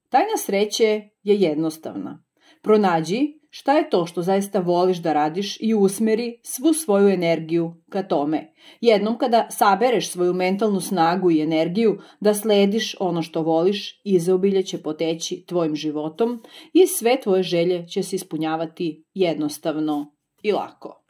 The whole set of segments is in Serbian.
Tajna sreće je jednostavna. Pronađi šta je to što zaista voliš da radiš i usmeri svu svoju energiju ka tome. Jednom kada sabereš svoju mentalnu snagu i energiju da slediš ono što voliš, izobilje će poteći tvojim životom i sve tvoje želje će se ispunjavati jednostavno i lako.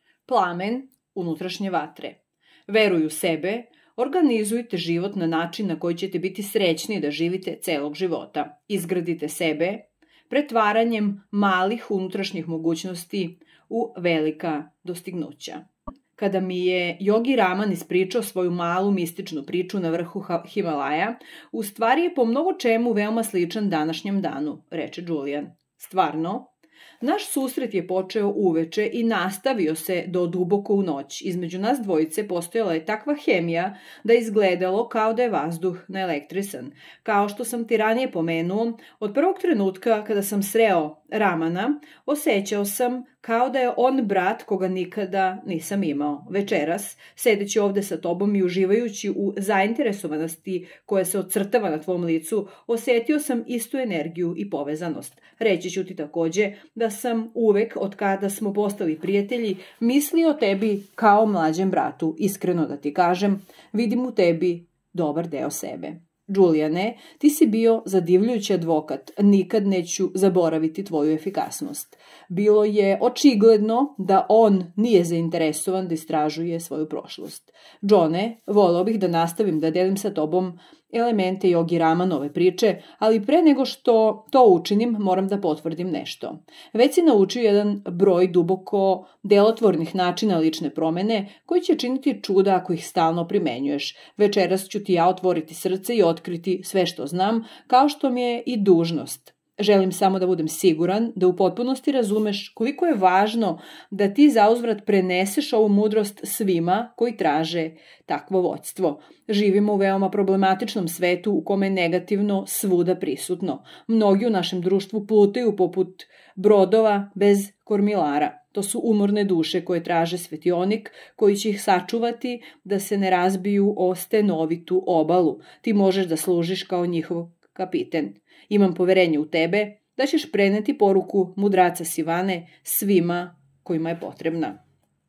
Plamen unutrašnje vatre. Veruj u sebe, organizujte život na način na koji ćete biti srećni da živite celog života. Izgradite sebe pretvaranjem malih unutrašnjih mogućnosti u velika dostignuća. Kada mi je Yogi Raman ispričao svoju malu mističnu priču na vrhu Himalaja, u stvari je po mnogo čemu veoma sličan današnjem danu, reče Julian. Stvarno? Naš susret je počeo uveče i nastavio se do duboko u noć. Između nas dvojice postojala je takva hemija da je izgledalo kao da je vazduh naelektrisan. Kao što sam ti ranije pomenuo, od prvog trenutka kada sam sreo Ramana, osjećao sam kao da je on brat koga nikada nisam imao. Večeras, sedeći ovde sa tobom i uživajući u zainteresovanosti koja se ocrtava na tvom licu, osjetio sam istu energiju i povezanost. Reći ću ti takođe da sam uvek, od kada smo postali prijatelji, mislio o tebi kao mlađem bratu. Iskreno da ti kažem, vidim u tebi dobar deo sebe. Juliane, ti si bio zadivljujući advokat, nikad neću zaboraviti tvoju efikasnost. Bilo je očigledno da on nije zainteresovan da istražuje svoju prošlost. Johne, voleo bih da nastavim da delim sa tobom elemente Yogi Ramanove priče, ali pre nego što to učinim, moram da potvrdim nešto. Već si naučio jedan broj duboko delotvornih načina lične promene koji će činiti čuda ako ih stalno primenjuješ. Večeras ću ti ja otvoriti srce i otkriti sve što znam, kao što mi je i dužnost. Želim samo da budem siguran da u potpunosti razumeš koliko je važno da ti zauzvrat preneseš ovu mudrost svima koji traže takvo vođstvo. Živimo u veoma problematičnom svetu u kome je negativno svuda prisutno. Mnogi u našem društvu plutaju poput brodova bez kormilara. To su umorne duše koje traže svetionik koji će ih sačuvati da se ne razbiju o stenovitu obalu. Ti možeš da služiš kao njihov kapiten. Imam poverenje u tebe da ćeš preneti poruku mudraca Sivane svima kojima je potrebna.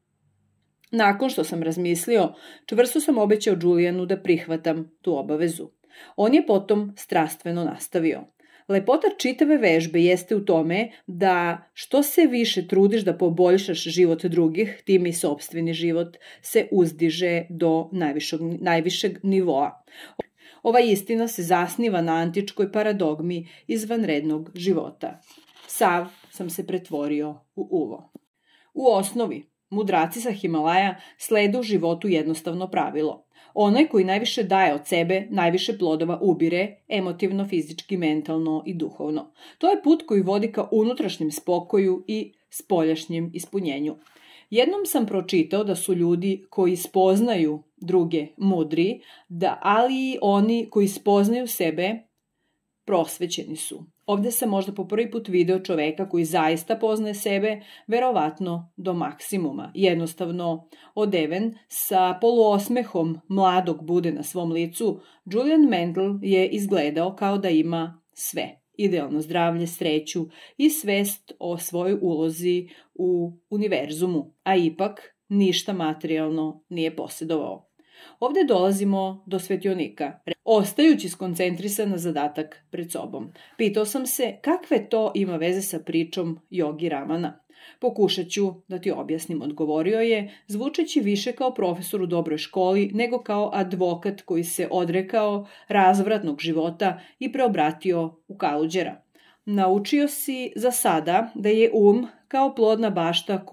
Nakon što sam razmislio, čvrsto sam obećao Julianu da prihvatam tu obavezu. On je potom strastveno nastavio. Lepota čitave vežbe jeste u tome da što se više trudiš da poboljšaš život drugih, tim i sopstveni život se uzdiže do najvišeg nivoa. Ova istina se zasniva na antičkoj paradogmi izvanrednog života. Sav sam se pretvorio u uvo. U osnovi, mudraci sa Himalaja slede u životu jednostavno pravilo. Onaj koji najviše daje od sebe, najviše plodova ubire, emotivno, fizički, mentalno i duhovno. To je put koji vodi ka unutrašnjem spokoju i spoljašnjem ispunjenju. Jednom sam pročitao da su ljudi koji spoznaju druge mudri, ali i oni koji spoznaju sebe prosvećeni su. Ovde sam možda po prvi put video čoveka koji zaista poznaje sebe, verovatno do maksimuma. Jednostavno odeven sa poluosmehom mladog bude na svom licu, Julian Mendel je izgledao kao da ima sve. Idealno zdravlje, sreću i svest o svojoj ulozi u univerzumu, a ipak ništa materijalno nije posjedovao. Ovde dolazimo do svetionika, ostajući skoncentrisan na zadatak pred sobom. Pitao sam se kakve to ima veze sa pričom Yogi Ramana. Pokušat ću da ti objasnim, odgovorio je, zvučeći više kao profesor u dobroj školi nego kao advokat koji se odrekao razvratnog života i preobratio u kaluđera. Naučio si za sada da je kao plodna bašta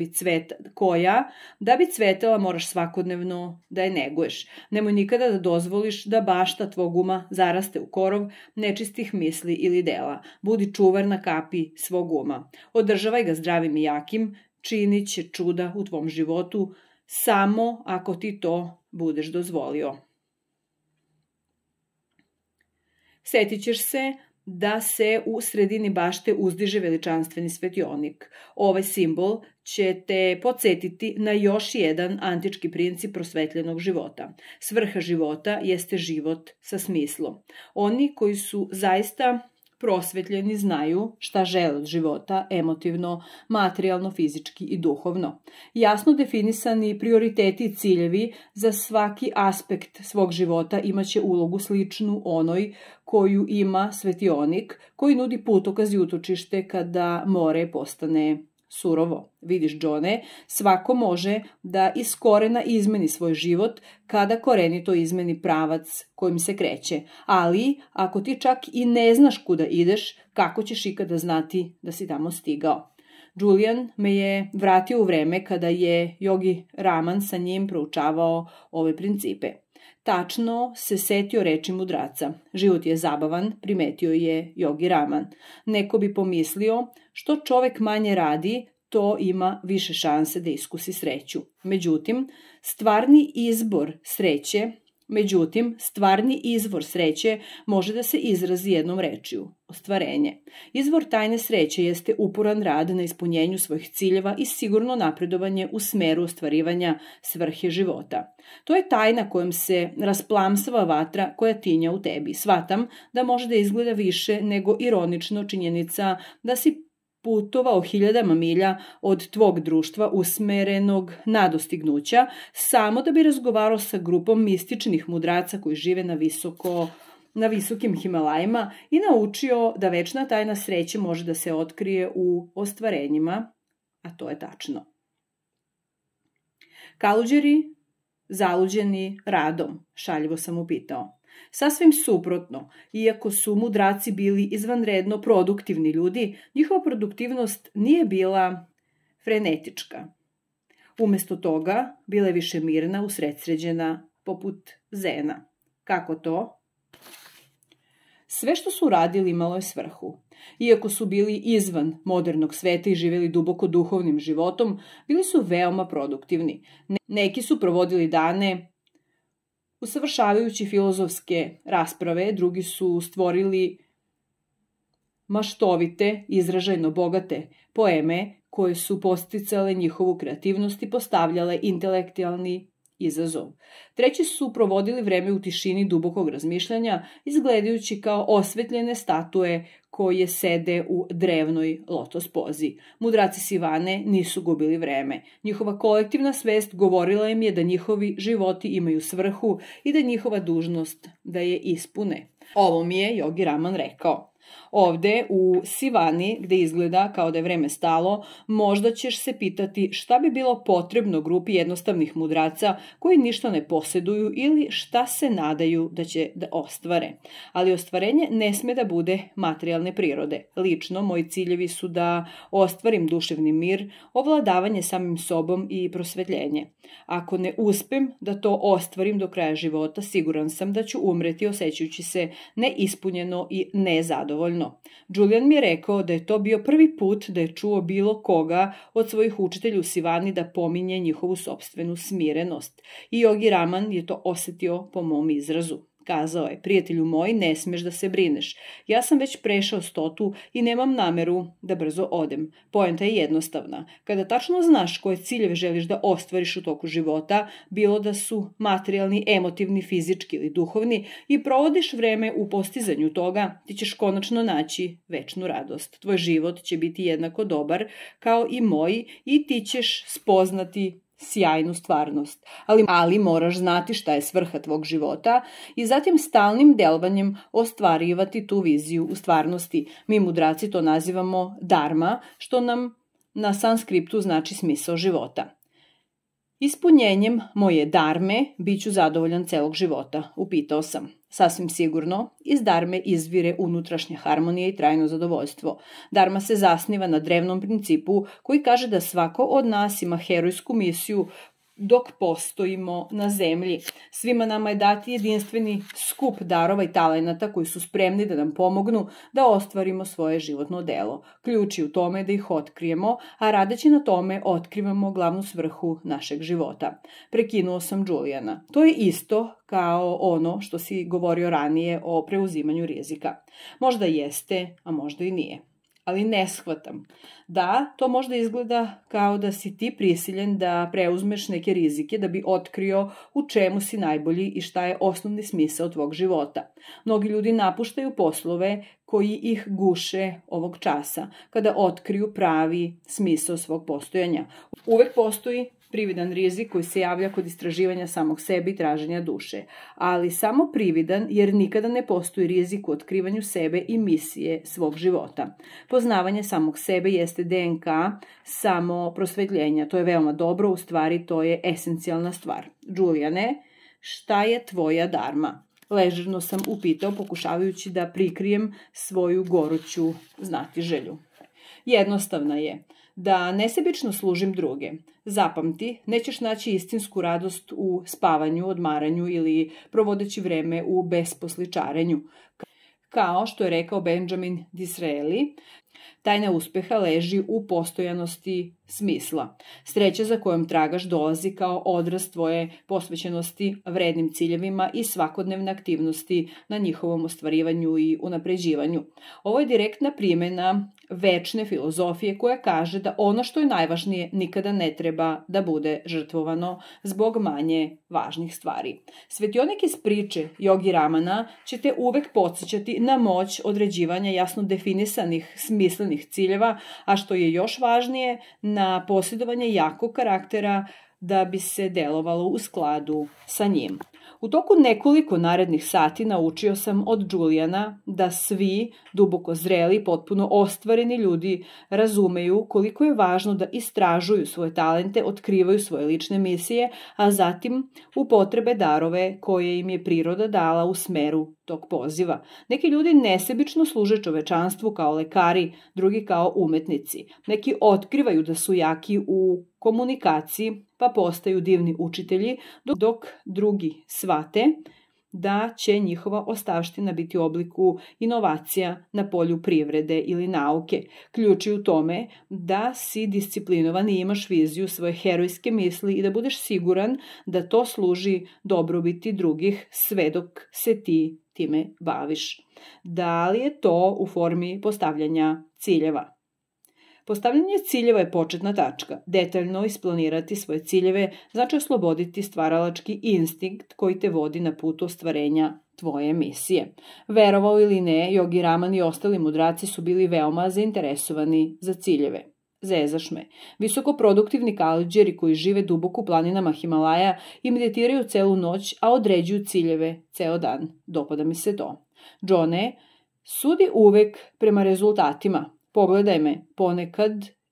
koja, da bi cvetala, moraš svakodnevno da je neguješ. Nemoj nikada da dozvoliš da bašta tvog uma zaraste u korov nečistih misli ili dela. Budi čuvar na kapi svog uma. Održavaj ga zdravim i jakim, činit će čuda u tvom životu samo ako ti to budeš dozvolio. Sjetit ćeš se da se u sredini bašte uzdiže veličanstveni svetionik. Ovaj simbol će te podsjetiti na još jedan antički princip prosvetljenog života. Svrha života jeste život sa smislom. Oni koji su zaista prosvetljeni znaju šta žele od života, emotivno, materijalno, fizički i duhovno. Jasno definisani prioriteti i ciljevi za svaki aspekt svog života imaće ulogu sličnu onoj koju ima svetionik, koji nudi putokaz i utočište kada more postane surovo. Vidiš, Johne, svako može da iz korena izmeni svoj život kada korenito izmeni pravac kojim se kreće. Ali, ako ti čak i ne znaš kuda ideš, kako ćeš ikada znati da si tamo stigao? Julian me je vratio u vreme kada je Yogi Raman sa njim proučavao ove principe. Tačno se setio reči mudraca. Život je zabavan, primetio je Yogi Raman. Neko bi pomislio, što čovek manje radi, to ima više šanse da iskusi sreću. Međutim, stvarni izvor sreće može da se izrazi jednom rečju – ostvarenje. Izvor tajne sreće jeste uporan rad na ispunjenju svojih ciljeva i sigurno napredovanje u smeru ostvarivanja svrhe života. To je tajna kojom se rasplamsava vatra koja tinja u tebi. Shvatam da može da izgleda više nego ironično činjenica da si putovao hiljadama milja od tvog društva usmerenog na dostignuća, samo da bi razgovarao sa grupom mističnih mudraca koji žive na visokim Himalajima i naučio da večna tajna sreće može da se otkrije u ostvarenjima, a to je tačno. Kaluđeri, zaluđeni radom, šaljivo sam upitao. Sasvim suprotno, iako su mudraci bili izvanredno produktivni ljudi, njihova produktivnost nije bila frenetička. Umesto toga, bila je više mirna, usredsređena, poput zena. Kako to? Sve što su radili imalo je svrhu. Iako su bili izvan modernog sveta i živjeli duboko duhovnim životom, bili su veoma produktivni. Neki su provodili dane usavršavajući filozofske rasprave, drugi su stvorili maštovite, izražajno bogate poeme koje su posticale njihovu kreativnost i postavljale intelektualni izazov. Treći su provodili vreme u tišini dubokog razmišljanja, izgledajući kao osvetljene statue koje sede u drevnoj lotos pozi. Mudraci Sivane nisu gubili vreme. Njihova kolektivna svest govorila im je da njihovi životi imaju svrhu i da njihova dužnost da je ispune. Ovo mi je Yogi Raman rekao. Ovde u Sivani, gde izgleda kao da je vreme stalo, možda ćeš se pitati šta bi bilo potrebno grupi jednostavnih mudraca koji ništa ne poseduju ili šta se nadaju da će da ostvare. Ali ostvarenje ne sme da bude materijalne prirode. Lično, moji ciljevi su da ostvarim duševni mir, ovladavanje samim sobom i prosvetljenje. Ako ne uspem da to ostvarim do kraja života, siguran sam da ću umreti osjećajući se neispunjeno i nezadovoljno. Julian mi je rekao da je to bio prvi put da je čuo bilo koga od svojih učitelja u Sivani da pominje njihovu sopstvenu smirenost. I Yogi Raman je to osetio po mom izrazu. Kazao je, prijatelju moj, ne smeš da se brineš. Ja sam već prešao 100 i nemam nameru da brzo odem. Poenta je jednostavna. Kada tačno znaš koje ciljeve želiš da ostvariš u toku života, bilo da su materijalni, emotivni, fizički ili duhovni, i provodiš vreme u postizanju toga, ti ćeš konačno naći večnu radost. Tvoj život će biti jednako dobar kao i moj i ti ćeš spoznati sjajnu stvarnost, ali moraš znati šta je svrha tvog života i zatim stalnim delovanjem ostvarivati tu viziju u stvarnosti. Mi mudraci to nazivamo dharma, što nam na sanskriptu znači smisao života. Ispunjenjem moje dharme bit ću zadovoljan celog života, upitao sam. Sasvim sigurno, iz dharme izvire unutrašnja harmonija i trajno zadovoljstvo. Dharma se zasniva na drevnom principu koji kaže da svako od nas ima herojsku misiju dok postojimo na zemlji. Svima nama je dati jedinstveni skup darova i talenata koji su spremni da nam pomognu da ostvarimo svoje životno delo. Ključ je u tome da ih otkrijemo, a radeći na tome otkrivamo glavnu svrhu našeg života. Prekinuo sam Juliana. To je isto kao ono što si govorio ranije o preuzimanju rizika. Možda jeste, a možda i nije. ali ne shvatam. Da, to možda izgleda kao da si ti prisiljen da preuzmeš neke rizike da bi otkrio u čemu si najbolji i šta je osnovni smisao tvog života. Mnogi ljudi napuštaju poslove koji ih guše ovog časa, kada otkriju pravi smisao svog postojanja. Uvek postoji prividan rizik koji se javlja kod istraživanja samog sebe i traženja duše, ali samo prividan jer nikada ne postoji rizik u otkrivanju sebe i misije svog života. Poznavanje samog sebe jeste DNK samo prosvetljenja, to je veoma dobro, u stvari to je esencijalna stvar. Julijane, šta je tvoja dharma? Ležerno sam upitao pokušavajući da prikrijem svoju goruću znatiželju. Jednostavna je. Da nesebično služim druge. Zapamti, nećeš naći istinsku radost u spavanju, odmaranju ili provodeći vreme u besposličarenju. Kao što je rekao Benjamin Disraeli, tajna uspeha leži u postojanosti smisla. Sreća za kojom tragaš dolazi kao odraz tvoje posvećenosti vrednim ciljevima i svakodnevne aktivnosti na njihovom ostvarivanju i unapređivanju. Ovo je direktna primjena večne filozofije koja kaže da ono što je najvažnije nikada ne treba da bude žrtvovano zbog manje važnih stvari. Svetionik iz priče Jogi Ramana će te uvek podsjećati na moć određivanja jasno definisanih smislenih ciljeva, a što je još važnije, na posjedovanje jakog karaktera da bi se delovalo u skladu sa njim. U toku nekoliko narednih sati naučio sam od Julijana da svi duboko zreli, potpuno ostvareni ljudi razumeju koliko je važno da istražuju svoje talente, otkrivaju svoje lične misije, a zatim upotrebe darove koje im je priroda dala u smeru tog poziva. Neki ljudi nesebično služe čovečanstvu kao lekari, drugi kao umetnici. Neki otkrivaju da su jaki u komunikaciji, pa postaju divni učitelji, dok drugi shvate da će njihova ostavština biti u obliku inovacija na polju privrede ili nauke. Ključ je u tome da si disciplinovan i imaš viziju svoje herojske misli i da budeš siguran da to služi dobrobiti drugih sve dok se ti time baviš. Da li je to u formi postavljanja ciljeva? Postavljanje ciljeva je početna tačka. Detaljno isplanirati svoje ciljeve znači osloboditi stvaralački instinkt koji te vodi na putu ostvarenja tvoje misije. Verovao ili ne, Jogi Raman i ostali mudraci su bili veoma zainteresovani za ciljeve. Zezaš me. Visokoproduktivni kaldžeri koji žive duboko u planinama Himalaja i meditiraju celu noć, a određuju ciljeve ceo dan. Dopada mi se to. Johne, sudi uvek prema rezultatima. Pogledaj me, ponekad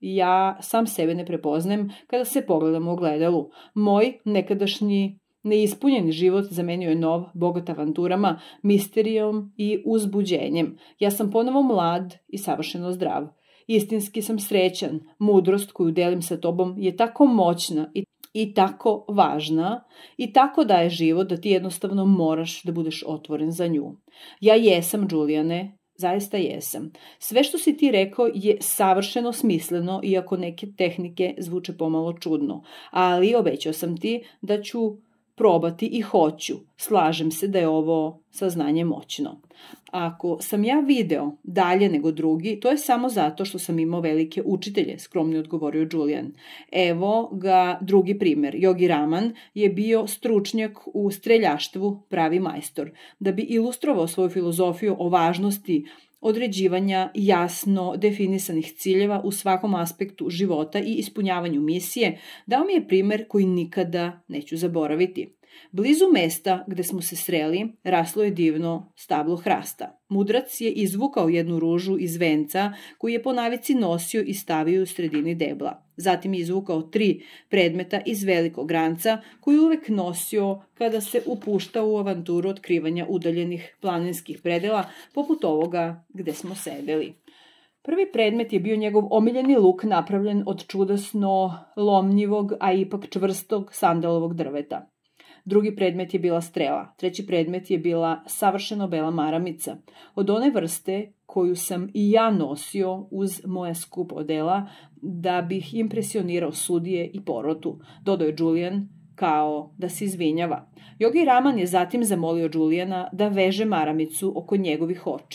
ja sam sebe ne prepoznajem kada se pogledam u ogledalu. Moj nekadašnji neispunjeni život zamenio je nov, bogat avanturama, misterijom i uzbuđenjem. Ja sam ponovo mlad i savršeno zdrav. Istinski sam srećan. Mudrost koju delim sa tobom je tako moćna i tako važna i tako daje život da ti jednostavno moraš da budeš otvoren za nju. Ja jesam, Julijane, zaista jesam. Sve što si ti rekao je savršeno smisleno, iako neke tehnike zvuče pomalo čudno, ali obećao sam ti da ću probati i hoću. Slažem se da je ovo saznanje moćno. Ako sam ja video dalje nego drugi, to je samo zato što sam imao velike učitelje, skromno odgovorio Julian. Evo ga drugi primer. Jogi Raman je bio stručnjak u streljaštvu, pravi majstor. Da bi ilustrovao svoju filozofiju o važnosti određivanja jasno definisanih ciljeva u svakom aspektu života i ispunjavanju misije, dao mi je primer koji nikada neću zaboraviti. Blizu mesta gde smo se sreli, raslo je divno stablo hrasta. Mudrac je izvukao jednu ružu iz venca koju je po navici nosio i stavio u sredini debla. Zatim je izvukao 3 predmeta iz velikog ranca koju je uvek nosio kada se upuštao u avanturu otkrivanja udaljenih planinskih predela poput ovoga gde smo sedeli. Prvi predmet je bio njegov omiljeni luk napravljen od čudesno lomljivog, a ipak čvrstog sandalovog drveta. Drugi predmet je bila strela. Treći predmet je bila savršeno bela maramica. Od one vrste koju sam i ja nosio uz moja skupa odela da bih impresionirao sudije i porotu, dodao je Julian kao da se izvinjava. Jogi Raman je zatim zamolio Julijana da veže maramicu oko njegovih očiju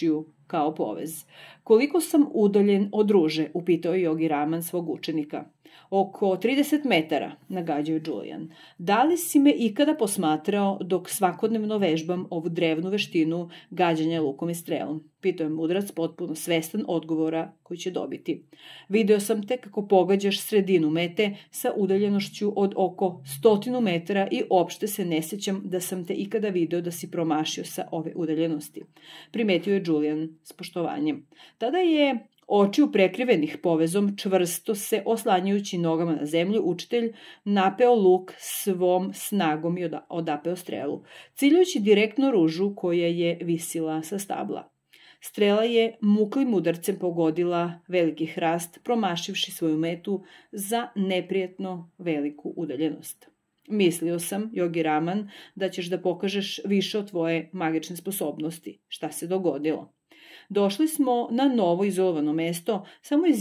kao povez. Koliko sam udaljen od ruže, upitao je Jogi Raman svog učenika. Oko 30 metara, nagađao je Julian. Da li si me ikada posmatrao dok svakodnevno vežbam ovu drevnu veštinu gađanja lukom i strelom? Pitao je mudrac potpuno svestan odgovora koji će dobiti. Video sam te kako pogađaš sredinu mete sa udaljenošću od oko 100 metara i opšte se ne sjećam da sam te ikada video da si promašio sa ove udaljenosti. Primetio je Julian s poštovanjem. Tada je očiju prekrivenih povezom, čvrsto se oslanjajući nogama na zemlju, učitelj napeo luk svom snagom i odapeo strelu, ciljajući direktno ružu koja je visila sa stabla. Strela je muklim udarcem pogodila veliki hrast, promašivši svoju metu za neprijetno veliku udaljenost. Mislio sam, Jogi Raman, da ćeš da pokažeš više od tvoje magične sposobnosti. Šta se dogodilo? Došli smo na novo izolovano mesto samo iz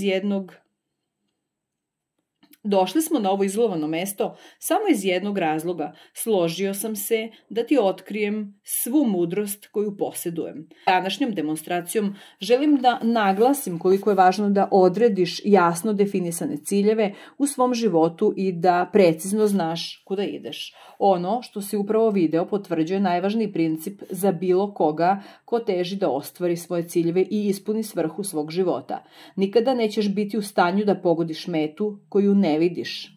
jednog razloga. Složio sam se da ti otkrijem svu mudrost koju posjedujem. Današnjom demonstracijom želim da naglasim koliko je važno da odrediš jasno definisane ciljeve u svom životu i da precizno znaš kuda ideš. Ono što si upravo video potvrđuje najvažniji princip za bilo koga ko teži da ostvari svoje ciljeve i ispuni svrhu svog života. Nikada nećeš biti u stanju da pogodiš metu koju ne vidiš.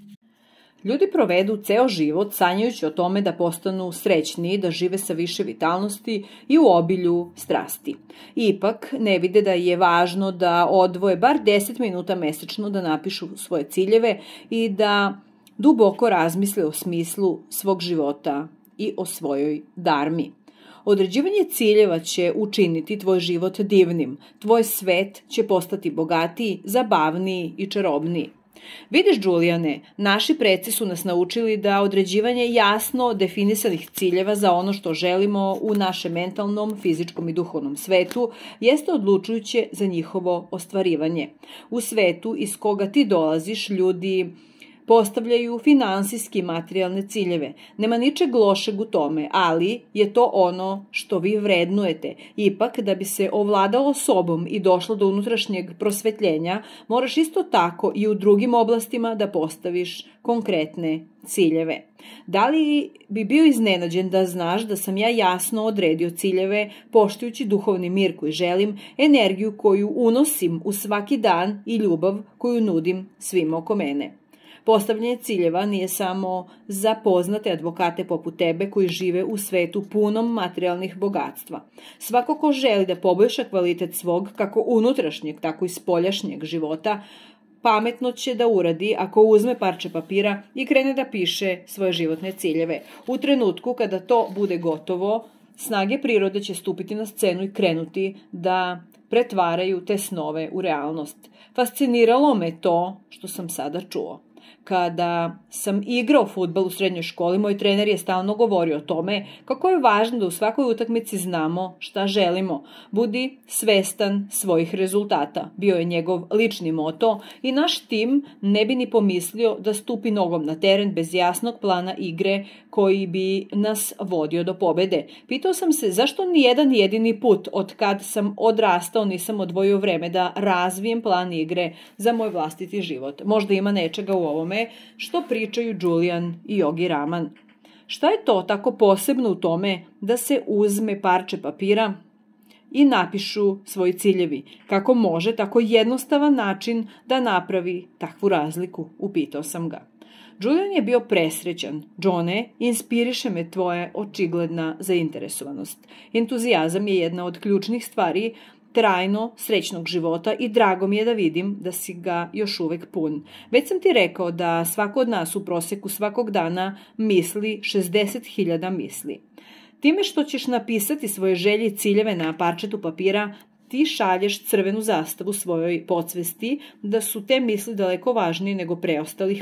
Ljudi provedu ceo život sanjajući o tome da postanu srećniji, da žive sa više vitalnosti i u obilju strasti. Ipak ne vide da je važno da odvoje bar 10 minuta mesečno da napišu svoje ciljeve i da duboko razmisle o smislu svog života i o svojoj darmi. Određivanje ciljeva će učiniti tvoj život divnim, tvoj svet će postati bogatiji, zabavniji i čarobniji. Vidiš, Julijane, naši preci su nas naučili da određivanje jasno definisanih ciljeva za ono što želimo u našem mentalnom, fizičkom i duhovnom svetu jeste odlučujuće za njihovo ostvarivanje. U svetu iz koga ti dolaziš, ljudi postavljaju finansijski materijalne ciljeve. Nema ničeg lošeg u tome, ali je to ono što vi vrednujete. Ipak, da bi se ovladalo sobom i došlo do unutrašnjeg prosvetljenja, moraš isto tako i u drugim oblastima da postaviš konkretne ciljeve. Da li bi bio iznenađen da znaš da sam ja jasno odredio ciljeve, poštujući duhovni mir koji želim, energiju koju unosim u svaki dan i ljubav koju nudim svima oko mene? Postavljanje ciljeva nije samo za poznate advokate poput tebe koji žive u svetu punom materijalnih bogatstva. Svako ko želi da poboljša kvalitet svog kako unutrašnjeg, tako i spoljašnjeg života, pametno će da uradi ako uzme parče papira i krene da piše svoje životne ciljeve. U trenutku kada to bude gotovo, snage prirode će stupiti na scenu i krenuti da pretvaraju te snove u realnost. Fasciniralo me to što sam sada čuo. Kada sam igrao fudbal u srednjoj školi, moj trener je stalno govorio o tome kako je važno da u svakoj utakmici znamo šta želimo. Budi svestan svojih rezultata. Bio je njegov lični moto i naš tim ne bi ni pomislio da stupi nogom na teren bez jasnog plana igre koji bi nas vodio do pobede. Pitao sam se zašto nijedan jedini put od kad sam odrastao nisam odvojio vreme da razvijem plan igre za moj vlastiti život. Možda ima nečega u ovome što pričaju Julian i Jogi Raman. Šta je to tako posebno u tome da se uzme parče papira i napišu svoji ciljevi? Kako može tako jednostavan način da napravi takvu razliku? Upitao sam ga. Julian je bio presrećan. Johne, inspiriše me tvoja očigledna zainteresovanost. Entuzijazam je jedna od ključnih stvari trajno srećnog života i drago mi je da vidim da si ga još uvek pun. Već sam ti rekao da svako od nas u proseku svakog dana misli 60.000 misli. Time što ćeš napisati svoje želje i ciljeve na parčetu papira, ti šalješ crvenu zastavu svojoj podsvesti da su te misli daleko važnije nego preostalih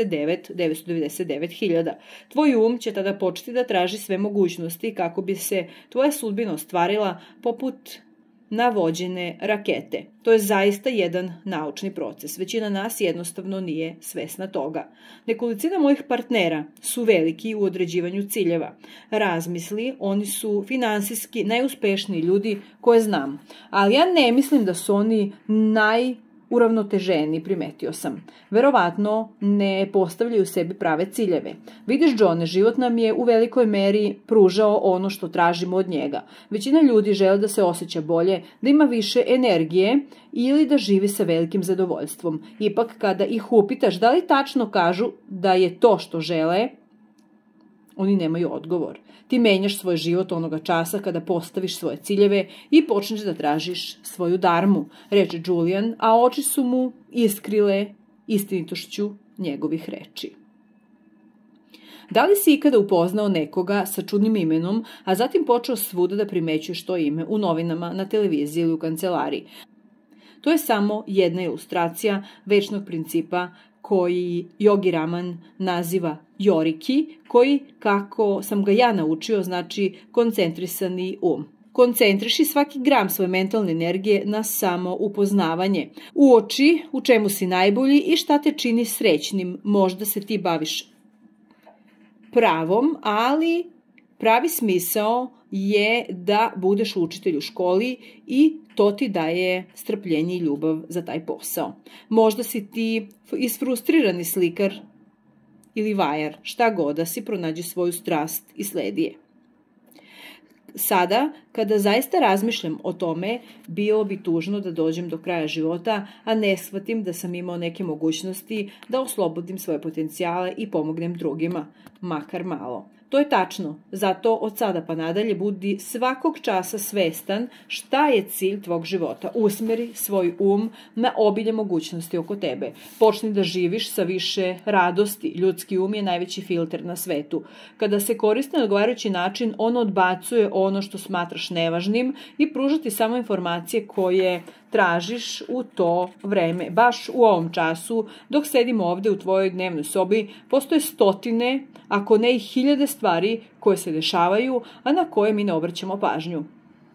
999.000. Tvoj um će tada početi da traži sve mogućnosti kako bi se tvoja sudbina ostvarila poput na vođene rakete. To je zaista jedan naučni proces. Većina nas jednostavno nije svesna toga. Nekolicina mojih partnera su veliki u određivanju ciljeva. Razmisli, oni su finansijski najuspešniji ljudi koje znam. Ali ja ne mislim da su oni uravnoteženi, primetio sam. Verovatno ne postavljaju sebi prave ciljeve. Vidiš, Johne, život nam je u velikoj meri pružao ono što tražimo od njega. Većina ljudi žele da se osjeća bolje, da ima više energije ili da živi sa velikim zadovoljstvom. Ipak, kada ih upitaš da li tačno kažu da je to što žele, oni nemaju odgovor. Ti menjaš svoj život onoga časa kada postaviš svoje ciljeve i počneš da tražiš svoju darmu, reče Julian, a oči su mu iskrile istinitošću njegovih reči. Da li si ikada upoznao nekoga sa čudnim imenom, a zatim počeo svuda da primećuješ to ime u novinama, na televiziji ili u kancelariji? To je samo jedna ilustracija večnog principa koji Yogi Raman naziva Yoriki, koji, kako sam ga ja naučio, znači koncentrisani um. Koncentriši svaki gram svoje mentalne energije na samo upoznavanje. Uoči u čemu si najbolji i šta te čini srećnim. Možda se ti baviš pravom, ali pravi smisao je da budeš učitelj u školi i to ti daje strpljenje i ljubav za taj posao. Možda si ti isfrustrirani slikar ili vajar, šta god da si, pronađi svoju strast i sledi je. Sada, kada zaista razmišljam o tome, bilo bi tužno da dođem do kraja života, a ne shvatim da sam imao neke mogućnosti da oslobodim svoje potencijale i pomognem drugima, makar malo. To je tačno, zato od sada pa nadalje budi svakog časa svestan šta je cilj tvog života. Usmeri svoj um na obilje mogućnosti oko tebe. Počni da živiš sa više radosti. Ljudski um je najveći filter na svetu. Kada se koristi na odgovarajući način, on odbacuje ono što smatraš nevažnim i pruža ti samo informacije koje tražiš u to vreme. Baš u ovom času, dok sedim ovde u tvojoj dnevnoj sobi, postoje stotine, ako ne i hiljade stvari koje se dešavaju, a na koje mi ne obraćamo pažnju.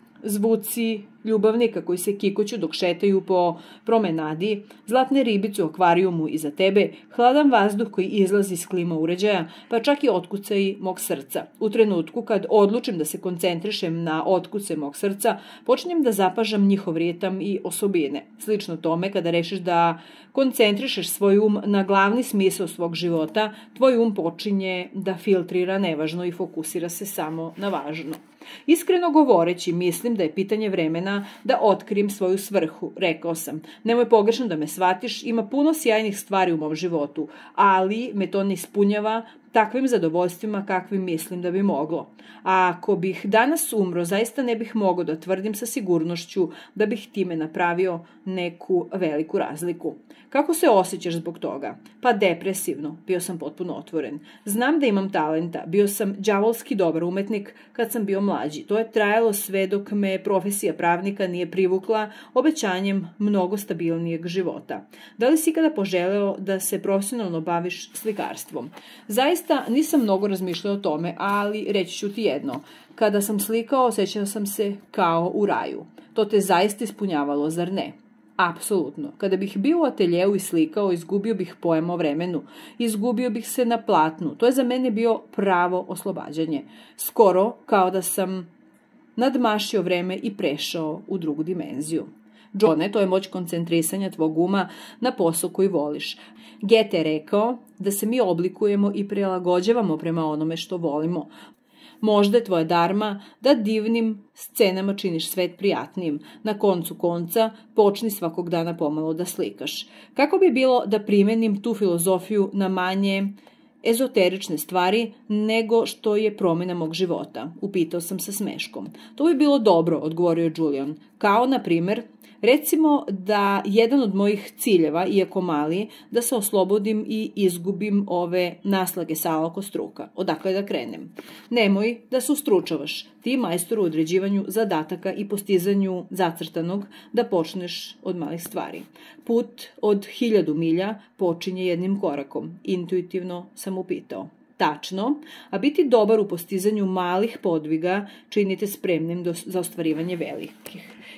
Zvuci ljubavnika koji se kikoću dok šetaju po promenadi, zlatne ribice u akvarijumu iza tebe, hladan vazduh koji izlazi iz klima uređaja, pa čak i otkucaj mog srca. U trenutku kad odlučim da se koncentrišem na otkucaj mog srca, počnem da zapažam njihov ritam i osobine. Slično tome, kada rešiš da koncentrišeš svoj um na glavni smisao svog života, tvoj um počinje da filtrira nevažno i fokusira se samo na važno. Iskreno govoreći, mislim da je pitanje vremena da otkrijem svoju svrhu, rekao sam. Nemoj pogrešno da me shvatiš, ima puno sjajnih stvari u mom životu, ali me to ne ispunjava takvim zadovoljstvima kakvim mislim da bi moglo. A ako bih danas umro, zaista ne bih mogao da tvrdim sa sigurnošću da bih time napravio neku veliku razliku. Kako se osjećaš zbog toga? Pa depresivno, bio sam potpuno otvoren. Znam da imam talenta, bio sam đavolski dobar umetnik kad sam bio mlađi. To je trajalo sve dok me profesija pravnika nije privukla obećanjem mnogo stabilnijeg života. Da li si ikada poželeo da se profesionalno baviš slikarstvom? Zaista nisam mnogo razmišljao o tome, ali reći ću ti jedno. Kada sam slikao, osjećao sam se kao u raju. To te zaista ispunjavalo, zar ne? Apsolutno. Kada bih bio u ateljeu i slikao, izgubio bih pojam o vremenu. Izgubio bih se na platnu. To je za mene bio pravo oslobađanje. Skoro kao da sam nadmašio vreme i prešao u drugu dimenziju. Johne, to je moć koncentrisanja tvog uma na posao koji voliš. Goethe je rekao da se mi oblikujemo i prilagođavamo prema onome što volimo. Možda je tvoja darma da divnim scenama činiš svet prijatnijim. Na koncu konca počni svakog dana pomalo da slikaš. Kako bi bilo da primenim tu filozofiju na manje ezoterične stvari nego što je promjena mog života? Upitao sam sa smeškom. To bi bilo dobro, odgovorio Julian. Kao, na primer, recimo da jedan od mojih ciljeva, iako mali, da se oslobodim i izgubim ove naslage sala oko struka. Odakle da krenem? Nemoj da se ustručavaš. Ti, majstor u određivanju zadataka i postizanju zacrtanog, da počneš od malih stvari. Put od 1000 milja počinje jednim korakom. Intuitivno sam upitao. Tačno, a biti dobar u postizanju malih podviga činite spremnim za ostvarivanje velikih.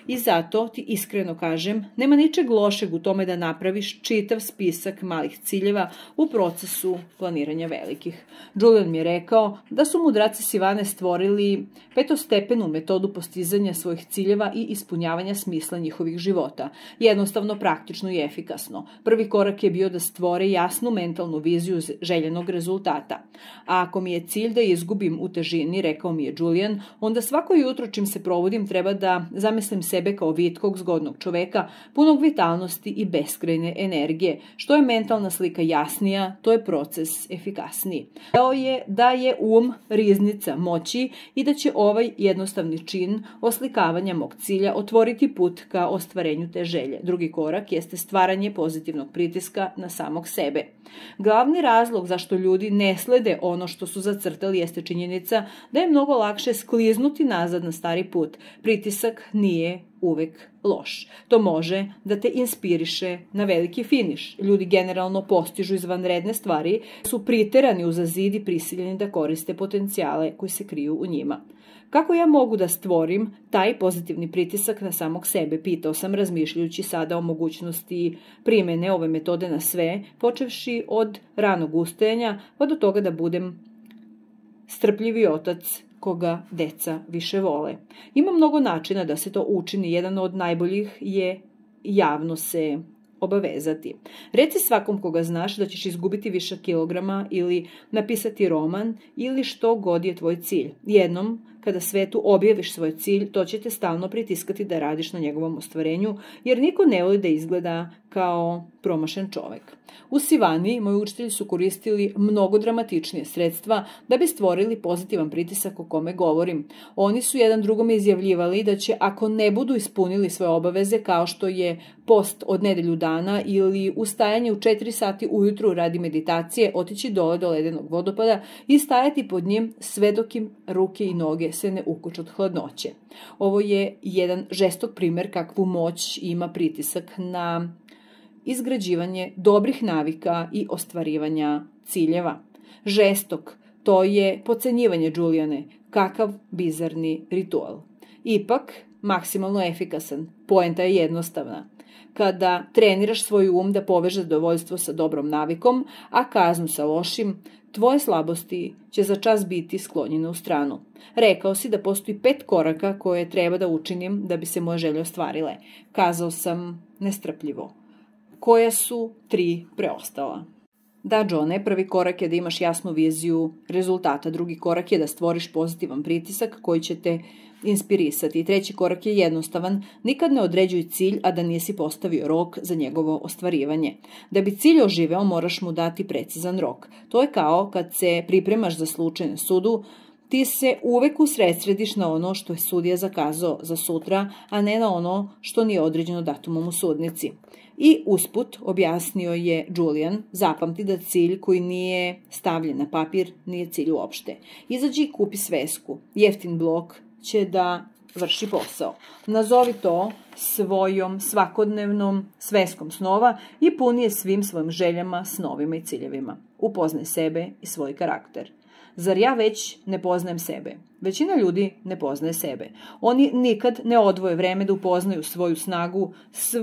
I zato ti iskreno kažem, nema ničeg lošeg u tome da napraviš čitav spisak malih ciljeva u procesu planiranja velikih. Julian mi je rekao da su mudraci Sivane stvorili 5-stepenu metodu postizanja svojih ciljeva i ispunjavanja smisla njihovih života. Jednostavno, praktično i efikasno. Prvi korak je bio da stvore jasnu mentalnu viziju željenog rezultata. A ako mi je cilj da izgubim u težini, rekao mi je Julian, onda svako jutro čim se probudim treba da zamislim sebe kao vitkog, zgodnog čoveka, punog vitalnosti i beskrajne energije. Što je mentalna slika jasnija, to je proces efikasniji. Dao je da je riznica moći i da će ovaj jednostavni čin oslikavanja mog cilja otvoriti put ka ostvarenju te želje. Drugi korak jeste stvaranje pozitivnog pritiska na samog sebe. Glavni razlog zašto ljudi ne slede ono što su zacrtali jeste činjenica da je mnogo lakše skliznuti nazad na stari put. Pritisak nije uvek loš. To može da te inspiriše na veliki finiš. Ljudi generalno postižu izvanredne stvari, su priterani uza zid i prisiljeni da koriste potencijale koji se kriju u njima. Kako ja mogu da stvorim taj pozitivni pritisak na samog sebe, pitao sam razmišljajući sada o mogućnosti primene ove metode na sve, počevši od ranog ustajanja pa do toga da budem strpljivi otac koga deca više vole. Ima mnogo načina da se to učini, jedan od najboljih je javno se obavezati. Reci svakom koga znaš da ćeš izgubiti više kilograma ili napisati roman ili što god je tvoj cilj. Jednom, kada svetu objaviš svoj cilj, to će te stalno pritiskati da radiš na njegovom ostvarenju, jer niko ne voli da izgleda kao promašen čovek. U Sivani moji učitelji su koristili mnogo dramatičnije sredstva da bi stvorili pozitivan pritisak o kome govorim. Oni su jedan drugom izjavljivali da će, ako ne budu ispunili svoje obaveze kao što je post od nedelju dana ili ustajanje u 4 sati ujutru radi meditacije, otići dole do ledenog vodopada i stajati pod njim sve dok im ruke i noge se ne ukuče od hladnoće. Ovo je jedan žestok primer kakvu moć ima pritisak na izgrađivanje dobrih navika i ostvarivanja ciljeva. Žestok, to je podcenjivanje, Julijane, kakav bizarni ritual. Ipak, maksimalno efikasan, poenta je jednostavna. Kada treniraš svoj da poveže zadovoljstvo sa dobrom navikom, a kaznu sa lošim, tvoje slabosti će za čas biti sklonjene u stranu. Rekao si da postoji 5 koraka koje treba da učinim da bi se moje želje ostvarile. Kazao sam nestrpljivo. Koja su 3 preostala? Da, Johne, prvi korak je da imaš jasnu viziju rezultata. Drugi korak je da stvoriš pozitivan pritisak koji će te inspirisati. Treći korak je jednostavan. Nikad ne određuj cilj, a da nisi postavio rok za njegovo ostvarivanje. Da bi cilj oživeo, moraš mu dati precizan rok. To je kao kad se pripremaš za slučaj na sudu, ti se uvek usredsrediš na ono što je sudija zakazao za sutra, a ne na ono što nije određeno datumom u sudnici. I usput, objasnio je Julian, zapamti da cilj koji nije stavljen na papir nije cilj uopšte. Izađi i kupi svesku. Jeftin blok će da vrši posao. Nazovi to svojom svakodnevnom sveskom snova i puni je svim svojim željama, snovima i ciljevima. Upoznaj sebe i svoj karakter. Zar ja već ne poznajem sebe? Većina ljudi ne poznaje sebe. Oni nikad ne odvoje vreme da upoznaju svoju snagu,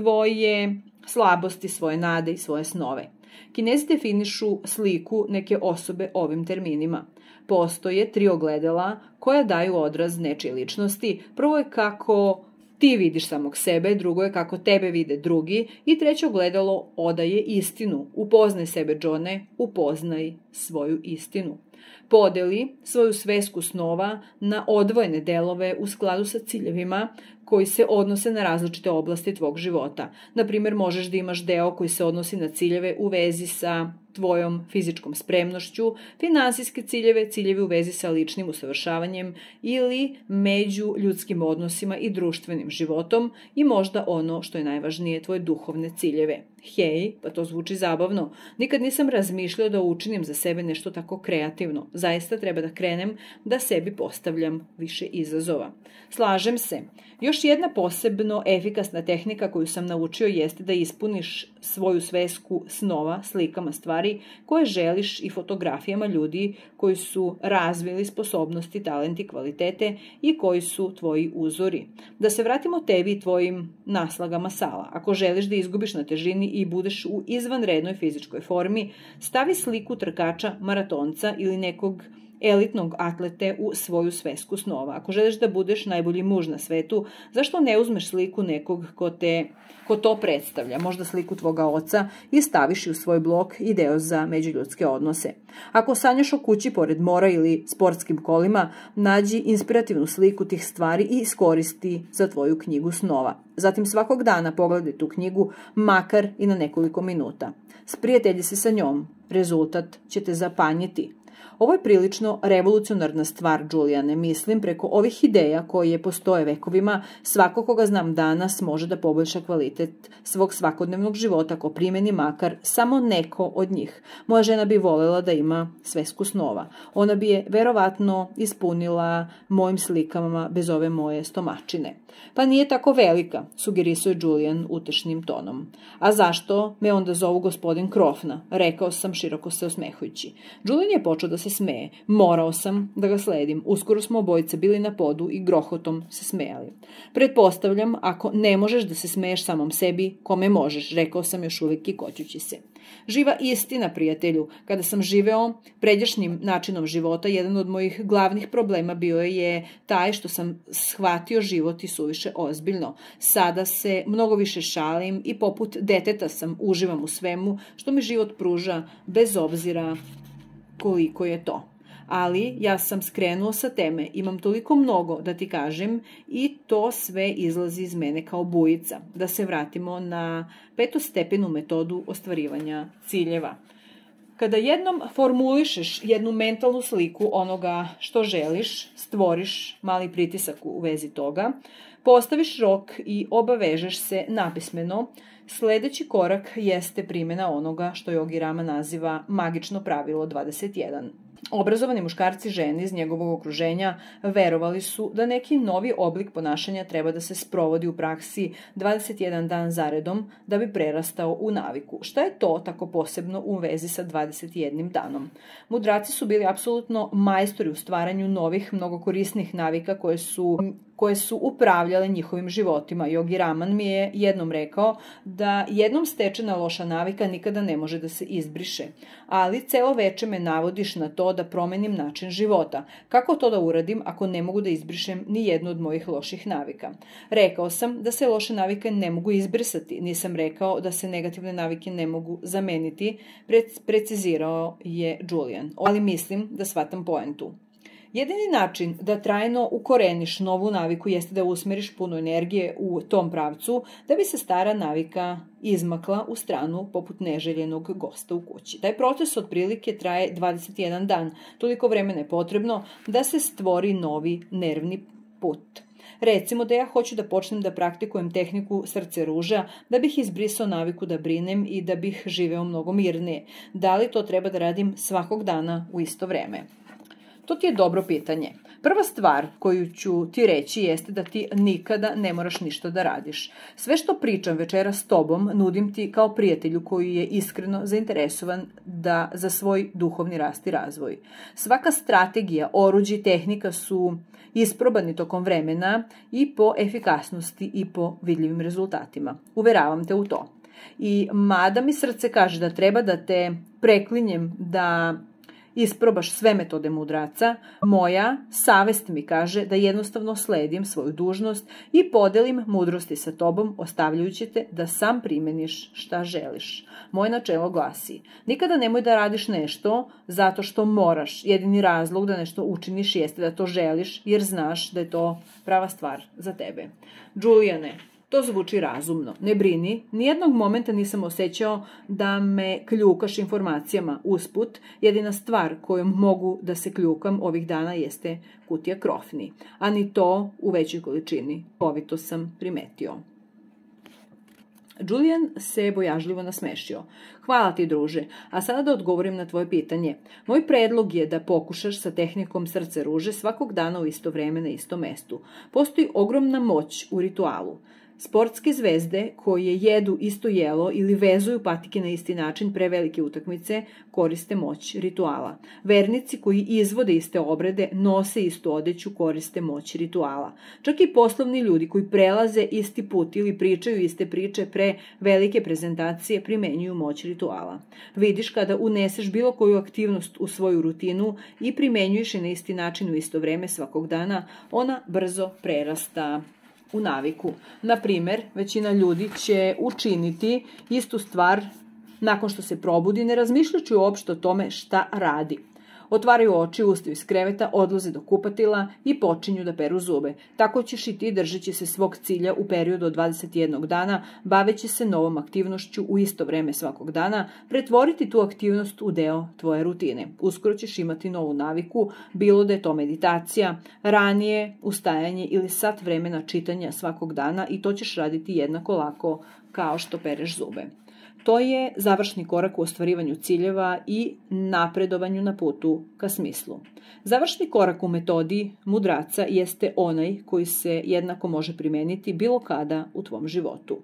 svoje slabosti, svoje nade i svoje snove. Kinezi definišu sliku neke osobe ovim terminima. Postoje 3 ogledala koja daju odraz nečije ličnosti. Prvo je kako ti vidiš samog sebe, drugo je kako tebe vide drugi i treće ogledalo odaje istinu. Upoznaj sebe, Johne, upoznaj svoju istinu. Podeli svoju svesku snova na odvojene delove u skladu sa ciljevima koji se odnose na različite oblasti tvog života. Naprimjer, možeš da imaš deo koji se odnosi na ciljeve u vezi sa tvojom fizičkom spremnošću, finansijske ciljeve, ciljeve u vezi sa ličnim usavršavanjem ili među ljudskim odnosima i društvenim životom i možda ono što je najvažnije, tvoje duhovne ciljeve. Hej, pa to zvuči zabavno. Nikad nisam razmišljao da učinim za sebe nešto tako kreativno. Zaista treba da krenem da sebi postavljam više izazova. Slažem se. Još Još jedna posebno efikasna tehnika koju sam naučio jeste da ispuniš svoju svesku snova slikama stvari koje želiš i fotografijama ljudi koji su razvili sposobnosti, talenti, kvalitete i koji su tvoji uzori. Da se vratimo tebi i tvojim naslagama sala. Ako želiš da izgubiš na težini i budeš u izvanrednoj fizičkoj formi, stavi sliku trkača, maratonca ili nekog elitnog atlete u svoju svesku snova. Ako želiš da budeš najbolji muž na svetu, zašto ne uzmeš sliku nekog ko to predstavlja, možda sliku tvoga oca, i staviš ju u svoj blog Ideo za međuljudske odnose. Ako sanjaš o kući pored mora ili sportskim kolima, nađi inspirativnu sliku tih stvari i iskoristi za tvoju knjigu snova. Zatim svakog dana pogledaj tu knjigu, makar i na nekoliko minuta. Sprijatelji se sa njom, rezultat će te zapanjiti. Ovo je prilično revolucionarna stvar, Julijane. Mislim, preko ovih ideja koje postoje vekovima, svako koga znam danas može da poboljša kvalitet svog svakodnevnog života ako primeni makar samo neko od njih. Moja žena bi voljela da ima svesku snova. Ona bi je verovatno ispunila mojim slikama bez ove moje stomačine. Pa nije tako velika, sugerisao je Julian utešnim tonom. A zašto me onda zovu gospodin Krofna? Rekao sam široko se osmehujući. Julian je počeo da se smeje. Morao sam da ga sledim. Uskoro smo obojice bili na podu i grohotom se smejali. Pretpostavljam, ako ne možeš da se smeješ samom sebi, kome možeš, rekao sam još uvijek kikoćući se. Živa istina, prijatelju. Kada sam živeo pređašnjim načinom života, jedan od mojih glavnih problema bio je taj što sam shvatio život i suviše ozbiljno. Sada se mnogo više šalim i poput deteta uživam u svemu što mi život pruža, bez obzira koliko je to. Ali ja sam skrenuo sa teme, imam toliko mnogo da ti kažem i to sve izlazi iz mene kao bujica. Da se vratimo na petostepenu metodu ostvarivanja ciljeva. Kada jednom formulišeš jednu mentalnu sliku onoga što želiš, stvoriš mali pritisak u vezi toga, postaviš rok i obavežeš se napismeno, sljedeći korak jeste primjena onoga što Yogi Rama naziva magično pravilo 21. Obrazovani muškarci žene iz njegovog okruženja verovali su da neki novi oblik ponašanja treba da se sprovodi u praksi 21 dan zaredom da bi prerastao u naviku. Šta je to tako posebno u vezi sa 21 danom? Mudraci su bili apsolutno majstori u stvaranju novih, mnogo korisnih navika koje su upravljale njihovim životima. Yogi Raman mi je jednom rekao da jednom stečena loša navika nikada ne može da se izbriše, ali celo veče me navodiš na to da promenim način života. Kako to da uradim ako ne mogu da izbrišem ni jednu od mojih loših navika? Rekao sam da se loše navike ne mogu izbrisati, nisam rekao da se negativne navike ne mogu zameniti, precizirao je Julian. Ali mislim da shvatam poentu. Jedini način da trajno ukoreniš novu naviku jeste da usmeriš puno energije u tom pravcu da bi se stara navika izmakla u stranu poput neželjenog gosta u kući. Taj proces otprilike traje 21 dan. Toliko vremena je potrebno da se stvori novi nervni put. Recimo da ja hoću da počnem da praktikujem tehniku srce ruža, da bih izbrisao naviku da brinem i da bih živeo mnogo mirnije. Da li to treba da radim svakog dana u isto vreme? To ti je dobro pitanje. Prva stvar koju ću ti reći jeste da ti nikada ne moraš ništa da radiš. Sve što pričam večeras s tobom nudim ti kao prijatelju koji je iskreno zainteresovan za svoj duhovni rast i razvoj. Svaka strategija, oruđe i tehnika su isprobani tokom vremena i po efikasnosti i po vidljivim rezultatima. Uveravam te u to. I mada mi srce kaže da treba da te preklinjem da isprobaš sve metode mudraca, moja savest mi kaže da jednostavno sledim svoju dužnost i podelim mudrosti sa tobom, ostavljajući te da sam primeniš šta želiš. Moje načelo glasi: nikada nemoj da radiš nešto zato što moraš. Jedini razlog da nešto učiniš jeste da to želiš, jer znaš da je to prava stvar za tebe. Julijane, to zvuči razumno. Ne brini, nijednog momenta nisam osjećao da me kljukaš informacijama usput. Jedina stvar kojom mogu da se kljukam ovih dana jeste kutija krofni, a ni to u većoj količini. Povito sam primetio. Julian se bojažljivo nasmešio. Hvala ti, druže, a sada da odgovorim na tvoje pitanje. Moj predlog je da pokušaš sa tehnikom srce ruže svakog dana u isto vreme na istom mestu. Postoji ogromna moć u ritualu. Sportske zvezde koje jedu isto jelo ili vezuju patike na isti način pre velike utakmice koriste moć rituala. Vernici koji izvode iste obrede, nose istu odeću, koriste moć rituala. Čak i poslovni ljudi koji prelaze isti put ili pričaju iste priče pre velike prezentacije primenjuju moć rituala. Vidiš, kada uneseš bilo koju aktivnost u svoju rutinu i primenjuješ je na isti način u isto vreme svakog dana, ona brzo prerasta u naviku. Na primer, većina ljudi će učiniti istu stvar nakon što se probudi, ne razmišljajući uopšte o tome šta radi. Otvaraju oči, ustaju iz kreveta, odlaze do kupatila i počinju da peru zube. Tako ćeš i ti, držeći se svog cilja u periodu od 21 dana, baveći se novom aktivnošću u isto vreme svakog dana, pretvoriti tu aktivnost u deo tvoje rutine. Uskoro ćeš imati novu naviku, bilo da je to meditacija, ranije ustajanje ili sat vremena čitanja svakog dana, i to ćeš raditi jednako lako kao što pereš zube. To je završni korak u ostvarivanju ciljeva i napredovanju na putu ka smislu. Završni korak u metodi mudraca jeste onaj koji se jednako može primeniti bilo kada u tvom životu.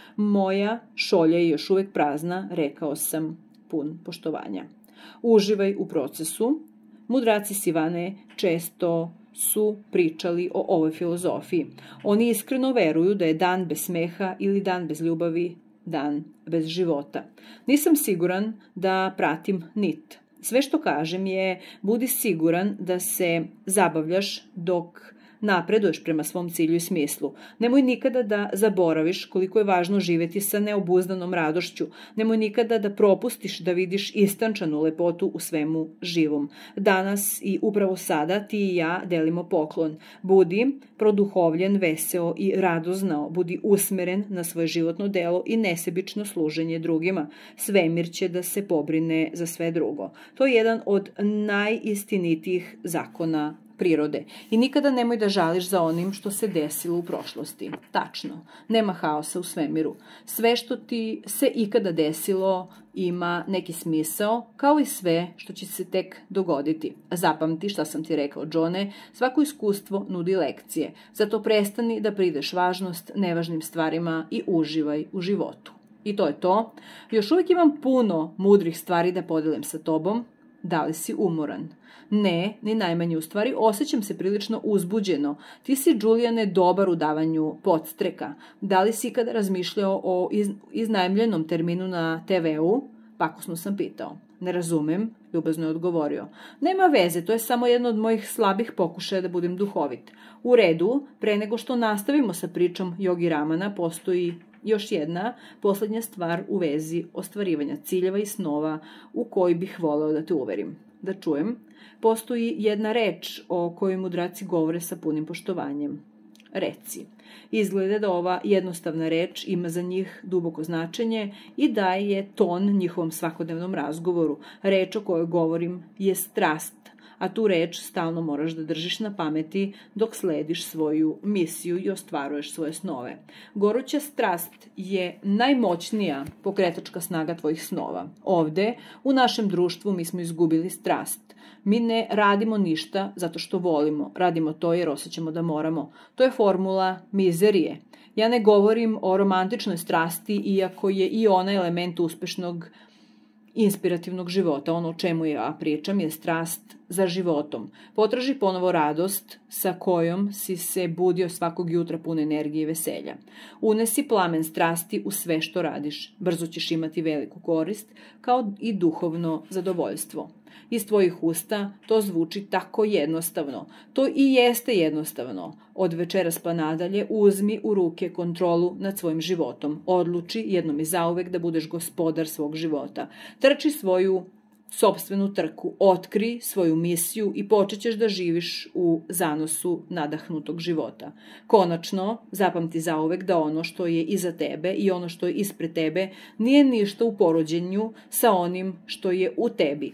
Moja šolja je još uvijek prazna, rekao sam pun poštovanja. Uživaj u procesu. Mudraci Sivane često su pričali o ovoj filozofiji. Oni iskreno veruju da je dan bez smeha ili dan bez ljubavi dan bez života. Nisam siguran da pratim nit. Sve što kažem je, budi siguran da se zabavljaš dok napreduješ prema svom cilju i smislu. Nemoj nikada da zaboraviš koliko je važno živjeti sa neobuzdanom radošću. Nemoj nikada da propustiš da vidiš istančanu lepotu u svemu živom. Danas i upravo sada ti i ja delimo poklon. Budi produhovljen, veseo i radoznao. Budi usmeren na svoje životno delo i nesebično služenje drugima. Svemir će da se pobrine za sve drugo. To je jedan od najistinitijih zakona prirode. I nikada nemoj da žališ za onim što se desilo u prošlosti. Tačno, nema haosa u svemiru. Sve što ti se ikada desilo ima neki smisao, kao i sve što će se tek dogoditi. Zapamti šta sam ti rekao, Johne, svako iskustvo nudi lekcije. Zato prestani da prideš važnost nevažnim stvarima i uživaj u životu. I to je to. Još uvijek imam puno mudrih stvari da podelim sa tobom. Da li si umoran? Ne, ni najmanje, u stvari osjećam se prilično uzbuđeno. Ti si, Juliane, dobar u davanju podstreka. Da li si ikada razmišljao o iznajmljenom terminu na TV-u? Pakosno sam pitao. Ne razumem, ljubazno je odgovorio. Nema veze, to je samo jedno od mojih slabih pokušaja da budem duhovit. U redu, pre nego što nastavimo sa pričom Jogi Ramana, postoji još jedna poslednja stvar u vezi ostvarivanja ciljeva i snova u koji bih voleo da te uverim. Da čujem. Postoji jedna reč o kojoj mudraci govore sa punim poštovanjem. Reci. Izgleda da ova jednostavna reč ima za njih duboko značenje i daje ton njihovom svakodnevnom razgovoru. Reč o kojoj govorim je strast, a tu reč stalno moraš da držiš na pameti dok slediš svoju misiju i ostvaruješ svoje snove. Goruća strast je najmoćnija pokretačka snaga tvojih snova. Ovde, u našem društvu, mi smo izgubili strast. Mi ne radimo ništa zato što volimo, radimo to jer osjećamo da moramo. To je formula mizerije. Ja ne govorim o romantičnoj strasti, iako je i ona element uspešnog inspirativnog života. Ono o čemu ja pričam je strast za životom. Potraži ponovo radost sa kojom si se budio svakog jutra pun energije i veselja. Unesi plamen strasti u sve što radiš. Brzo ćeš imati veliku korist, kao i duhovno zadovoljstvo. Iz tvojih usta to zvuči tako jednostavno. To i jeste jednostavno. Od večeras pa nadalje uzmi u ruke kontrolu nad svojim životom. Odluči jednom i zauvek da budeš gospodar svog života. Trči svoju sopstvenu trku, otkri svoju misiju i počet ćeš da živiš u zanosu nadahnutog života. Konačno, zapamti zauvek da ono što je iza tebe i ono što je ispred tebe nije ništa u porođenju sa onim što je u tebi.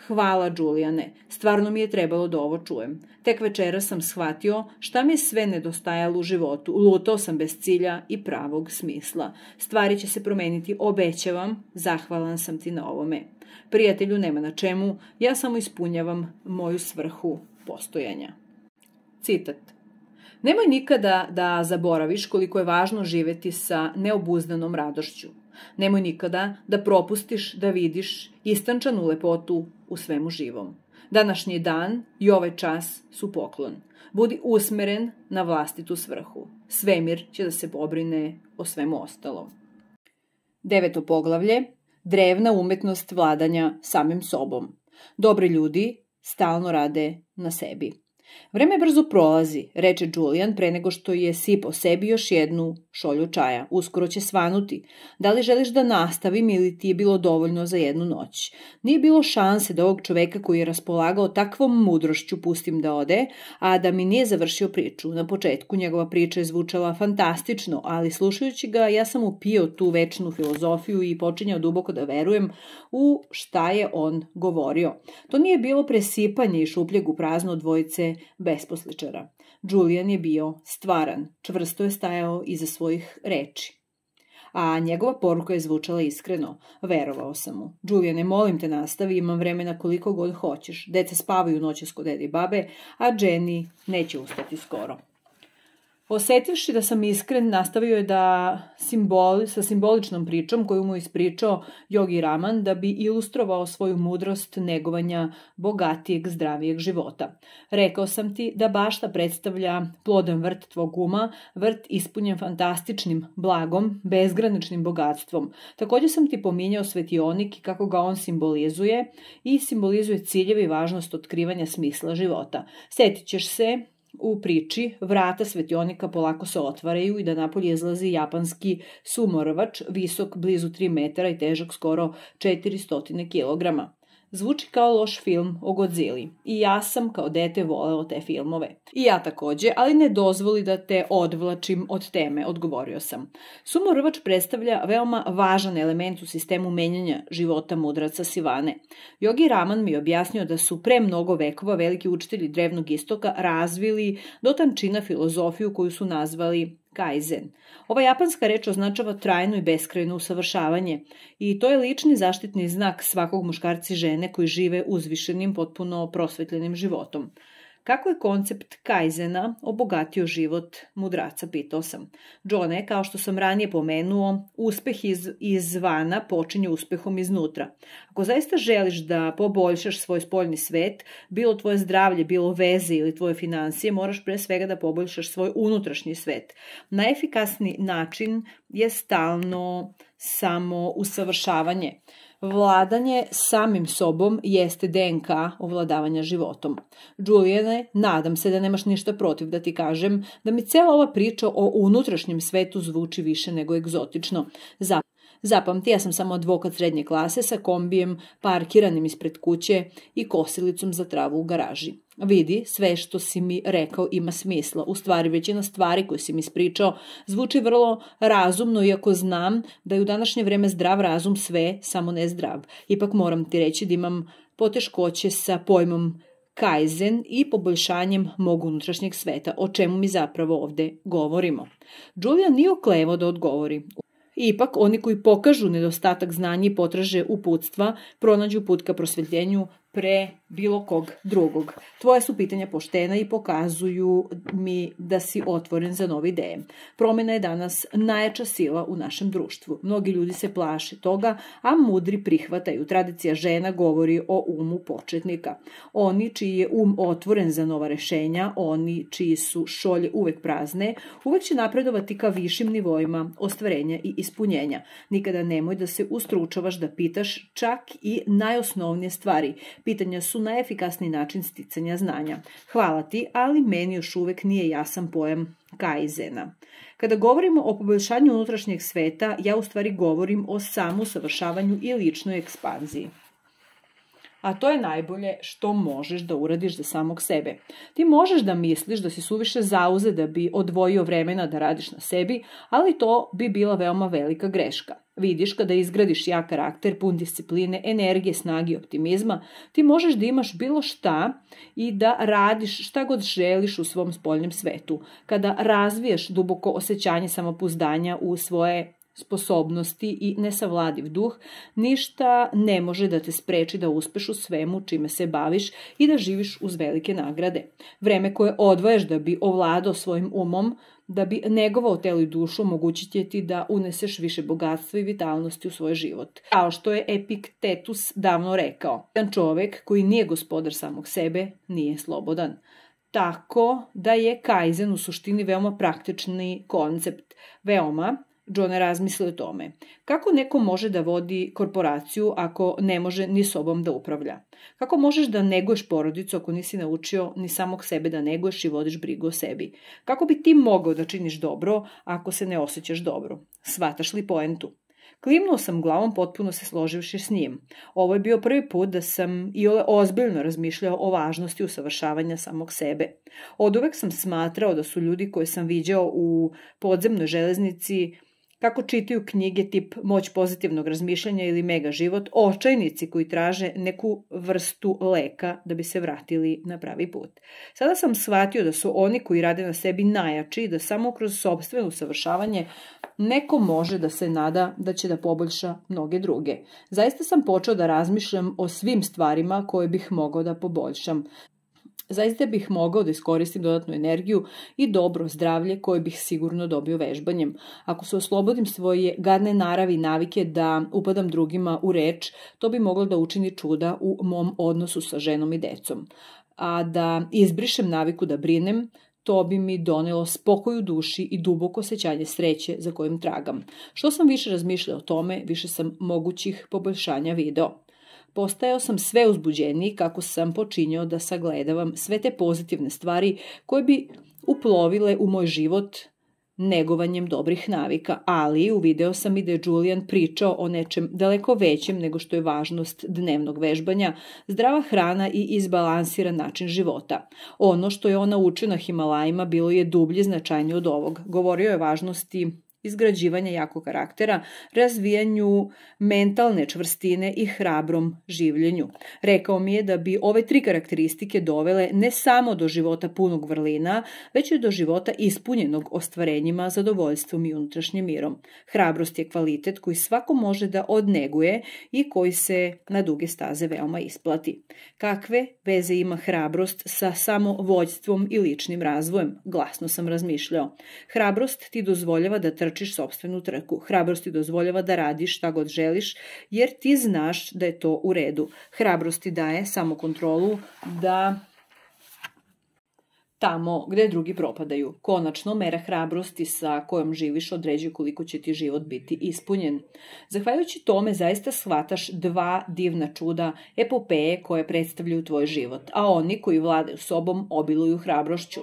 Hvala, Julijane, stvarno mi je trebalo da ovo čujem. Tek večera sam shvatio šta mi je sve nedostajalo u životu. Lutao sam bez cilja i pravog smisla. Stvari će se promeniti, obećavam, zahvalan sam ti na ovome. Prijatelju, nema na čemu, ja samo ispunjavam moju svrhu postojanja. Citat. Nemoj nikada da zaboraviš koliko je važno živeti sa neobuzdanom radošću. Nemoj nikada da propustiš da vidiš istančanu lepotu u svemu živom. Današnji dan i ovaj čas su poklon. Budi usmeren na vlastitu svrhu. Svemir će da se pobrine o svemu ostalom. 9. poglavlje. Drevna umetnost vladanja samim sobom. Dobri ljudi stalno rade na sebi. Vreme brzo prolazi, reče Julian pre nego što je sipao sebi još jednu šolju čaja. Uskoro će svanuti. Da li želiš da nastavim ili ti je bilo dovoljno za jednu noć? Nije bilo šanse da ovog čoveka koji je raspolagao takvom mudrošću pustim da ode, a da mi nije završio priču. Na početku njegova priča je zvučala fantastično, ali slušajući ga ja sam upio tu večnu filozofiju i počinjao duboko da verujem u šta je on govorio. To nije bilo presipanje i šupljeg u prazno dvojice besposličara. Julian je bio stvaran, čvrsto je stajao iza svojih reči. A njegova poruka je zvučala iskreno. Verovao sam mu. Juliane, molim te nastavi, imam vremena koliko god hoćeš. Deca spavaju noćas kod dede i babe, a Jenny neće ustati skoro. Osetivši da sam iskren, nastavio je sa simboličnom pričom koju mu ispričao Yogi Raman da bi ilustrovao svoju mudrost negovanja bogatijeg, zdravijeg života. Rekao sam ti da bašta predstavlja plodan vrt tvog uma, vrt ispunjen fantastičnim blagom, bezgraničnim bogatstvom. Također sam ti pominjao svetionik i kako ga on simbolizuje i simbolizuje ciljeve i važnost otkrivanja smisla života. Sjetit ćeš se u priči, vrata svetionika polako se otvaraju i da napolje izlazi japanski sumorovač, visok blizu 3 metara i težak skoro 400 kilograma. Zvuči kao loš film o Godzilli. I ja sam kao dete voleo te filmove. I ja takođe, ali ne dozvoli da te odvlačim od teme, odgovorio sam. Sumorovač predstavlja veoma važan element u sistemu menjanja života mudraca Sivane. Yogi Raman mi je objasnio da su pre mnogo vekova veliki učitelji Drevnog istoka razvili do tančina filozofiju koju su nazvali Kaizen. Ova japanska reč označava trajno i beskrajno usavršavanje i to je lični zaštitni znak svakog muškarca i žene koji žive uzvišenim, potpuno prosvetljenim životom. Kako je koncept Kaizena obogatio život mudraca, pitao sam. Johne, kao što sam ranije pomenuo, uspeh izvana počinje uspehom iznutra. Ako zaista želiš da poboljšaš svoj spoljni svet, bilo tvoje zdravlje, bilo veze ili tvoje financije, moraš pre svega da poboljšaš svoj unutrašnji svet. Najefikasniji način je stalno samo usavršavanje. Vladanje samim sobom jeste DNK ovladavanja životom. Julijane, nadam se da nemaš ništa protiv da ti kažem da mi cela ova priča o unutrašnjem svetu zvuči više nego egzotično. Zapamti, ja sam samo advokat srednje klase sa kombijem parkiranim ispred kuće i kosilicom za travu u garaži. Vidi, sve što si mi rekao ima smisla. U stvari, većina stvari koje si mi ispričao zvuči vrlo razumno, iako znam da je u današnje vreme zdrav razum sve, samo ne zdrav. Ipak moram ti reći da imam poteškoće sa pojmom Kaizen i poboljšanjem mog unutrašnjeg sveta, o čemu mi zapravo ovde govorimo. Julian nije oklevao da odgovori. Ipak, oni koji pokažu nedostatak znanja i potraže uputstva, pronađu put ka prosvetljenju pre bilo kog drugog. Tvoja su pitanja poštena i pokazuju mi da si otvoren za nove ideje. Promjena je danas najjača sila u našem društvu. Mnogi ljudi se plaše toga, a mudri prihvataju. Tradicija žena govori o umu početnika. Oni čiji je otvoren za nova rešenja, oni čiji su šolje uvek prazne, uvek će napredovati ka višim nivoima ostvarenja i ispunjenja. Nikada nemoj da se ustručavaš da pitaš čak i najosnovnije stvari. Pitanja su najefikasniji način sticanja znanja. Hvala ti, ali meni još uvek nije jasan pojam Kaizena. Kada govorimo o poboljšanju unutrašnjeg sveta, ja u stvari govorim o samosavršavanju i ličnoj ekspanziji. A to je najbolje što možeš da uradiš za samog sebe. Ti možeš da misliš da si suviše zauzet da bi odvojio vremena da radiš na sebi, ali to bi bila veoma velika greška. Vidiš, kada izgradiš jak karakter, pun discipline, energije, snage i optimizma, ti možeš da imaš bilo šta i da radiš šta god želiš u svom spoljnom svetu. Kada razviješ duboko osjećanje samopouzdanja u svoje sposobnosti i nesavladiv duh, ništa ne može da te spreči da uspeš u svemu čime se baviš i da živiš uz velike nagrade. Vreme koje odvajaš da bi ovladao svojim umom, da bi negovao telo i dušu, omogućit će ti da uneseš više bogatstva i vitalnosti u svoj život. Kao što je Epiktetus davno rekao, jedan čovek koji nije gospodar samog sebe nije slobodan. Tako da je Kaizen u suštini veoma praktični koncept. John razmisli o tome. Kako neko može da vodi korporaciju ako ne može ni sobom da upravlja? Kako možeš da neguješ porodicu ako nisi naučio ni samog sebe da neguješ i vodiš brigu o sebi? Kako bi ti mogao da činiš dobro ako se ne osjećaš dobro? Shvataš li poentu? Klimnuo sam glavom, potpuno se složivši s njim. Ovo je bio prvi put da sam i ozbiljno razmišljao o važnosti usavršavanja samog sebe. Oduvek sam smatrao da su ljudi koje sam viđao u podzemnoj železnici, kako čitaju knjige tip Moć pozitivnog razmišljanja ili Mega život, očajnici koji traže neku vrstu leka da bi se vratili na pravi put. Sada sam shvatio da su oni koji rade na sebi najjači i da samo kroz sopstveno usavršavanje neko može da se nada da će da poboljša mnoge druge. Zaista sam počeo da razmišljam o svim stvarima koje bih mogao da poboljšam. Zaista bih mogao da iskoristim dodatnu energiju i dobro zdravlje koje bih sigurno dobio vežbanjem. Ako se oslobodim svoje gadne naravi i navike da upadam drugima u reč, to bi moglo da učini čuda u mom odnosu sa ženom i decom. A da izbrišem naviku da brinem, to bi mi donelo spokoj u duši i duboko osjećanje sreće za kojim tragam. Što sam više razmišljao o tome, više sam mogućih poboljšanja video. Postajao sam sve uzbuđeniji kako sam počinjao da sagledavam sve te pozitivne stvari koje bi uplovile u moj život negovanjem dobrih navika, ali uvideo sam i da je Julian pričao o nečem daleko većem nego što je važnost dnevnog vežbanja, zdrava hrana i izbalansiran način života. Ono što je on naučio na Himalajima bilo je dublje značajnije od ovog. Govorio je o važnosti izgrađivanja jakog karaktera, razvijanju mentalne čvrstine i hrabrom življenju. Rekao mi je da bi ove 3 karakteristike dovele ne samo do života punog vrlina, već i do života ispunjenog ostvarenjima, zadovoljstvom i unutrašnjim mirom. Hrabrost je kvalitet koji svako može da odneguje i koji se na duge staze veoma isplati. Kakve veze ima hrabrost sa samovođstvom i ličnim razvojem? Glasno sam razmišljao. Hrabrost ti dozvoljava da trčiš sopstvenu trku. Hrabrost ti dozvoljava da radiš šta god želiš, jer ti znaš da je to u redu. Hrabrost ti daje samokontrolu da tamo gde drugi propadaju. Konačno, mera hrabrosti sa kojom živiš određuje koliko će ti život biti ispunjen. Zahvaljujući tome zaista shvataš 2 divna čuda epopeje koje predstavljaju tvoj život, a oni koji vladaju sobom obiluju hrabrošću.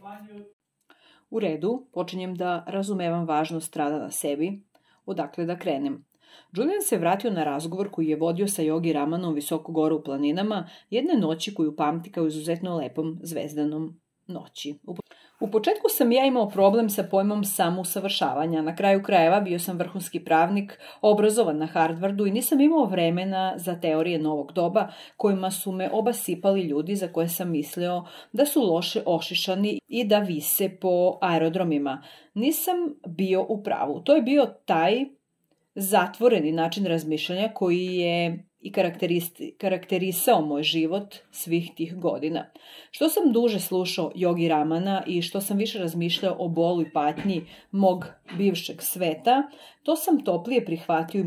U redu, počinjem da razumevam važnost rada na sebi, odakle da krenem. Julian se vratio na razgovor koji je vodio sa Yogi Ramanom visoko gore u planinama, jedne noći koju pamti kao izuzetno lepom zvezdanom noći. U početku sam ja imao problem sa pojmom samousavršavanja. Na kraju krajeva bio sam vrhunski pravnik, obrazovan na Harvardu i nisam imao vremena za teorije novog doba kojima su me obasipali ljudi za koje sam mislio da su loše ošišani i da vise po aerodromima. Nisam bio u pravu. To je bio taj zatvoreni način razmišljanja koji je i karakterisao moj život svih tih godina. Što sam duže slušao Yogi Ramana i što sam više razmišljao o bolu i patnji mog bivšeg sveta, to sam toplije prihvatio i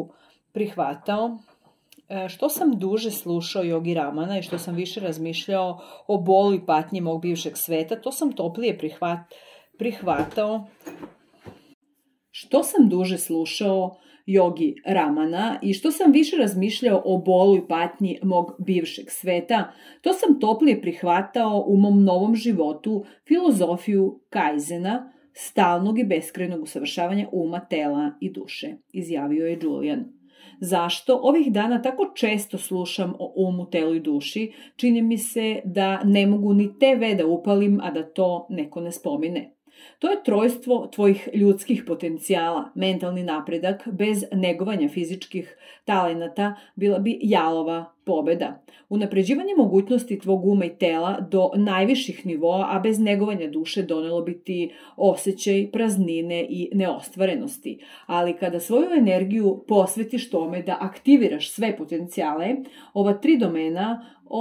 Što sam duže slušao Yogi Ramana i što sam više razmišljao o bolu i patnji mog bivšeg sveta, to sam toplije prihvatao. Što sam duže slušao Yogi Ramana i što sam više razmišljao o bolu i patnji mog bivšeg sveta, to sam toplije prihvatao u mom novom životu filozofiju Kaizena, stalnog i beskrajnog usavršavanja uma, tela i duše, izjavio je Julian. Zašto ovih dana tako često slušam o umu, telu i duši? Čini mi se da ne mogu ni TV da upalim, a da to neko ne spomine. To je trojstvo tvojih ljudskih potencijala. Mentalni napredak bez negovanja fizičkih talenata bila bi jalova pobeda. Unapređivanje mogućnosti tvog uma i tela do najviših nivoa, a bez negovanja duše donelo bi ti osjećaj praznine i neostvarenosti. Ali kada svoju energiju posvetiš tome da aktiviraš sve potencijale, ova 3 domena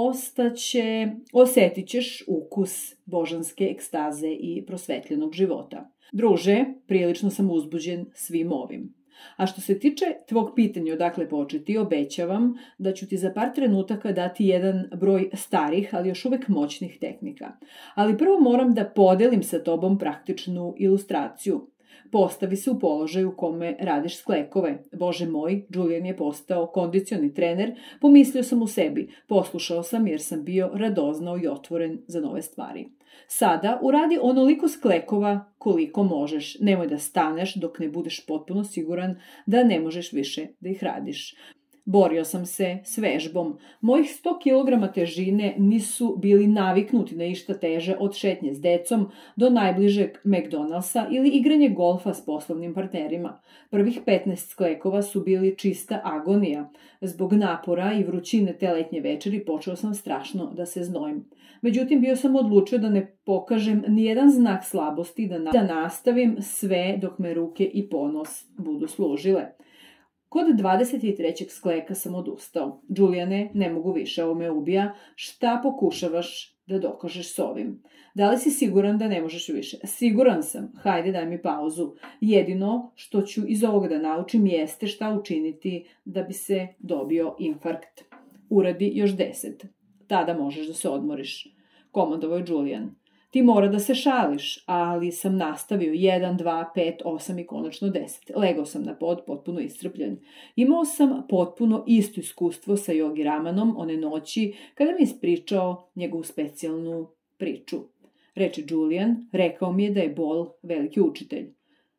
osetit ćeš ukus božanske ekstaze i prosvetljenog života. Druže, prilično sam uzbuđen svim ovim. A što se tiče tvog pitanja odakle početi, obećavam da ću ti za par trenutaka dati jedan broj starih, ali još uvek moćnih tehnika. Ali prvo moram da podelim sa tobom praktičnu ilustraciju. Postavi se u položaj u kome radiš sklekove. Bože moj, Julian je postao kondicioni trener, pomislio sam u sebi, poslušao sam jer sam bio radoznao i otvoren za nove stvari. Sada uradi onoliko sklekova koliko možeš. Nemoj da staneš dok ne budeš potpuno siguran da ne možeš više da ih radiš. Borio sam se s vežbom. Mojih 100 kg težine nisu bili naviknuti na išta teže od šetnje s decom do najbližeg McDonald'sa ili igranje golfa s poslovnim partnerima. Prvih 15 sklekova su bili čista agonija. Zbog napora i vrućine te letnje večeri počeo sam strašno da se znojim. Međutim, bio sam odlučio da ne pokažem nijedan znak slabosti, da nastavim sve dok me ruke i ponos budu služile. Kod 23. skleka sam odustao. Juliane, ne mogu više, ovo me ubija. Šta pokušavaš da dokažeš s ovim? Da li si siguran da ne možeš više? Siguran sam. Hajde, daj mi pauzu. Jedino što ću iz ovog da naučim jeste šta učiniti da bi se dobio infarkt. Uradi još 10. Tada možeš da se odmoriš. Komandovao je Julian. Ti mora da se šališ, ali sam nastavio 1, 2, 5, 8 i konačno 10. Legao sam na pod, potpuno iscrpljen. Imao sam potpuno isto iskustvo sa Yogi Ramanom one noći kada mi ispričao njegovu specijalnu priču. Reče Julian, rekao mi je da je bol veliki učitelj.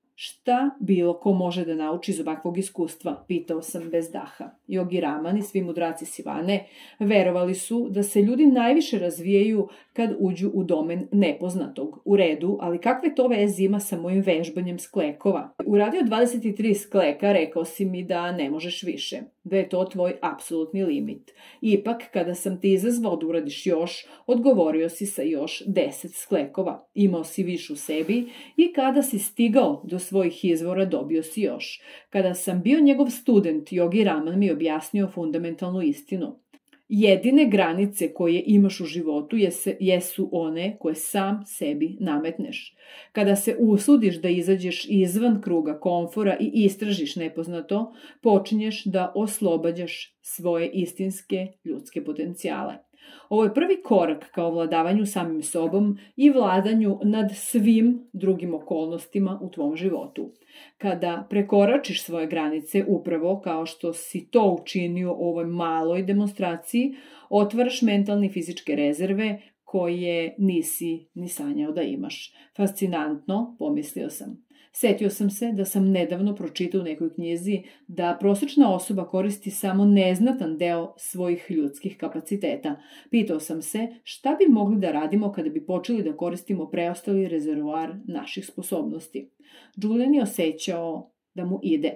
Šta bilo ko može da nauči iz ovakvog iskustva, pitao sam bez daha. Yogi Raman i svi mudraci Sivane verovali su da se ljudi najviše razvijaju kad uđu u domen nepoznatog. U redu, ali kakve to veze ima sa mojim vežbanjem sklekova? Uradio 23 skleka, rekao si mi da ne možeš više, da je to tvoj apsolutni limit. Ipak, kada sam te izazvao da uradiš još, odgovorio si sa još 10 sklekova. Imao si više u sebi i kada si stigao do svojih izvora dobio si još. Kada sam bio njegov student, Yogi Raman mi je objasnio fundamentalnu istinu. Jedine granice koje imaš u životu jesu one koje sam sebi nametneš. Kada se usudiš da izađeš izvan kruga komfora i istražiš nepoznato, počinješ da oslobađaš svoje istinske ljudske potencijale. Ovo je prvi korak ka ovladavanju samim sobom i vladanju nad svim drugim okolnostima u tvom životu. Kada prekoračiš svoje granice, upravo kao što si to učinio u ovoj maloj demonstraciji, otvaraš mentalne i fizičke rezerve koje nisi ni sanjao da imaš. Fascinantno, pomislio sam. Setio sam se da sam nedavno pročitao u nekoj knjizi da prosječna osoba koristi samo neznatan deo svojih ljudskih kapaciteta. Pitao sam se šta bi mogli da radimo kada bi počeli da koristimo preostali rezervoar naših sposobnosti. Julian je osjećao da mu ide.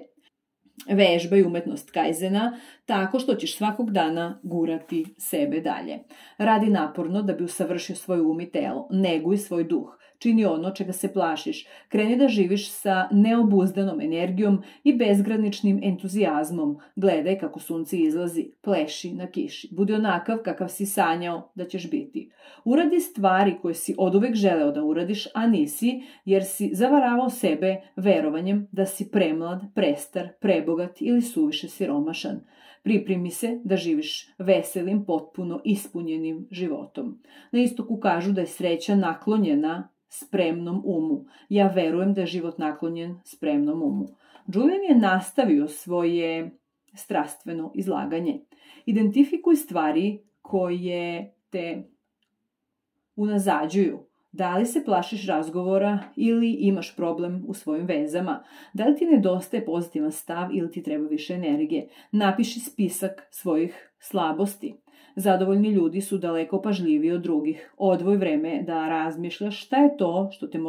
Vežbaj umetnost Kaizena tako što ćeš svakog dana gurati sebe dalje. Radi naporno da bi usavršio svoj um i telo. Neguj svoj duh. Čini ono čega se plašiš. Kreni da živiš sa neobuzdanom energijom i bezgraničnim entuzijazmom. Gledaj kako sunce izlazi. Pleši na kiši. Budi onakav kakav si sanjao da ćeš biti. Uradi stvari koje si oduvek želeo da uradiš, a nisi, jer si zavaravao sebe verovanjem da si premlad, prestar, prebogat ili suviše siromašan. Pripremi se da živiš veselim, potpuno ispunjenim životom. Na istoku kažu da je sreća naklonjena spremnom umu. Ja verujem da je život naklonjen spremnom umu. Julian je nastavio svoje strastveno izlaganje. Identifikuj stvari koje te unazađuju. Da li se plašiš razgovora ili imaš problem u svojim vezama? Da li ti nedostaje pozitivan stav ili ti treba više energije? Napiši spisak svojih slabosti. Zadovoljni ljudi su daleko pažljiviji od drugih. Odvoj vreme da razmišljaš šta je to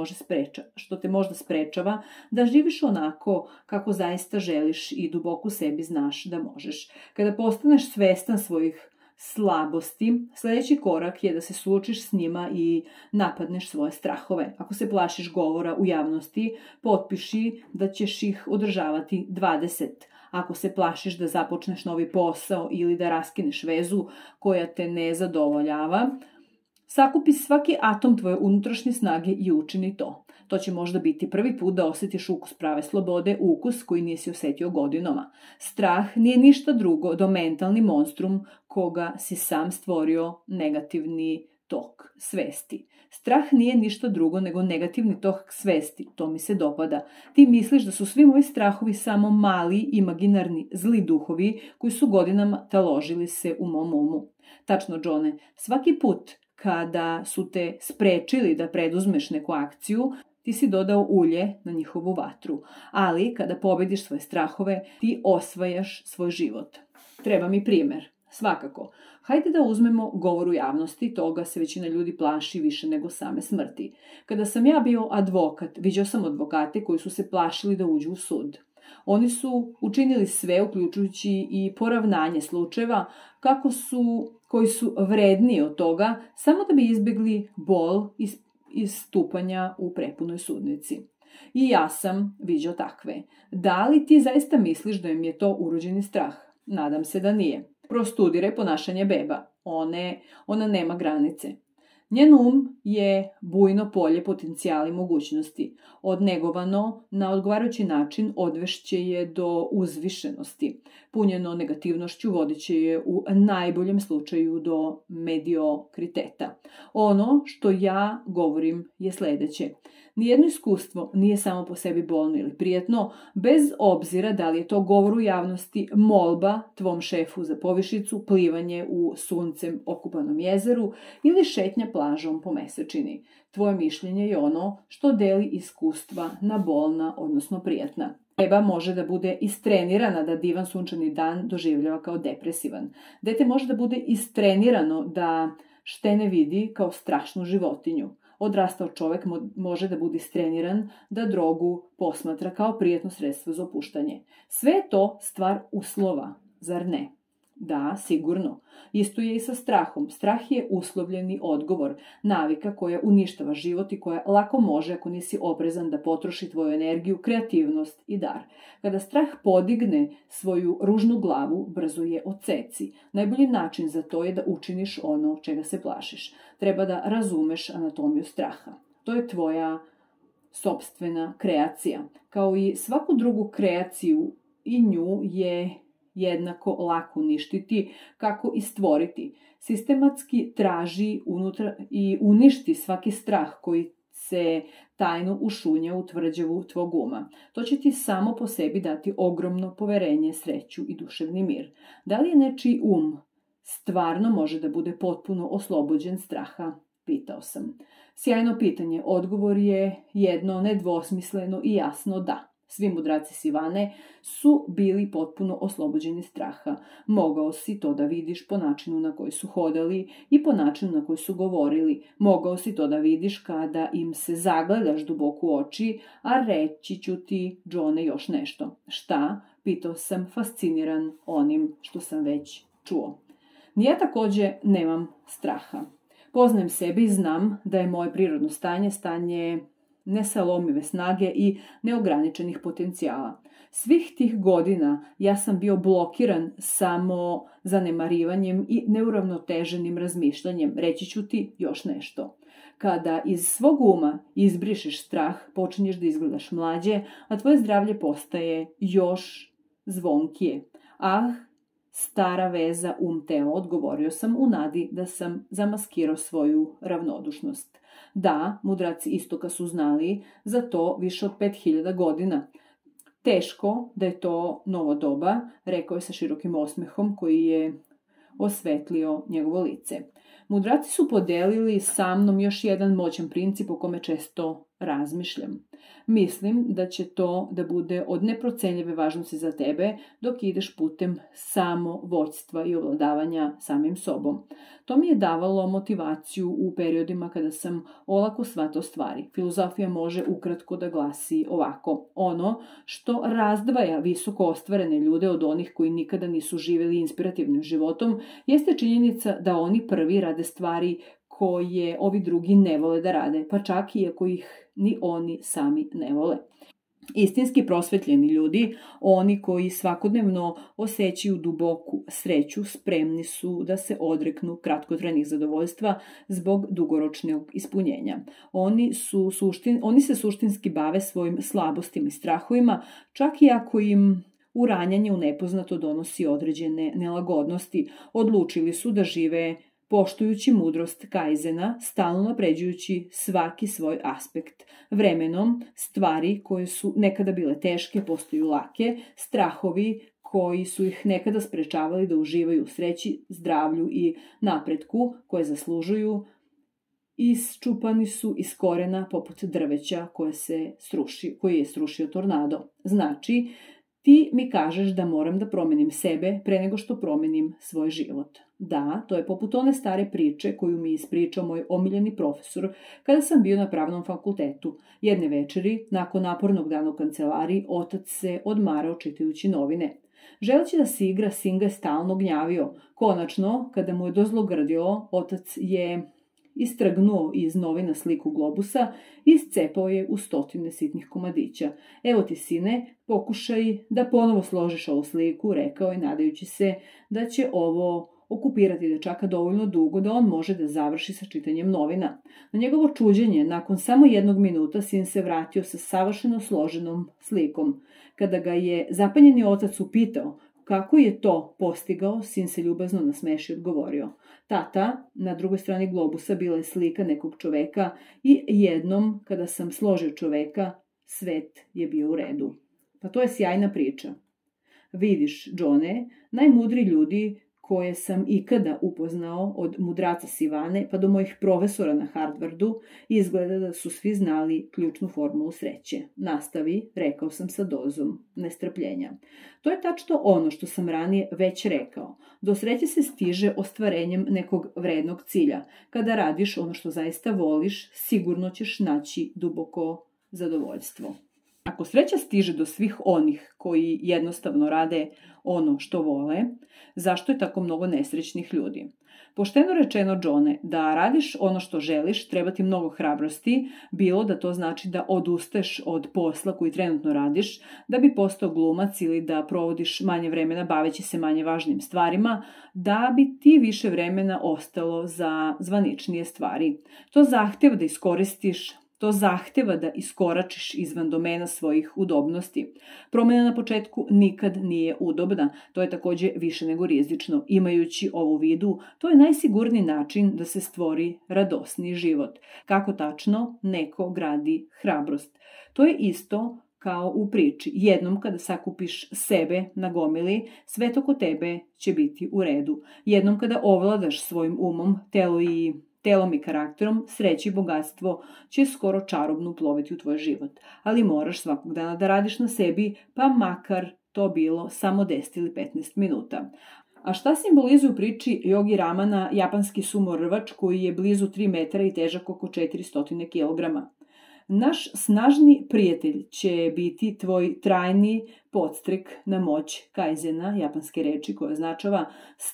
što te možda sprečava da živiš onako kako zaista želiš i duboko u sebi znaš da možeš. Kada postaneš svestan svojih slabosti, sljedeći korak je da se suočiš s njima i napadneš svoje strahove. Ako se plašiš govora u javnosti, potpiši da ćeš ih održavati 20. Ako se plašiš da započneš novi posao ili da raskineš vezu koja te ne zadovoljava, sakupi svaki atom tvoje unutrašnje snage i učini to. To će možda biti prvi put da osjetiš ukus prave slobode, ukus koji nisi osjetio godinama. Strah nije ništa drugo do mentalni monstrum koga si sam stvorio, negativni tok svesti. Strah nije ništa drugo nego negativni tok svesti. To mi se dopada. Ti misliš da su svi moji strahovi samo mali, imaginarni, zli duhovi koji su godinama taložili se u mom umu. Tačno, Johne, svaki put kada su te sprečili da preduzmeš neku akciju, ti si dodao ulje na njihovu vatru. Ali kada pobediš svoje strahove, ti osvajaš svoj život. Treba mi primjer. Svakako. Hajde da uzmemo govor u javnosti, toga se većina ljudi plaši više nego same smrti. Kada sam ja bio advokat, viđao sam advokate koji su se plašili da uđu u sud. Oni su učinili sve, uključujući i poravnanje slučajeva, koji su vredniji od toga, samo da bi izbjegli bol iz stupanja u prepunoj sudnici. I ja sam viđao takve. Da li ti zaista misliš da im je to urođeni strah? Nadam se da nije. Prostudiraj ponašanje beba. Ona nema granice. Njen je bujno polje potencijala i mogućnosti. Odnegovano na odgovarajući način odvešće je do uzvišenosti. Punjeno negativnošću vodit će je u najboljem slučaju do mediokriteta. Ono što ja govorim je sljedeće. Nijedno iskustvo nije samo po sebi bolno ili prijetno, bez obzira da li je to govor u javnosti, molba tvom šefu za povišicu, plivanje u suncem okupanom jezeru ili šetnja plažom po mesečini. Tvoje mišljenje je ono što deli iskustva na bolna, odnosno prijetna. Beba može da bude istrenirana da divan sunčani dan doživljava kao depresivan. Dete može da bude istrenirano da štene vidi kao strašnu životinju. Odrastao čovjek može da bude istreniran da drogu posmatra kao prijetno sredstvo za opuštanje. Sve je to stvar uslova, zar ne? Da, sigurno. Isto je i sa strahom. Strah je uslovljeni odgovor, navika koja uništava život i koja lako može, ako nisi oprezan, da potroši tvoju energiju, kreativnost i dar. Kada strah podigne svoju ružnu glavu, brzo je odseci. Najbolji način za to je da učiniš ono čega se plašiš. Treba da razumeš anatomiju straha. To je tvoja sopstvena kreacija. Kao i svaku drugu kreaciju, i nju je jednako lako uništiti kako i stvoriti. Sistematski traži unutra i uništi svaki strah koji se tajno ušunja u tvrđavu tvog uma. To će ti samo po sebi dati ogromno poverenje, sreću i duševni mir. Da li je nečiji stvarno može da bude potpuno oslobođen straha? Pitao sam. Sjajno pitanje. Odgovor je jedno nedvosmisleno i jasno da. Svi mudraci Sivane su bili potpuno oslobođeni straha. Mogao si to da vidiš po načinu na koji su hodali i po načinu na koji su govorili. Mogao si to da vidiš kada im se zagledaš duboko u oči, a reći ću ti, Johne, još nešto. Šta? Pitao sam, fasciniran onim što sam već čuo. Ni ja također nemam straha. Poznajem sebe i znam da je moje prirodno stanje nesalomive snage i neograničenih potencijala. Svih tih godina ja sam bio blokiran samo zanemarivanjem i neuravnoteženim razmišljanjem. Reći ću ti još nešto. Kada iz svog uma izbrišeš strah, počinješ da izgledaš mlađe, a tvoje zdravlje postaje još zvonkije. Stara veza telo, odgovorio sam u nadi da sam zamaskirao svoju ravnodušnost. Da, mudraci istoka su znali za to više od 5000 godina. Teško da je to novo doba, rekao je sa širokim osmehom koji je osvetlio njegovo lice. Mudraci su podelili sa mnom još jedan moćan princip o kome često razmišljam. Mislim da će to da bude od neprocenljive važnosti za tebe dok ideš putem samovođstva i ovladavanja samim sobom. To mi je davalo motivaciju u periodima kada sam olako shvatao stvari. Filozofija može ukratko da glasi ovako: ono što razdvaja visoko ostvarene ljude od onih koji nikada nisu živjeli inspirativnim životom jeste činjenica da oni prvi rade stvari koje ovi drugi ne vole da rade, pa čak i ako ih ni oni sami ne vole. Istinski prosvetljeni ljudi, oni koji svakodnevno osjećaju duboku sreću, spremni su da se odreknu kratkotrajnih zadovoljstva zbog dugoročnog ispunjenja. Oni se suštinski bave svojim slabostima i strahovima, čak i ako im uranjanje u nepoznato donosi određene nelagodnosti. Odlučili su da žive poštujući mudrost Kaizena, stalno napređujući svaki svoj aspekt. Vremenom, stvari koje su nekada bile teške postaju lake, strahovi koji su ih nekada sprečavali da uživaju u sreći, zdravlju i napretku koje zaslužuju, isčupani su iz korena poput drveća koji je srušio tornado. Znači, ti mi kažeš da moram da promenim sebe pre nego što promenim svoj život. Da, to je poput one stare priče koju mi ispričao moj omiljeni profesor kada sam bio na pravnom fakultetu. Jedne večeri, nakon napornog dana u kancelariji, otac se odmarao čitajući novine. Želeći da se igra, sin ga je stalno gnjavio. Konačno, kada mu je dozlogrdilo, otac je istrgnuo iz novina sliku globusa i iscepao je u 100 sitnih komadića. Evo ti, sine, pokušaj da ponovo složiš ovu sliku, rekao je, nadajući se da će ovo okupirati dečaka dovoljno dugo da on može da završi sa čitanjem novina. Na njegovo čuđenje, nakon samo 1 minuta, sin se vratio sa savršeno složenom slikom. Kada ga je zapanjeni otac upitao kako je to postigao, sin se ljubazno nasmešio i odgovorio: tata, na drugoj strani globusa bila je slika nekog čoveka i jednom kada sam složio čoveka, svet je bio u redu. Pa to je sjajna priča. Vidiš, Johne, najmudri ljudi koje sam ikada upoznao, od mudraca Sivane pa do mojih profesora na Harvardu, izgleda da su svi znali ključnu formulu sreće. Nastavi, rekao sam sa dozom nestrpljenja. To je tačno ono što sam ranije već rekao. Do sreće se stiže ostvarenjem nekog vrednog cilja. Kada radiš ono što zaista voliš, sigurno ćeš naći duboko zadovoljstvo. Ako sreća stiže do svih onih koji jednostavno rade ono što vole, zašto je tako mnogo nesrećnih ljudi? Pošteno rečeno, Johne, da radiš ono što želiš, treba ti mnogo hrabrosti, bilo da to znači da odustaješ od posla koji trenutno radiš, da bi postao glumac ili da provodiš manje vremena baveći se manje važnim stvarima, da bi ti više vremena ostalo za zvaničnije stvari. To zahteva da iskoristiš, to zahteva da iskoračiš izvan domena svojih udobnosti. Promjena na početku nikad nije udobna, to je također više nego rizično. Imajući ovo u vidu, to je najsigurniji način da se stvori radosni život. Kako tačno neko gradi hrabrost? To je isto kao u priči. Jednom kada sakupiš sebe na gomili, sve oko tebe će biti u redu. Jednom kada ovladaš svojim umom, telom i karakterom, sreće i bogatstvo će skoro čarobno uploviti u tvoj život. Ali moraš svakog dana da radiš na sebi, pa makar to bilo samo 10 ili 15 minuta. A šta simbolizuje u priči Jogi Ramana japanski sumo rvač koji je blizu 3 metara i težak oko 400 kg? Naš snažni prijatelj će biti tvoj trajni podstrek na moć Kaizena, japanske reči koja označava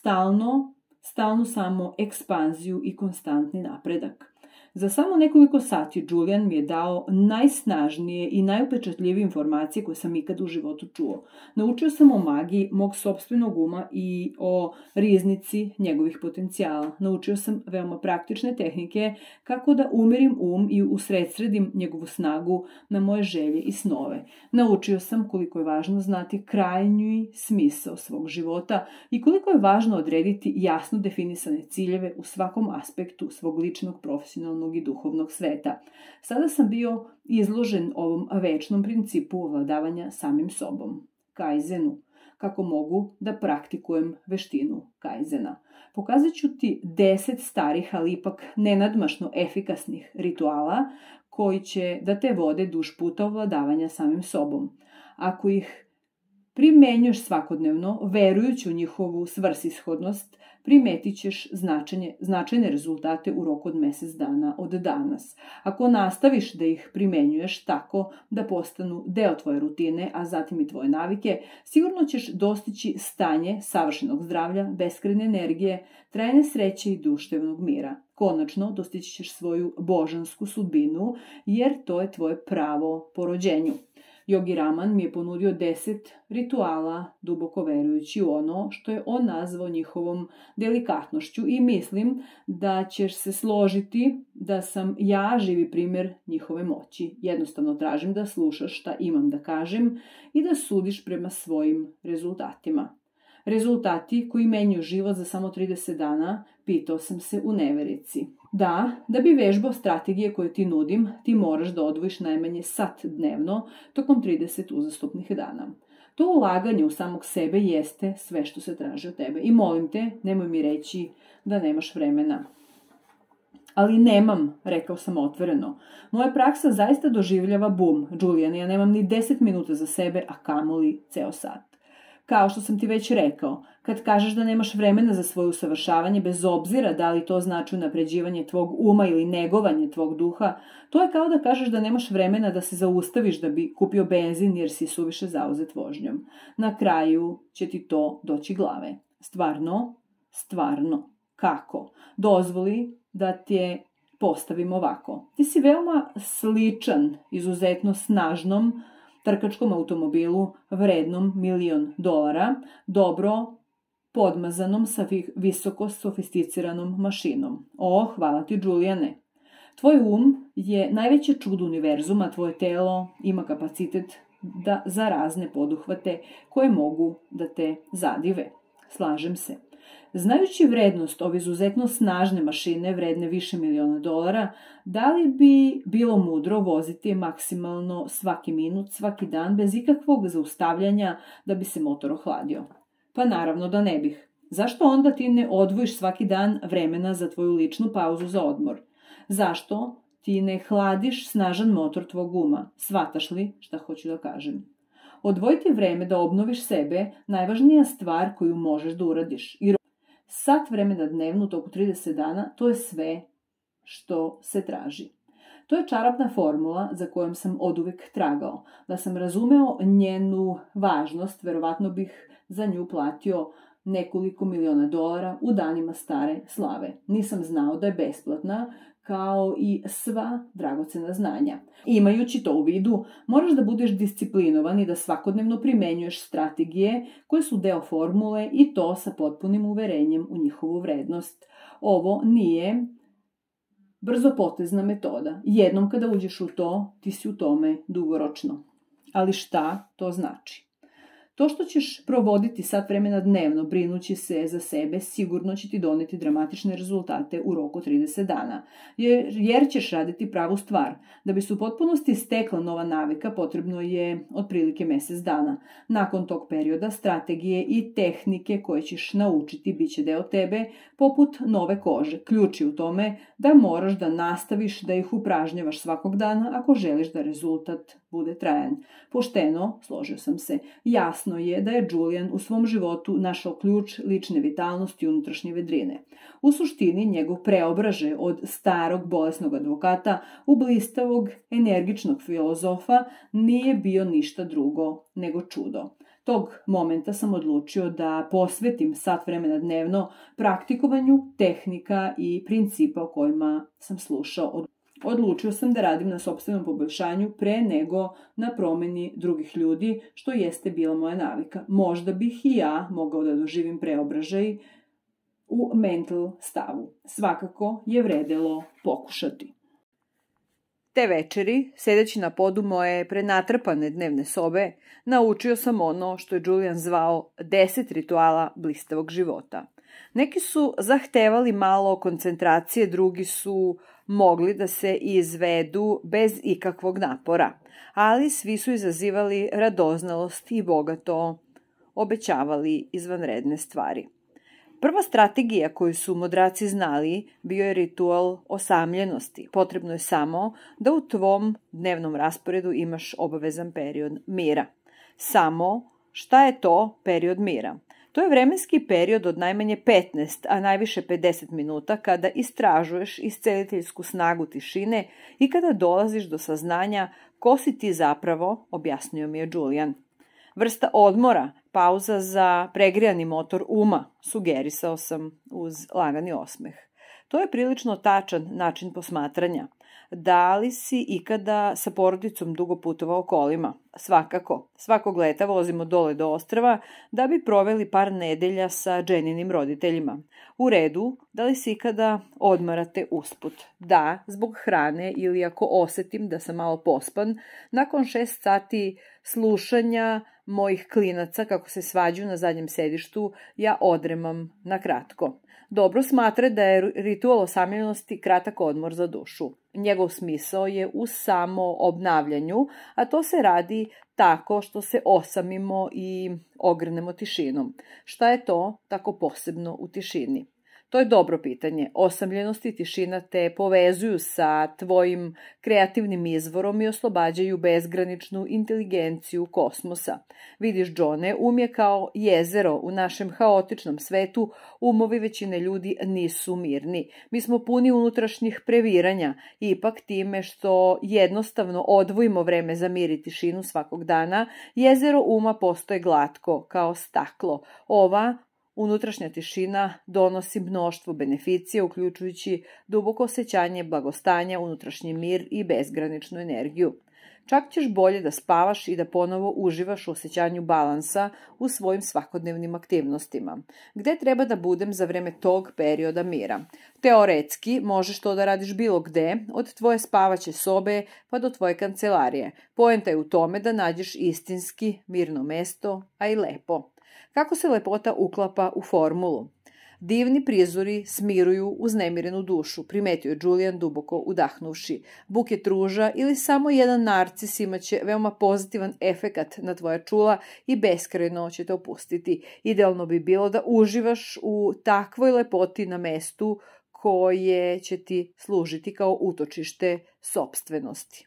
stalnu samo ekspanziju i konstantni napredak. Za samo nekoliko sati Julian mi je dao najsnažnije i najupečatljivije informacije koje sam ikad u životu čuo. Naučio sam o magiji mog sopstvenog uma i o riznici njegovih potencijala. Naučio sam veoma praktične tehnike kako da umirim um i usredsredim njegovu snagu na moje želje i snove. Naučio sam koliko je važno znati krajnji smisao svog života i koliko je važno odrediti jasno definisane ciljeve u svakom aspektu svog ličnog, profesionalnog i duhovnog sveta. Sada sam bio izložen ovom večnom principu ovladavanja samim sobom, Kaizenu. kako mogu da praktikujem veštinu Kaizena. Pokazat ću ti 10 starih, ali ipak nenadmašno efikasnih rituala koji će da te vode duž puta ovladavanja samim sobom. Ako ih primenjuješ svakodnevno, verujući u njihovu svrsishodnost, primetit ćeš značajne rezultate u roku od mesec dana od danas. Ako nastaviš da ih primenjuješ tako da postanu deo tvoje rutine, a zatim i tvoje navike, sigurno ćeš dostići stanje savršenog zdravlja, beskrajne energije, trajne sreće i duševnog mira. Konačno, dostići ćeš svoju božansku sudbinu, jer to je tvoje pravo po rođenju. Yogi Raman mi je ponudio 10 rituala, duboko verujući u ono što je on nazvao njihovom delikatnošću i mislim da ćeš se složiti da sam ja živi primjer njihove moći. Jednostavno tražim da slušaš šta imam da kažem i da sudiš prema svojim rezultatima. Rezultati koji menjaju život za samo 30 dana, pitao sam se u neverici. Da bi vežbao strategije koje ti nudim, ti moraš da odvojiš najmanje sat dnevno tokom 30 uzastopnih dana. To ulaganje u samog sebe jeste sve što se traži od tebe. I molim te, nemoj mi reći da nemaš vremena. Ali nemam, rekao sam otvoreno. Moja praksa zaista doživljava bum. Julian, ja nemam ni 10 minuta za sebe, a kamoli ceo sat. Kao što sam ti već rekao, kad kažeš da nemaš vremena za svoje usavršavanje, bez obzira da li to znači unapređivanje tvog uma ili negovanje tvog duha, to je kao da kažeš da nemaš vremena da se zaustaviš da bi kupio benzin jer si suviše zauzet vožnjom. Na kraju će ti to doći glave. Stvarno. Kako? Dozvoli da te postavim ovako. Ti si veoma sličan izuzetno snažnom trkačkom automobilu vrednom $1.000.000, dobro podmazanom sa visoko sofisticiranom mašinom. Hvala ti, Juliane. Tvoj je najveće čudo univerzuma, tvoje telo ima kapacitet za razne poduhvate koje mogu da te zadive. Slažem se. Znajući vrednost ove izuzetno snažne mašine vredne više $1.000.000, da li bi bilo mudro voziti maksimalno svaki minut, svaki dan, bez ikakvog zaustavljanja da bi se motor ohladio? Pa naravno da ne bih. Zašto onda ti ne odvojiš svaki dan vremena za tvoju ličnu pauzu za odmor? Zašto ti ne hladiš snažan motor tvog uma? Shvataš li šta hoću da kažem? Odvojiti vreme da obnoviš sebe, najvažnija stvar koju možeš da uradiš. Sat vremena dnevno u toku 30 dana, to je sve što se traži. To je čarobna formula za kojom sam oduvek tragao. Da sam razumeo njenu važnost, verovatno bih za nju platio nekoliko $1.000.000 u danima stare slave. Nisam znao da je besplatna, kao i sva dragocena znanja. Imajući to u vidu, moraš da budeš disciplinovan i da svakodnevno primenjuješ strategije koje su deo formule i to sa potpunim uverenjem u njihovu vrednost. Ovo nije brzopotezna metoda. Jednom kada uđeš u to, ti si u tome dugoročno. Ali šta to znači? To što ćeš provoditi sat vremena dnevno, brinući se za sebe, sigurno će ti doneti dramatične rezultate u roku 30 dana, jer ćeš raditi pravu stvar. Da bi se u potpunosti stekla nova navika, potrebno je otprilike mesec dana. Nakon tog perioda, strategije i tehnike koje ćeš naučiti bit će deo tebe, poput nove kože. Ključ je u tome da moraš da nastaviš da ih upražnjavaš svakog dana ako želiš da rezultat bude trajan. Pošteno, složio sam se, jasno je da je Julian u svom životu našao ključ lične vitalnosti i unutrašnje vedrine. U suštini, njegov preobraže od starog bolesnog advokata u blistavog, energičnog filozofa nije bio ništa drugo nego čudo. Tog momenta sam odlučio da posvetim sat vremena dnevno praktikovanju tehnika i principa o kojima sam slušao. Odlučio sam da radim na sopstvenom poboljšanju pre nego na promeni drugih ljudi, što jeste bila moja navika. Možda bih i ja mogao da doživim preobražaj u mental stavu. Svakako je vredelo pokušati. Te večeri, sedeći na podu moje prenatrpane dnevne sobe, naučio sam ono što je Julian zvao 10 rituala blistavog života. Neki su zahtevali malo koncentracije, drugi su mogli da se izvedu bez ikakvog napora, ali svi su izazivali radoznalost i bogato obećavali izvanredne stvari. Prva strategija koju su mudraci znali bio je ritual osamljenosti. Potrebno je samo da u tvom dnevnom rasporedu imaš obavezan period mira. Samo šta je to period mira? To je vremenski period od najmanje 15, a najviše 50 minuta kada istražuješ isceliteljsku snagu tišine i kada dolaziš do saznanja ko si ti zapravo, objasnio mi je Julian. Vrsta odmora, pauza za pregrijani motor uma, sugerisao sam uz lagani osmeh. To je prilično tačan način posmatranja. Da li si ikada sa porodicom dugo putovao kolima? Svakako. Svakog leta vozimo dole do ostrva da bi proveli par nedelja sa Jeninim roditeljima. U redu, da li si ikada odmarate usput? Da, zbog hrane ili ako osetim da sam malo pospan, nakon 6 sati slušanja mojih klinaca kako se svađaju na zadnjem sedištu, ja odremam na kratko. Dobro smatra da je ritual osamljenosti kratak odmor za dušu. Njegov smisao je u samo obnavljanju, a to se radi tako što se osamimo i ogrnemo tišinom. Šta je to tako posebno u tišini? To je dobro pitanje. Osamljenost i tišina te povezuju sa tvojim kreativnim izvorom i oslobađaju bezgraničnu inteligenciju kosmosa. Vidiš, Johne, um je kao jezero u našem haotičnom svetu, umovi većine ljudi nisu mirni. Mi smo puni unutrašnjih previranja, ipak time što jednostavno odvojimo vreme za mir i tišinu svakog dana, jezero uma postoje glatko, kao staklo. Ova unutrašnja tišina donosi mnoštvo beneficija, uključujući duboko osjećanje blagostanja, unutrašnji mir i bezgraničnu energiju. Čak ćeš bolje da spavaš i da ponovo uživaš u osjećanju balansa u svojim svakodnevnim aktivnostima. Gde treba da budem za vreme tog perioda mira? Teoretski možeš to da radiš bilo gde, od tvoje spavaće sobe pa do tvoje kancelarije. Poenta je u tome da nađeš istinski mirno mesto, a i lepo. Kako se lepota uklapa u formulu? Divni prizori smiruju uznemirenu dušu, primetio je Julian duboko udahnuvši. Buket ruža ili samo jedan narcis imaće veoma pozitivan efekat na tvoja čula i beskrajno će te opustiti. Idealno bi bilo da uživaš u takvoj lepoti na mestu koje će ti služiti kao utočište sopstvenosti.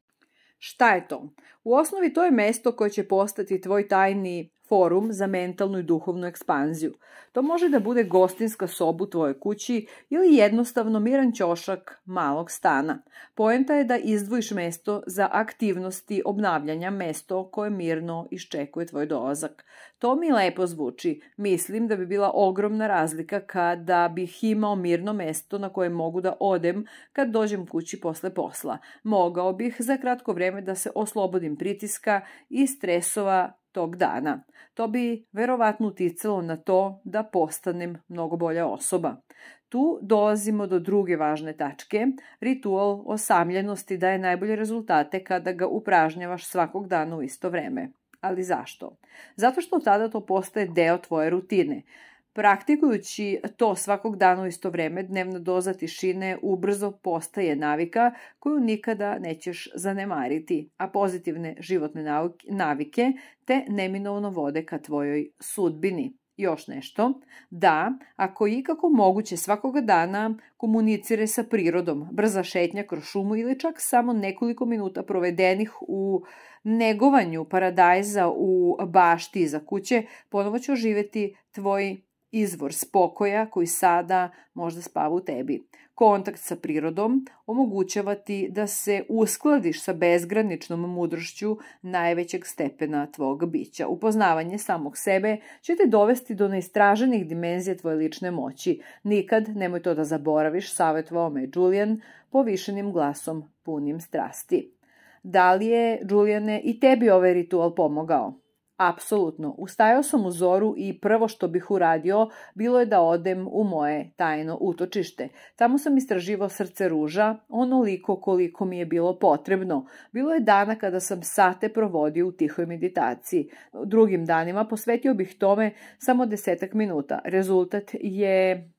Šta je to? U osnovi to je mesto koje će postati tvoj tajni forum za mentalnu i duhovnu ekspanziju. To može da bude gostinska soba u tvojoj kući ili jednostavno miran ćošak malog stana. Poenta je da izdvojiš mesto za aktivnosti obnavljanja, mesto koje mirno iščekuje tvoj dolazak. To mi lepo zvuči. Mislim da bi bila ogromna razlika kada bih imao mirno mesto na koje mogu da odem kad dođem kući posle posla. Mogao bih za kratko vreme da se oslobodim pritiska i stresova tog dana. To bi verovatno uticalo na to da postanem mnogo bolja osoba. Tu dolazimo do druge važne tačke. Ritual osamljenosti daje najbolje rezultate kada ga upražnjavaš svakog dana u isto vreme. Ali zašto? Zato što tada to postaje deo tvoje rutine. Praktikujući to svakog dana u isto vreme, dnevna doza tišine ubrzo postaje navika koju nikada nećeš zanemariti, a pozitivne životne navike te neminovno vode ka tvojoj sudbini. Još nešto, da, ako je ikako moguće svakoga dana komunicire sa prirodom, brza šetnja kroz šumu ili čak samo nekoliko minuta provedenih u negovanju paradajza u bašti iza kuće, ponovo će oživjeti tvoj izvor spokoja koji sada možda spava u tebi. Kontakt sa prirodom omogućava ti da se uskladiš sa bezgraničnom mudrošću najvećeg stepena tvog bića. Upoznavanje samog sebe će te dovesti do neistraženih dimenzija tvoje lične moći. Nikad nemoj to da zaboraviš, savjetovao me Julian povišenim glasom punim strasti. Da li je, Juliane, i tebi ovaj ritual pomogao? Apsolutno. Ustajao sam u zoru i prvo što bih uradio bilo je da odem u moje tajno utočište. Tamo sam istraživao srce ruža, onoliko koliko mi je bilo potrebno. Bilo je dana kada sam sate provodio u tihoj meditaciji. Drugim danima posvetio bih tome samo 10 minuta. Rezultat je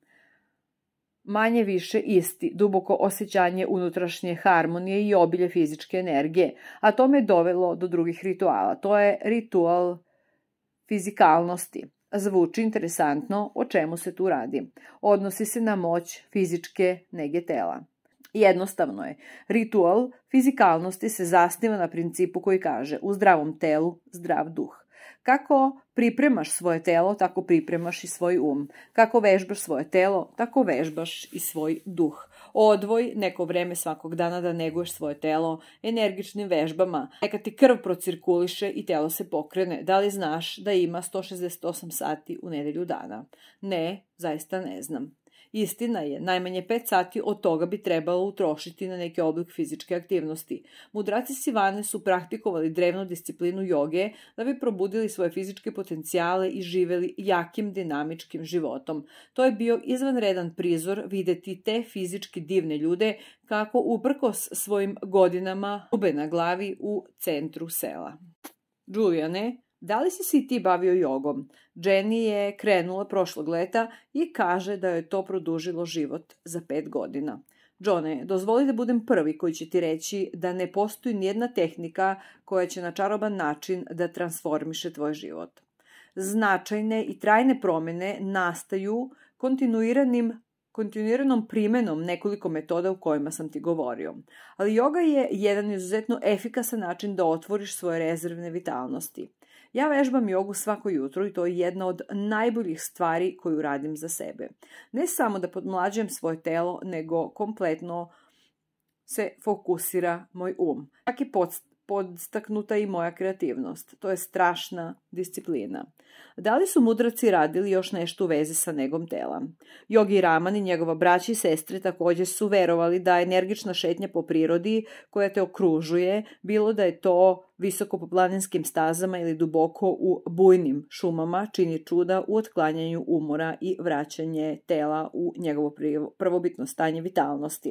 manje više isti, duboko osjećanje unutrašnje harmonije i obilje fizičke energije, a to me dovelo do drugih rituala. To je ritual fizikalnosti. Zvuči interesantno, o čemu se tu radi. Odnosi se na moć fizičke nege tela. Jednostavno je. Ritual fizikalnosti se zasniva na principu koji kaže u zdravom telu, zdrav duh. Kako pripremaš svoje telo, tako pripremaš i svoj Kako vežbaš svoje telo, tako vežbaš i svoj duh. Odvoj neko vreme svakog dana da neguješ svoje telo energičnim vežbama. Neka ti krv procirkuliše i telo se pokrene. Da li znaš da ima 168 sati u nedelju dana? Ne, zaista ne znam. Istina je, najmanje 5 sati od toga bi trebalo utrošiti na neki oblik fizičke aktivnosti. Mudraci Sivane su praktikovali drevnu disciplinu joge da bi probudili svoje fizičke potencijale i živeli jakim dinamičkim životom. To je bio izvanredan prizor videti te fizički divne ljude kako uprkos svojim godinama dube na glavi u centru sela. Juliane, da li si ti bavio jogom? Jenny je krenula prošlog leta i kaže da joj to produžilo život za 5 godina. Johne, dozvoli da budem prvi koji će ti reći da ne postoji nijedna tehnika koja će na čaroban način da transformiše tvoj život. Značajne i trajne promjene nastaju kontinuiranom primenom nekoliko metoda u kojima sam ti govorio. Ali joga je jedan izuzetno efikasan način da otvoriš svoje rezervne vitalnosti. Ja vežbam jogu svako jutro i to je jedna od najboljih stvari koju radim za sebe. Ne samo da podmlađujem svoje telo, nego kompletno se fokusira moj Čak je podstaknuta i moja kreativnost. To je strašna disciplina. Da li su mudraci radili još nešto u vezi sa negom tela? Yogi Raman i njegova braća i sestre također su verovali da energična šetnja po prirodi koja te okružuje, bilo da je to visoko po planinskim stazama ili duboko u bujnim šumama, čini čuda u otklanjanju umora i vraćanje tela u njegovo prvobitno stanje vitalnosti.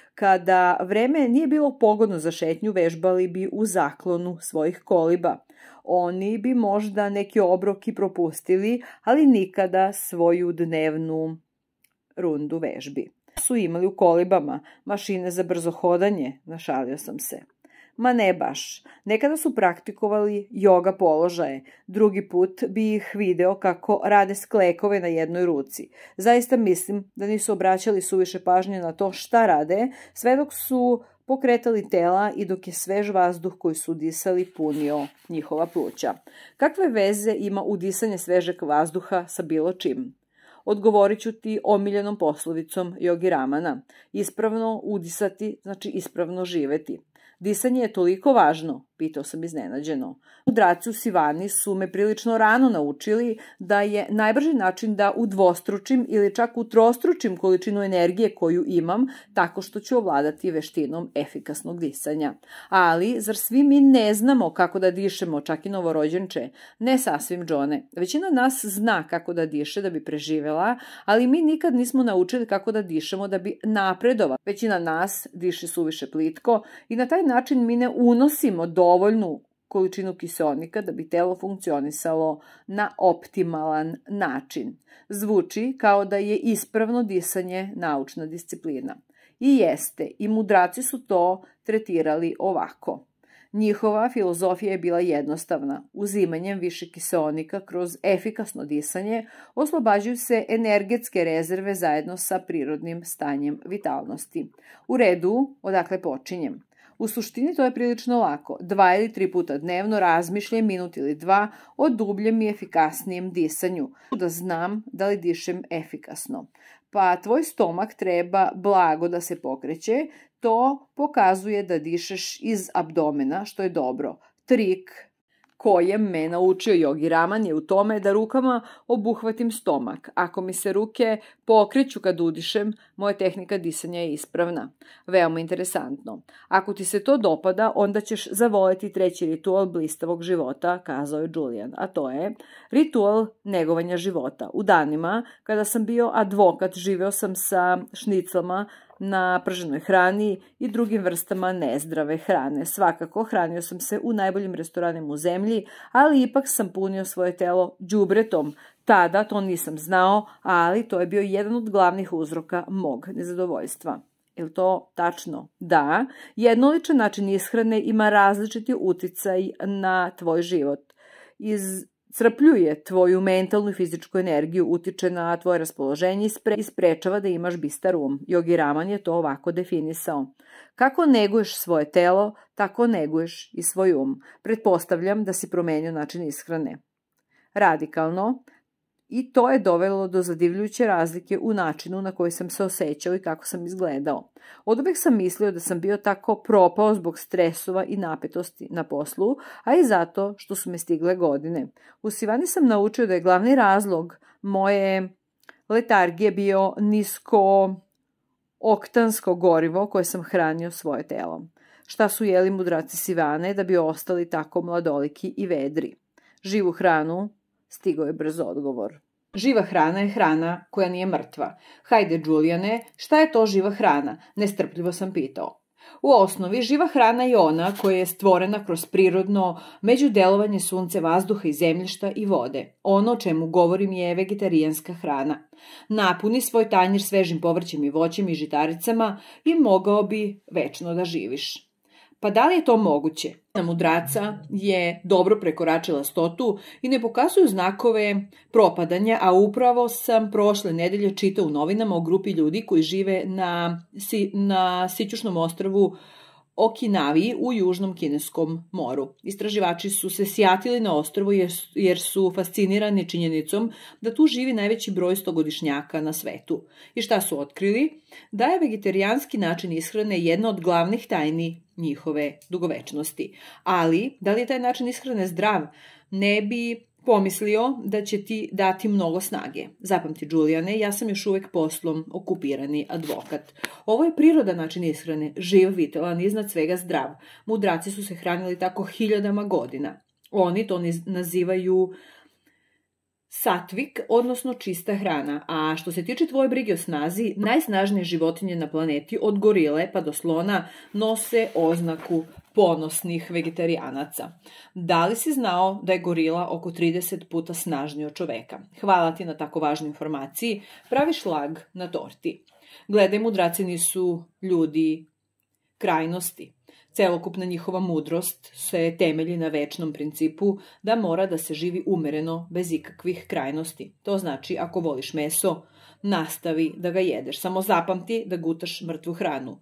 Kada vreme nije bilo pogodno za šetnju, vežbali bi u zaklonu svojih koliba. Oni bi možda neki obrok i propustili, ali nikada svoju dnevnu rundu vežbi. Su imali u kolibama mašine za brzo hodanje, našalio sam se. Ma ne baš. Nekada su praktikovali joga položaje. Drugi put bi ih video kako rade sklekove na jednoj ruci. Zaista mislim da nisu obraćali suviše pažnje na to šta rade, sve dok su pokretali tela i dok je svež vazduh koji su udisali punio njihova pluća. Kakve veze ima udisanje svežeg vazduha sa bilo čim? Odgovorit ću ti omiljenom poslovicom Yogi Ramana. Ispravno udisati znači ispravno živeti. Disanje je toliko važno, pitao sam iznenađeno. Mudraci u Sivani su me prilično rano naučili da je najbrži način da udvostručim ili čak utrostručim količinu energije koju imam tako što ću ovladati veštinom efikasnog disanja. Ali, zar svi mi ne znamo kako da dišemo, čak i novorođenče? Ne sasvim, Johne. Većina nas zna kako da diše da bi preživela, ali mi nikad nismo naučili kako da dišemo da bi napredovali. Većina nas diše suviše plitko i na taj način mi ne unosimo dovoljnu količinu kiseonika da bi telo funkcionisalo na optimalan način. Zvuči kao da je ispravno disanje naučna disciplina. I jeste, i mudraci su to tretirali ovako. Njihova filozofija je bila jednostavna. Uzimanjem više kiseonika kroz efikasno disanje oslobađaju se energetske rezerve zajedno sa prirodnim stanjem vitalnosti. U redu, odakle počinjem? U suštini to je prilično lako. 2 ili 3 puta dnevno razmišljam minut ili 2 o dubljem i efikasnijem disanju. Da znam da li dišem efikasno. Pa tvoj stomak treba blago da se pokreće. To pokazuje da dišeš iz abdomena, što je dobro. Trik kojem me naučio Yogi Raman je u tome da rukama obuhvatim stomak. Ako mi se ruke pokreću kad udišem, moja tehnika disanja je ispravna. Veoma interesantno. Ako ti se to dopada, onda ćeš zavoleti treći ritual blistavog života, kazao je Julian, a to je ritual negovanja života. U danima kada sam bio advokat, živeo sam sa šniclama na prženoj hrani i drugim vrstama nezdrave hrane. Svakako, hranio sam se u najboljim restoranima u zemlji, ali ipak sam punio svoje telo đubretom. Tada to nisam znao, ali to je bio jedan od glavnih uzroka mog nezadovoljstva. Je li to tačno? Da. Jednoličan način ishrane ima različiti uticaj na tvoj život. Iz Iscrpljuje tvoju mentalnu i fizičku energiju, utiče na tvoje raspoloženje i sprečava da imaš bistar um. Yogi Raman je to ovako definisao. Kako neguješ svoje telo, tako neguješ i svoj um. Pretpostavljam da si promenio način ishrane. Radikalno. I to je dovelo do zadivljujuće razlike u načinu na koji sam se osjećao i kako sam izgledao. Oduvek sam mislio da sam bio tako propao zbog stresova i napetosti na poslu, a i zato što su me stigle godine. U Sivani sam naučio da je glavni razlog moje letargije bio nisko oktansko gorivo koje sam hranio svoje telo. Šta su jeli mudraci Sivane da bi ostali tako mladoliki i vedri? Živu hranu. Stigao je brzo odgovor. Živa hrana je hrana koja nije mrtva. Hajde, Đulijane, šta je to živa hrana? Nestrpljivo sam pitao. U osnovi, živa hrana je ona koja je stvorena kroz prirodno međudelovanje sunce, vazduha i zemljišta i vode. Ono o čemu govorim je vegetarijanska hrana. Napuni svoj tanjir svežim povrćem i voćem i žitaricama i mogao bi večno da živiš. Pa da li je to moguće? Mudraca je dobro prekoračila 100 i ne pokazuju znakove propadanja, a upravo sam prošle nedelje čitao u novinama o grupi ljudi koji žive na sićušnom ostrvu Okinavi u južnom kineskom moru. Istraživači su se sjatili na ostrvu jer su fascinirani činjenicom da tu živi najveći broj stogodišnjaka na svetu. I šta su otkrili? Da je vegetarijanski način ishrane jedna od glavnih tajni njihove dugovečnosti. Ali, da li je taj način ishrane zdrav? Ne bi pomislio da će ti dati mnogo snage. Zapamti, Đulijane, ja sam još uvek poslom okupirani advokat. Ovo je prirodan način ishrane, živ, vitalan, iznad svega zdrav. Mudraci su se hranili tako hiljadama godina. Oni to nazivaju satvik, odnosno čista hrana. A što se tiče tvoje brige o snazi, najsnažnije životinje na planeti, od gorile pa do slona, nose oznaku ponosnih vegetarijanaca. Da li si znao da je gorila oko 30 puta snažnija od čoveka? Hvala ti na tako važnoj informaciji. Pravi šlag na torti. Gledaj, mudraci nisu ljudi krajnosti. Celokupna njihova mudrost se temelji na večnom principu da mora da se živi umereno, bez ikakvih krajnosti. To znači, ako voliš meso, nastavi da ga jedeš. Samo zapamti da gutaš mrtvu hranu.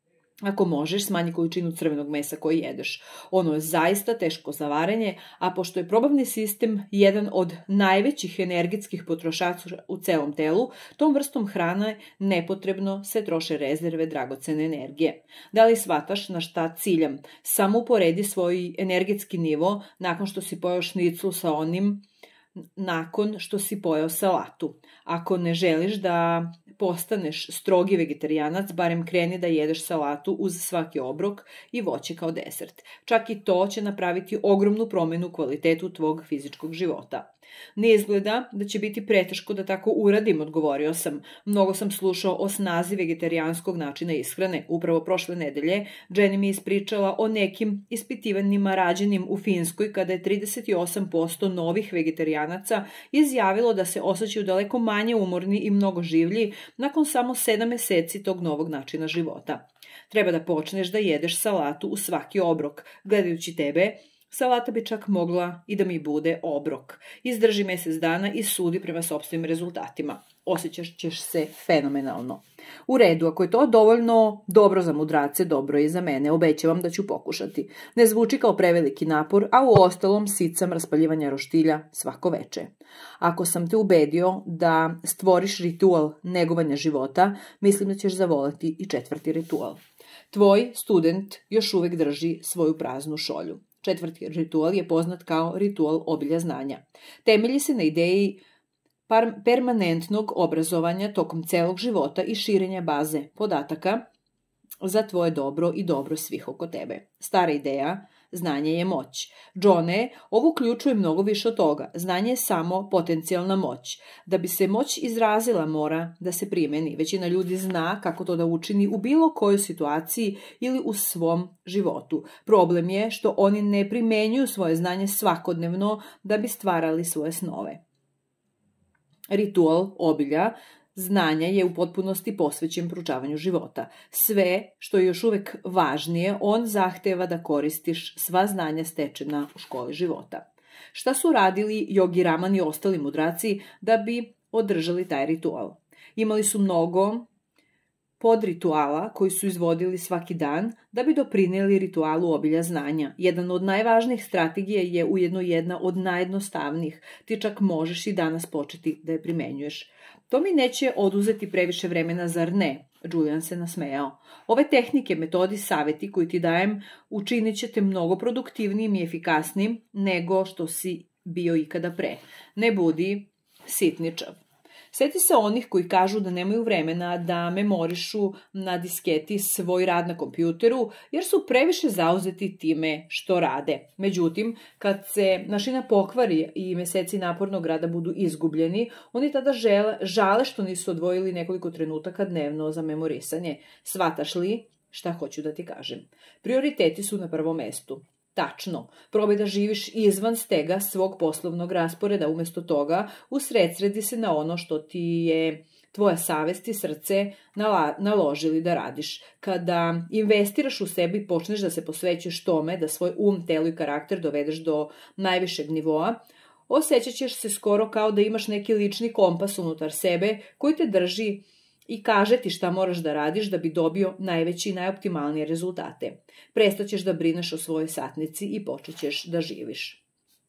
Ako možeš, smanji količinu crvenog mesa koji jedeš. Ono je zaista teško za varenje, a pošto je probavni sistem jedan od najvećih energetskih potrošača u celom telu, tom vrstom hrane nepotrebno se troše rezerve dragocene energije. Da li shvataš na šta ciljam? Samo uporedi svoj energetski nivo nakon što si pojeo šniclu sa onim nakon što si pojeo salatu. Ako ne želiš da postaneš strogi vegetarijanac, barem kreni da jedeš salatu uz svaki obrok i voće kao desert. Čak i to će napraviti ogromnu promenu u kvalitetu tvog fizičkog života. Ne izgleda da će biti preteško da tako uradim, odgovorio sam. Mnogo sam slušao o snazi vegetarijanskog načina ishrane. Upravo prošle nedelje Jenny mi je ispričala o nekim ispitivanjima rađenim u Finskoj kada je 38% novih vegetarijanaca izjavilo da se osjećaju daleko manje umorni i mnogo življi nakon samo 7 meseci tog novog načina života. Treba da počneš da jedeš salatu u svaki obrok. Gledajući tebe, salata bi čak mogla i da mi bude obrok. Izdrži mesec dana i sudi prema sopstvenim rezultatima. Osjećaš ćeš se fenomenalno. U redu, ako je to dovoljno dobro za mudrace, dobro je i za mene. Obećavam da ću pokušati. Ne zvuči kao preveliki napor, a u ostalom sit sam raspaljivanja roštilja svako veče. Ako sam te ubedio da stvoriš ritual negovanja života, mislim da ćeš zavoleti i 4. ritual. Tvoj student još uvek drži svoju praznu šolju. 4. ritual je poznat kao ritual obilja znanja. Temelji se na ideji permanentnog obrazovanja tokom celog života i širenja baze podataka za tvoje dobro i dobro svih oko tebe. Stara ideja, znanje je moć. Johne, ovo uključuje mnogo više od toga. Znanje je samo potencijalna moć. Da bi se moć izrazila, mora da se primeni. Većina ljudi zna kako to da učini u bilo kojoj situaciji ili u svom životu. Problem je što oni ne primenjuju svoje znanje svakodnevno da bi stvarali svoje snove. Ritual obilja znanja je u potpunosti posvećen proučavanju života. Sve što je još uvek važnije, on zahteva da koristiš sva znanja stečena u školi života. Šta su radili Yogi Raman i ostali mudraci da bi održali taj ritual? Imali su mnogo podrituala koji su izvodili svaki dan da bi doprinijeli ritualu obilja znanja. Jedan od najvažnijih strategija je ujedno jedna od najjednostavnijih. Ti čak možeš i danas početi da je primenjuješ. To mi neće oduzeti previše vremena, zar ne? Julian se nasmejao. Ove tehnike, metodi, saveti koji ti dajem učinit će te mnogo produktivnijim i efikasnijim nego što si bio ikada pre. Ne budi sitničav. Sjeti se onih koji kažu da nemaju vremena da memorišu na disketi svoj rad na kompjuteru, jer su previše zauzeti time što rade. Međutim, kad se mašina pokvari i meseci napornog rada budu izgubljeni, oni tada žale što nisu odvojili nekoliko trenutaka dnevno za memorisanje. Shvataš li šta hoću da ti kažem? Prioriteti su na prvom mestu. Tačno, probaj da živiš izvan stega svog poslovnog rasporeda, umjesto toga usredsredi se na ono što ti je tvoja savest i srce naložili da radiš. Kada investiraš u sebi i počneš da se posvećuješ tome, da svoj telo i karakter dovedeš do najvišeg nivoa, osjećat ćeš se skoro kao da imaš neki lični kompas unutar sebe koji te drži i kaže ti šta moraš da radiš da bi dobio najveći i najoptimalnije rezultate. Prestaćeš da brineš o svojoj satnici i počet ćeš da živiš.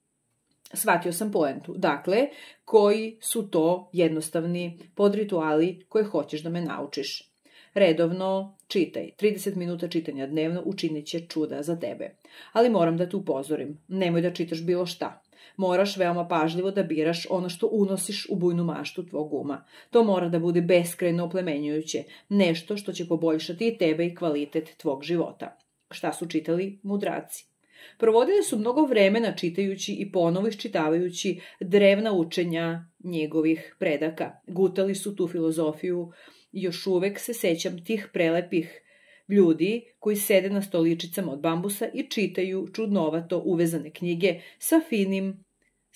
Shvatio sam poentu. Dakle, koji su to jednostavni podrituali koje hoćeš da me naučiš? Redovno čitaj. 30 minuta čitanja dnevno učinit će čuda za tebe. Ali moram da te upozorim. Nemoj da čitaš bilo šta. Moraš veoma pažljivo da biraš ono što unosiš u bujnu maštu tvog uma. To mora da bude beskrajno oplemenjujuće, nešto što će poboljšati i tebe i kvalitet tvog života. Šta su čitali mudraci? Provodili su mnogo vremena čitajući i ponovo iščitavajući drevna učenja njegovih predaka. Gutali su tu filozofiju i još uvek se sećam tih prelepih ljudi koji sede na stoličicama od bambusa i čitaju čudnovato uvezane knjige sa finim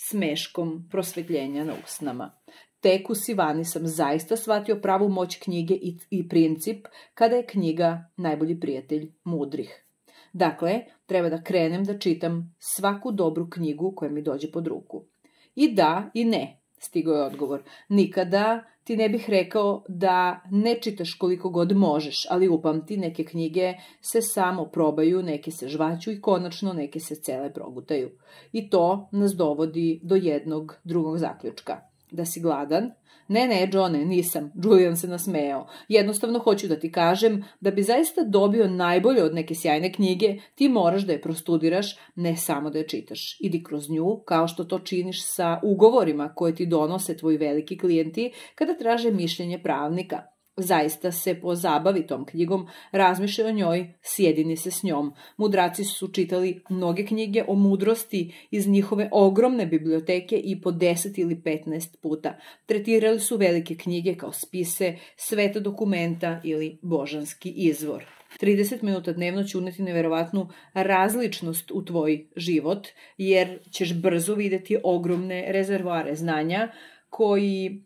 smeškom prosvetljenja na usnama. Tek u Sivani sam zaista shvatio pravu moć knjige i princip kada je knjiga najbolji prijatelj mudrih. Dakle, treba da krenem da čitam svaku dobru knjigu koja mi dođe pod ruku. I da i ne, stigao je odgovor. Nikada ti ne bih rekao da ne čitaš koliko god možeš, ali upamti, neke knjige se samo probaju, neke se žvaću i konačno neke se cele progutaju. I to nas dovodi do jednog drugog zaključka. Da si gladan? Ne, Johne, nisam. Julian se nasmejao. Jednostavno hoću da ti kažem da bi zaista dobio najbolje od neke sjajne knjige, ti moraš da je prostudiraš, ne samo da je čitaš. Idi kroz nju, kao što to činiš sa ugovorima koje ti donose tvoji veliki klijenti kada traže mišljenje pravnika. Zaista se pozabavi tom knjigom, razmišljaj o njoj, sjedini se s njom. Mudraci su čitali mnoge knjige o mudrosti iz njihove ogromne biblioteke i po 10 ili 15 puta. Tretirali su velike knjige kao spise, sveta dokumenta ili božanski izvor. 30 minuta dnevno će uneti neverovatnu različnost u tvoj život, jer ćeš brzo videti ogromne rezervoare znanja koji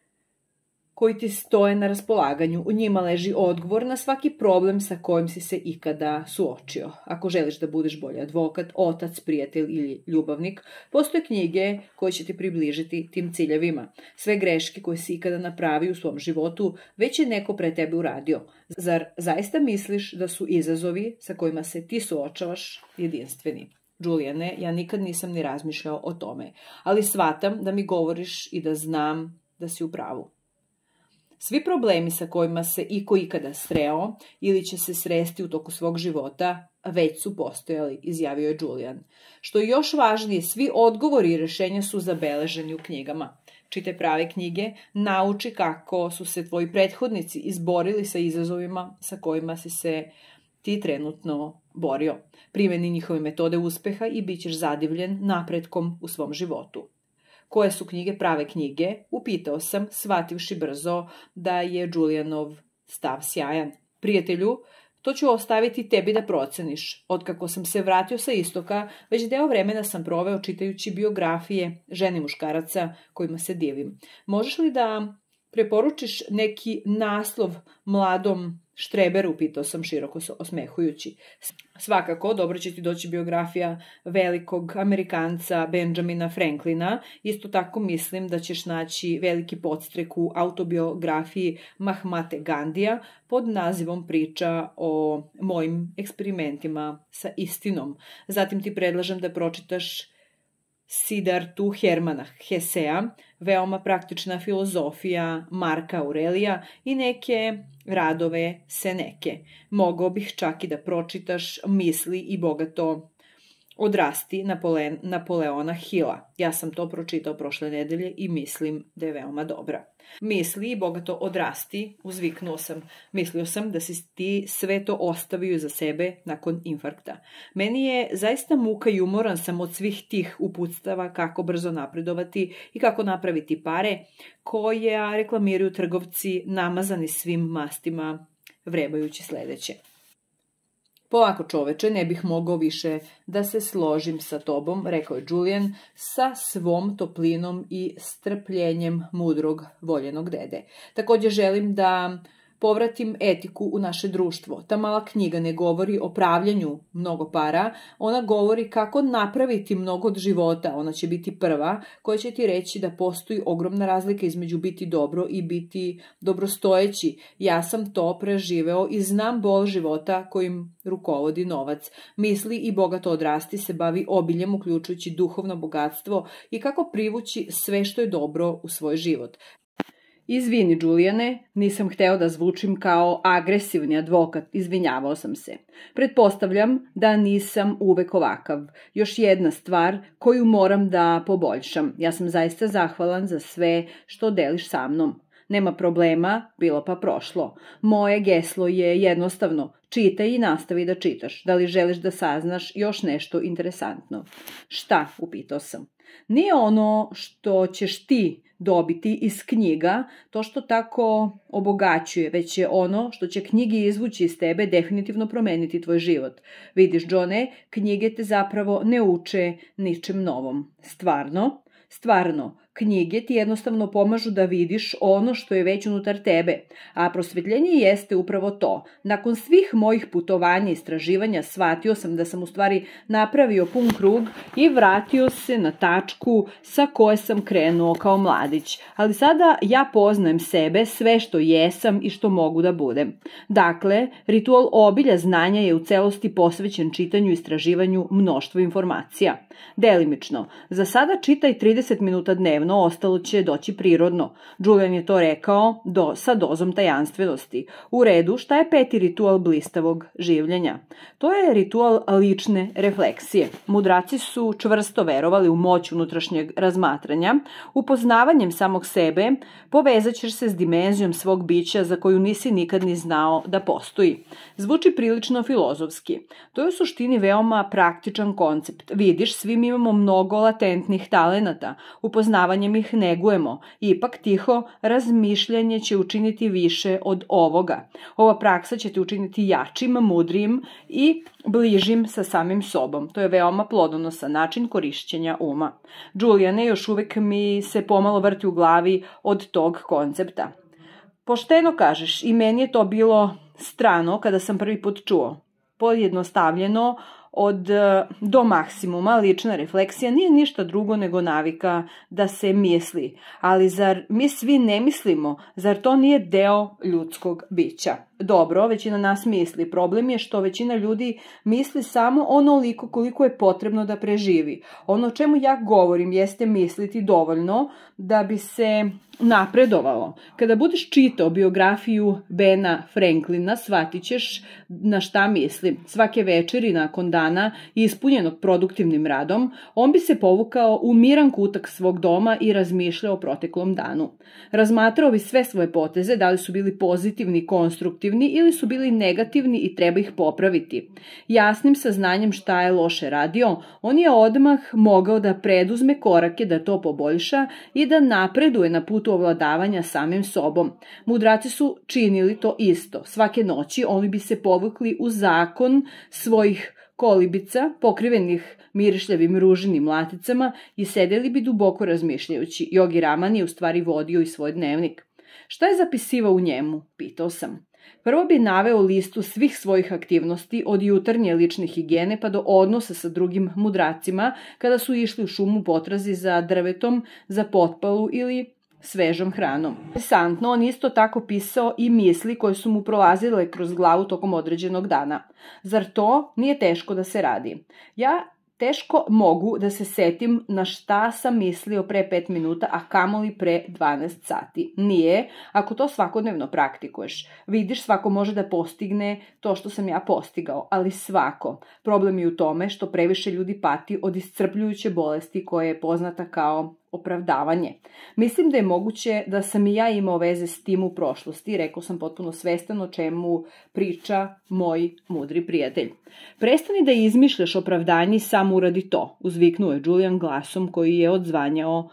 ti stoje na raspolaganju. U njima leži odgovor na svaki problem sa kojim si se ikada suočio. Ako želiš da budeš bolji advokat, otac, prijatelj ili ljubavnik, postoje knjige koje će ti približiti tim ciljevima. Sve greške koje si ikada napravio u svom životu već je neko pre tebe uradio. Zar zaista misliš da su izazovi sa kojima se ti suočavaš jedinstveni? Juliane, ja nikad nisam ni razmišljao o tome, ali shvatam da mi govoriš i da znam da si u pravu. Svi problemi sa kojima se iko ikada sreo ili će se sresti u toku svog života već su postojali, izjavio je Julian. Što je još važnije, svi odgovori i rešenja su zabeleženi u knjigama. Čitaj prave knjige, nauči kako su se tvoji prethodnici izborili sa izazovima sa kojima si se ti trenutno borio. Primeni njihove metode uspeha i bit ćeš zadivljen napretkom u svom životu. Koje su knjige prave knjige? Upitao sam, shvativši brzo da je Julianov stav sjajan. Prijatelju, to ću ostaviti tebi da proceniš. Otkako sam se vratio sa istoka, već deo vremena sam proveo čitajući biografije žene i muškaraca kojima se divim. Možeš li da preporučiš neki naslov mladom Štreber, upitao sam široko osmehujući. Svakako, dobro će ti doći biografija velikog Amerikanca Benjamina Franklina. Isto tako mislim da ćeš naći veliki podstrek u autobiografiji Mahatme Gandija pod nazivom Priča o mojim eksperimentima sa istinom. Zatim ti predlažem da pročitaš Siddhartu Hermana Hesea, veoma praktična filozofija Marka Aurelija i neke radove Seneke. Mogao bih čak i da pročitaš Misli i bogato odrasti Napoleona Hilla. Ja sam to pročitao prošle nedelje i mislim da je veoma dobra. Misli i bogato odrasti, uzviknuo sam. Mislio sam da si ti sve to ostavio za sebe nakon infarkta. Meni je zaista muka i umoran sam od svih tih uputstava kako brzo napredovati i kako napraviti pare, koje reklamiraju trgovci namazani svim mastima, vrebajući sledeće. Polako čoveče, ne bih mogao više da se složim sa tobom, rekao je Julian sa svom toplinom i strpljenjem mudrog voljenog dede. Također želim da povratim etiku u naše društvo. Ta mala knjiga ne govori o pravljanju mnogo para, ona govori kako napraviti mnogo od života. Ona će biti prva koja će ti reći da postoji ogromna razlika između biti dobro i biti dobrostojeći. Ja sam to preživeo i znam bol života kojim rukovodi novac. Misli i bogato odrasti se bavi obiljem, uključujući duhovno bogatstvo i kako privući sve što je dobro u svoj život. Izvini, Julijane, nisam hteo da zvučim kao agresivni advokat, izvinjavao sam se. Pretpostavljam da nisam uvek ovakav. Još jedna stvar koju moram da poboljšam. Ja sam zaista zahvalan za sve što deliš sa mnom. Nema problema, bilo pa prošlo. Moje geslo je jednostavno, čitaj i nastavi da čitaš. Da li želiš da saznaš još nešto interesantno? Šta, upitao sam. Nije ono što ćeš ti dobiti iz knjiga, to što tako obogaćuje, već je ono što će knjige izvući iz tebe definitivno promeniti tvoj život. Vidiš, Johne, knjige te zapravo ne uče ničem novom. Stvarno? Stvarno, knjige ti jednostavno pomažu da vidiš ono što je već unutar tebe, a prosvetljenje jeste upravo to. Nakon svih mojih putovanja i istraživanja shvatio sam da sam u stvari napravio pun krug i vratio se na tačku sa koje sam krenuo kao mladić. Ali sada ja poznajem sebe, sve što jesam i što mogu da budem. Dakle, ritual obilja znanja je u celosti posvećen čitanju i istraživanju mnoštva informacija. Delimično, za sada čitaj 30 minuta dnevno, ostalo će doći prirodno. Julian je to rekao sa dozom tajanstvenosti. U redu, šta je peti ritual blistavog življenja? To je ritual lične refleksije. Mudraci su čvrsto verovali u moć unutrašnjeg razmatranja. Upoznavanjem samog sebe povezat ćeš se s dimenzijom svog bića za koju nisi nikad ni znao da postoji. Zvuči prilično filozofski. To je u suštini veoma praktičan koncept. Vidiš, svi mi imamo mnogo latentnih talenata. Upoznavanjem ih negujemo. Ipak tiho razmišljanje će učiniti više od ovoga. Ova praksa će te učiniti jačim, mudrijim i bližim sa samim sobom. To je veoma plodonosan način korišćenja uma. Julijane, još uvek mi se pomalo vrti u glavi od tog koncepta. Pošteno kažeš, i meni je to bilo strano kada sam prvi put čuo. Pojednostavljeno, do maksimuma lična refleksija nije ništa drugo nego navika da se misli. Ali zar mi svi ne mislimo? Zar to nije deo ljudskog bića? Dobro, većina nas misli. Problem je što većina ljudi misli samo onoliko koliko je potrebno da preživi. Ono o čemu ja govorim jeste misliti dovoljno da bi se napredovalo. Kada budeš čitao biografiju Bena Franklina, shvatit ćeš na šta mislim. Svake večeri nakon dana ispunjenog produktivnim radom, on bi se povukao u miran kutak svog doma i razmišljao o proteklom danu. Razmatrao bi sve svoje poteze, da li su bili pozitivni, konstruktivni ili su bili negativni i treba ih popraviti. Jasnim saznanjem šta je loše radio, on je odmah mogao da preduzme korake da to poboljša i da napreduje na putu ovladavanja samim sobom. Mudraci su činili to isto. Svake noći oni bi se povukli u zakon svojih kolibica, pokrivenih mirišljavim ružinim laticama i sedeli bi duboko razmišljajući. Jogi Raman je u stvari vodio i svoj dnevnik. Šta je zapisivao u njemu? Pitao sam. Prvo bi naveo listu svih svojih aktivnosti od jutarnje lične higijene pa do odnosa sa drugim mudracima kada su išli u šumu potrazi za drvetom, za potpalu ili svežom hranom. Interesantno, on isto tako pisao i misli koje su mu prolazile kroz glavu tokom određenog dana. Zar to nije teško da se radi? Ja teško mogu da se setim na šta sam mislio pre 5 minuta, a kamoli pre 12 sati. Nije, ako to svakodnevno praktikuješ. Vidiš, svako može da postigne to što sam ja postigao, ali svako. Problem je u tome što previše ljudi pati od iscrpljujuće bolesti koja je poznata kao opravdavanje. Mislim da je moguće da sam i ja imao veze s tim u prošlosti, rekao sam potpuno svestan o čemu priča moj mudri prijatelj. Prestani da izmišljaš opravdanje i samo uradi to, uzviknuo je Julian glasom koji je odzvanjao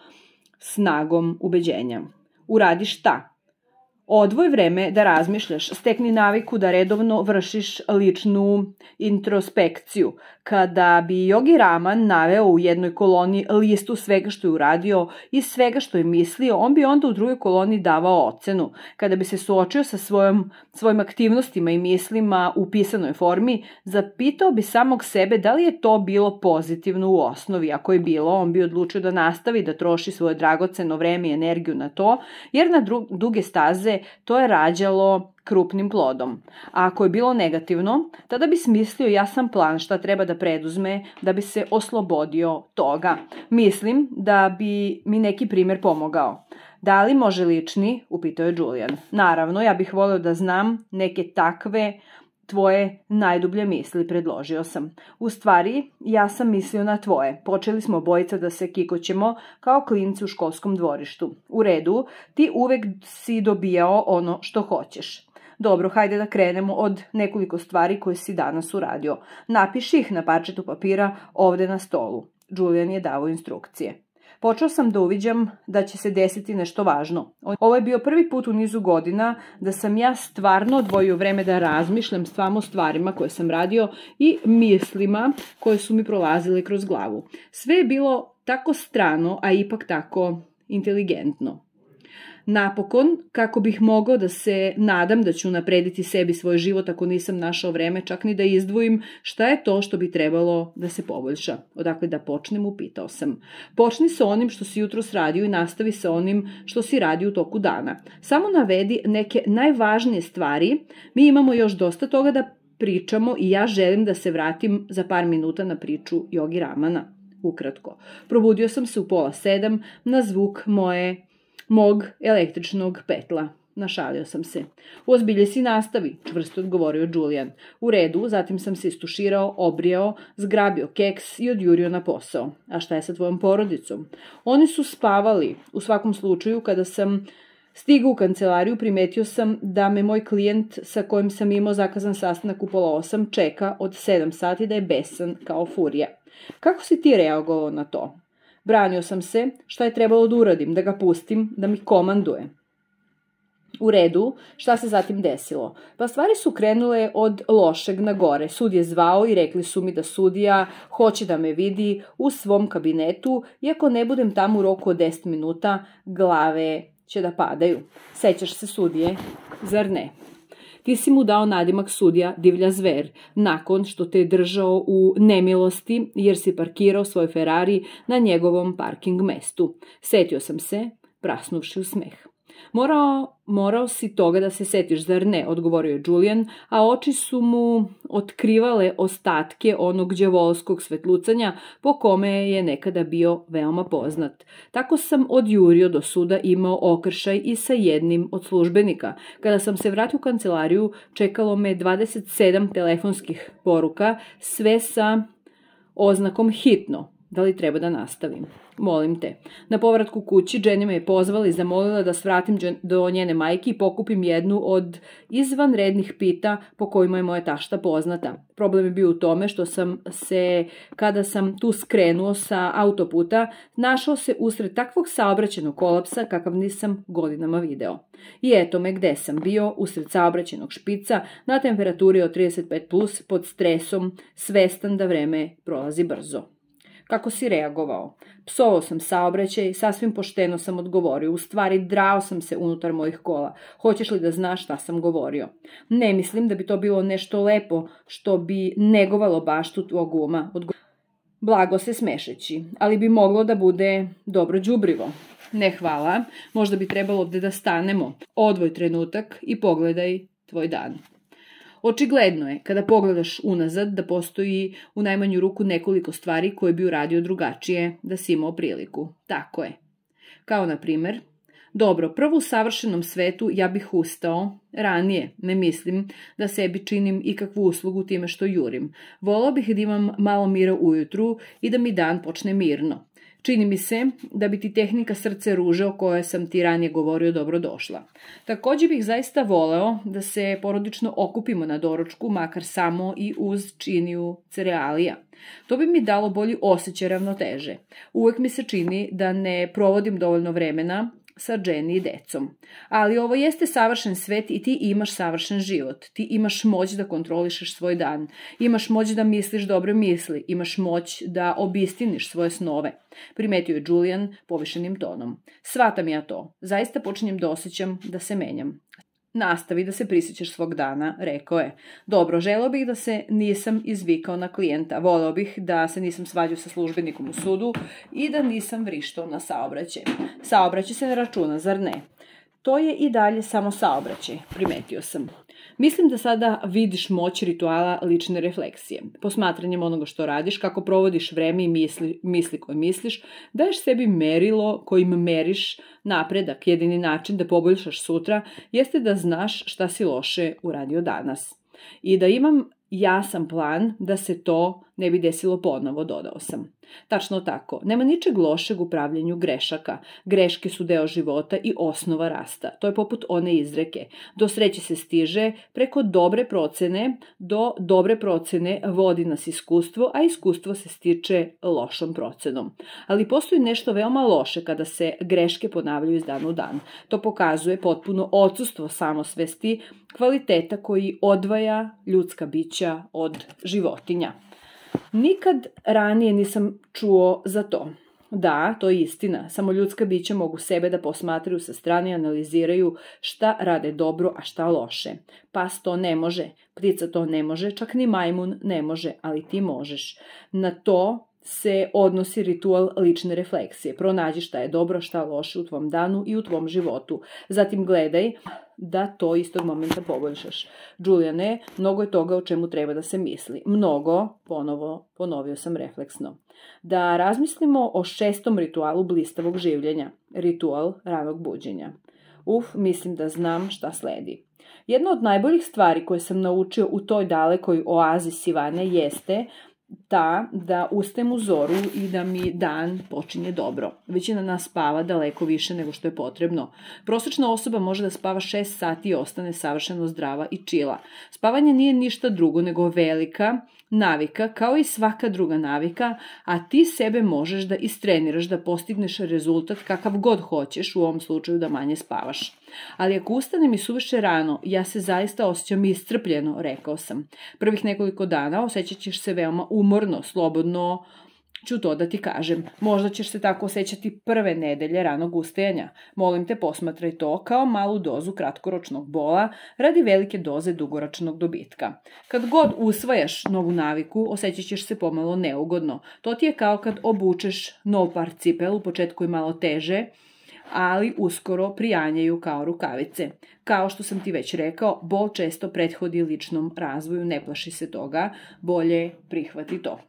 snagom ubeđenja. Uradi šta? Odvoj vreme da razmišljaš, stekni naviku da redovno vršiš ličnu introspekciju. Kada bi Yogi Raman naveo u jednoj koloni listu svega što je uradio i svega što je mislio, on bi onda u drugoj koloni davao ocenu. Kada bi se suočio sa svojim aktivnostima i mislima u pisanoj formi, zapitao bi samog sebe da li je to bilo pozitivno u osnovi. Ako je bilo, on bi odlučio da nastavi da troši svoje dragoceno vreme i energiju na to, jer na duge staze to je rađalo krupnim plodom. A ako je bilo negativno, tada bi smislio jasan plan šta treba da preduzme da bi se oslobodio toga. Mislim da bi mi neki primjer pomogao. Da li može lični? Upitao je Julian. Naravno, ja bih voleo da znam neke takve tvoje najdublje misli, predložio sam. U stvari, ja sam mislio na tvoje. Počeli smo obojica da se kikoćemo kao klinci u školskom dvorištu. U redu, ti uvek si dobijao ono što hoćeš. Dobro, hajde da krenemo od nekoliko stvari koje si danas uradio. Napiši ih na parčetu papira ovde na stolu. Julian je dao instrukcije. Počeo sam da uviđam da će se desiti nešto važno. Ovo je bio prvi put u nizu godina da sam ja stvarno odvojio vreme da razmišljam o stvarima koje sam radio i mislima koje su mi prolazile kroz glavu. Sve je bilo tako strano, a ipak tako inteligentno. Napokon, kako bih mogao da se nadam da ću naprediti sebi svoj život ako nisam našao vreme čak ni da izdvojim šta je to što bi trebalo da se poboljša. Odakle da počnem, upitao sam. Počni sa onim što si jutros radio i nastavi sa onim što si radio u toku dana. Samo navedi neke najvažnije stvari. Mi imamo još dosta toga da pričamo i ja želim da se vratim za par minuta na priču Yogi Ramana. Ukratko. Probudio sam se u 6:30 na zvuk mog električnog petla. Našalio sam se. Ozbilje si nastavi, čvrsto odgovorio Julian. U redu, zatim sam se istuširao, obrijao, zgrabio keks i odjurio na posao. A šta je sa tvojom porodicom? Oni su spavali. U svakom slučaju, kada sam stigao u kancelariju, primetio sam da me moj klijent sa kojim sam imao zakazan sastanak u 7:30 čeka od 7 sati, da je besan kao furija. Kako si ti reagovao na to? Branio sam se, šta je trebalo da uradim, da ga pustim, da mi komanduje. U redu, šta se zatim desilo? Pa stvari su krenule od lošeg na gore. Sud je zvao i rekli su mi da sudija hoće da me vidi u svom kabinetu i ako ne budem tamo u roku od 10 minuta, glave će da padaju. Sećaš se sudije? Zar ne? Ti si mu dao nadimak sudija divlja zver, nakon što te je držao u nemilosti jer si parkirao svoj Ferrari na njegovom parking mestu. Setio sam se, prasnuvši u smeh. Morao si toga da se setiš, zar ne, odgovorio je Julian, a oči su mu otkrivale ostatke onog đavolskog svetlucanja po kome je nekada bio veoma poznat. Tako sam odjurio do suda, imao okršaj i sa jednim od službenika. Kada sam se vratio u kancelariju, čekalo me 27 telefonskih poruka, sve sa oznakom hitno. Da li treba da nastavim? Molim te. Na povratku kući Jenny me je pozvala i zamolila da svratim do njene majke i pokupim jednu od izvanrednih pita po kojima je moja tašta poznata. Problem je bio u tome što sam se, kada sam tu skrenuo sa autoputa, našao se usred takvog saobraćajnog kolapsa kakav nisam godinama video. I eto me gde sam bio, usred saobraćajnog špica, na temperaturi od 35+, pod stresom, svestan da vreme prolazi brzo. Kako si reagovao? Psovao sam saobraćaj, sasvim pošteno sam odgovorio. U stvari, drao sam se unutar mojih kola. Hoćeš li da znaš šta sam govorio? Ne mislim da bi to bilo nešto lepo što bi negovalo baštu tvog uma. Blago se smešeći, ali bi moglo da bude dobro đubrivo. Ne hvala, možda bi trebalo ovde da stanemo. Odvoj trenutak i pogledaj tvoj dan. Očigledno je, kada pogledaš unazad, da postoji u najmanju ruku nekoliko stvari koje bi uradio drugačije da si imao priliku. Tako je. Kao na primer, dobro, prvo u savršenom svetu ja bih ustao ranije, ne mislim da sebi činim ikakvu uslugu time što jurim. Volao bih da imam malo mira ujutru i da mi dan počne mirno. Čini mi se da bi ti tehnika srce ruže o kojoj sam ti ranije govorio dobro došla. Takođe bih zaista voleo da se porodično okupimo na doručku, makar samo i uz činiju cerealija. To bi mi dalo bolji osjećaj ravnoteže. Uvek mi se čini da ne provodim dovoljno vremena sa Jenny i decom. Ali ovo jeste savršen svet i ti imaš savršen život. Ti imaš moć da kontrolišeš svoj dan. Imaš moć da misliš dobre misli. Imaš moć da obistiniš svoje snove. Primetio je Julian povišenim tonom. Svatam ja to. Zaista počinjem da osjećam da se menjam. Nastavi da se prisjećaš svog dana, rekao je. Dobro, želeo bih da se nisam izvikao na klijenta. Voleo bih da se nisam svađao sa službenikom u sudu i da nisam vrištao na saobraćaj. Saobraćaj se ne računa, zar ne? To je i dalje samo saobraćaj, primetio sam. Mislim da sada vidiš moć rituala lične refleksije. Posmatranjem onoga što radiš, kako provodiš vreme i misli koje misliš, daješ sebi merilo kojim meriš napredak. Jedini način da poboljšaš sutra jeste da znaš šta si loše uradio danas. I da imam jasan plan da se to ne bi desilo ponovo, dodao sam. Tačno tako. Nema ničeg lošeg u pravljenju grešaka. Greške su deo života i osnova rasta. To je poput one izreke. Do sreće se stiže preko dobre procene, do dobre procene vodi nas iskustvo, a iskustvo se stiče lošom procenom. Ali postoji nešto veoma loše kada se greške ponavljaju iz dana u dan. To pokazuje potpuno odsustvo samosvesti, kvaliteta koji odvaja ljudska bića od životinja. Nikad ranije nisam čuo za to. Da, to je istina. Samo ljudska bića mogu sebe da posmatraju sa strane i analiziraju šta rade dobro, a šta loše. Pas to ne može, ptica to ne može, čak ni majmun ne može, ali ti možeš. Na to se odnosi ritual lične refleksije. Pronađi šta je dobro, šta loše u tvom danu i u tvom životu. Zatim gledaj da to istog momenta poboljšaš. Juliane, mnogo je toga o čemu treba da se misli. Mnogo, ponovio sam refleksno. Da razmislimo o 6. ritualu blistavog življenja. Ritual ranog buđenja. Mislim da znam šta sledi. Jedna od najboljih stvari koje sam naučio u toj dalekoj oazi Sivane jeste ta da ustajem u zoru i da mi dan počinje dobro. Većina nas spava daleko više nego što je potrebno. Prosečna osoba može da spava 6 sati i ostane savršeno zdrava i čila. Spavanje nije ništa drugo nego velika navika, kao i svaka druga navika, a ti sebe možeš da istreniraš da postigneš rezultat kakav god hoćeš, u ovom slučaju da manje spavaš. Ali ako ustanem i suviše rano, ja se zaista osjećam iscrpljeno, rekao sam. Prvih nekoliko dana osjećat ćeš se veoma umorno, slobodno ću to da ti kažem. Možda ćeš se tako osjećati prve nedelje ranog ustajanja. Molim te, posmatraj to kao malu dozu kratkoročnog bola radi velike doze dugoročnog dobitka. Kad god usvajaš novu naviku, osjećat ćeš se pomalo neugodno. To ti je kao kad obučeš nov par cipela, u početku je malo teže, ali uskoro prijanjaju kao rukavice. Kao što sam ti već rekao, bol često prethodi ličnom razvoju, ne plaši se toga, bolje prihvati to.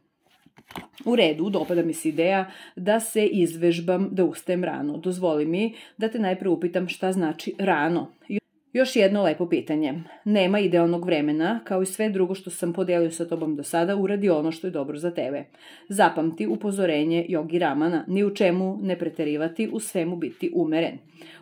U redu, dopada mi se ideja da se izvežbam da ustajem rano. Dozvoli mi da te najpre upitam šta znači rano. Još jedno lepo pitanje. Nema idealnog vremena, kao i sve drugo što sam podelio sa tobom do sada, uradi ono što je dobro za tebe. Zapamti upozorenje Jogi Ramana, ni u čemu ne preterivati, u svemu biti umeren.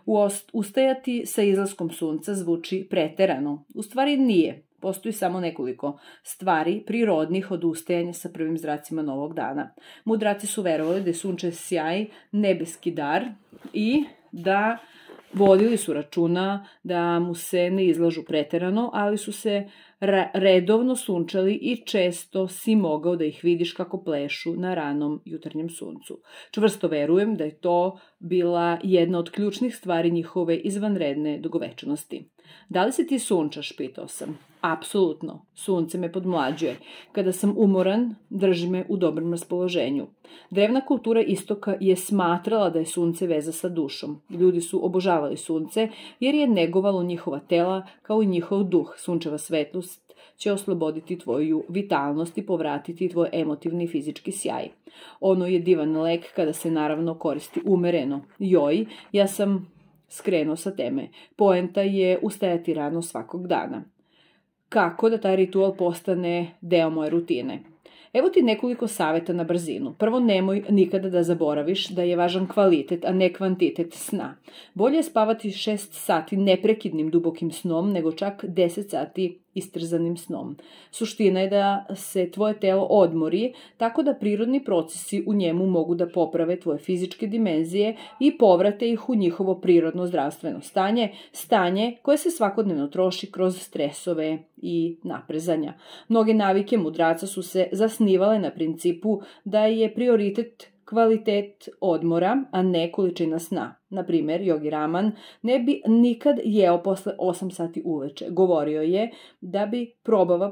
Ustajati sa izlaskom sunca zvuči preterano. U stvari nije. Postoji samo nekoliko stvari prirodnih od ustajanja sa prvim zracima novog dana. Mudraci su verovali da je sunčev sjaj nebeski dar i da vodili su računa da mu se ne izlažu preterano, ali su se redovno sunčali i često si mogao da ih vidiš kako plešu na ranom jutarnjem suncu. Čvrsto verujem da je to bila jedna od ključnih stvari njihove izvanredne dugovečnosti. Da li se ti sunčaš, pitao sam. Apsolutno, sunce me podmlađuje. Kada sam umoran, drži me u dobrom raspoloženju. Drevna kultura istoka je smatrala da je sunce veza sa dušom. Ljudi su obožavali sunce jer je negovalo njihova tela kao i njihov duh. Sunčeva svetlost će osloboditi tvoju vitalnost i povratiti tvoj emotivni i fizički sjaj. Ono je divan lek kada se naravno koristi umereno. Joj, ja sam skrenuo sa teme. Poenta je ustajati rano svakog dana. Kako da taj ritual postane deo moje rutine? Evo ti nekoliko saveta na brzinu. Prvo, nemoj nikada da zaboraviš da je važan kvalitet, a ne kvantitet sna. Bolje je spavati 6 sati neprekidnim dubokim snom, nego čak 10 sati istrzanim snom. Suština je da se tvoje telo odmori, tako da prirodni procesi u njemu mogu da poprave tvoje fizičke dimenzije i povrate ih u njihovo prirodno zdravstveno stanje koje se svakodnevno troši kroz stresove i naprezanja. Mnoge navike mudraca su se zasnivale na principu da je prioritet kvalitet odmora, a ne količina sna. Na primjer, Yogi Raman ne bi nikad jeo posle 8 sati uveče. Govorio je da bi probava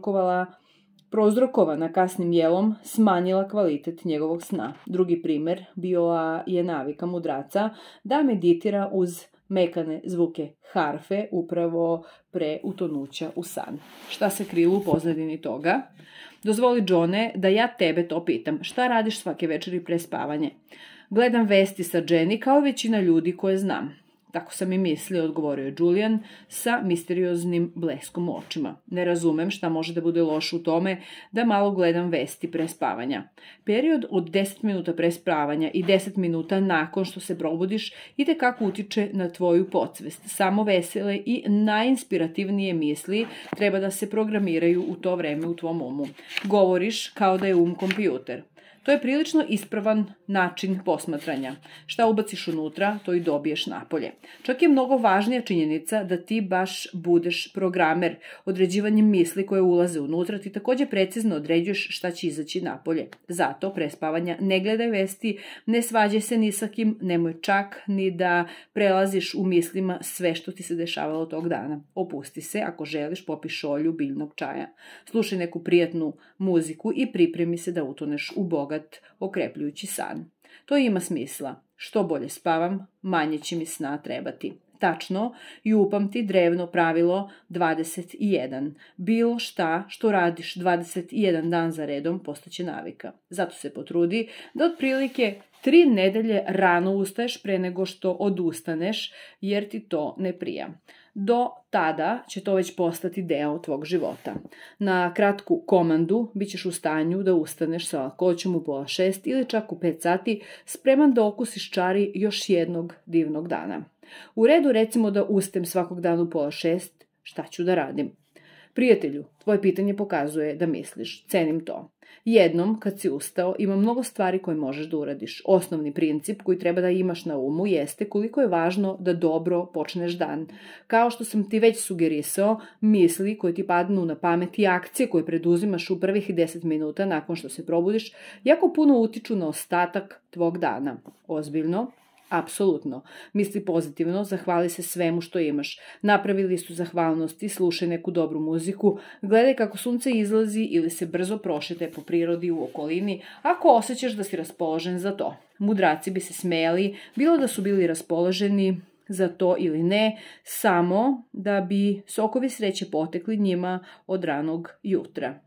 prouzrokovana kasnim jelom smanjila kvalitet njegovog sna. Drugi primjer bio je navika mudraca da meditira uz mekane zvuke harfe upravo pre utonuća u san. Šta se krilo u pozadini toga? Dozvoli, Johne, da ja tebe to pitam. Šta radiš svake večeri pre spavanje? Gledam vesti sa Jenny kao većina ljudi koje znam. Tako sam i mislio, odgovorio je Julian sa misterioznim bleskom u očima. Ne razumem šta može da bude loše u tome da malo gledam vesti pre spavanja. Period od 10 minuta pre spavanja i 10 minuta nakon što se probudiš itekako utiče na tvoju podsvest. Samo vesele i najinspirativnije misli treba da se programiraju u to vreme u tvom umu. Govoriš kao da je um kompjuter. To je prilično ispravan način posmatranja. Šta ubaciš unutra, to i dobiješ napolje. Čak je mnogo važnija činjenica da ti baš budeš programer. Određivanjem misli koje ulaze unutra ti također precizno određuješ šta će izaći napolje. Zato, pre spavanja, ne gledaj vesti, ne svađaj se ni sa kim, nemoj čak ni da prelaziš u mislima sve što ti se dešavalo tog dana. Opusti se, ako želiš, popi šolju biljnog čaja. Slušaj neku prijatnu muziku i pripremi se da utoneš u bogat, okrepljujući san. To ima smisla. Što bolje spavam, manje će mi sna trebati. Tačno, i upamti drevno pravilo 21. Bilo šta što radiš 21 dan za redom postaće navika. Zato se potrudi da otprilike 3 nedelje rano ustaješ pre nego što odustaneš, jer ti to ne prija. Do tada će to već postati deo tvog života. Na kratku komandu bit ćeš u stanju da ustaneš sa lakoćom u 5:30 ili čak u 5 sati, spreman da okusiš čari još jednog divnog dana. U redu, recimo da ustem svakog dana u 5:30, šta ću da radim? Prijatelju, tvoje pitanje pokazuje da misliš. Cenim to. Jednom, kad si ustao, ima mnogo stvari koje možeš da uradiš. Osnovni princip koji treba da imaš na umu jeste koliko je važno da dobro počneš dan. Kao što sam ti već sugerisao, misli koje ti padnu na pamet i akcije koje preduzimaš u prvih 10 minuta nakon što se probudiš, jako puno utiču na ostatak tvog dana. Ozbiljno? Apsolutno. Misli pozitivno, zahvali se svemu što imaš. Napravi listu zahvalnosti, slušaj neku dobru muziku, gledaj kako sunce izlazi ili se brzo prošetaj po prirodi u okolini, ako osjećaš da si raspoložen za to. Mudraci bi se smejali, bilo da su bili raspoloženi za to ili ne, samo da bi sokovi sreće potekli njima od ranog jutra.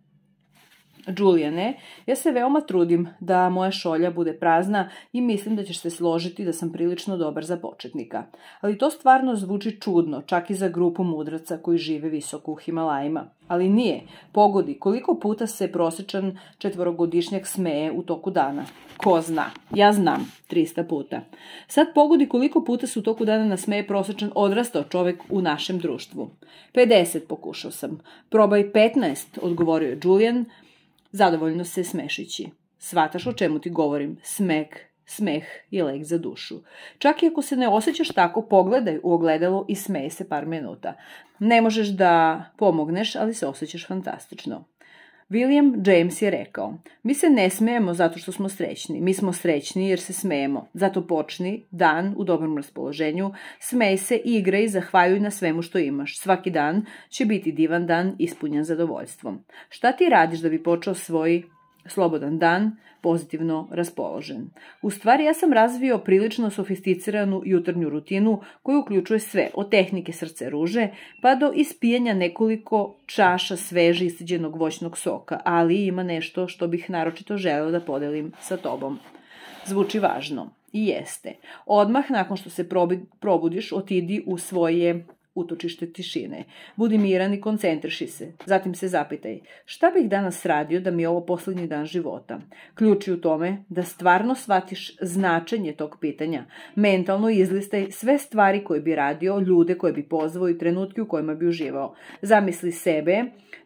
Juliane, ja se veoma trudim da moja šolja bude prazna i mislim da ćeš se složiti da sam prilično dobar za početnika. Ali to stvarno zvuči čudno, čak i za grupu mudraca koji žive visoko u Himalajima. Ali nije. Pogodi, koliko puta se prosječan 4-godišnjak smeje u toku dana. Ko zna? Ja znam. 300 puta. Sad pogodi koliko puta se u toku dana nasmeje prosječan odrastao čovjek u našem društvu. 50 pokušao sam. Probaj 15, odgovorio je Julian, zadovoljno se smešići. Svataš o čemu ti govorim? Smeh je lek za dušu. Čak i ako se ne osjećaš tako, pogledaj u ogledalo i smej se par minuta. Ne možeš da pomogneš, ali se osjećaš fantastično. William James je rekao, mi se ne smejemo zato što smo srećni, mi smo srećni jer se smejemo. Zato počni dan u dobrom raspoloženju, smej se, igraj, zahvaljuj na svemu što imaš. Svaki dan će biti divan dan ispunjen zadovoljstvom. Šta ti radiš da bi počeo svoj slobodan dan pozitivno raspoložen? U stvari, ja sam razvio prilično sofisticiranu jutarnju rutinu koju uključuje sve, od tehnike srce ruže pa do ispijanja nekoliko čaša sveže isceđenog voćnog soka, ali ima nešto što bih naročito želeo da podelim sa tobom. Zvuči važno. I jeste. Odmah nakon što se probudiš, otidi u svoje utočište tišine. Budi miran i koncentriši se. Zatim se zapitaj, šta bih danas radio da mi je ovo posljednji dan života? Ključ je u tome da stvarno shvatiš značenje tog pitanja. Mentalno izlistaj sve stvari koje bi radio, ljude koje bi pozvao i trenutke u kojima bi uživao. Zamisli sebe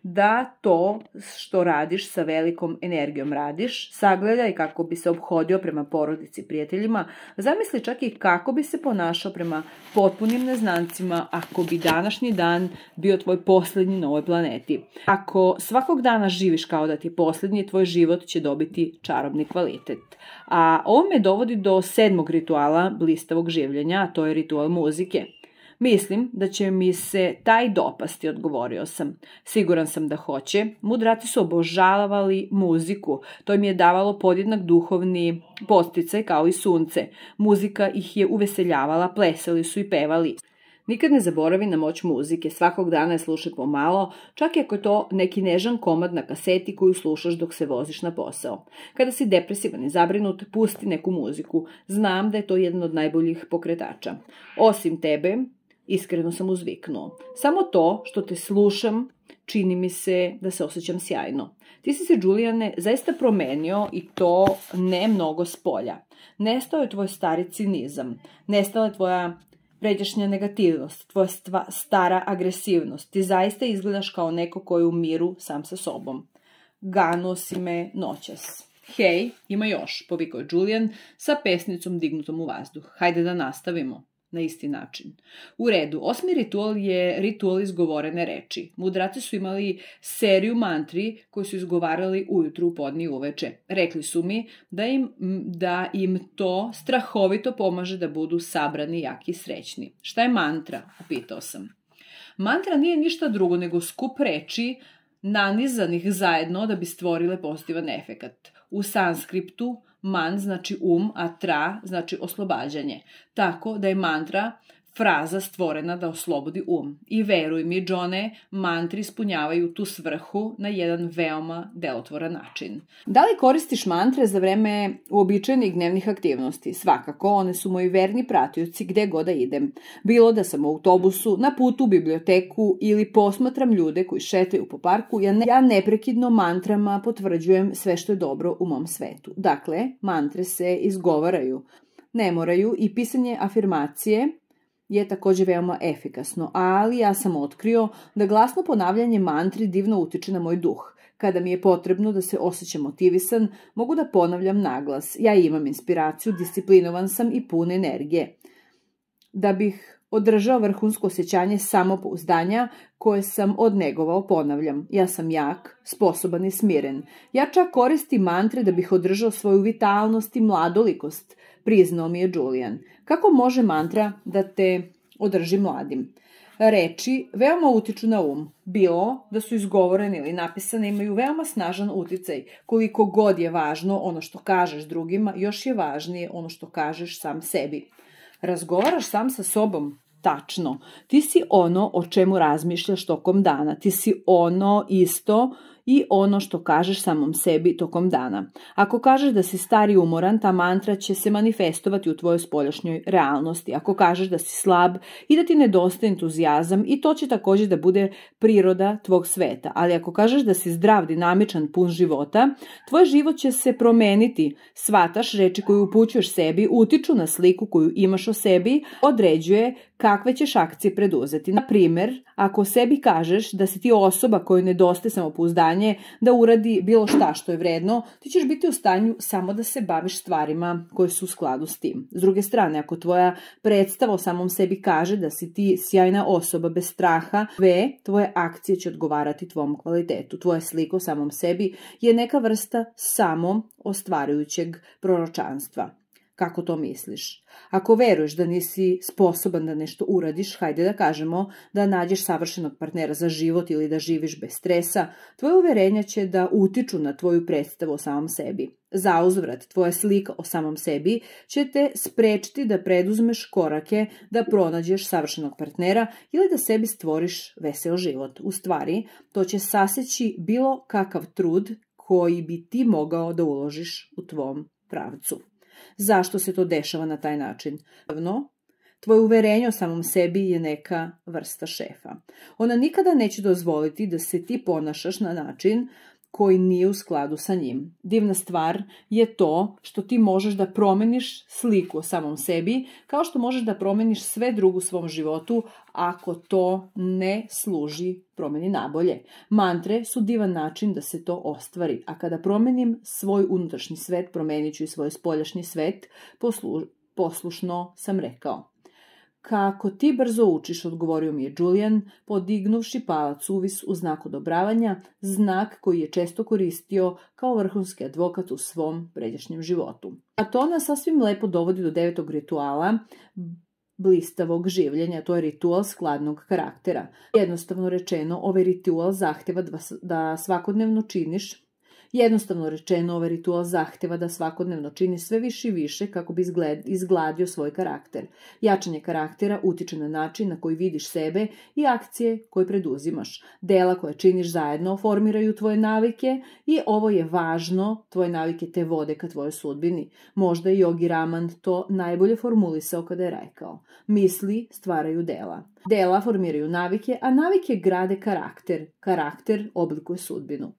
da to što radiš sa velikom energijom radiš. Sagledaj kako bi se ophodio prema porodici i prijateljima. Zamisli čak i kako bi se ponašao prema potpunim neznancima ako bi današnji dan bio tvoj posljednji na ovoj planeti. Ako svakog dana živiš kao da ti je posljednji, tvoj život će dobiti čarobni kvalitet. A ovo me dovodi do 7. rituala blistavog življenja, a to je ritual muzike. Mislim da će mi se taj dopasti, odgovorio sam. Siguran sam da hoće. Mudraci su obožavali muziku. To im je davalo podjednak duhovni podsticaj kao i sunce. Muzika ih je uveseljavala, plesali su i pevali. Nikad ne zaboravi na moć muzike, svakog dana je slušaj pomalo, čak i ako je to neki nežan komad na kaseti koju slušaš dok se voziš na posao. Kada si depresivan i zabrinut, pusti neku muziku. Znam da je to jedan od najboljih pokretača. Osim tebe, iskreno sam uzviknuo. Samo to što te slušam čini mi se da se osjećam sjajno. Ti si se, Julijane, zaista promenio i to ne mnogo spolja. Nestao je tvoj stari cinizam, nestala je tvoja pređašnja negativnost, tvoja stara agresivnost. Ti zaista izgledaš kao neko ko je u miru sam sa sobom. Ganuo si me noćas. Hej, ima još, povikao je Julian sa pesnicom dignutom u vazduh. Hajde da nastavimo. Na isti način. U redu, 8. ritual je ritual izgovorene reči. Mudraci su imali seriju mantri koju su izgovarali ujutru, podne i uveče. Rekli su mi da im to strahovito pomaže da budu sabrani, jaki i srećni. Šta je mantra? Upitao sam. Mantra nije ništa drugo nego skup reči nanizanih zajedno da bi stvorile pozitivan efekat. U sanskriptu man znači a tra znači oslobađanje. Tako da je mantra fraza stvorena da oslobodi I veruj mi, Johne, mantri ispunjavaju tu svrhu na jedan veoma delotvoran način. Da li koristiš mantre za vreme uobičajenih dnevnih aktivnosti? Svakako, one su moji verni pratioci gde god da idem. Bilo da sam u autobusu, na putu u biblioteku ili posmatram ljude koji šetaju po parku, ja neprekidno mantrama potvrđujem sve što je dobro u mom svetu. Dakle, mantre se izgovaraju, ne moraju i pisanje afirmacije je također veoma efikasno, ali ja sam otkrio da glasno ponavljanje mantri divno utiče na moj duh. Kada mi je potrebno da se osjećam motivisan, mogu da ponavljam naglas. Ja imam inspiraciju, disciplinovan sam i pun energije. Da bih održao vrhunsko osjećanje samopouzdanja koje sam odnegovao, ponavljam. Ja sam jak, sposoban i smiren. Ja čak koristim mantre da bih održao svoju vitalnost i mladolikost, priznao mi je Julian. Kako može mantra da te održi mladim? Reči veoma utiču na bilo da su izgovorene ili napisane, imaju veoma snažan uticaj. Koliko god je važno ono što kažeš drugima, još je važnije ono što kažeš sam sebi. Razgovaraš sam sa sobom? Tačno. Ti si ono o čemu razmišljaš tokom dana. Ti si ono isto i ono što kažeš samom sebi tokom dana. Ako kažeš da si star i umoran, ta mantra će se manifestovati u tvojoj spoljašnjoj realnosti. Ako kažeš da si slab i da ti nedostaje entuzijazam, i to će također da bude priroda tvog sveta. Ali ako kažeš da si zdrav, dinamičan, pun života, tvoj život će se promeniti. Shvataš, reči koju upućuješ sebi utiču na sliku koju imaš o sebi, određuje kakve ćeš akcije preduzeti. Na primjer, ako sebi kažeš da si ti osoba kojoj nedostaje samopouzdanje da uradi bilo šta što je vredno, ti ćeš biti u stanju samo da se baviš stvarima koje su u skladu s tim. S druge strane, ako tvoja predstava o samom sebi kaže da si ti sjajna osoba bez straha, sve tvoje akcije će odgovarati tvom kvalitetu. Tvoja slika o samom sebi je neka vrsta samo ostvarujućeg proročanstva. Kako to misliš? Ako veruješ da nisi sposoban da nešto uradiš, hajde da kažemo da nađeš savršenog partnera za život ili da živiš bez stresa, tvoje uverenja će da utiču na tvoju predstavu o samom sebi. Zauzvrat, tvoja slika o samom sebi će te sprečiti da preduzmeš korake da pronađeš savršenog partnera ili da sebi stvoriš veseo život. U stvari, to će saseći bilo kakav trud koji bi ti mogao da uložiš u tvom pravcu. Zašto se to dešava na taj način? Tvoje uverenje o samom sebi je neka vrsta šefa. Ona nikada neće dozvoliti da se ti ponašaš na način koji nije u skladu sa njim. Divna stvar je to što ti možeš da promeniš sliku o samom sebi, kao što možeš da promeniš sve drugo u svom životu ako to ne služi promeni nabolje. Mantre su divan način da se to ostvari, a kada promenim svoj unutrašnji svet, promenit ću i svoj spoljašnji svet, poslušno sam rekao. Kako ti brzo učiš, odgovorio mi je Julian, podignuvši palac uvis u znak odobravanja, znak koji je često koristio kao vrhunski advokat u svom pređašnjem životu. A to nas sasvim lepo dovodi do 9. rituala blistavog življenja, to je ritual skladnog karaktera. Jednostavno rečeno, ovaj ritual zahteva da svakodnevno činiš sve više i više kako bi izgladio svoj karakter. Jačanje karaktera utiče na način na koji vidiš sebe i akcije koje preduzimaš. Dela koje činiš zajedno formiraju tvoje navike i ovo je važno, tvoje navike te vode ka tvojoj sudbini. Možda je Yogi Raman to najbolje formulisao kada je rekao: misli stvaraju dela. Dela formiraju navike, a navike grade karakter. Karakter oblikuje sudbinu.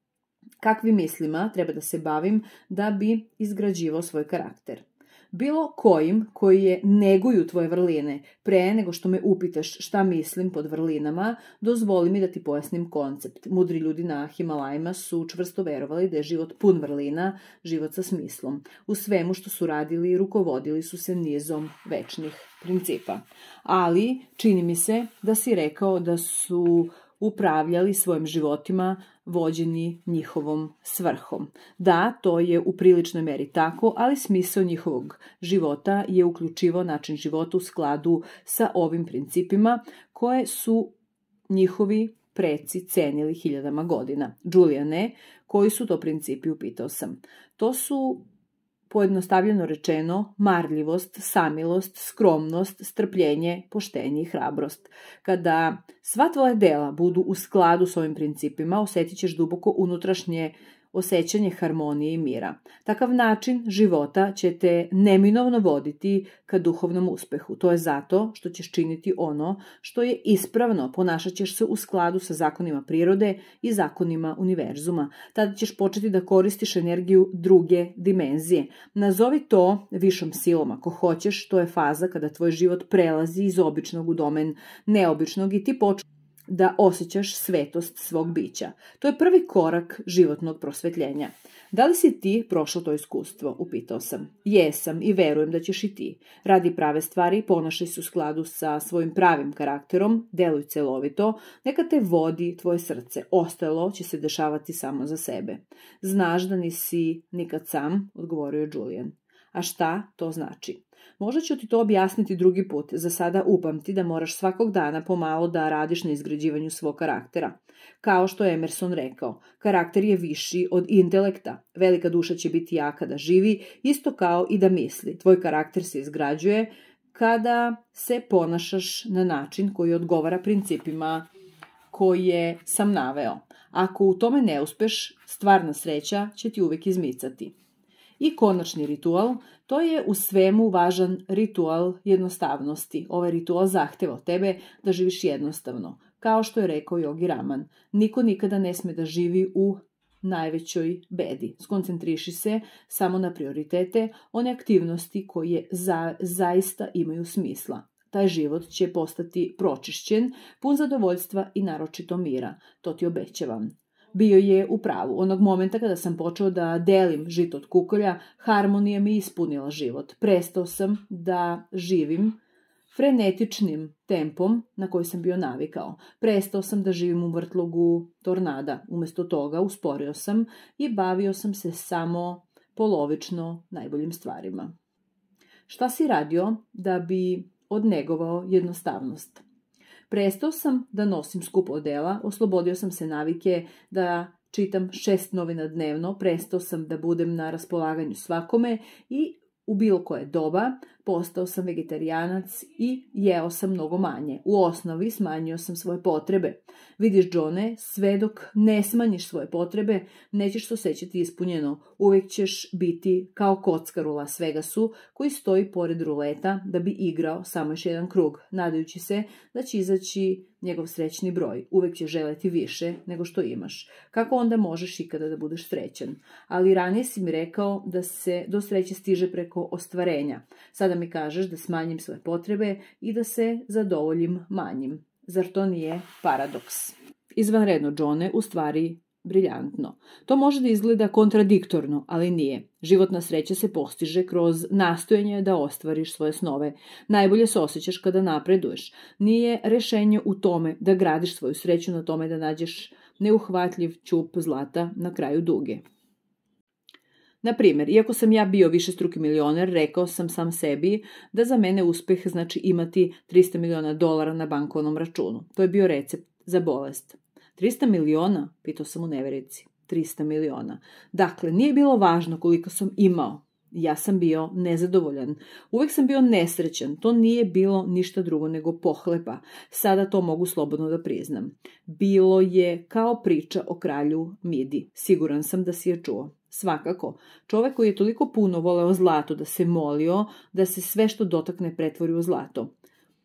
Kakvim mislima treba da se bavim da bi izgrađivao svoj karakter? Bilo kojim koji neguju tvoje vrline. Pre nego što me upitaš šta mislim pod vrlinama, dozvoli mi da ti pojasnim koncept. Mudri ljudi na Himalajima su čvrsto verovali da je život pun vrlina, život sa smislom. U svemu što su radili i rukovodili su se nizom večnih principa. Ali čini mi se da si rekao da su upravljali svojim životima vođeni njihovom svrhom. Da, to je u priličnoj meri tako, ali smisao njihovog života je uključivao način života u skladu sa ovim principima koje su njihovi preci cenili hiljadama godina. Juliane, koji su to principi, upitao sam. To su, pojednostavljeno rečeno, marljivost, samilost, skromnost, strpljenje, poštenje i hrabrost. Kada sva tvoja dela budu u skladu s ovim principima, osjetit ćeš duboko unutrašnje osjećanje harmonije i mira. Takav način života će te neminovno voditi ka duhovnom uspehu. To je zato što ćeš činiti ono što je ispravno, ponašat ćeš se u skladu sa zakonima prirode i zakonima univerzuma. Tada ćeš početi da koristiš energiju druge dimenzije. Nazovi to višom silom ako hoćeš, to je faza kada tvoj život prelazi iz običnog u domen neobičnog i ti počneš da osjećaš svetost svog bića. To je prvi korak životnog prosvetljenja. Da li si ti prošao to iskustvo? Upitao sam. Jesam i verujem da ćeš i ti. Radi prave stvari, ponašaj se u skladu sa svojim pravim karakterom, deluj celovito, neka te vodi tvoje srce. Ostalo će se dešavati samo za sebe. Znaš da nisi nikad sam, odgovorio je Julian. A šta to znači? Možda ću ti to objasniti drugi put. Za sada upamti da moraš svakog dana pomalo da radiš na izgrađivanju svog karaktera. Kao što je Emerson rekao, karakter je viši od intelekta. Velika duša će biti jaka da živi, isto kao i da misli. Tvoj karakter se izgrađuje kada se ponašaš na način koji odgovara principima koje sam naveo. Ako u tome ne uspeš, stvarna sreća će ti uvek izmicati. I konačni ritual, to je u svemu važan ritual jednostavnosti. Ovaj ritual zahteva od tebe da živiš jednostavno. Kao što je rekao Yogi Raman, niko nikada ne sme da živi u najvećoj bedi. Skoncentriši se samo na prioritete, one aktivnosti koje zaista imaju smisla. Taj život će postati pročišćen, pun zadovoljstva i naročito mira. To ti obećavam. Bio je u pravu. Onog momenta kada sam počeo da delim žito od kukolja, harmonija mi ispunila život. Prestao sam da živim frenetičnim tempom na koji sam bio navikao. Prestao sam da živim u vrtlogu tornada. Umesto toga usporio sam i bavio sam se samo polovično najboljim stvarima. Šta si radio da bi odnegovao jednostavnost? Prestao sam da nosim skupo odela, oslobodio sam se navike da čitam 6 novina dnevno, prestao sam da budem na raspolaganju svakome i u bilo koje doba postao sam vegetarijanac i jeo sam mnogo manje. U osnovi smanjio sam svoje potrebe. Vidiš, Johne, sve dok ne smanjiš svoje potrebe, nećeš se osjećati ispunjeno. Uvijek ćeš biti kao kockar u Las Vegasu koji stoji pored ruleta da bi igrao samo još jedan krug, nadajući se da će izaći njegov srećni broj. Uvijek će želeti više nego što imaš. Kako onda možeš ikada da budeš srećan? Ali ranije si mi rekao da se do sreće stiže preko ostvarenja. Sada mi kažeš da smanjim svoje potrebe i da se zadovoljim manjim. Zar to nije paradoks? Izvanredno, Johne, u stvari briljantno. To može da izgleda kontradiktorno, ali nije. Životna sreća se postiže kroz nastojanje da ostvariš svoje snove. Najbolje se osjećaš kada napreduješ. Nije rešenje u tome da gradiš svoju sreću na tome da nađeš neuhvatljiv ćup zlata na kraju duge. Na primjer, iako sam ja bio višestruki milioner, rekao sam sam sebi da za mene uspeh znači imati $300 miliona na bankovnom računu. To je bio recept za bolest. 300 miliona? Pitao sam u neverici. 300 miliona. Dakle, nije bilo važno koliko sam imao. Ja sam bio nezadovoljan. Uvijek sam bio nesrećan. To nije bilo ništa drugo nego pohlepa. Sada to mogu slobodno da priznam. Bilo je kao priča o kralju Midi. Siguran sam da si je čuo. Svakako, čovek koji je toliko puno voleo zlato da se molio da se sve što dotakne pretvori u zlato.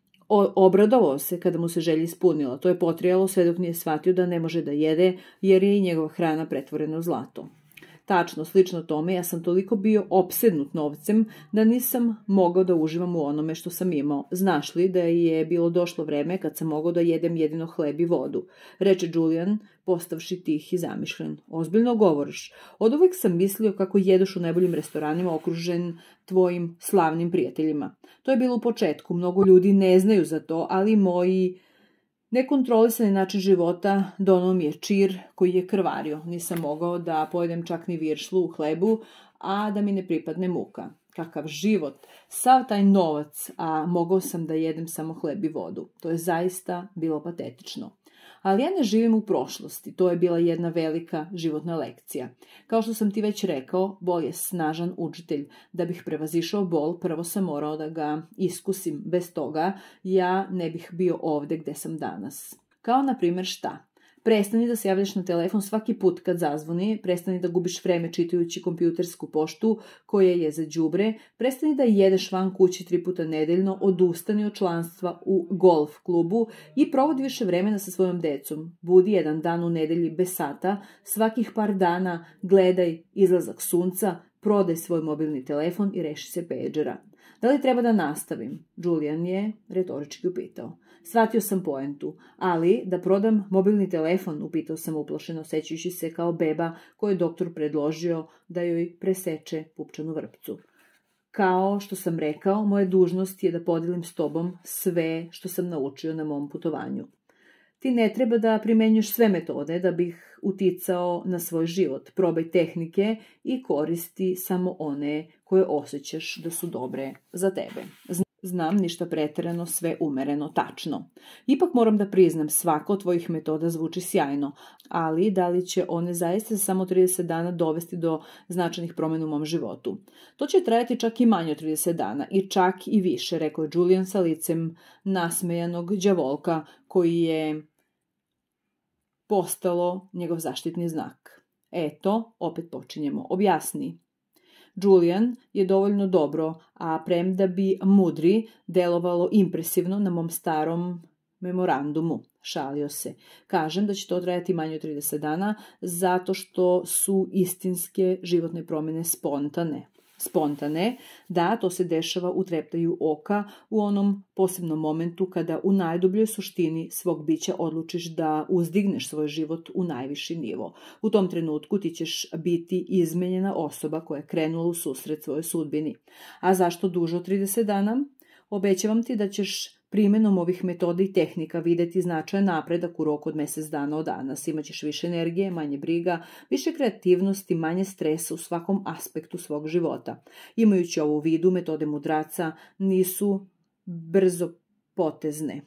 Obradovao se kada mu se želja ispunila. To je potrijalo sve dok nije shvatio da ne može da jede jer je i njegova hrana pretvorena u zlato. Tačno, slično tome, ja sam toliko bio opsednut novcem da nisam mogao da uživam u onome što sam imao. Znaš li da je bilo došlo vreme kad sam mogao da jedem jedino hleb i vodu? Reče Julian, postavši tih i zamišljen. Ozbiljno govoriš. Od uvek sam mislio kako jedeš u najboljim restoranima okružen tvojim slavnim prijateljima. To je bilo u početku, mnogo ljudi ne znaju za to, ali moji nekontrolisani način života donao mi je čir koji je krvario. Nisam mogao da pojedem čak ni viršlu u hlebu, a da mi ne pripadne muka. Kakav život! Sav taj novac, a mogao sam da jedem samo hleb i vodu. To je zaista bilo patetično. Ali ja ne živim u prošlosti, to je bila jedna velika životna lekcija. Kao što sam ti već rekao, bol je snažan učitelj. Da bih prevazišao bol, prvo sam morao da ga iskusim. Bez toga ja ne bih bio ovde gde sam danas. Kao na primjer šta? Prestani da se javljaš na telefon svaki put kad zazvoni, prestani da gubiš vreme čitajući kompjutersku poštu koja je za đubre, prestani da jedeš van kući 3 puta nedeljno, odustani od članstva u golf klubu i provodi više vremena sa svojom decom. Budi jedan dan u nedelji bez sata, svakih par dana gledaj izlazak sunca, prodaj svoj mobilni telefon i reši se pagera. Da li treba da nastavim? Julian je retorički upitao. Shvatio sam poentu, ali da prodam mobilni telefon, upitao sam uplašeno, sećajući se kao beba koju je doktor predložio da joj preseče pupčanu vrpcu. Kao što sam rekao, moja dužnost je da podelim s tobom sve što sam naučio na mom putovanju. Ti ne treba da primenjuješ sve metode da bih uticao na svoj život. Probaj tehnike i koristi samo one koje osjećaš da su dobre za tebe. Znam, ništa preterano, sve umereno, tačno. Ipak moram da priznam, svaka od tvojih metoda zvuči sjajno, ali da li će one zaista za samo 30 dana dovesti do značajnih promjena u mom životu? To će trajati čak i manje od 30 dana i čak i više, rekao je Julian sa licem nasmejanog đavolka koji je postalo njegov zaštitni znak. Eto, opet počinjemo. Objasni. Julian je dovoljno dobro, a premda bi mudri delovalo impresivno na mom starom memorandumu. Šalio se. Kažem da će to trajati manje od 30 dana zato što su istinske životne promjene spontane. spontane, da, to se dešava u treptaju oka u onom posebnom momentu kada u najdubljoj suštini svog bića odlučiš da uzdigneš svoj život u najviši nivo. U tom trenutku ti ćeš biti izmenjena osoba koja je krenula u susret svojoj sudbini. A zašto duže od 30 dana? Obećavam ti da ćeš primenom ovih metoda i tehnika videti značajan napredak u roku od mjesec dana od danas. Imaćeš više energije, manje briga, više kreativnosti, manje stresa u svakom aspektu svog života. Imajući ovo u vidu, metode mudraca nisu brzo potezne.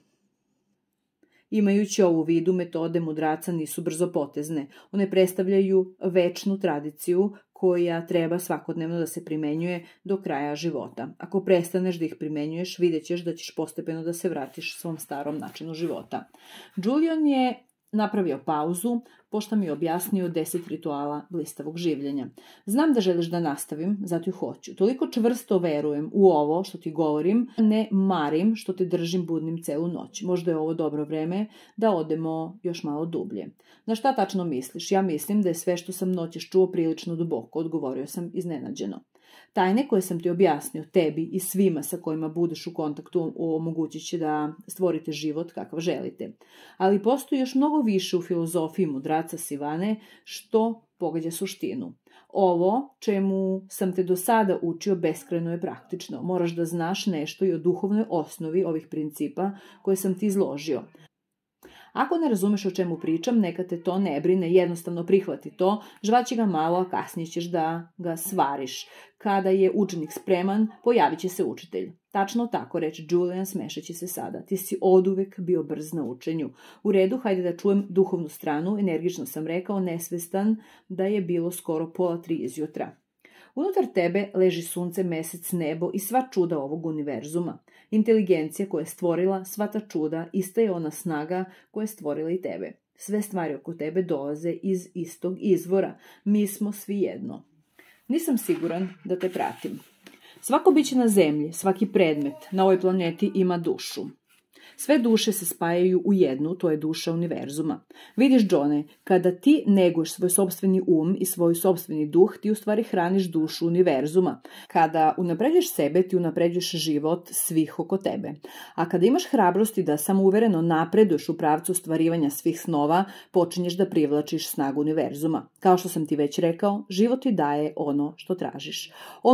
One predstavljaju večnu tradiciju koja treba svakodnevno da se primenjuje do kraja života. Ako prestaneš da ih primenjuješ, vidjet ćeš da ćeš postepeno da se vratiš svom starom načinu života. Julian je napravio pauzu, pošto mi je objasnio 10 rituala blistavog življenja. Znam da želiš da nastavim, zato i hoću. Toliko čvrsto verujem u ovo što ti govorim, ne marim što te držim budnim celu noć. Možda je ovo dobro vreme da odemo još malo dublje. Na šta tačno misliš? Ja mislim da je sve što sam noćas čuo prilično duboko, odgovorio sam iznenađeno. Tajne koje sam ti objasnio tebi i svima sa kojima budeš u kontaktu omogućit će da stvorite život kakav želite. Ali postoji još mnogo više u filozofiji mudraca Sivane što pogađa suštinu. Ovo čemu sam te do sada učio beskrajno je praktično. Moraš da znaš nešto i o duhovnoj osnovi ovih principa koje sam ti izložio. Ako ne razumeš o čemu pričam, neka te to ne brine, jednostavno prihvati to, žvaći ga malo, a kasnije ćeš da ga svariš. Kada je učenik spreman, pojavit će se učitelj. Tačno tako, reče Julian, smešeći se sada. Ti si oduvek bio brz na učenju. U redu, hajde da čujem duhovnu stranu, energično sam rekao, nesvestan da je bilo skoro 2:30 izjutra. Unutar tebe leži sunce, mesec, nebo i sva čuda ovog univerzuma. Inteligencija koja je stvorila sva ta čuda, ista je ona snaga koja je stvorila i tebe. Sve stvari oko tebe dolaze iz istog izvora. Mi smo svi jedno. Nisam siguran da te pratim. Svako biće na zemlji, svaki predmet na ovoj planeti ima dušu. Sve duše se spajaju u jednu, to je duša univerzuma. Vidiš, Johne, kada ti neguješ svoj sopstveni i svoj sopstveni duh, ti u stvari hraniš dušu univerzuma. Kada unapređuješ sebe, ti unapređuješ život svih oko tebe. A kada imaš hrabrosti da samouvereno napreduješ u pravcu ostvarivanja svih snova, počinješ da privlačiš snagu univerzuma. Kao što sam ti već rekao, život ti daje ono što tražiš.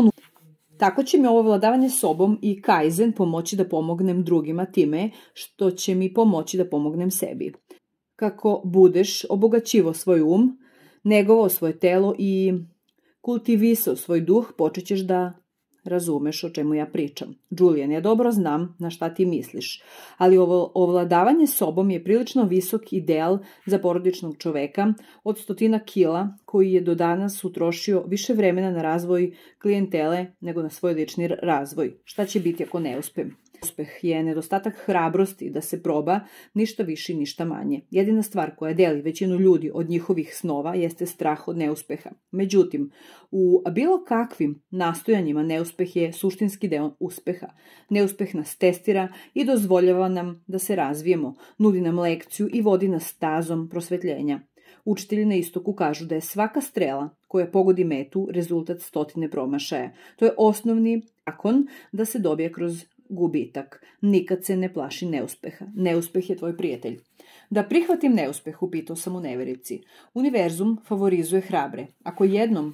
Tako će mi ovo vladavanje sobom i kaizen pomoći da pomognem drugima time što će mi pomoći da pomognem sebi. Kako budeš obogaćivao svoj negovao svoje telo i kultivisao svoj duh, počet ćeš da razumeš o čemu ja pričam. Julian, ja dobro znam na šta ti misliš, ali ovo ovladavanje sobom je prilično visok ideal za porodičnog čoveka od 100 kila koji je do danas utrošio više vremena na razvoj klijentele nego na svoj lični razvoj. Šta će biti ako ne uspem? Uspeh je nedostatak hrabrosti da se proba, ništa više i ništa manje. Jedina stvar koja deli većinu ljudi od njihovih snova jeste strah od neuspeha. Međutim, u bilo kakvim nastojanjima neuspeh je suštinski deo uspeha. Neuspeh nas testira i dozvoljava nam da se razvijemo, nudi nam lekciju i vodi nas stazom prosvetljenja. Učitelji na istoku kažu da je svaka strela koja pogodi metu rezultat 100 promašaja. To je osnovni zakon da se dobije kroz gubitak. Nikad se ne plaši neuspeha. Neuspeh je tvoj prijatelj. Da prihvatim neuspeh, upitao sam u neverici. Univerzum favorizuje hrabre. Ako jednom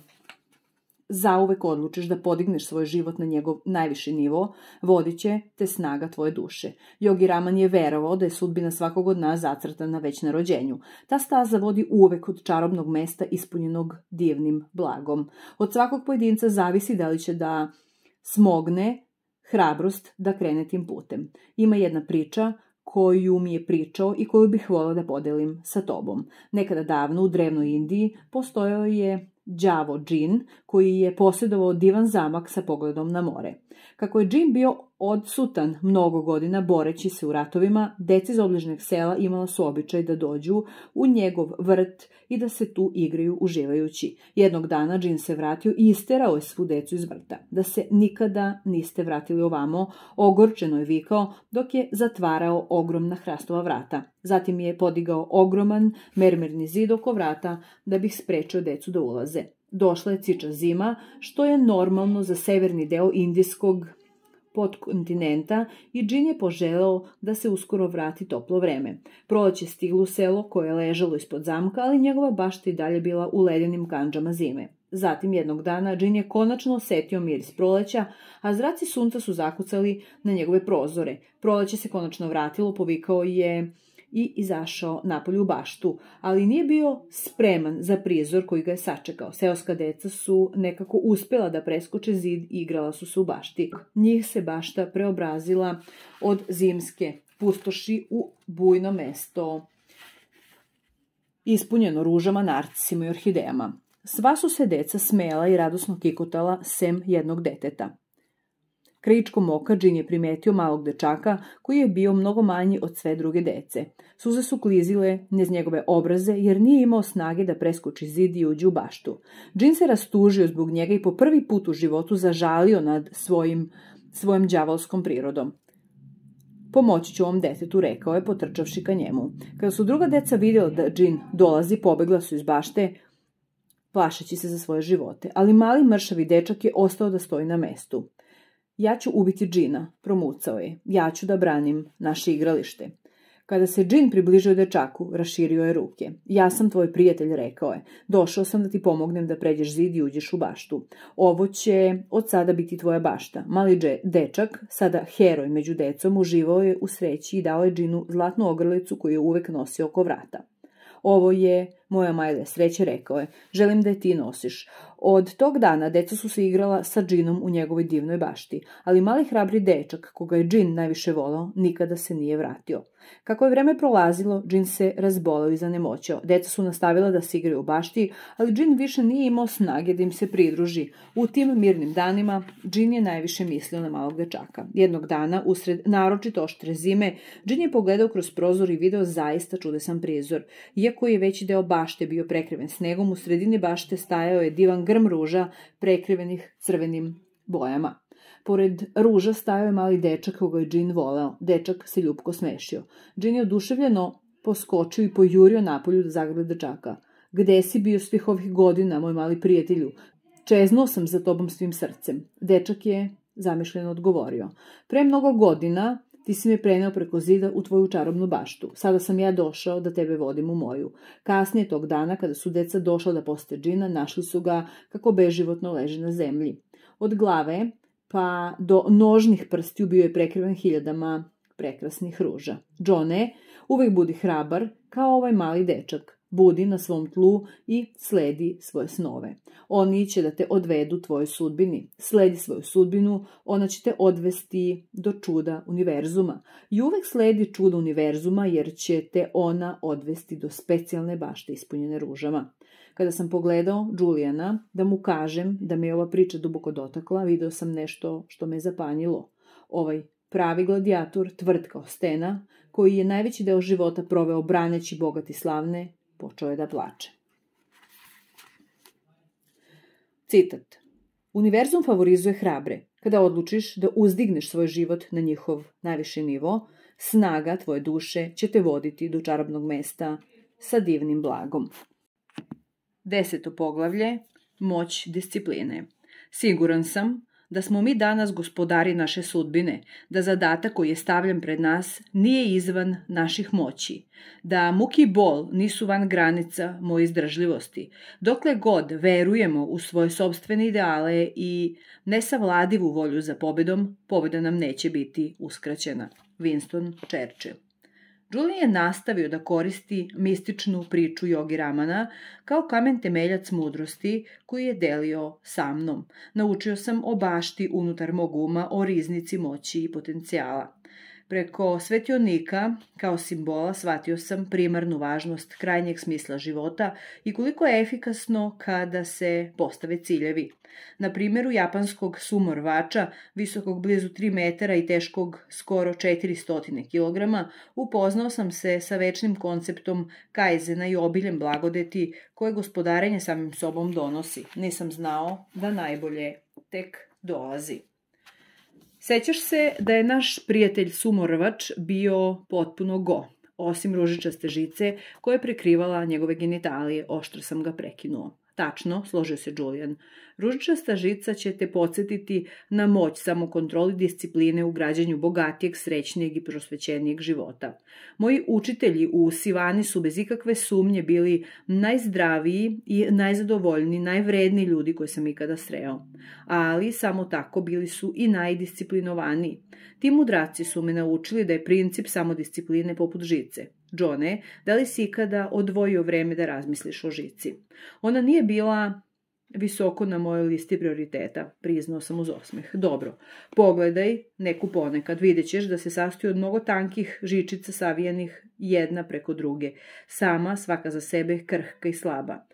zauvek odlučiš da podigneš svoj život na njegov najviši nivo, vodit će te snaga tvoje duše. Yogi Raman je verovao da je sudbina svakog od nas zacrtana već na rođenju. Ta staza vodi uvek od čarobnog mesta ispunjenog divnim blagom. Od svakog pojedinca zavisi da li će da smogne hrabrost da krene tim putem. Ima jedna priča koju mi je pričao i koju bih volio da podelim sa tobom. Nekada davno u drevnoj Indiji postojao je đavo džin koji je posjedovao divan zamak sa pogledom na more. Kako je džin bio odsutan mnogo godina boreći se u ratovima, deca iz obližnjeg sela imala su običaj da dođu u njegov vrt i da se tu igraju uživajući. Jednog dana džin se vratio i isterao je svu decu iz vrta. Da se nikada niste vratili ovamo, ogorčeno je vikao dok je zatvarao ogromna hrastova vrata. Zatim je podigao ogroman mermerni zid oko vrata da bih sprečio decu da ulaze. Došla je ciča zima, što je normalno za severni deo indijskog podkontinenta i Džin je poželeo da se uskoro vrati toplo vreme. Proleće stiglo u selo koje je ležalo ispod zamka, ali njegova bašta i dalje bila u ledenim kandžama zime. Zatim jednog dana Džin je konačno osetio miris proleća, a zraci sunca su zakucali na njegove prozore. Proleće se konačno vratilo, povikao je i izašao napolje u baštu, ali nije bio spreman za prizor koji ga je sačekao. Seoska deca su nekako uspela da preskoče zid i igrala su se u bašti. Njih se bašta preobrazila od zimske pustoši u bujno mesto, ispunjeno ružama, narcisima i orhidejama. Sva su se deca smela i radosno kikotala sem jednog deteta. Krajičkom oka Džin je primetio malog dečaka koji je bio mnogo manji od sve druge dece. Suze su klizile niz njegove obraze jer nije imao snage da preskoči zid i uđe u baštu. Džin se rastužio zbog njega i po prvi put u životu zažalio nad svojom đavolskom prirodom. Pomoći ću ovom detetu, rekao je, potrčavši ka njemu. Kada su druga deca vidjela da Džin dolazi, pobegla su iz bašte, plašeći se za svoje živote. Ali mali mršavi dečak je ostao da stoji na mestu. Ja ću ubiti Džina, promucao je. Ja ću da branim naše igralište. Kada se Džin približio dečaku, raširio je ruke. Ja sam tvoj prijatelj, rekao je. Došao sam da ti pomognem da pređeš zid i uđeš u baštu. Ovo će od sada biti tvoja bašta. Mali dečak, sada heroj među decom, uživao je u sreći i dao je Džinu zlatnu ogrlicu koju je uvek nosio oko vrata. Ovo je moja majle sreće, rekao je. Želim da je ti nosiš. Od tog dana deca su se igrala sa Džinom u njegovoj divnoj bašti, ali mali hrabri dečak, koga je Džin najviše volao, nikada se nije vratio. Kako je vreme prolazilo, Džin se razboleo i zanemoćao. Deca su nastavila da se igraju u bašti, ali Džin više nije imao snage da im se pridruži. U tim mirnim danima Džin je najviše mislio na malog dečaka. Jednog dana, usred naročito oštre zime, Džin je pogledao kroz prozor i video zaista čudesan prizor. Iako je veći deo bašte bio prekriven snegom, u sredini bašte stajao je divan grm ruža prekrivenih crvenim bojama. Pored ruža stajao je mali dečak koga je Džin voleo. Dečak se ljupko smešio. Džin je oduševljeno poskočio i pojurio napolju da zagrli dečaka. Gde si bio svih ovih godina, moj mali prijatelju? Čeznuo sam za tobom svim srcem. Dečak je zamišljeno odgovorio. Pre mnogo godina ti si me preneo preko zida u tvoju čarobnu baštu. Sada sam ja došao da tebe vodim u moju. Kasnije tog dana, kada su deca došla da posete Džina, našli su ga kako beživotno leži na zemlji. Od glave pa do nožnih prstiju bio je prekriven hiljadama prekrasnih ruža. Džone, uvek budi hrabar kao ovaj mali dečak. Budi na svom tlu i sledi svoje snove. Oni će da te odvedu tvojoj sudbini. Sledi svoju sudbinu, ona će te odvesti do čuda univerzuma. I uvek sledi čuda univerzuma jer će te ona odvesti do specijalne bašte ispunjene ružama. Kada sam pogledao Julijana da mu kažem da me je ova priča duboko dotakla, video sam nešto što me zapanjilo. Ovaj pravi gladijator, tvrd kao stena, koji je najveći deo života proveo braneći bogat i slavne, počeo je da plače. Citat. Univerzum favorizuje hrabre. Kada odlučiš da uzdigneš svoj život na njihov najviši nivo, snaga tvoje duše će te voditi do čarobnog mesta sa divnim blagom. 10. poglavlje. Moć discipline. Siguran sam da smo mi danas gospodari naše sudbine, da zadatak koji je stavljen pred nas nije izvan naših moći, da muki i bol nisu van granica moje izdržljivosti. Dokle god verujemo u svoje sopstvene ideale i nesavladivu volju za pobedom, pobeda nam neće biti uskraćena. Winston Churchill. Julian je nastavio da koristi mističnu priču Jogi Ramana kao kamen temeljac mudrosti koji je delio sa mnom. Naučio sam o bašti unutar mog uma, o riznici moći i potencijala. Preko svetionika, kao simbola, shvatio sam primarnu važnost krajnjeg smisla života i koliko je efikasno kada se postave ciljevi. Na primjeru japanskog sumo rvača, visokog blizu 3 metara i teškog skoro 400 kg, upoznao sam se sa večnim konceptom kaizena i obiljem blagodeti koje gospodarenje samim sobom donosi. Nisam znao da najbolje tek dolazi. Sećaš se da je naš prijatelj sumorvač bio potpuno go, osim ružičaste žice koja je prekrivala njegove genitalije. Oštro sam ga prekinuo. Tačno, složio se Julian. Ružičasta žica će te podsjetiti na moć samokontroli discipline u građanju bogatijeg, srećnijeg i prosvećenijeg života. Moji učitelji u Sivani su bez ikakve sumnje bili najzdraviji i najzadovoljniji, najvredniji ljudi koje sam ikada sreo. Ali samo tako bili su i najdisciplinovaniji. Ti mudraci su me naučili da je princip samodiscipline poput žice. Johne, da li si ikada odvojio vreme da razmisliš o žici? Ona nije bila visoko na mojoj listi prioriteta, priznao sam uz osmeh. Dobro, pogledaj neku ponekad, vidjet ćeš da se sastoji od mnogo tankih žičica savijanih jedna preko druge, sama, svaka za sebe, krhka i slaba.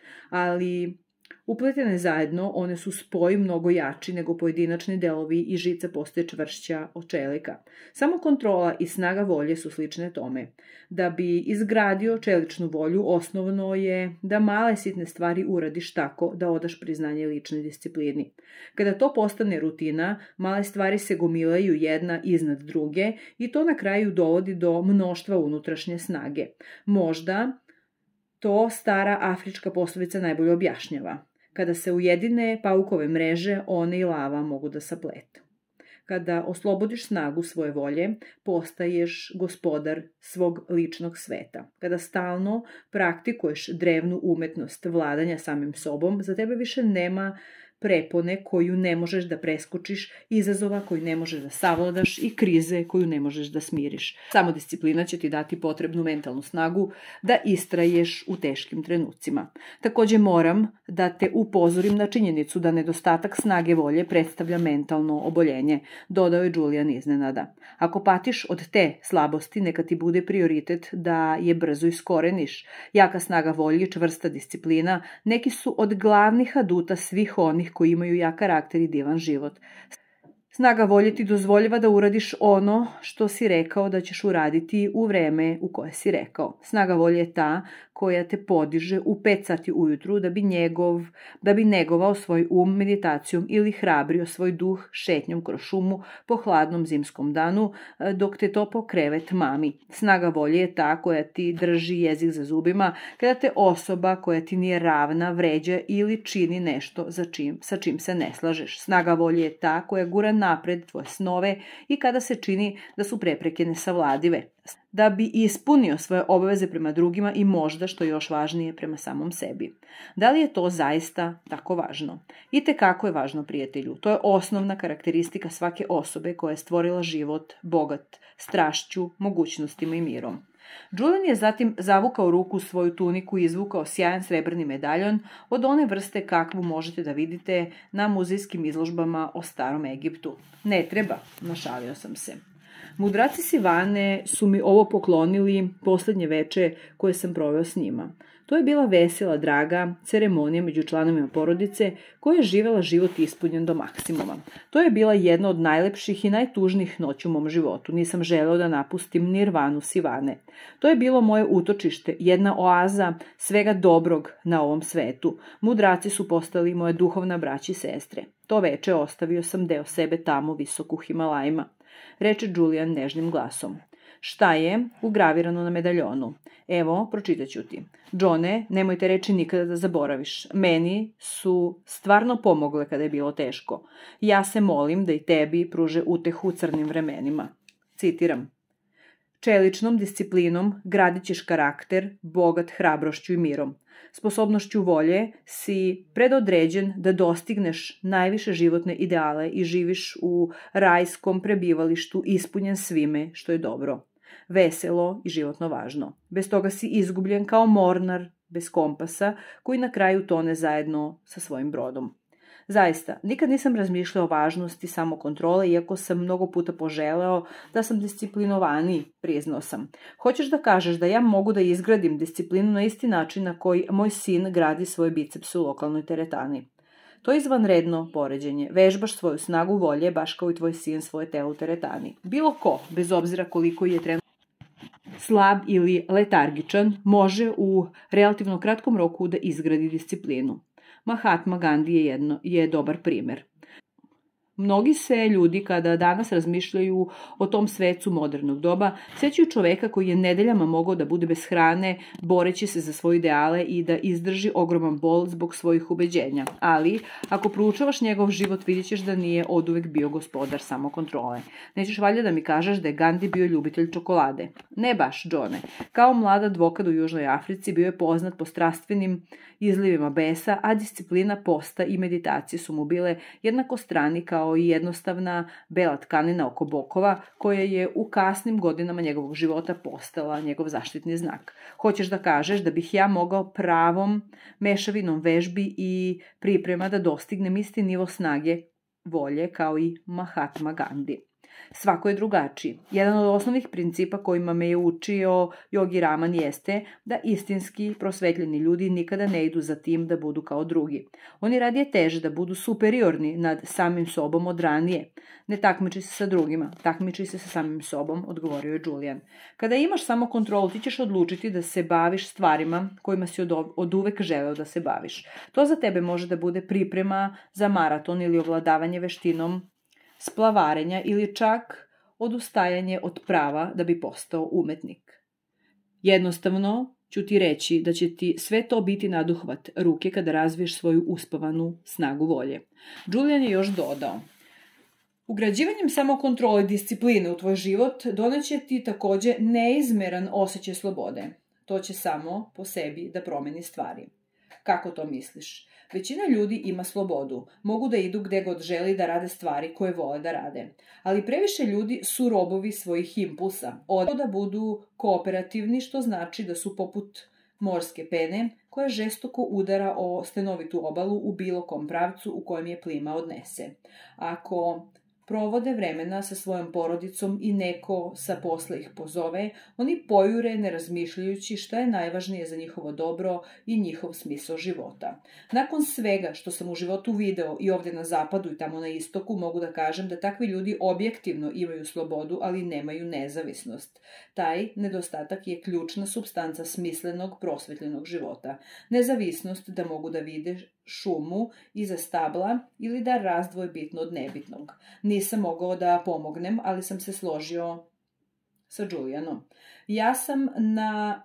Ali upletene zajedno, one su spoj mnogo jači nego pojedinačni delovi i žica postaje čvršća od čelika. Samo kontrola i snaga volje su slične tome. Da bi izgradio čeličnu volju, osnovno je da male sitne stvari uradiš tako da odaš priznanje ličnoj disciplini. Kada to postane rutina, male stvari se gomilaju jedna iznad druge i to na kraju dovodi do mnoštva unutrašnje snage. Možda to stara afrička poslovica najbolje objašnjava. Kada se ujedine paukove mreže, one i lava mogu da sapletu. Kada oslobodiš snagu svoje volje, postaješ gospodar svog ličnog sveta. Kada stalno praktikuješ drevnu umetnost vladanja samim sobom, za tebe više nema prepone koju ne možeš da preskočiš, izazova koju ne možeš da savladaš i krize koju ne možeš da smiriš. Samodisciplina će ti dati potrebnu mentalnu snagu da istraješ u teškim trenucima. Takođe moram da te upozorim na činjenicu da nedostatak snage volje predstavlja mentalno oboljenje, dodao je Julian iznenada. Ako patiš od te slabosti, neka ti bude prioritet da je brzo iskoreniš. Jaka snaga volje i čvrsta disciplina neki su od glavnih aduta svih onih koji imaju jak karakter i divan život. Snaga volje ti dozvoljava da uradiš ono što si rekao da ćeš uraditi u vreme u koje si rekao. Snaga volje je ta koja te podiže u 5 sati ujutru da bi negovao svoj meditacijom ili hrabrio svoj duh šetnjom kroz šumu po hladnom zimskom danu dok te topao krevet mami. Snaga volje je ta koja ti drži jezik za zubima kada te osoba koja ti nije ravna vređa ili čini nešto sa čim se ne slažeš. Snaga volje je ta koja gura napred tvoje snove i kada se čini da su prepreke nesavladive. Da bi ispunio svoje obaveze prema drugima i možda, što je još važnije, prema samom sebi. Da li je to zaista tako važno? Itekako je važno, prijatelju. To je osnovna karakteristika svake osobe koja je stvorila život bogat strašću, mogućnostima i mirom. Julian je zatim zavukao ruku u svoju tuniku i izvukao sjajan srebrni medaljon od one vrste kakvu možete da vidite na muzejskim izložbama o starom Egiptu. Ne treba, našalio sam se. Mudraci Sivane su mi ovo poklonili poslednje veče koje sam proveo s njima. To je bila vesela, draga ceremonija među članovima porodice koja je živela život ispunjen do maksimuma. To je bila jedna od najlepših i najtužnijih noći u mom životu. Nisam želeo da napustim nirvanu Sivane. To je bilo moje utočište, jedna oaza svega dobrog na ovom svetu. Mudraci su postali moje duhovna braća i sestre. To veče ostavio sam deo sebe tamo visoko u Himalajima. Reče Julian nežnim glasom. Šta je ugravirano na medaljonu? Evo, pročitat ću ti. Johne, nemoj te reči nikada da zaboraviš. Meni su stvarno pomogle kada je bilo teško. Ja se molim da i tebi pruže utehu u crnim vremenima. Citiram. Čeličnom disciplinom gradit ćeš karakter, bogat hrabrošću i mirom. Sposobnošću volje si predodređen da dostigneš najviše životne ideale i živiš u rajskom prebivalištu ispunjen svime što je dobro, veselo i životno važno. Bez toga si izgubljen kao mornar bez kompasa koji na kraju tone zajedno sa svojim brodom. Zaista, nikad nisam razmišljao o važnosti samokontrole, iako sam mnogo puta poželeo da sam disciplinovaniji, priznao sam. Hoćeš da kažeš da ja mogu da izgradim disciplinu na isti način na koji moj sin gradi svoje bicepse u lokalnoj teretani? To je izvanredno poređenje. Vežbaš svoju snagu volje, baš kao i tvoj sin svoje telo u teretani. Bilo ko, bez obzira koliko je trenutno slab ili letargičan, može u relativno kratkom roku da izgradi disciplinu. Mahatma Gandhi je dobar primer. Mnogi se ljudi kada danas razmišljaju o tom svecu modernog doba, sećaju čoveka koji je nedeljama mogao da bude bez hrane, boreći se za svoje ideale i da izdrži ogroman bol zbog svojih ubeđenja. Ali, ako proučavaš njegov život, vidjet ćeš da nije oduvek bio gospodar samokontrole. Nećeš valjda da mi kažeš da je Gandhi bio ljubitelj čokolade. Ne baš, Johne. Kao mlad advokat u Južnoj Africi bio je poznat po strastvenim izlivima besa, a disciplina posta i meditacije su mu bile jednako strani kao i jednostavna bela tkanina oko bokova, koja je u kasnim godinama njegovog života postala njegov zaštitni znak. Hoćeš da kažeš da bih ja mogao pravom mešavinom vežbi i priprema da dostignem isti nivo snage, volje kao i Mahatma Gandhi. Svako je drugačiji. Jedan od osnovnih principa kojima me je učio Yogi Raman jeste da istinski prosvetljeni ljudi nikada ne idu za tim da budu kao drugi. Oni radije teže da budu superiorni nad samim sobom od ranije. Ne takmiči se sa drugima, takmiči se sa samim sobom, odgovorio je Julian. Kada imaš samo kontrolu, ti ćeš odlučiti da se baviš stvarima kojima si od uvek želeo da se baviš. To za tebe može da bude priprema za maraton ili ovladavanje veštinom splavarenja ili čak odustajanje od prava da bi postao umetnik. Jednostavno ću ti reći da će ti sve to biti naduhvat ruke kada razviješ svoju uspavanu snagu volje. Julian je još dodao: ugrađivanjem samokontrole i discipline u tvoj život doneće ti takođe neizmeran osjećaj slobode. To će samo po sebi da promeni stvari. Kako to misliš? Većina ljudi ima slobodu, mogu da idu gde god želi da rade stvari koje vole da rade. Ali previše ljudi su robovi svojih impulsa. Od da budu kooperativni, što znači da su poput morske pene koja žestoko udara o stenovitu obalu u bilo kom pravcu u kojem je plima odnese. Ako provode vremena sa svojom porodicom i neko sa posla ih pozove, oni pojure ne razmišljajući šta je najvažnije za njihovo dobro i njihov smisao života. Nakon svega što sam u životu video i ovde na zapadu i tamo na istoku, mogu da kažem da takvi ljudi objektivno imaju slobodu, ali nemaju nezavisnost. Taj nedostatak je ključna supstanca smislenog, prosvetljenog života. Nezavisnost da mogu da vide šumu iza stabla ili da razdvoje bitno od nebitnog. Nisam mogao da pomognem, ali sam se složio sa Julianom. Ja sam na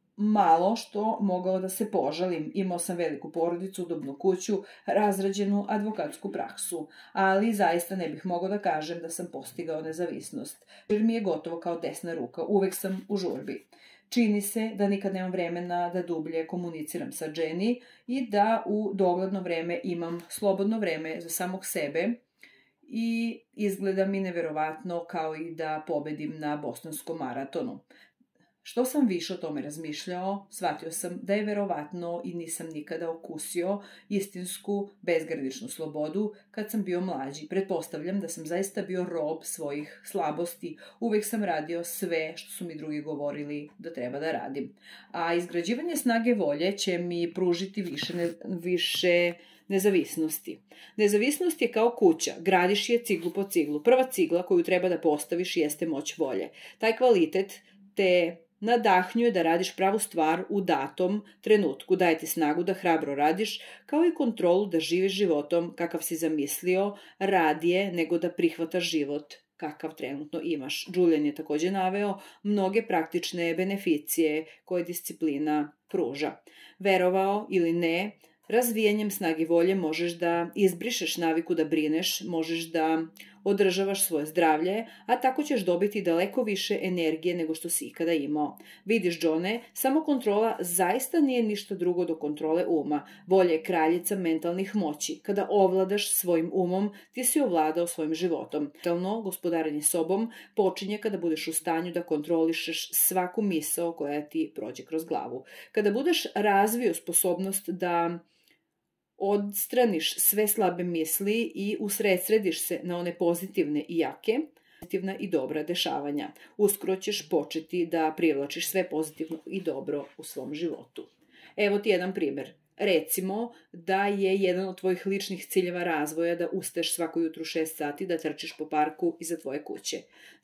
malo što mogao da se požalim. Imao sam veliku porodicu, udobnu kuću, razrađenu advokatsku praksu, ali zaista ne bih mogao da kažem da sam postigao nezavisnost, jer mi je gotovo kao desna ruka. Uvek sam u žurbi. Čini se da nikad nemam vremena da dublje komuniciram sa Jenny i da u dogledno vreme imam slobodno vreme za samog sebe i izgleda mi neverovatno kao i da pobedim na bostonskom maratonu. Što sam više o tome razmišljao, shvatio sam da je verovatno i nisam nikada okusio istinsku, bezgraničnu slobodu kad sam bio mlađi. Pretpostavljam da sam zaista bio rob svojih slabosti. Uvek sam radio sve što su mi drugi govorili da treba da radim. A izgrađivanje snage volje će mi pružiti više nezavisnosti. Nezavisnost je kao kuća, gradiš je ciglu po ciglu. Prva cigla koju treba da postaviš jeste moć volje. Taj kvalitet te nadahnjuje da radiš pravu stvar u datom trenutku, daje ti snagu da hrabro radiš, kao i kontrolu da živiš životom kakav si zamislio, radije nego da prihvataš život kakav trenutno imaš. Julian je takođe naveo mnoge praktične beneficije koje disciplina pruža. Verovao ili ne, razvijanjem snage volje možeš da izbrišeš naviku da brineš, možeš da održavaš svoje zdravlje, a tako ćeš dobiti daleko više energije nego što si ikada imao. Vidiš, Johne, samo kontrola zaista nije ništa drugo do kontrole uma. Volja je kraljica mentalnih moći. Kada ovladaš svojim umom, ti si ovladao svojim životom. Mentalno gospodarenje sobom počinje kada budeš u stanju da kontrolišeš svaku misao koja ti prođe kroz glavu. Kada budeš razvio sposobnost da odstraniš sve slabe misli i usredsrediš se na one pozitivne i jake, pozitivna i dobra dešavanja. Uskoro ćeš početi da privlačiš sve pozitivno i dobro u svom životu. Evo ti jedan primer. Recimo da je jedan od tvojih ličnih ciljeva razvoja da ustaješ svako jutro u 6 sati da trčiš po parku iza tvoje kuće.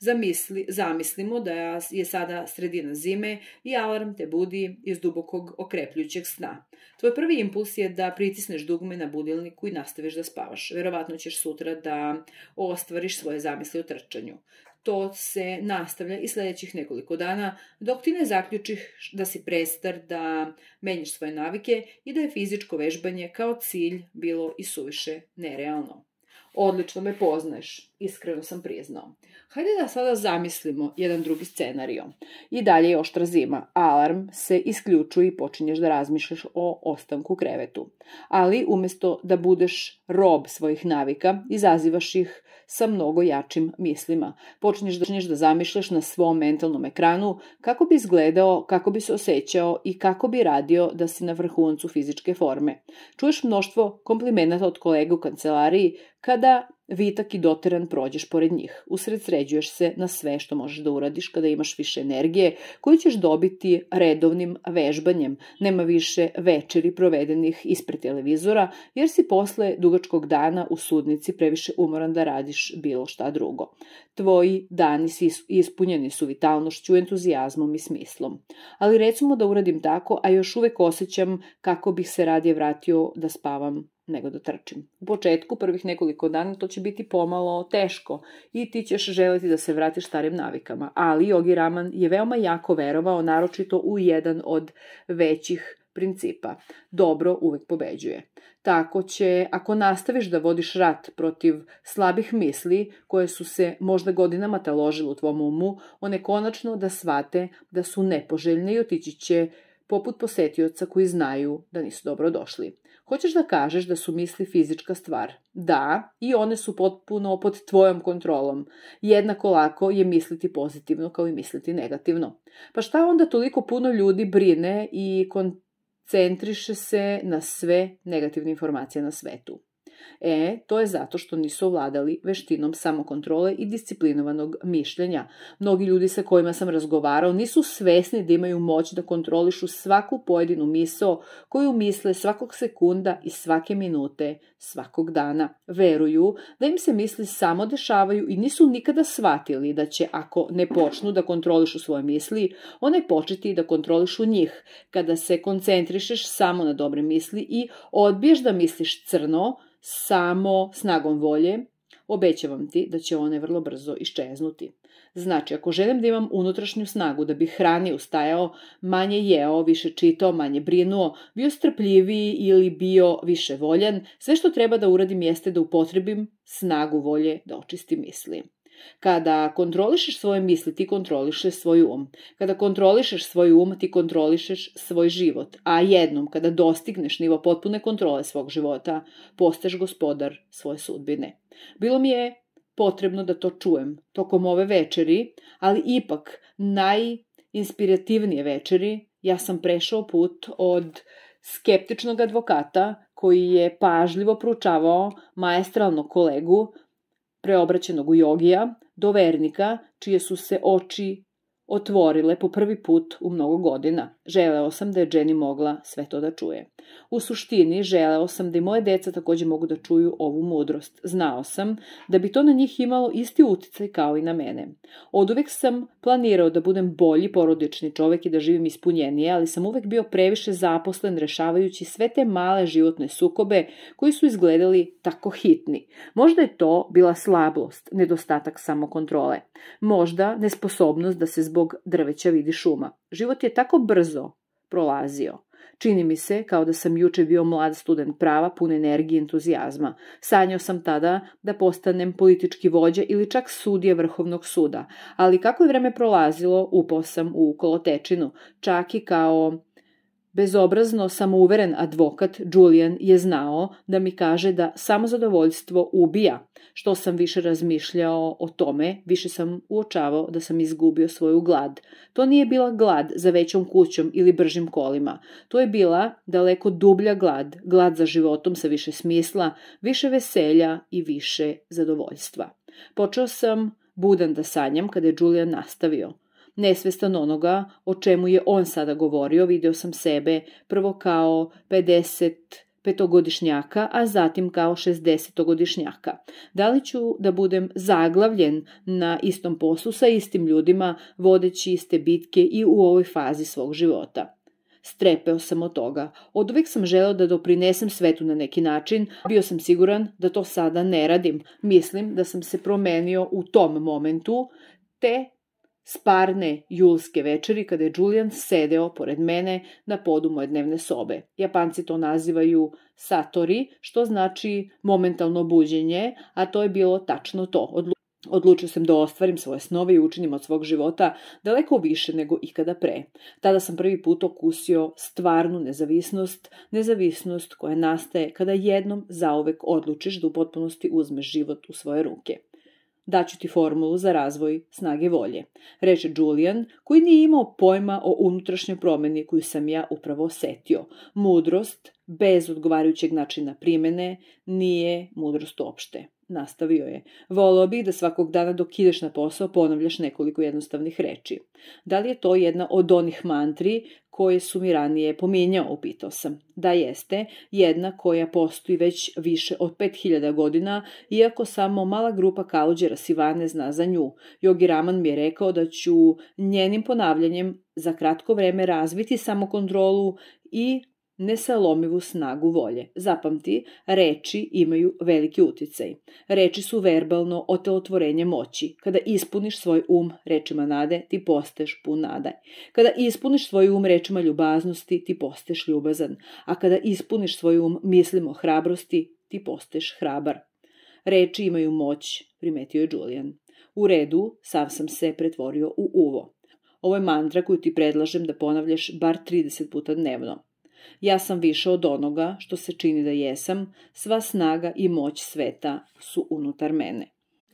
Zamislimo da je sada sredina zime i alarm te budi iz dubokog okrepljujućeg sna. Tvoj prvi impuls je da pritisneš dugme na budilniku i nastaviš da spavaš. Verovatno ćeš sutra da ostvariš svoje zamisli o trčanju. To se nastavlja i sljedećih nekoliko dana dok ti ne zaključiš da si prestar da menjaš svoje navike i da je fizičko vežbanje kao cilj bilo i suviše nerealno. Odlično me poznaješ, iskreno sam priznao. Hajde da sada zamislimo jedan drugi scenario. I dalje je oštra zima, alarm se isključuje i počinješ da razmišljaš o ostanku u krevetu. Ali umjesto da budeš rob svojih navika, izazivaš ih sa mnogo jačim mislima. Počinješ da zamišljaš na svom mentalnom ekranu kako bi izgledao, kako bi se osjećao i kako bi radio da si na vrhuncu fizičke forme. Čuješ mnoštvo komplimenata od kolega u kancelariji kada vitak i doteran prođeš pored njih. Usredsređuješ se na sve što možeš da uradiš kada imaš više energije koju ćeš dobiti redovnim vežbanjem. Nema više večeri provedenih ispred televizora jer si posle dugačkog dana u sudnici previše umoran da radiš bilo šta drugo. Tvoji dani ispunjeni su vitalnošću, entuzijazmom i smislom. Ali recimo da uradim tako, a još uvek osjećam kako bih se radije vratio da spavam nego da trčim. U početku, prvih nekoliko dana, to će biti pomalo teško i ti ćeš želiti da se vratiš starim navikama, ali Yogi Raman je veoma jako verovao, naročito u jedan od većih principa. Dobro uvek pobeđuje. Tako će, ako nastaviš da vodiš rat protiv slabih misli koje su se možda godinama taložile u tvom umu, one konačno da shvate da su nepoželjne i otići će poput posetioca koji znaju da nisu dobro došli. Hoćeš da kažeš da su misli fizička stvar? Da, i one su potpuno pod tvojom kontrolom. Jednako lako je misliti pozitivno kao i misliti negativno. Pa šta onda toliko puno ljudi brine i koncentriše se na sve negativne informacije na svetu? To je zato što nisu ovladali veštinom samokontrole i disciplinovanog mišljenja. Mnogi ljudi sa kojima sam razgovarao nisu svesni da imaju moć da kontrolišu svaku pojedinu misao koju misle svakog sekunda i svake minute, svakog dana. Veruju da im se misli samo dešavaju i nisu nikada shvatili da će, ako ne počnu da kontrolišu svoje misli, one početi da kontrolišu njih. Kada se koncentrišeš samo na dobre misli i odbiješ da misliš crno, samo snagom volje, obećavam ti da će one vrlo brzo iščeznuti. Znači, ako želim da imam unutrašnju snagu, da bih ranije ustajao, manje jeo, više čitao, manje brinuo, bio strpljiviji ili bio više voljan, sve što treba da uradim jeste da upotrebim snagu volje da očistim misli. Kada kontrolišeš svoje misli, ti kontrolišeš svoj um. Kada kontrolišeš svoj um, ti kontrolišeš svoj život. A jednom, kada dostigneš nivo potpune kontrole svog života, postaješ gospodar svoje sudbine. Bilo mi je potrebno da to čujem tokom ove večeri, ali ipak najinspirativnije večeri ja sam prešao put od skeptičnog advokata koji je pažljivo proučavao maestralnog kolegu preobraćenog u jogija, do vernika čije su se oči otvorile po prvi put u mnogo godina. Želeo sam da je Jenny mogla sve to da čuje. U suštini, želeo sam da i moje deca također mogu da čuju ovu mudrost. Znao sam da bi to na njih imalo isti uticaj kao i na mene. Oduvek sam planirao da budem bolji porodični čovek i da živim ispunjenije, ali sam uvek bio previše zaposlen rešavajući sve te male životne sukobe koji su izgledali tako hitni. Možda je to bila slabost, nedostatak samokontrole. Možda nesposobnost da se zbog drveća vidi šuma. Život je tako brzo prolazio. Čini mi se kao da sam juče bio mlad student prava, pun energije i entuzijazma. Sanjao sam tada da postanem politički vođa ili čak sudija Vrhovnog suda. Ali kako je vreme prolazilo, upao sam u kolotečinu. Čak i kao bezobrazno samouveren advokat Julian je znao da mi kaže da samozadovoljstvo ubija. Što sam više razmišljao o tome, više sam uočavao da sam izgubio svoju glad. To nije bila glad za većom kućom ili bržim kolima. To je bila daleko dublja glad, glad za životom sa više smisla, više veselja i više zadovoljstva. Počeo sam budan da sanjam kada je Julian nastavio. Nesvestan onoga o čemu je on sada govorio, video sam sebe prvo kao 55-godišnjaka, a zatim kao 60-godišnjaka. Da li ću da budem zaglavljen na istom poslu sa istim ljudima, vodeći iste bitke i u ovoj fazi svog života? Strepeo sam od toga. Od uvek sam želeo da doprinesem svetu na neki način. Bio sam siguran da to sada ne radim. Mislim da sam se promenio u tom momentu, te sparne julske večeri kada je Julian sedeo pored mene na podu moje dnevne sobe. Japanci to nazivaju satori, što znači momentalno buđenje, a to je bilo tačno to. Odlučio sam da ostvarim svoje snove i učinim od svog života daleko više nego ikada pre. Tada sam prvi put okusio stvarnu nezavisnost koja nastaje kada jednom zauvek odlučiš da u potpunosti uzmeš život u svoje ruke. Daću ti formulu za razvoj snage volje, reče Julian, koji nije imao pojma o unutrašnjoj promeni koju sam ja upravo osetio. Mudrost, bez odgovarajućeg načina primene, nije mudrost uopšte. Nastavio je. Voleo bih da svakog dana dok ideš na posao ponavljaš nekoliko jednostavnih reči. Da li je to jedna od onih mantri koje su mi ranije pominjao, upitao sam. Da jeste, jedna koja postoji već više od 5000 godina, iako samo mala grupa kaluđera Sivane zna za nju. Yogi Raman mi je rekao da ću njenim ponavljanjem za kratko vreme razviti samokontrolu i nesalomivu snagu volje. Zapamti, reči imaju veliki uticaj. Reči su verbalno otelotvorenje moći. Kada ispuniš svoj rečima nade, ti postaješ pun nade. Kada ispuniš svoj rečima ljubaznosti, ti postaješ ljubazan. A kada ispuniš svoj mislima o hrabrosti, ti postaješ hrabar. Reči imaju moć, primetio je Julian. U redu, sam se pretvorio u uvo. Ovo je mantra koju ti predlažem da ponavljaš bar 30 puta dnevno. Ja sam više od onoga što se čini da jesam, sva snaga i moć sveta su unutar mene.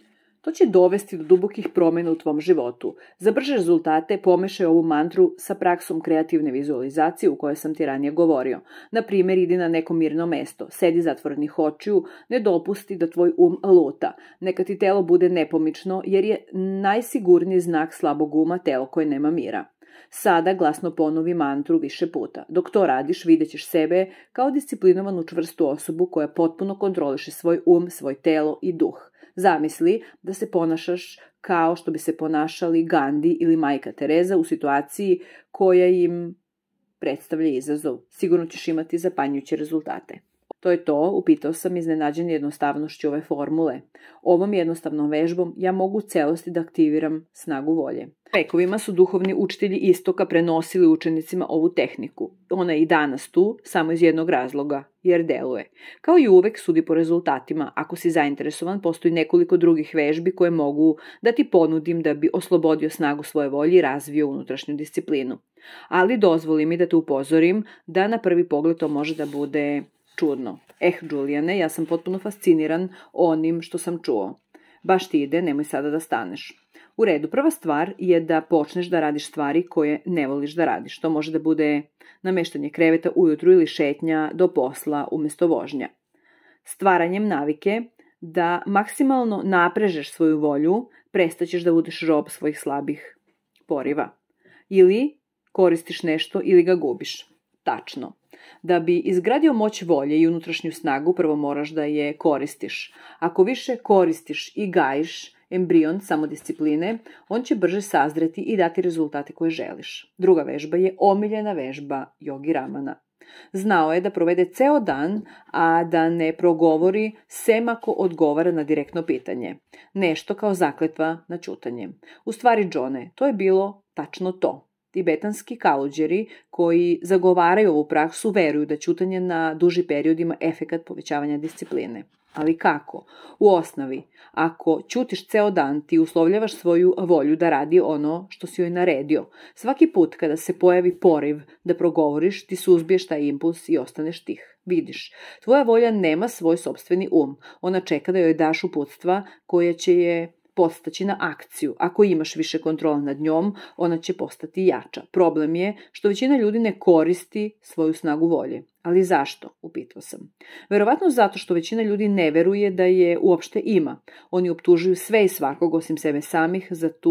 To će dovesti do dubokih promjena u tvom životu. Za brže rezultate pomešaj ovu mantru sa praksom kreativne vizualizacije u kojoj sam ti ranije govorio. Na primjer, idi na neko mirno mesto, sedi zatvorenih očiju, ne dopusti da tvoj luta. Neka ti telo bude nepomično jer je najsigurniji znak slabog uma telo koje nema mira. Sada glasno ponovi mantru više puta. Dok to radiš, vidjet ćeš sebe kao disciplinovanu čvrstu osobu koja potpuno kontroliše svoj svoj telo i duh. Zamisli da se ponašaš kao što bi se ponašali Gandhi ili Majka Tereza u situaciji koja im predstavlja izazov. Sigurno ćeš imati zapanjujuće rezultate. To je to, upitao sam iznenađen jednostavnošću ove formule. Ovom jednostavnom vežbom ja mogu u celosti da aktiviram snagu volje. Vekovima su duhovni učitelji istoka prenosili učenicima ovu tehniku. Ona je i danas tu, samo iz jednog razloga, jer deluje. Kao i uvek sudi po rezultatima. Ako si zainteresovan, postoji nekoliko drugih vežbi koje mogu da ti ponudim da bi oslobodio snagu svoje volje i razvio unutrašnju disciplinu. Ali dozvoli mi da te upozorim da na prvi pogled to može da bude čudno. Juliane, ja sam potpuno fasciniran onim što sam čuo. Baš ti ide, nemoj sada da staneš. U redu, prva stvar je da počneš da radiš stvari koje ne voliš da radiš. To može da bude nameštanje kreveta ujutru ili šetnja do posla umjesto vožnja. Stvaranjem navike da maksimalno naprežeš svoju volju, prestaćeš da budeš rob svojih slabih poriva. Ili koristiš nešto ili ga gubiš. Tačno. Da bi izgradio moć volje i unutrašnju snagu, prvo moraš da je koristiš. Ako više koristiš i gajiš embrion samodiscipline, on će brže sazreti i dati rezultate koje želiš. Druga vežba je omiljena vežba Yogi Ramana. Znao je da provede ceo dan, a da ne progovori sem ako odgovara na direktno pitanje. Nešto kao zakletva na ćutanje. U stvari, Johne, to je bilo tačno to. Tibetanski kaluđeri koji zagovaraju ovu praksu veruju da ćutanje na duži period ima efekat povećavanja discipline. Ali kako? U osnovi, ako ćutiš ceo dan, ti uslovljavaš svoju volju da radi ono što si joj naredio. Svaki put kada se pojavi poriv da progovoriš, ti suzbiješ taj impuls i ostaneš tih. Vidiš, tvoja volja nema svoj sopstveni Ona čeka da joj daš uputstva koja će je postaći na akciju. Ako imaš više kontrola nad njom, ona će postati jača. Problem je što većina ljudi ne koristi svoju snagu volje. Ali zašto? Upitao sam. Verovatno zato što većina ljudi ne veruje da je uopšte ima. Oni optužuju sve i svakog osim sebe samih za tu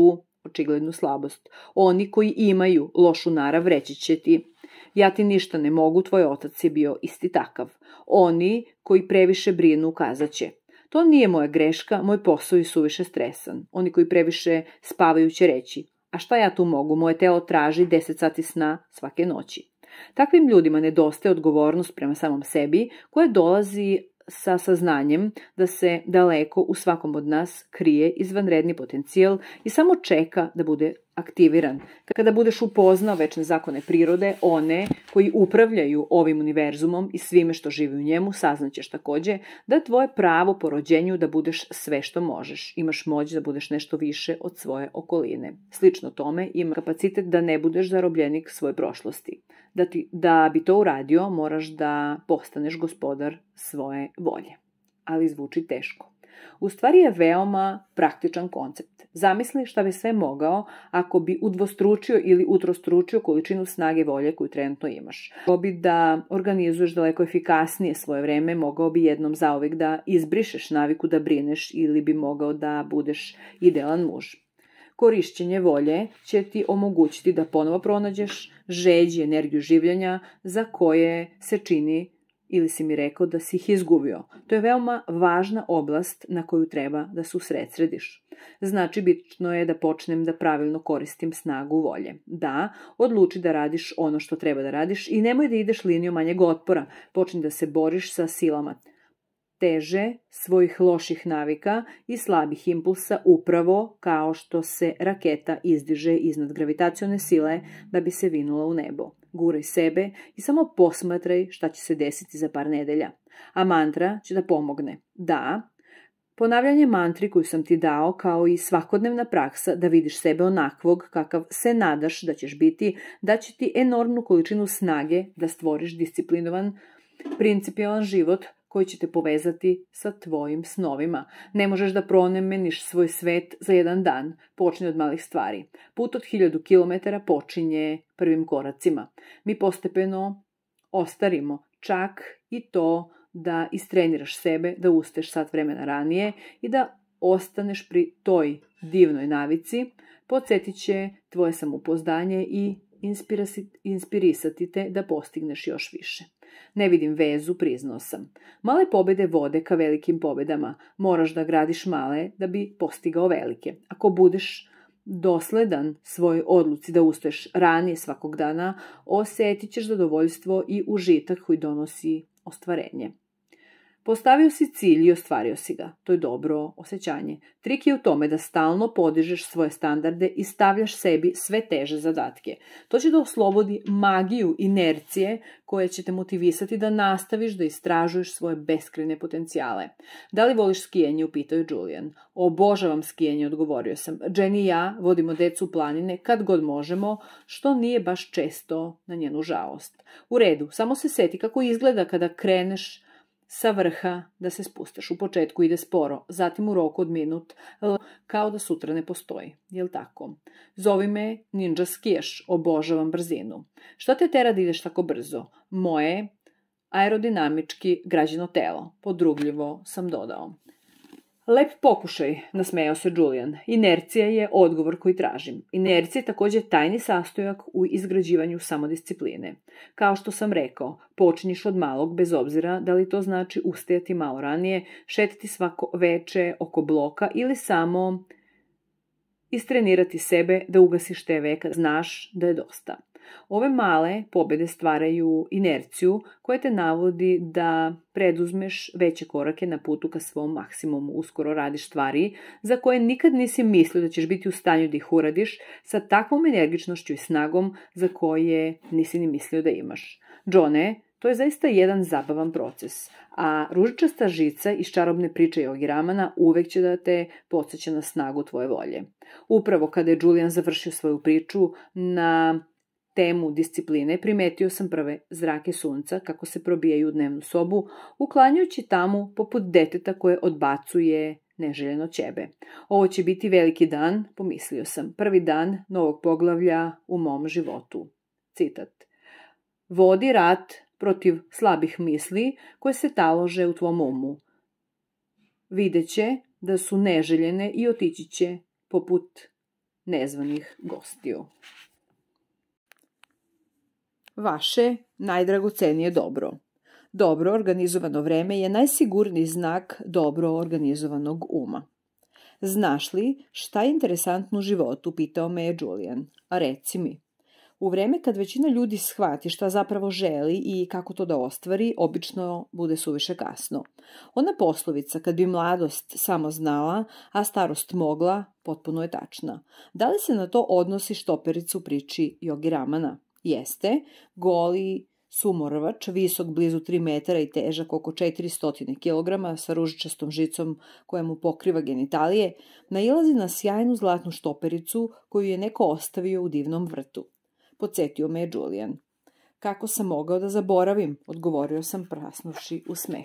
očiglednu slabost. Oni koji imaju lošu narav reći će ti: ja ti ništa ne mogu, tvoj otac je bio isti takav. Oni koji previše brinu kazat će: to nije moja greška, moj posao je suviše stresan. Oni koji previše spavaju će reći: a šta ja tu mogu, moje telo traži 10 sati sna svake noći. Takvim ljudima nedostaje odgovornost prema samom sebi, koja dolazi sa saznanjem da se daleko u svakom od nas krije izvanredni potencijal i samo čeka da bude aktiviran. Kada budeš upoznao večne zakone prirode, one koji upravljaju ovim univerzumom i svime što živi u njemu, saznaćeš takođe da je tvoje pravo po rođenju da budeš sve što možeš. Imaš moć da budeš nešto više od svoje okoline. Slično tome, ima kapacitet da ne budeš zarobljenik svoje prošlosti. Da bi to uradio, moraš da postaneš gospodar svoje volje. Ali zvuči teško. U stvari je veoma praktičan koncept. Zamisli šta bi sve mogao ako bi udvostručio ili utrostručio količinu snage volje koju trenutno imaš. Mogao bi da organizuješ daleko efikasnije svoje vreme, mogao bi jednom zauvek da izbrišeš naviku da brineš ili bi mogao da budeš idealan muž. Korišćenje volje će ti omogućiti da ponovo pronađeš žeđ i energiju življenja za koje se čini ili si mi rekao da si ih izgubio. To je veoma važna oblast na koju treba da se usredsrediš. Znači, bitno je da počnem da pravilno koristim snagu volje. Da, odluči da radiš ono što treba da radiš i nemoj da ideš linijom manjeg otpora. Počni da se boriš sa silama teže svojih loših navika i slabih impulsa upravo kao što se raketa izdiže iznad gravitacione sile da bi se vinula u nebo. Guraj sebe i samo posmatraj šta će se desiti za par nedelja. A mantra će da pomogne. Da, ponavljanje mantri koju sam ti dao kao i svakodnevna praksa da vidiš sebe onakvog kakav se nadaš da ćeš biti, da će ti enormnu količinu snage da stvoriš disciplinovan, principijalan život koji će te povezati sa tvojim snovima. Ne možeš da pronemeniš svoj svet za jedan dan. Počni od malih stvari. Put od 1000 km počinje prvim koracima. Mi postepeno ostarimo, čak i to da istreniraš sebe, da ustaješ sat vremena ranije i da ostaneš pri toj divnoj navici, podsjetit će tvoje samopouzdanje i inspirisati te da postigneš još više. Ne vidim vezu, priznao sam. Male pobede vode ka velikim pobedama. Moraš da gradiš male da bi postigao velike. Ako budeš dosledan svojoj odluci da ustaješ ranije svakog dana, osjetit ćeš zadovoljstvo i užitak koji donosi ostvarenje. Postavio si cilj i ostvario si ga. To je dobro osjećanje. Trik je u tome da stalno podižeš svoje standarde i stavljaš sebi sve teže zadatke. To će da oslobodi magiju inercije koja će te motivisati da nastaviš da istražuješ svoje beskrajne potencijale. Da li voliš skijanje, upitao je Julian. Obožavam skijanje, odgovorio sam. Jenny i ja vodimo decu u planine kad god možemo, što nije baš često na njenu žalost. U redu, samo se seti kako izgleda kada kreneš sa vrha da se spustaš. U početku ide sporo, zatim u roku od minut, kao da sutra ne postoji. Jel tako? Zovi me ninja skijaš, obožavam brzinu. Šta te tera da ideš tako brzo? Moje aerodinamički građeno telo. Podrugljivo sam dodao. Lep pokušaj, nasmejao se Julian. Inercija je odgovor koji tražim. Inercija je također tajni sastojak u izgrađivanju samodiscipline. Kao što sam rekao, počinješ od malog bez obzira da li to znači ustajati malo ranije, šetati svako veče oko bloka ili samo istrenirati sebe da ugasiš TV kad znaš da je dosta. Ove male pobjede stvaraju inerciju koja te navodi da preduzmeš veće korake na putu ka svom maksimumu. Uskoro radiš stvari za koje nikad nisi mislio da ćeš biti u stanju da ih uradiš sa takvom energičnošću i snagom za koje nisi ni mislio da imaš. Johne, to je zaista jedan zabavan proces, a ružičasta žica iz čarobne priče Jogi Ramana uvek će da te podsjeća na snagu tvoje volje. Upravo kada je Julian završio svoju priču na temu discipline, primetio sam prve zrake sunca kako se probijaju u dnevnu sobu, uklanjajući tamo poput deteta koje odbacuje neželjeno ćebe. Ovo će biti veliki dan, pomislio sam, prvi dan novog poglavlja u mom životu. Citat. Vodi rat protiv slabih misli koje se talože u tvom umu. Videće da su neželjene i otići će poput nezvanih gostiju. Vaše najdragocenije dobro. Dobro organizovano vreme je najsigurniji znak dobro organizovanog uma. Znaš li šta je interesantno u životu, pitao me je Julian. A reci mi. U vreme kad većina ljudi shvati šta zapravo želi i kako to da ostvari, obično bude suviše kasno. Ona poslovica, kad bi mladost samo znala, a starost mogla, potpuno je tačna. Da li se na to odnosi štoperica u priči Jogi Ramana? Jeste. Goli sumorovač, visok blizu 3 metara i težak oko 400 kg sa ružičastom žicom koja mu pokriva genitalije, nailazi na sjajnu zlatnu štopericu koju je neko ostavio u divnom vrtu. Podsjetio me je Julian. Kako sam mogao da zaboravim, odgovorio sam prasnuši u smeh.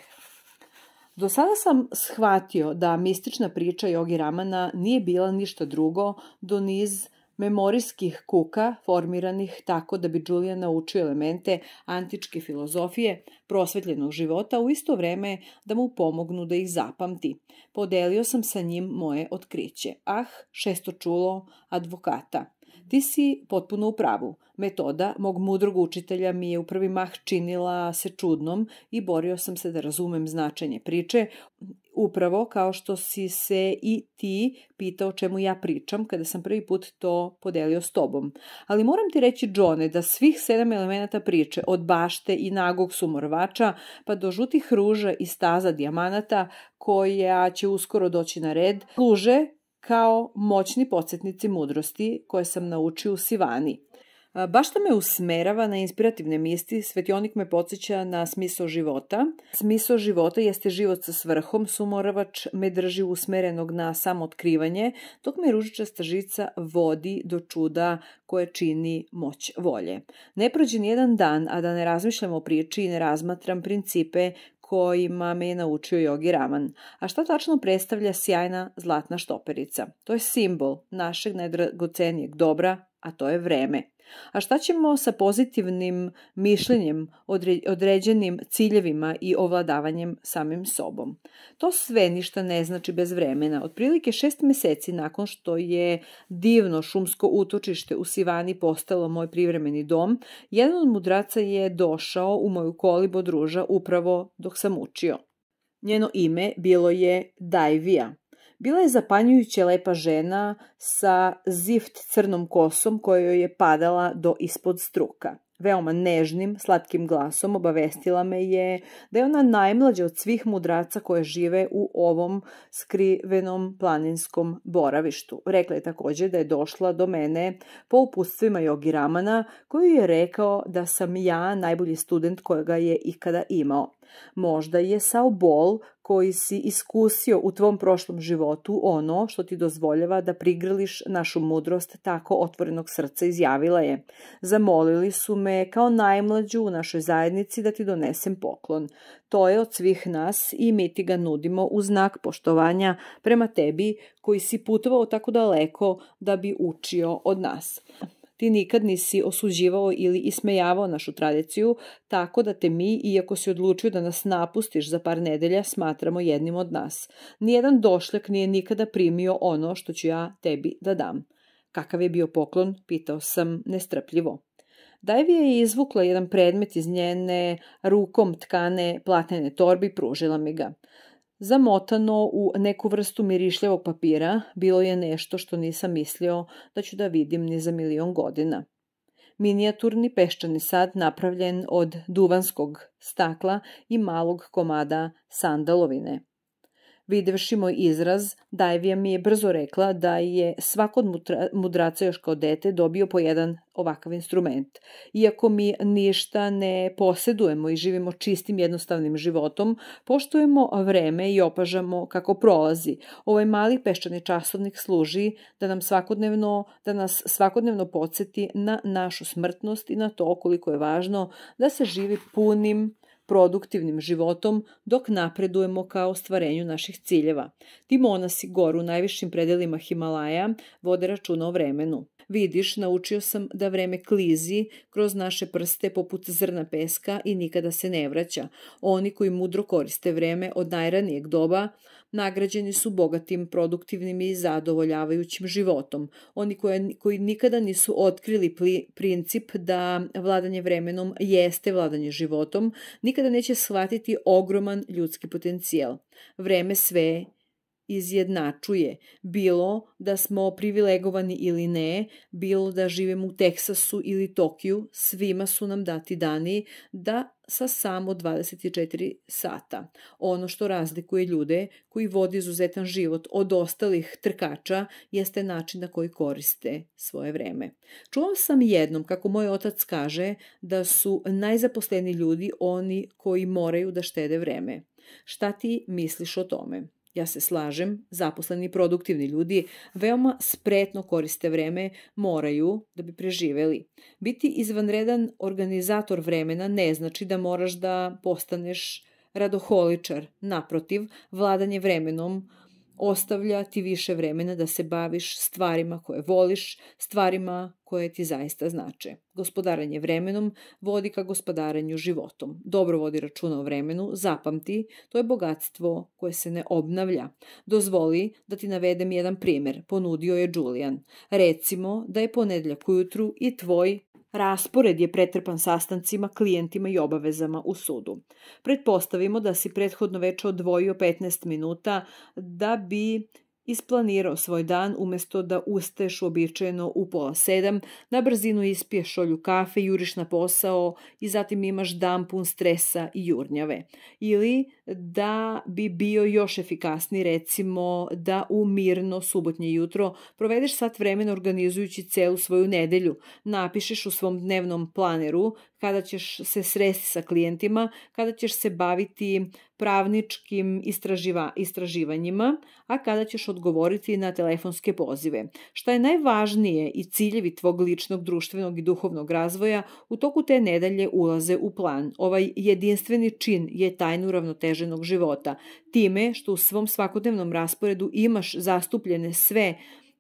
Do sada sam shvatio da mistična priča Jogi Ramana nije bila ništa drugo do niz memorijskih kuka formiranih tako da bi Julian naučio elemente antičke filozofije, prosvetljenog života, u isto vreme da mu pomognu da ih zapamti. Podelio sam sa njim moje otkriće. šestočulo advokata. Ti si potpuno u pravu. Metoda mog mudrog učitelja mi je u prvi mah činila se čudnom i borio sam se da razumem značenje priče, upravo kao što si se i ti pitao čemu ja pričam kada sam prvi put to podelio s tobom. Ali moram ti reći, Johne, da svih 7 elemenata priče, od bašte i nagog sumorvača pa do žutih ruža i staza dijamanata, koja će uskoro doći na red, služe kao moćni podsjetnici mudrosti koje sam naučio u Sivani. Bašta me usmerava na inspirativne misli, svetionik me podsjeća na smisao života. Smisao života jeste život sa svrhom, sumoravač me drži usmerenog na samootkrivanje, dok me ružičasta žica vodi do čuda koje čini moć volje. Ne prođe nijedan dan, a da ne razmišljam o priči i ne razmatram principe kojima me je naučio Jogi Raman. A šta tačno predstavlja sjajna zlatna štoperica? To je simbol našeg najdragocenijeg dobra, a to je vreme. A šta ćemo sa pozitivnim mišljenjem, određenim ciljevima i ovladavanjem samim sobom? To sve ništa ne znači bez vremena. Otprilike 6 meseci nakon što je divno šumsko utočište u Sivani postalo moj privremeni dom, jedan od mudraca je došao u moju kolibu od ruža upravo dok sam učio. Njeno ime bilo je Daivija. Bila je zapanjujuće lepa žena sa zift crnom kosom koja joj je padala do ispod struka. Veoma nežnim, slatkim glasom obavestila me je da je ona najmlađa od svih mudraca koje žive u ovom skrivenom planinskom boravištu. Rekla je također da je došla do mene po uputstvima Jogi Ramana, koji je rekao da sam ja najbolji student kojega je ikada imao. Možda je sav bol koji si iskusio u tvom prošlom životu ono što ti dozvoljava da prigrliš našu mudrost tako otvorenog srca, izjavila je. Zamolili su me kao najmlađu u našoj zajednici da ti donesem poklon. To je od svih nas i mi ti ga nudimo u znak poštovanja prema tebi koji si putovao tako daleko da bi učio od nas. Ti nikad nisi osuđivao ili ismejavao našu tradiciju, tako da te mi, iako si odlučio da nas napustiš za par nedelja, smatramo jednim od nas. Nijedan došljak nije nikada primio ono što ću ja tebi da dam. Kakav je bio poklon, pitao sam nestrpljivo. Daivija je izvukla jedan predmet iz njene rukom tkane platnene torbi i pružila mi ga. Zamotano u neku vrstu mirišljavog papira, bilo je nešto što nisam mislio da ću da vidim ni za 1.000.000 godina. Minijaturni peščani sad napravljen od duvanskog stakla i malog komada sandalovine. Videvši moj izraz, Daivija mi je brzo rekla da je svako od mudraca još kao dete dobio po jedan ovakav instrument. Iako mi ništa ne posjedujemo i živimo čistim jednostavnim životom, poštujemo vreme i opažamo kako prolazi. Ovaj mali peščani časovnik služi da nas svakodnevno podsjeti na našu smrtnost i na to koliko je važno da se živi punim, produktivnim životom dok napredujemo ka ostvarenju naših ciljeva. Ti monasi goru u najvišim predelima Himalaja vode računa o vremenu. Vidiš, naučio sam da vreme klizi kroz naše prste poput zrna peska i nikada se ne vraća. Oni koji mudro koriste vreme od najranijeg doba nagrađeni su bogatim, produktivnim i zadovoljavajućim životom. Oni koji nikada nisu otkrili princip da vladanje vremenom jeste vladanje životom, nikada neće shvatiti ogroman ljudski potencijal. Vreme sve izjednačuje, bilo da smo privilegovani ili ne, bilo da živimo u Teksasu ili Tokiju, svima su nam dati dani da sa samo 24 sata. Ono što razlikuje ljude koji vode izuzetan život od ostalih trkača jeste način na koji koriste svoje vreme. Čuo sam jednom kako moj otac kaže da su najzaposleniji ljudi oni koji moraju da štede vreme. Šta ti misliš o tome? Ja se slažem, zaposleni produktivni ljudi veoma spretno koriste vreme, moraju da bi preživeli. Biti izvanredan organizator vremena ne znači da moraš da postaneš radoholičar. Naprotiv, vladanje vremenom ostavlja ti više vremena da se baviš stvarima koje voliš, stvarima koje ti zaista znače. Gospodarenje vremenom vodi ka gospodarenju životom. Dobro vodi računa o vremenu, zapamti, to je bogatstvo koje se ne obnavlja. Dozvoli da ti navedem jedan primjer, ponudio je Julian. Recimo da je ponedjeljak ujutru i tvoj raspored je pretrpan sastancima, klijentima i obavezama u sudu. Pretpostavimo da si prethodno već odvojio 15 minuta da bi isplanirao svoj dan umesto da ustaješ uobičajeno u 6:30, na brzinu ispiješ šolju kafe, juriš na posao i zatim imaš dan pun stresa i jurnjave. Ili da bi bio još efikasniji, recimo da u mirno subotnje jutro provedeš sat vremena organizujući celu svoju nedelju, napišeš u svom dnevnom planeru kada ćeš se sresti sa klijentima, kada ćeš se baviti pravničkim istraživanjima, a kada ćeš odgovoriti na telefonske pozive. Šta je najvažnije i ciljevi tvog ličnog, društvenog i duhovnog razvoja u toku te nedelje ulaze u plan. Ovaj jedinstveni čin je tajna uravnoteženog života. Time što u svom svakodnevnom rasporedu imaš zastupljene sve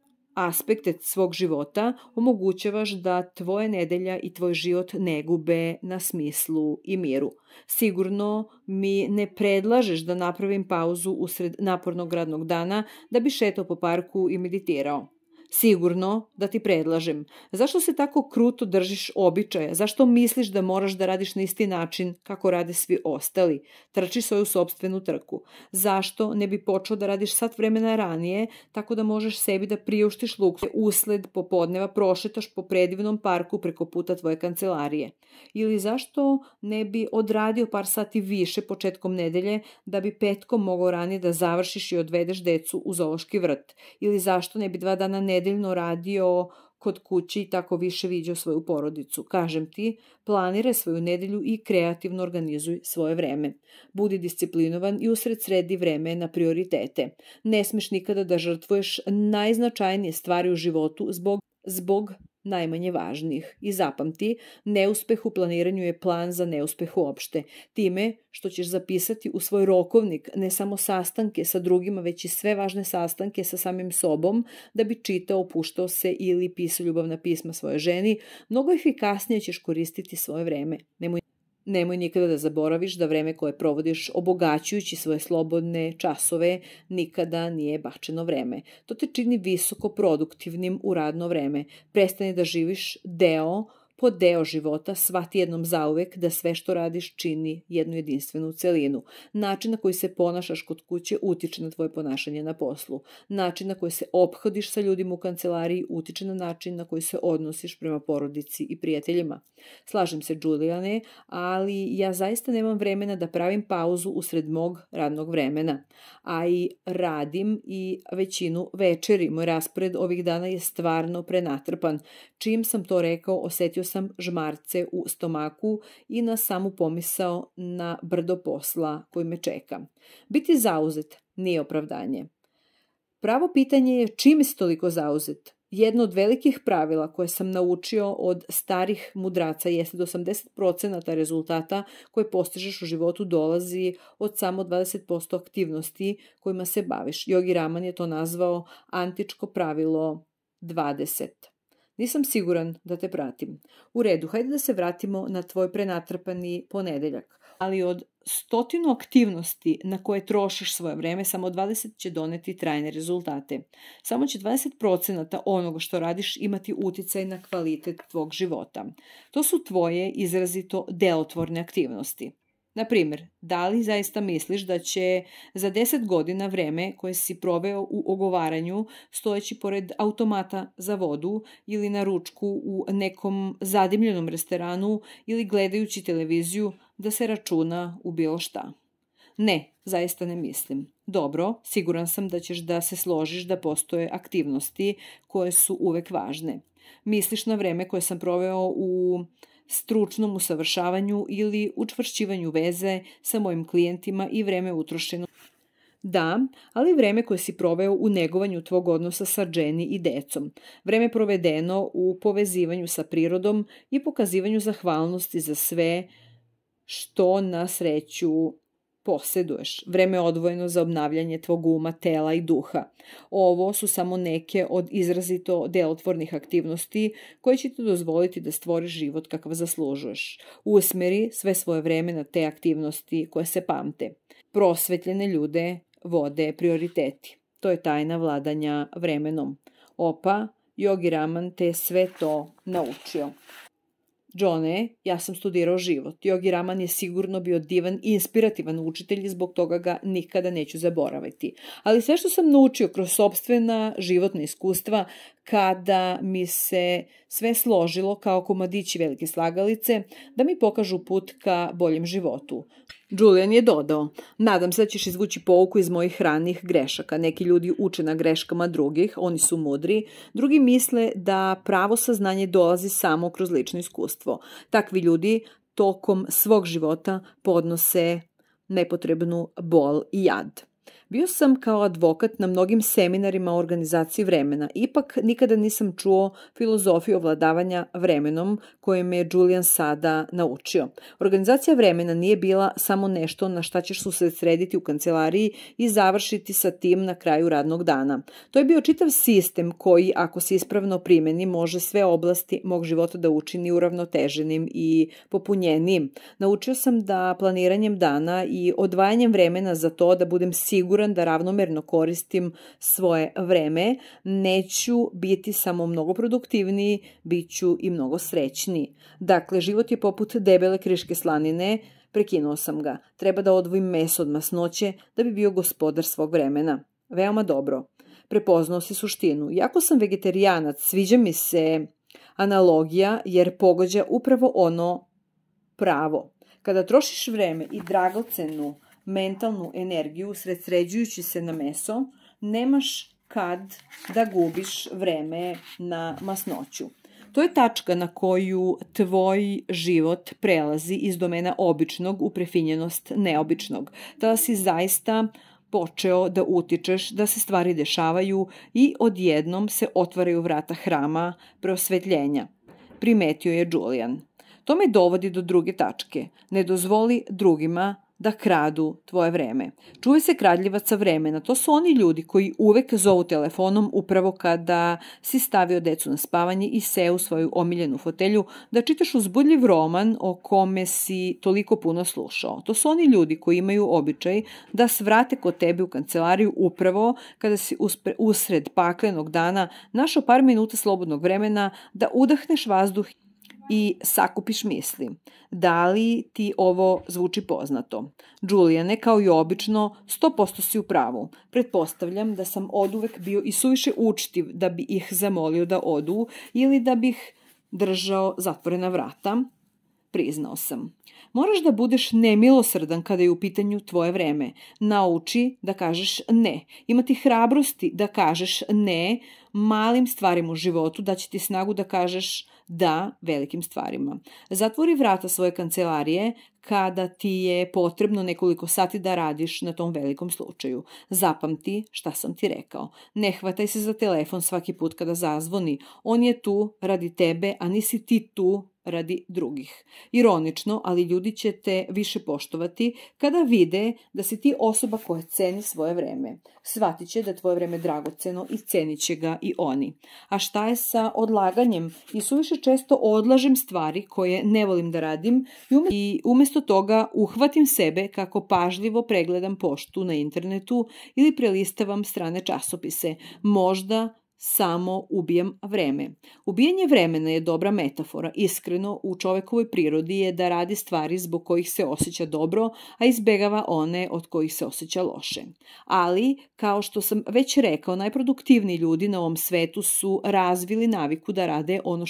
aspekte svog života, omogućavaš da tvoja nedelja i tvoj život ne gube na smislu i miru. Sigurno mi ne predlažeš da napravim pauzu usred napornog radnog dana da bi šetao po parku i meditirao. Sigurno da ti predlažem. Zašto se tako kruto držiš običaja? Zašto misliš da moraš da radiš na isti način kako rade svi ostali? Trči svoju sopstvenu trku. Zašto ne bi počeo da radiš sat vremena ranije tako da možeš sebi da priuštiš luksuz usled popodneva prošetaš po predivnom parku preko puta tvoje kancelarije? Ili zašto ne bi odradio par sati više početkom nedelje da bi petkom mogao ranije da završiš i odvedeš decu u zoološki vrt? Ili zašto ne bi 2 dana nedeljno radio kod kuće i tako više viđao svoju porodicu? Kažem ti, planiraj svoju nedelju i kreativno organizuj svoje vreme. Budi disciplinovan i usred sredi vreme na prioritete. Ne smeš nikada da žrtvuješ najznačajnije stvari u životu zbog najmanje važnih. I zapamti, neuspeh u planiranju je plan za neuspeh uopšte. Time što ćeš zapisati u svoj rokovnik ne samo sastanke sa drugima, već i sve važne sastanke sa samim sobom, da bi čitao, opuštao se ili pisao ljubavna pisma svojoj ženi, mnogo efikasnije ćeš koristiti svoje vreme. Nemoj nikada da zaboraviš da vreme koje provodiš obogaćujući svoje slobodne časove nikada nije bačeno vreme. To te čini visoko produktivnim u radno vreme. Prestani da živiš deo po deo života, shvati jednom zauvek da sve što radiš čini jednu jedinstvenu celinu. Način na koji se ponašaš kod kuće utiče na tvoje ponašanje na poslu. Način na koji se ophodiš sa ljudima u kancelariji utiče na način na koji se odnosiš prema porodici i prijateljima. Slažem se, Juliane, ali ja zaista nemam vremena da pravim pauzu usred mog radnog vremena. A i radim i većinu večeri. Moj raspored ovih dana je stvarno prenatrpan. Čim sam to rekao, osetio sam žmarce u stomaku i na samu pomisao na brdo posla koji me čeka. Biti zauzet nije opravdanje. Pravo pitanje je čime si toliko zauzet? Jedno od velikih pravila koje sam naučio od starih mudraca jeste da 80% rezultata koje postižeš u životu dolazi od samo 20% aktivnosti kojima se baviš. Yogi Raman je to nazvao antičko pravilo 20. Nisam siguran da te pratim. U redu, hajde da se vratimo na tvoj prenatrpani ponedeljak. Ali od 100 aktivnosti na koje trošiš svoje vreme, samo 20 će doneti trajne rezultate. Samo će 20% onoga što radiš imati uticaj na kvalitet tvog života. To su tvoje izrazito delotvorne aktivnosti. Na primjer, da li zaista misliš da će za 10 godina vreme koje si proveo u ogovaranju, stojeći pored automata za vodu ili na ručku u nekom zadimljenom restoranu ili gledajući televiziju, da se računa u bilo šta? Ne, zaista ne mislim. Dobro, siguran sam da ćeš da se složiš da postoje aktivnosti koje su uvek važne. Misliš na vreme koje sam proveo u stručnom usavršavanju ili učvršćivanju veze sa mojim klijentima i vreme utrošeno. Da, ali vreme koje si proveo u negovanju tvog odnosa sa Jenny i decom. Vreme provedeno u povezivanju sa prirodom i pokazivanju zahvalnosti za sve što na sreću poseduješ. Vreme odvojeno za obnavljanje tvog uma, tela i duha. Ovo su samo neke od izrazito delotvornih aktivnosti koje će ti dozvoliti da stvoriš život kakav zaslužuješ. Usmeri sve svoje vreme na te aktivnosti koje se pamte. Prosvetljene ljude vode prioriteti. To je tajna vladanja vremenom. Opa, Yogi Raman te sve to naučio. Johne, ja sam studirao život. Yogi Raman je sigurno bio divan i inspirativan učitelj i zbog toga ga nikada neću zaboraviti. Ali sve što sam naučio kroz sopstvena životna iskustva, kada mi se sve složilo kao komadići velike slagalice, da mi pokažu put ka boljem životu. Julian je dodao, nadam se da ćeš izvući pouku iz mojih ranih grešaka. Neki ljudi uče na greškama drugih, oni su mudri. Drugi misle da pravo saznanje dolazi samo kroz lično iskustvo. Takvi ljudi tokom svog života podnose nepotrebnu bol i jad. Bio sam kao advokat na mnogim seminarima o organizaciji vremena, ipak nikada nisam čuo filozofiju ovladavanja vremenom koje me je Julian sada naučio. Organizacija vremena nije bila samo nešto na šta ćeš se usredsrediti u kancelariji i završiti sa tim na kraju radnog dana. To je bio čitav sistem koji, ako se ispravno primeni, može sve oblasti mog života da učini uravnoteženim i popunjenijim. Naučio sam da planiranjem dana i odvajanjem vremena za to da budem siguran da ravnomerno koristim svoje vreme, neću biti samo mnogo produktivniji, bit ću i mnogo srećniji. Dakle, život je poput debele kriške slanine, prekinuo sam ga. Treba da odvojim meso od masnoće da bi bio gospodar svog vremena. Veoma dobro. Prepoznao si suštinu. Iako sam vegetarijanac, sviđa mi se analogija jer pogađa upravo ono pravo. Kada trošiš vreme i dragocenu mentalnu energiju usredsređujući se na meso, nemaš kad da gubiš vreme na masnoću. To je tačka na koju tvoj život prelazi iz domena običnog u prefinjenost neobičnog. Tada si zaista počeo da utičeš, da se stvari dešavaju i odjednom se otvaraju vrata hrama preosvetljenja. Primetio je Julian. To me dovodi do druge tačke. Ne dozvoli drugima da kradu tvoje vreme. Čuvaj se kradljivaca vremena. To su oni ljudi koji uvek zovu telefonom upravo kada si stavio decu na spavanje i seo u svoju omiljenu fotelju da čitaš uzbudljiv roman o kome si toliko puno slušao. To su oni ljudi koji imaju običaj da svrate kod tebe u kancelariju upravo kada si usred paklenog dana našao par minuta slobodnog vremena da udahneš vazduh i sakupiš misli. Da li ti ovo zvuči poznato? Juliane, kao i obično, 100% si u pravu. Pretpostavljam da sam oduvek bio i suviše učtiv da bi ih zamolio da odu ili da bih držao zatvorena vrata. Priznao sam. Moraš da budeš nemilosrdan kada je u pitanju tvoje vreme. Nauči da kažeš ne. Imati hrabrosti da kažeš ne malim stvarima u životu, da će ti snagu da kažeš da velikim stvarima. Zatvori vrata svoje kancelarije kada ti je potrebno nekoliko sati da radiš na tom velikom slučaju. Zapamti šta sam ti rekao. Ne hvataj se za telefon svaki put kada zazvoni. On je tu radi tebe, a nisi ti tu radi drugih. Ironično, ali ljudi će te više poštovati kada vide da si ti osoba koja ceni svoje vreme. Shvatit će da je tvoje vreme dragoceno i cenit će ga i oni. A šta je sa odlaganjem? I suviše često odlažem stvari koje ne volim da radim i umjesto toga uhvatim sebe kako pažljivo pregledam poštu na internetu ili prelistavam strane časopise. Možda samo ubijam vreme. Ubijanje vremena je dobra metafora. Iskreno, u čovekovoj prirodi je da radi stvari zbog kojih se osjeća dobro, a izbegava one od kojih se osjeća loše. Ali, kao što sam već rekao, najproduktivniji ljudi na ovom svetu su razvili naviku da rade ono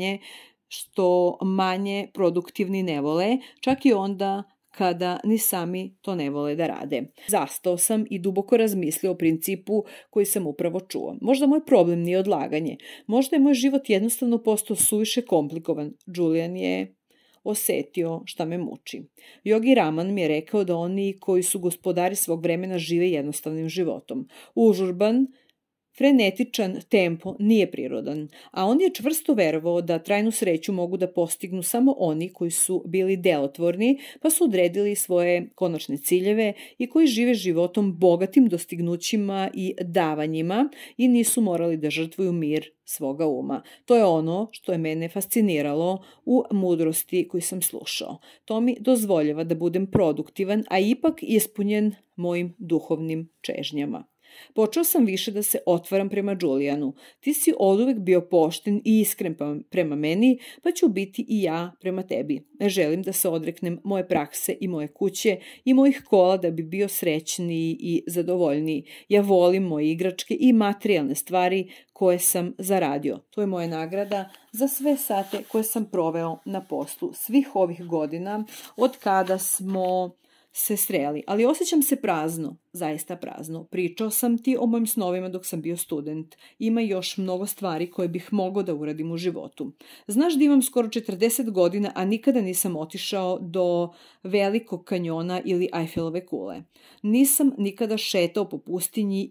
što manje produktivni ne vole, čak i onda kada ni sami to ne vole da rade. Zastao sam i duboko razmislio o principu koji sam upravo čuo. Možda moj problem nije odlaganje. Možda je moj život jednostavno postao suviše komplikovan. Julian je osetio šta me muči. Yogi Raman mi je rekao da oni koji su gospodari svog vremena žive jednostavnim životom. Užurban, frenetičan tempo nije prirodan, a on je čvrsto verovao da trajnu sreću mogu da postignu samo oni koji su bili delotvorni, pa su odredili svoje konačne ciljeve i koji žive životom bogatim dostignućima i davanjima i nisu morali da žrtvuju mir svoga uma. To je ono što je mene fasciniralo u mudrosti koju sam slušao. To mi dozvoljava da budem produktivan, a ipak ispunjen mojim duhovnim čežnjama. Počeo sam više da se otvaram prema Julianu. Ti si oduvek bio pošten i iskren prema meni, pa ću biti i ja prema tebi. Ne želim da se odreknem moje prakse i moje kuće i mojih kola da bi bio srećniji i zadovoljniji. Ja volim moje igračke i materijalne stvari koje sam zaradio. To je moja nagrada za sve sate koje sam proveo na poslu svih ovih godina od kada smo se sreli, ali osjećam se prazno, zaista prazno. Pričao sam ti o mojim snovima dok sam bio student. Ima još mnogo stvari koje bih mogao da uradim u životu. Znaš da imam skoro 40 godina, a nikada nisam otišao do Velikog kanjona ili Eiffelove kule. Nisam nikada šetao po pustinji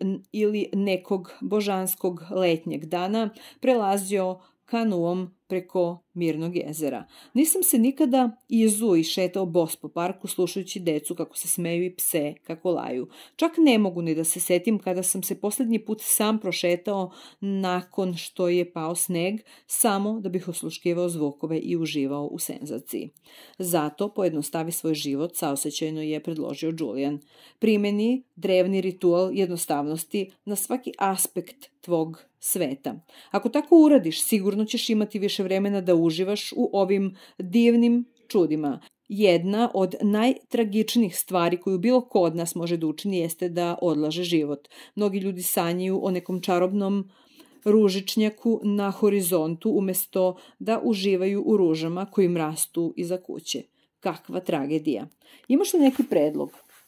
ili nekog božanskog letnjeg dana prelazio kanuom preko mirnog jezera. Nisam se nikada izuo i šetao bos po parku slušajući decu kako se smeju i pse kako laju. Čak ne mogu ni da se setim kada sam se posljednji put sam prošetao nakon što je pao sneg, samo da bih osluškivao zvukove i uživao u senzaciji. Zato pojednostavi svoj život, saosećajno je predložio Julian. Primeni drevni ritual jednostavnosti na svaki aspekt tvog sveta. Ako tako uradiš, sigurno ćeš imati više vremena da uživaš u ovim divnim čudima. Jedna od najtragičnijih stvari koju bilo ko od nas može da učini jeste da odlaže život. Mnogi ljudi sanjaju o nekom čarobnom ružičnjaku na horizontu umjesto da uživaju u ružama kojim rastu iza kuće. Kakva tragedija. Imaš li neki predlog?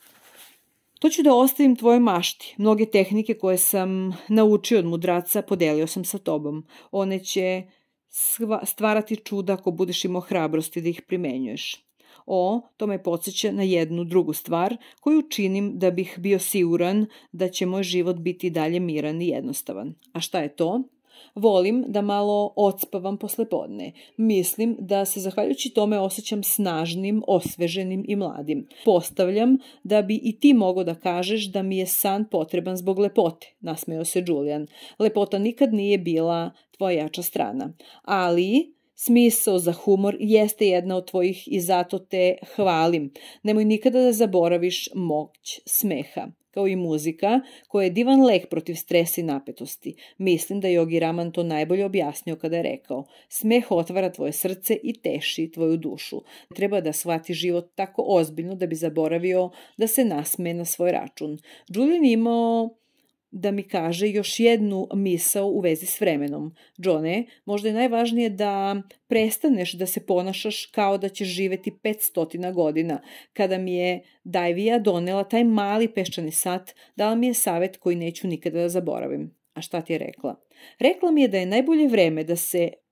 To ću da ostavim tvojoj mašti. Mnoge tehnike koje sam naučio od mudraca podelio sam sa tobom. One će stvarati čuda ako budeš imao hrabrosti da ih primenjuješ. To me podsjeća na jednu drugu stvar koju činim da bih bio siguran da će moj život biti dalje miran i jednostavan. A šta je to? Volim da malo odspavam poslepodne. Mislim da se zahvaljujući tome osjećam snažnim, osveženim i mladim. Postavljam da bi i ti mogao da kažeš da mi je san potreban zbog lepote, nasmeo se Julian. Lepota nikad nije bila tvoja jača strana. Ali smisao za humor jeste jedna od tvojih i zato te hvalim. Nemoj nikada da zaboraviš moć smeha, kao i muzika, koja je divan lek protiv stresa i napetosti. Mislim da je Yogi Raman to najbolje objasnio kada je rekao: smeh otvara tvoje srce i teši tvoju dušu. Treba da shvati život tako ozbiljno da bi zaboravio da se nasmeje na svoj račun. Julian je imao da mi kaže još jednu misao u vezi s vremenom. Johne, možda je najvažnije da prestaneš da se ponašaš kao da ćeš živeti 500 godina. Kada mi je Dajvija donela taj mali peščani sat, dala mi je savjet koji neću nikada da zaboravim. A šta ti je rekla? Rekla mi je da je najbolje vreme da se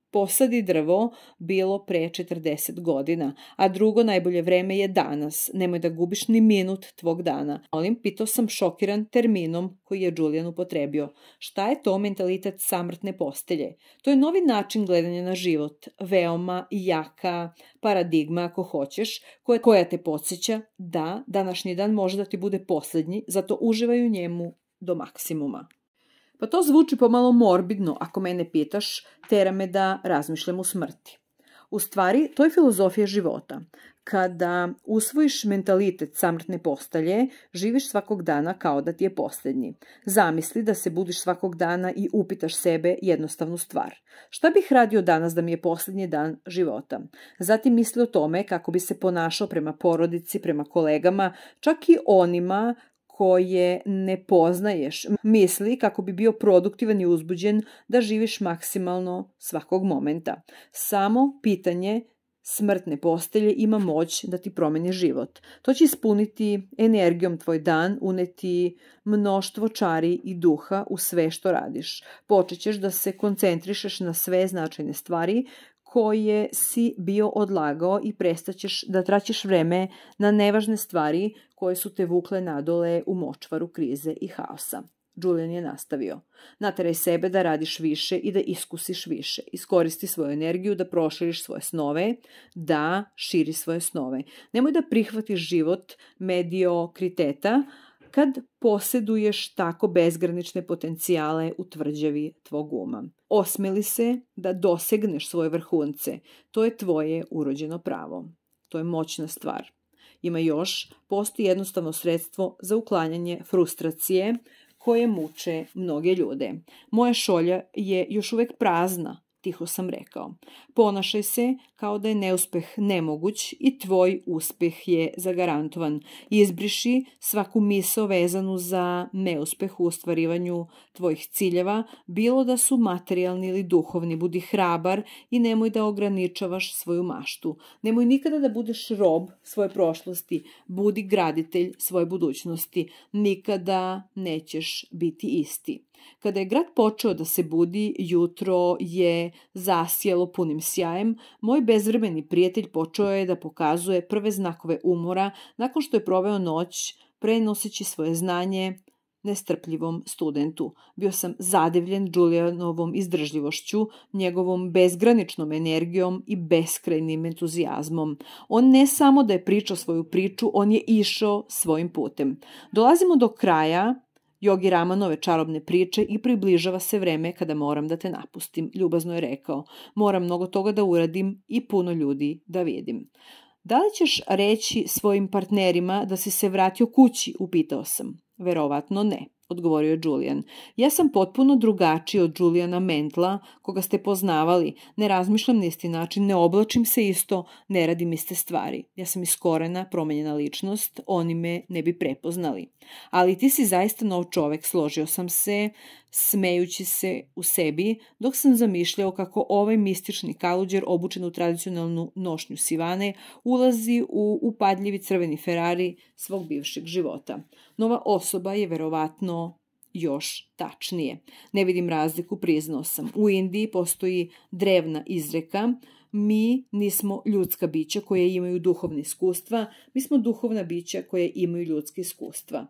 Posadi drvo bilo pre 40 godina, a drugo najbolje vreme je danas. Nemoj da gubiš ni minut tvog dana. Pitao sam šokiran terminom koji je Julian upotrebio. Šta je to mentalitet samrtne postelje? To je novi način gledanja na život, veoma jaka paradigma ako hoćeš, koja te podsjeća da današnji dan može da ti bude poslednji, zato uživaj u njemu do maksimuma. Pa to zvuči pomalo morbidno, ako mene pitaš, tera me da razmišljam o smrti. U stvari, to je filozofija života. Kada usvojiš mentalitet samrtne postelje, živiš svakog dana kao da ti je posljednji. Zamisli da se budiš svakog dana i upitaš sebe jednostavnu stvar. Šta bih radio danas da mi je posljednji dan života? Zatim misli o tome kako bi se ponašao prema porodici, prema kolegama, čak i onima koje ne poznaješ. Misli kako bi bio produktivan i uzbuđen da živiš maksimalno svakog momenta. Samo pitanje smrtne postelje ima moć da ti promeni život. To će ispuniti energijom tvoj dan, uneti mnoštvo čari i duha u sve što radiš. Počećeš da se koncentrišeš na sve značajne stvari koje si bio odlagao i prestaćeš da traćiš vreme na nevažne stvari koje su te vukle nadole u močvaru krize i haosa. Julian je nastavio. Nateraj sebe da radiš više i da iskusiš više. Iskoristi svoju energiju da proširiš svoje snove, da širi svoje snove. Nemoj da prihvatiš život mediokriteta kad posjeduješ tako bezgranične potencijale u tvrđavi tvog uma. Osmeli se da dosegneš svoje vrhunce. To je tvoje urođeno pravo. To je moćna stvar. Ima još, postoji jednostavno sredstvo za uklanjanje frustracije koje muče mnoge ljude. Moja šolja je još uvek prazna, tiho sam rekao. Ponašaj se kao da je neuspeh nemoguć i tvoj uspeh je zagarantovan. Izbriši svaku misao vezanu za neuspeh u ostvarivanju tvojih ciljeva, bilo da su materijalni ili duhovni. Budi hrabar i nemoj da ograničavaš svoju maštu. Nemoj nikada da budeš rob svoje prošlosti, budi graditelj svoje budućnosti. Nikada nećeš biti isti. Kada je grad počeo da se budi, jutro je zasjelo punim sjajem, moj bezvremeni prijatelj počeo je da pokazuje prve znakove umora nakon što je proveo noć prenoseći svoje znanje nestrpljivom studentu. Bio sam zadivljen Julianovom izdržljivošću, njegovom bezgraničnom energijom i beskrajnim entuzijazmom. On ne samo da je pričao svoju priču, on je išao svojim putem. Dolazimo do kraja Jogi Ramanove čarobne priče i približava se vreme kada moram da te napustim, ljubazno je rekao. Moram mnogo toga da uradim i puno ljudi da vidim. Da li ćeš reći svojim partnerima da si se vratio kući, upitao sam. Verovatno ne, odgovorio je Julian. Ja sam potpuno drugačiji od Juliana Mentla, koga ste poznavali. Ne razmišljam na isti način, ne oblačim se isto, ne radim iste stvari. Ja sam iz korena promenjena ličnost, oni me ne bi prepoznali. Ali ti si zaista nov čovek, složio sam se, smejući se u sebi, dok sam zamišljao kako ovaj mistični kaluđer obučen u tradicionalnu nošnju sivane ulazi u upadljivi crveni Ferrari svog bivšeg života. Nova osoba je verovatno još tačnije. Ne vidim razliku, priznao sam. U Indiji postoji drevna izreka: mi nismo ljudska bića koje imaju duhovne iskustva, mi smo duhovna bića koje imaju ljudske iskustva.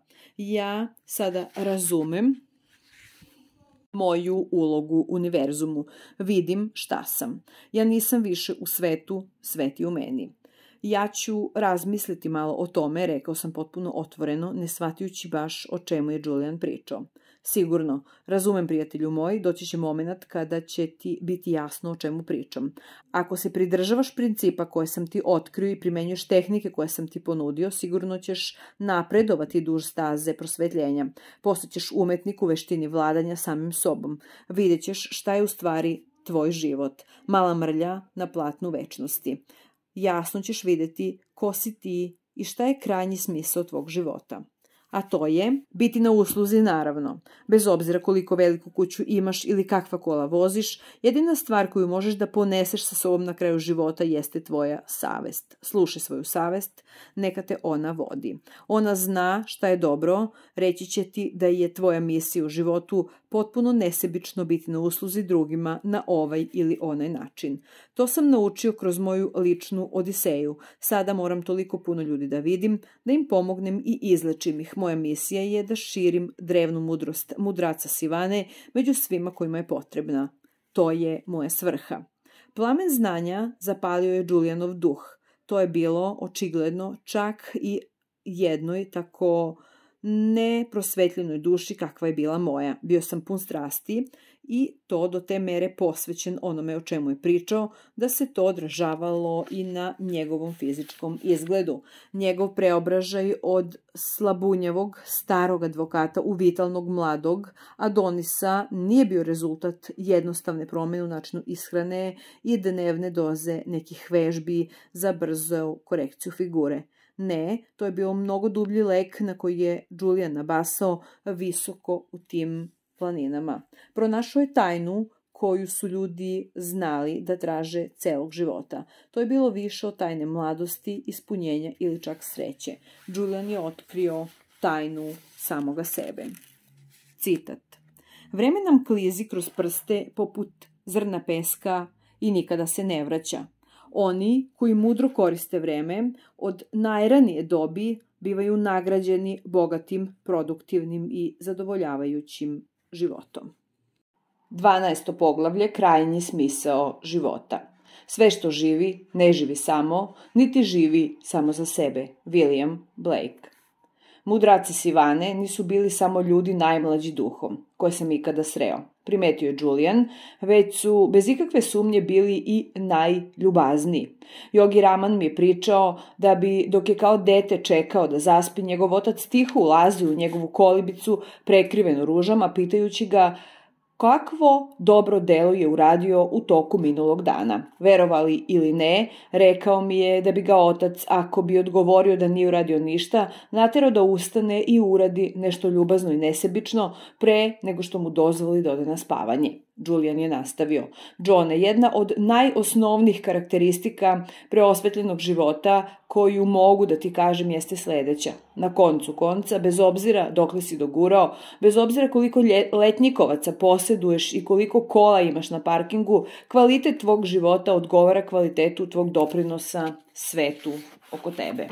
Ja sada razumem moju ulogu u univerzumu. Vidim šta sam. Ja nisam više u svetu, svet je u meni. Ja ću razmisliti malo o tome, rekao sam potpuno otvoreno, ne shvatajući baš o čemu je Julian pričao. Sigurno, razumem, prijatelju moj, doći će moment kada će ti biti jasno o čemu pričam. Ako se pridržavaš principa koje sam ti otkrio i primenjuješ tehnike koje sam ti ponudio, sigurno ćeš napredovati duž staze prosvetljenja. Postaćeš umetnik u veštini vladanja samim sobom. Vidjet ćeš šta je u stvari tvoj život. Mala mrlja na platnu večnosti. Jasno ćeš vidjeti ko si ti i šta je krajnji smisao tvog života. a to je biti na usluzi naravno. Bez obzira koliko veliku kuću imaš ili kakva kola voziš, jedina stvar koju možeš da poneseš sa sobom na kraju života jeste tvoja savest. Slušaj svoju savest, neka te ona vodi. Ona zna šta je dobro, reći će ti da je tvoja misija u životu potpuno nesebično biti na usluzi drugima na ovaj ili onaj način. To sam naučio kroz moju ličnu odiseju. Sada moram toliko puno ljudi da vidim, da im pomognem i izlečim ih. Moja misija je da širim drevnu mudrost mudraca Sivane među svima kojima je potrebna. To je moja svrha. Plamen znanja zapalio je Julianov duh. To je bilo očigledno čak i jednoj tako neprosvetljenoj duši kakva je bila moja. Bio sam pun strasti i to do te mere posvećen onome o čemu je pričao, da se to odražavalo i na njegovom fizičkom izgledu. Njegov preobražaj od slabunjevog starog advokata u vitalnog mladog Adonisa nije bio rezultat jednostavne promjene u načinu ishrane i dnevne doze nekih vežbi za brzu korekciju figure. Ne, to je bio mnogo dublji lek na koji je Julian nabasao visoko u tim planinama. Pronašao je tajnu koju su ljudi znali da traže celog života. To je bilo više od tajne mladosti, ispunjenja ili čak sreće. Julian je otkrio tajnu samoga sebe. Citat. Vreme nam klizi kroz prste poput zrna peska i nikada se ne vraća. Oni koji mudro koriste vreme od najranije dobi bivaju nagrađeni bogatim, produktivnim i zadovoljavajućim životom. 12. poglavlje, krajnji smisao života. Sve što živi, ne živi samo, niti živi samo za sebe. William Blake. Mudraci Sivane nisu bili samo ljudi najmlađi duhom, koje sam ikada sreo, primetio je Julian, već su bez ikakve sumnje bili i najljubazniji. Jogi Raman mi je pričao da bi, dok je kao dete čekao da zaspi, njegov otac tiho ulazio u njegovu kolibicu prekrivenu ružama, pitajući ga kakvo dobro delo je uradio u toku minulog dana. Verovali ili ne, rekao mi je da bi ga otac, ako bi odgovorio da nije uradio ništa, naterao da ustane i uradi nešto ljubazno i nesebično pre nego što mu dozvoli da ode na spavanje. Julian je nastavio. Johne, jedna od najosnovnijih karakteristika preosvetljenog života koju mogu da ti kažem jeste sledeća. Na koncu konca, bez obzira dokle si dogurao, bez obzira koliko letnjikovaca posjeduješ i koliko kola imaš na parkingu, kvalitet tvog života odgovara kvalitetu tvog doprinosa svetu oko tebe.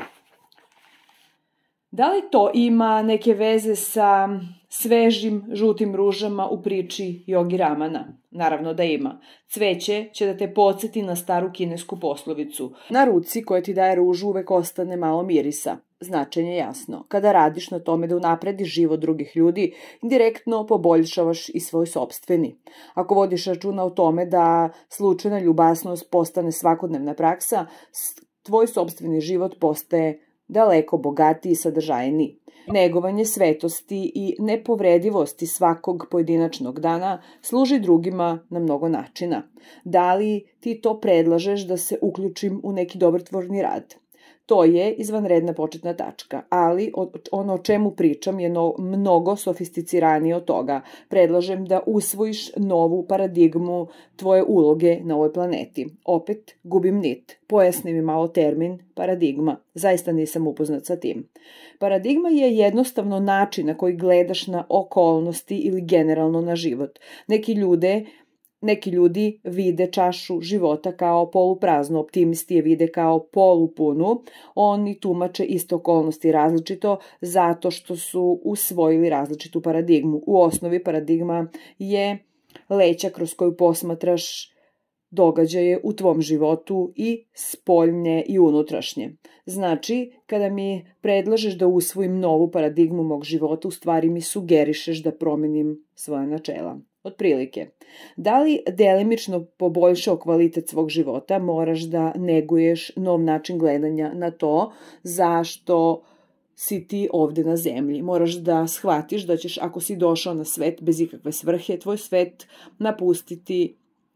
Da li to ima neke veze sa svežim žutim ružama u priči Jogi Ramana? Naravno da ima. Cveće će da te podsjeti na staru kinesku poslovicu. Na ruci koja ti daje ružu uvek ostane malo mirisa. Značenje je jasno. Kada radiš na tome da unaprediš život drugih ljudi, indirektno poboljšavaš i svoj sopstveni. Ako vodiš računa o tome da slučajna ljubaznost postane svakodnevna praksa, tvoj sopstveni život postaje daleko bogatiji i sadržajniji. Negovanje svetosti i nepovredivosti svakog pojedinačnog dana služi drugima na mnogo načina. Da li ti to predlažeš da se uključim u neki dobrotvorni rad? To je izvanredna početna tačka, ali ono o čemu pričam je mnogo sofisticiranije od toga. Predlažem da usvojiš novu paradigmu tvoje uloge na ovoj planeti. Opet gubim nit. Pojasni mi malo termin paradigma. Zaista nisam upoznat sa tim. Paradigma je jednostavno način na koji gledaš na okolnosti ili generalno na život. Neki ljudi vide čašu života kao polupraznu, optimisti je vide kao polupunu, oni tumače iste okolnosti različito zato što su usvojili različitu paradigmu. U osnovi paradigma je leća kroz koju posmatraš događaje u tvom životu i spoljne i unutrašnje. Znači, kada mi predlažeš da usvojim novu paradigmu mog života, u stvari mi sugerišeš da promenim svoja načela. Otprilike, da li delimično poboljšao kvalitet svog života, moraš da neguješ nov način gledanja na to zašto si ti ovde na zemlji. Moraš da shvatiš da ćeš, ako si došao na svet bez ikakve svrhe, tvoj svet napustiti.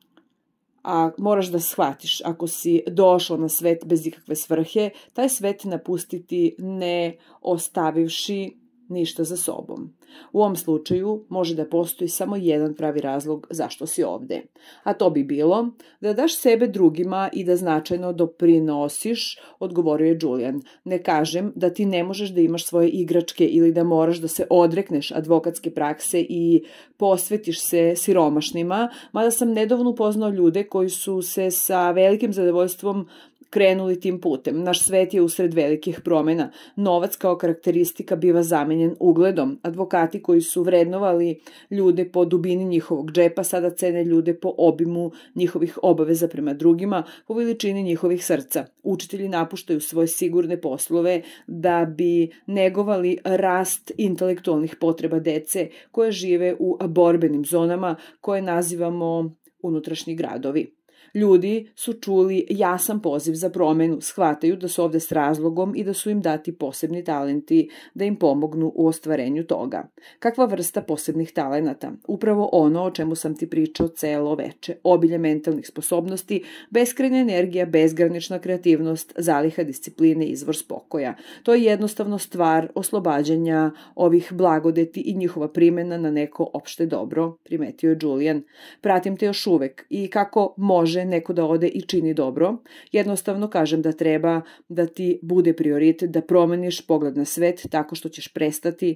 A moraš da shvatiš, ako si došao na svet bez ikakve svrhe, taj svet napustiti ne ostavivši ništa za sobom. U ovom slučaju može da postoji samo jedan pravi razlog zašto si ovde. A to bi bilo da daš sebe drugima i da značajno doprinosiš, odgovorio je Julian. Ne kažem da ti ne možeš da imaš svoje igračke ili da moraš da se odrekneš advokatske prakse i posvetiš se siromašnima, mada sam nedovoljno upoznao ljude koji su se sa velikim zadovoljstvom krenuli tim putem. Naš svet je usred velikih promena. Novac kao karakteristika biva zamenjen ugledom. Advokati koji su vrednovali ljude po dubini njihovog džepa sada cene ljude po obimu njihovih obaveza prema drugima, po veličini njihovih srca. Učitelji napuštaju svoje sigurne poslove da bi negovali rast intelektualnih potreba dece koje žive u borbenim zonama koje nazivamo unutrašnji gradovi. Ljudi su čuli jasan poziv za promenu, shvataju da su ovde s razlogom i da su im dati posebni talenti da im pomognu u ostvarenju toga. Kakva vrsta posebnih talenata? Upravo ono o čemu sam ti pričao celo veče. Obilje mentalnih sposobnosti, beskrajna energija, bezgranična kreativnost, zaliha discipline, izvor spokoja. To je jednostavno stvar oslobađanja ovih blagodeti i njihova primena na neko opšte dobro, primetio je Julian. Pratim te još uvek i kako može neko da ode i čini dobro. Jednostavno kažem da treba da ti bude prioritet da promeniš pogled na svet tako što ćeš prestati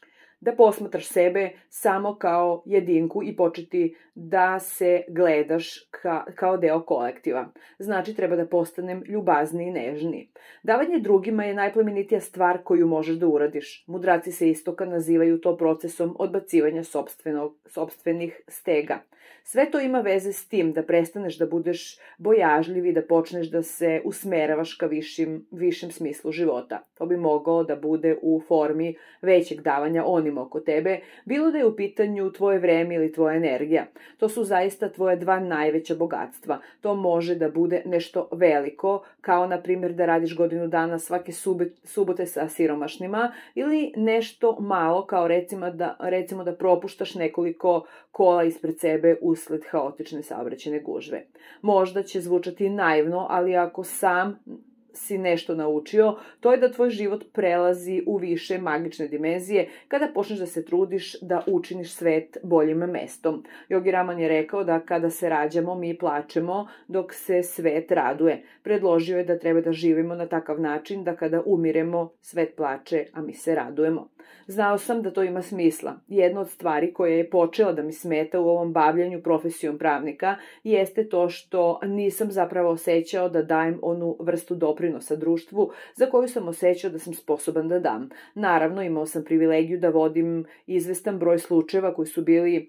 da posmatraš sebe samo kao jedinku i početi da se gledaš kao deo kolektiva. Znači, treba da postanem ljubazniji i nežniji. Davanje drugima je najplemenitija stvar koju možeš da uradiš. Mudraci sa istoka nazivaju to procesom odbacivanja sopstvenih stega. Sve to ima veze s tim da prestaneš da budeš bojažljiv i da počneš da se usmeravaš ka višem smislu života. To bi mogao da bude u formi većeg davanja onima oko tebe, bilo da je u pitanju tvoje vreme ili tvoja energija. To su zaista tvoje dva najveća bogatstva. To može da bude nešto veliko, kao na primjer da radiš godinu dana svake subote sa siromašnima, ili nešto malo, kao recimo da propuštaš nekoliko kola ispred sebe usled haotične saobraćajne gužve. Možda će zvučati naivno, ali ako sam si nešto naučio, to je da tvoj život prelazi u više magične dimenzije kada počneš da se trudiš da učiniš svet boljim mestom. Yogi Raman je rekao da kada se rađamo mi plačemo dok se svet raduje. Predložio je da treba da živimo na takav način da kada umiremo svet plače, a mi se radujemo. Znao sam da to ima smisla. Jedna od stvari koja je počela da mi smeta u ovom bavljanju profesijom pravnika jeste to što nisam zapravo osjećao da dajem onu vrstu doprinosa društvu za koju sam osjećao da sam sposoban da dam. Naravno, imao sam privilegiju da vodim izvestan broj slučajeva koji su bili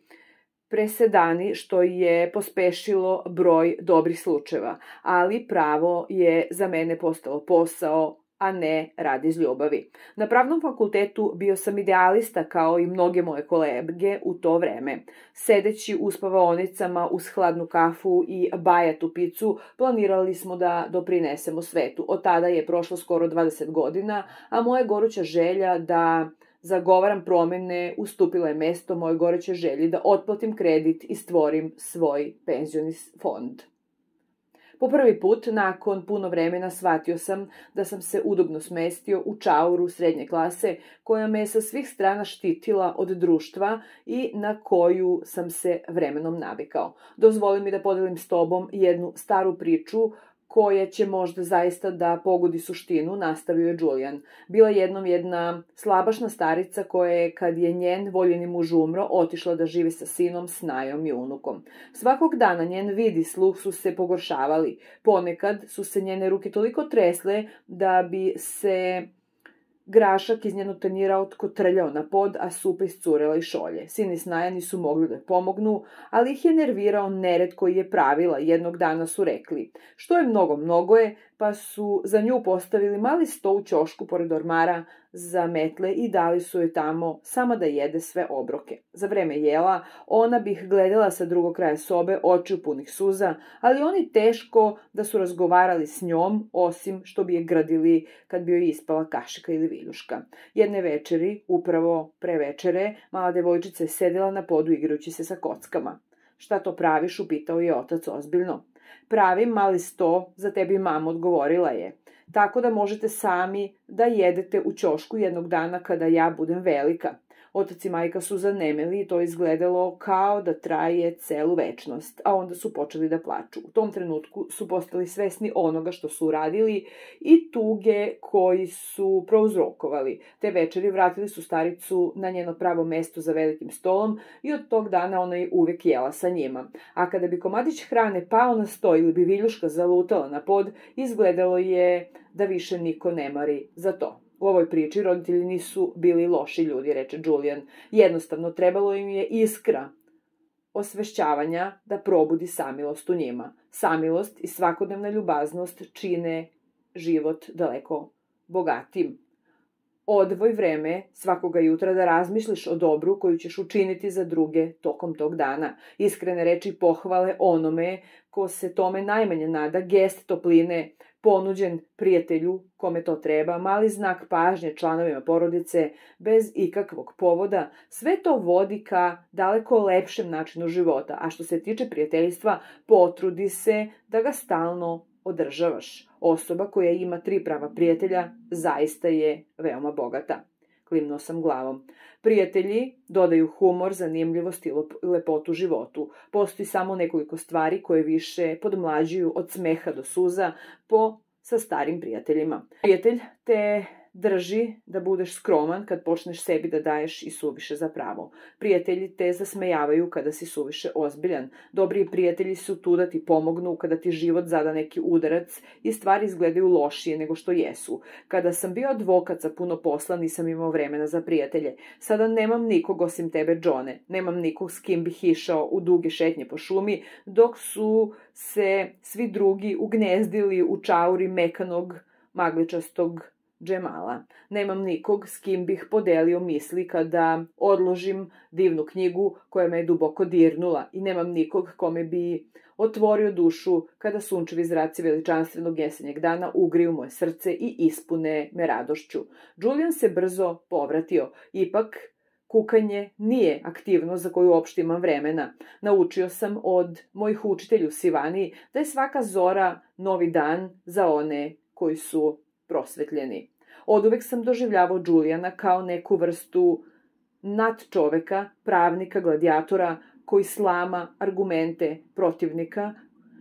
presedani, što je pospešilo broj dobrih slučajeva, ali pravo je za mene postalo posao, a ne rad iz ljubavi. Na pravnom fakultetu bio sam idealista kao i mnoge moje kolege u to vreme. Sedeći u spavaonicama uz hladnu kafu i bajatu picu, planirali smo da doprinesemo svetu. Od tada je prošlo skoro 20 godina, a moja goruća želja da zagovaram promene ustupila je mesto moje goreće želji da otplatim kredit i stvorim svoj penzioni fond. Po prvi put, nakon puno vremena, shvatio sam da sam se udobno smestio u čauru srednje klase koja me sa svih strana štitila od društva i na koju sam se vremenom navikao. Dozvoli mi da podelim s tobom jednu staru priču koja će možda zaista da pogodi suštinu, nastavio je Julian. Bila jednom jedna slabašna starica koja je, kad je njen voljeni muž umro, otišla da živi sa sinom, snajom i unukom. Svakog dana njen vid i sluh su se pogoršavali. Ponekad su se njene ruke toliko tresle da bi se grašak iz njenog tanjira otkotrljao na pod, a supa iscurela iz šolje. Sin i snaja nisu mogli da pomognu, ali ih je nervirao nered koji je pravila. Jednog dana su rekli: što je mnogo, mnogo je, pa su za nju postavili mali sto u ćošku pored ormara za metle i dali su joj tamo samo da jede sve obroke. Za vreme jela ona bi ih gledala sa drugog kraja sobe, očiju punih suza, ali oni teško da su razgovarali s njom, osim što bi je gradili kad bi joj ispala kašika ili viljuška. Jedne večeri, upravo pre večere, mala devojčica je sedela na podu igrajući se sa kockama. Šta to praviš? Upitao je otac ozbiljno. Pravim mali sto za tebi, mama, odgovorila je. tako da možete sami da jedete u ćošku jednog dana kada ja budem velika. Otac i majka su zanemeli i to izgledalo kao da traje celu večnost, a onda su počeli da plaču. U tom trenutku su postali svesni onoga što su uradili i tuge koji su prouzrokovali. Te večeri vratili su staricu na njeno pravo mesto za velikim stolom i od tog dana ona je uvek jela sa njima. A kada bi komadić hrane pao na sto ili bi viljuška zalutala na pod, izgledalo je da više niko ne mari za to. U ovoj priči roditelji nisu bili loši ljudi, reče Julian. Jednostavno, trebalo im je iskra osvešćavanja da probudi samilost u njima. Samilost i svakodnevna ljubaznost čine život daleko bogatim. Odvoj vreme svakoga jutra da razmišljaš o dobru koju ćeš učiniti za druge tokom tog dana. Iskrene reči pohvale onome ko se tome najmanje nada, gest topline ponuđen prijatelju kome to treba, mali znak pažnje članovima porodice bez ikakvog povoda, sve to vodi ka daleko lepšem načinu života, a što se tiče prijateljstva, potrudi se da ga stalno održavaš. Osoba koja ima 3 prava prijatelja zaista je veoma bogata. Klimnuo sam glavom. Prijatelji dodaju humor, zanimljivost i lepotu životu. Postoji samo nekoliko stvari koje više podmlađuju od smeha do suza sa starim prijateljima. Prijatelj te drži da budeš skroman kad počneš sebi da daješ i suviše za pravo. Prijatelji te zasmejavaju kada si suviše ozbiljan. Dobri prijatelji su tu da ti pomognu kada ti život zada neki udarac i stvari izgledaju lošije nego što jesu. Kada sam bio advokat sa puno posla, nisam imao vremena za prijatelje. Sada nemam nikog osim tebe, Johne. Nemam nikog s kim bih išao u duge šetnje po šumi, dok su se svi drugi ugnezdili u čauri mekanog, magličastog džemala. Nemam nikog s kim bih podelio misli kada odložim divnu knjigu koja me je duboko dirnula i nemam nikog kome bi otvorio dušu kada sunčevi zraci veličanstvenog jesenjeg dana ugriju moje srce i ispune me radošću. Julian se brzo povratio. Ipak, kukanje nije aktivnost za koju uopšte imam vremena. Naučio sam od mojih učitelja u Sivani da je svaka zora novi dan za one koji su prosvetljeni. Oduvek sam doživljavao Juliana kao neku vrstu nadčoveka, pravnika, gladijatora koji slama argumente protivnika,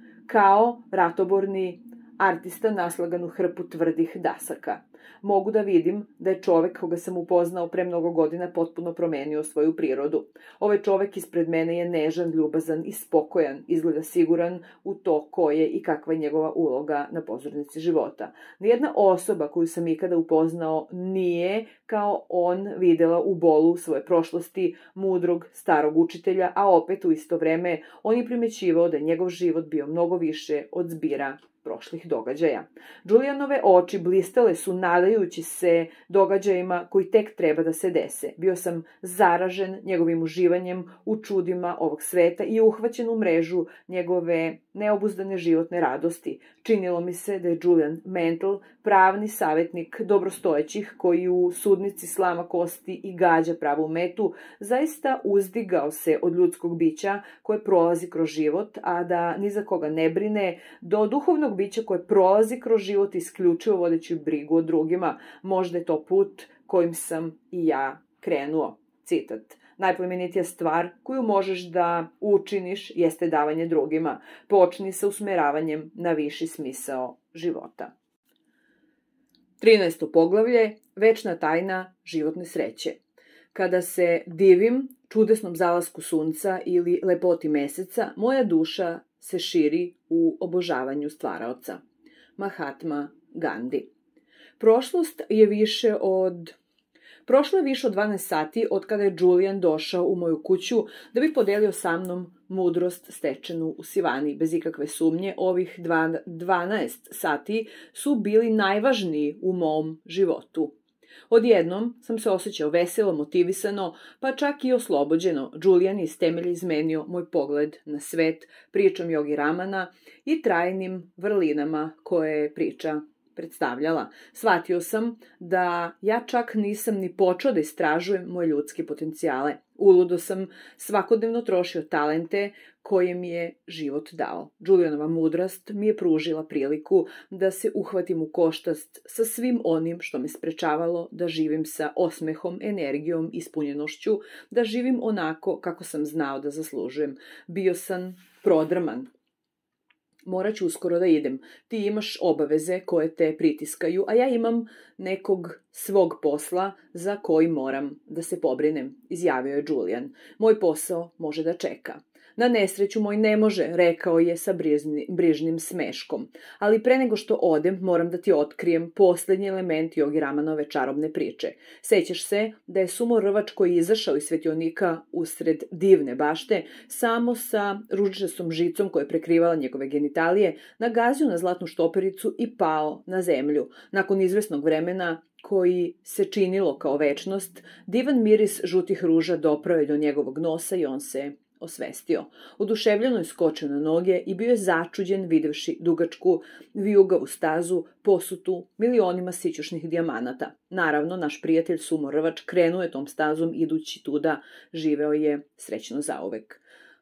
kao ratoborni artista naslagan u hrpu tvrdih dasaka. Mogu da vidim da je čovek koga sam upoznao pre mnogo godina potpuno promenio svoju prirodu. Ovaj čovek ispred mene je nežan, ljubazan i spokojan, izgleda siguran u to ko je i kakva je njegova uloga na pozornici života. Nijedna osoba koju sam ikada upoznao nije kao on videla u bolu svoje prošlosti mudrog starog učitelja, a opet u isto vreme on je primećivao da je njegov život bio mnogo više od zbira prošlih događaja. Julianove oči blistale su nadajući se događajima koji tek treba da se dese. Bio sam zaražen njegovim uživanjem u čudima ovog sveta i uhvaćen u mrežu njegove neobuzdane životne radosti. Činilo mi se da je Julian Mantle pravni savjetnik dobrostojećih koji u sudnici slama kosti i gađa pravu metu, zaista uzdigao se od ljudskog bića koje prolazi kroz život, a da ni za koga ne brine, do duhovnog bića koje prolazi kroz život isključivo vodeći brigu o drugima. Možda je to put kojim sam i ja krenuo. Citat. Najplemenitija stvar koju možeš da učiniš jeste davanje drugima. Počni sa usmeravanjem na viši smisao života. 13. poglavlje. Večna tajna životne sreće. Kada se divim čudesnom zalasku sunca ili lepoti meseca, moja duša se širi u obožavanju stvaraoca. Mahatma Gandhi. Prošlo je više od 12 sati od kada je Julian došao u moju kuću da bi podelio sa mnom mudrost stečenu u Sivani. Bez ikakve sumnje, ovih 12 sati su bili najvažniji u mom životu. Odjednom sam se osjećao veselo, motivisano, pa čak i oslobođeno. Julian je iz temelja izmenio moj pogled na svet, pričom Jogi Ramana i trajnim vrlinama koje je priča predstavljala. Shvatio sam da ja čak nisam ni počeo da istražujem moje ljudske potencijale. Uludo sam svakodnevno trošio talente koje mi je život dao. Julianova mudrost mi je pružila priliku da se uhvatim u koštac sa svim onim što me sprečavalo da živim sa osmehom, energijom, ispunjenošću, da živim onako kako sam znao da zaslužujem. Bio sam prodrman. Morat ću uskoro da idem. Ti imaš obaveze koje te pritiskaju, a ja imam nekog svog posla za koji moram da se pobrinem, izjavio je Julian. Moj posao može da čeka. Na nesreću moj ne može, rekao je sa brižnim smeškom. Ali pre nego što odem, moram da ti otkrijem poslednji element Jogi Ramanove čarobne priče. Sećaš se da je sumorvač koji je izašao iz svetionika usred divne bašte, samo sa ružičastom žicom koja je prekrivala njegove genitalije, nagazio na zlatnu štopericu i pao na zemlju. Nakon izvesnog vremena, koji se činilo kao večnost, divan miris žutih ruža doprao je do njegovog nosa i on se osvestio. Oduševljeno je skočio na noge i bio je začuđen videvši dugačku vijugavu stazu posutu milionima sićušnih dijamanata. Naravno, naš prijatelj sumorvač krenuo je tom stazom idući tuda, živeo je srećno zauvek.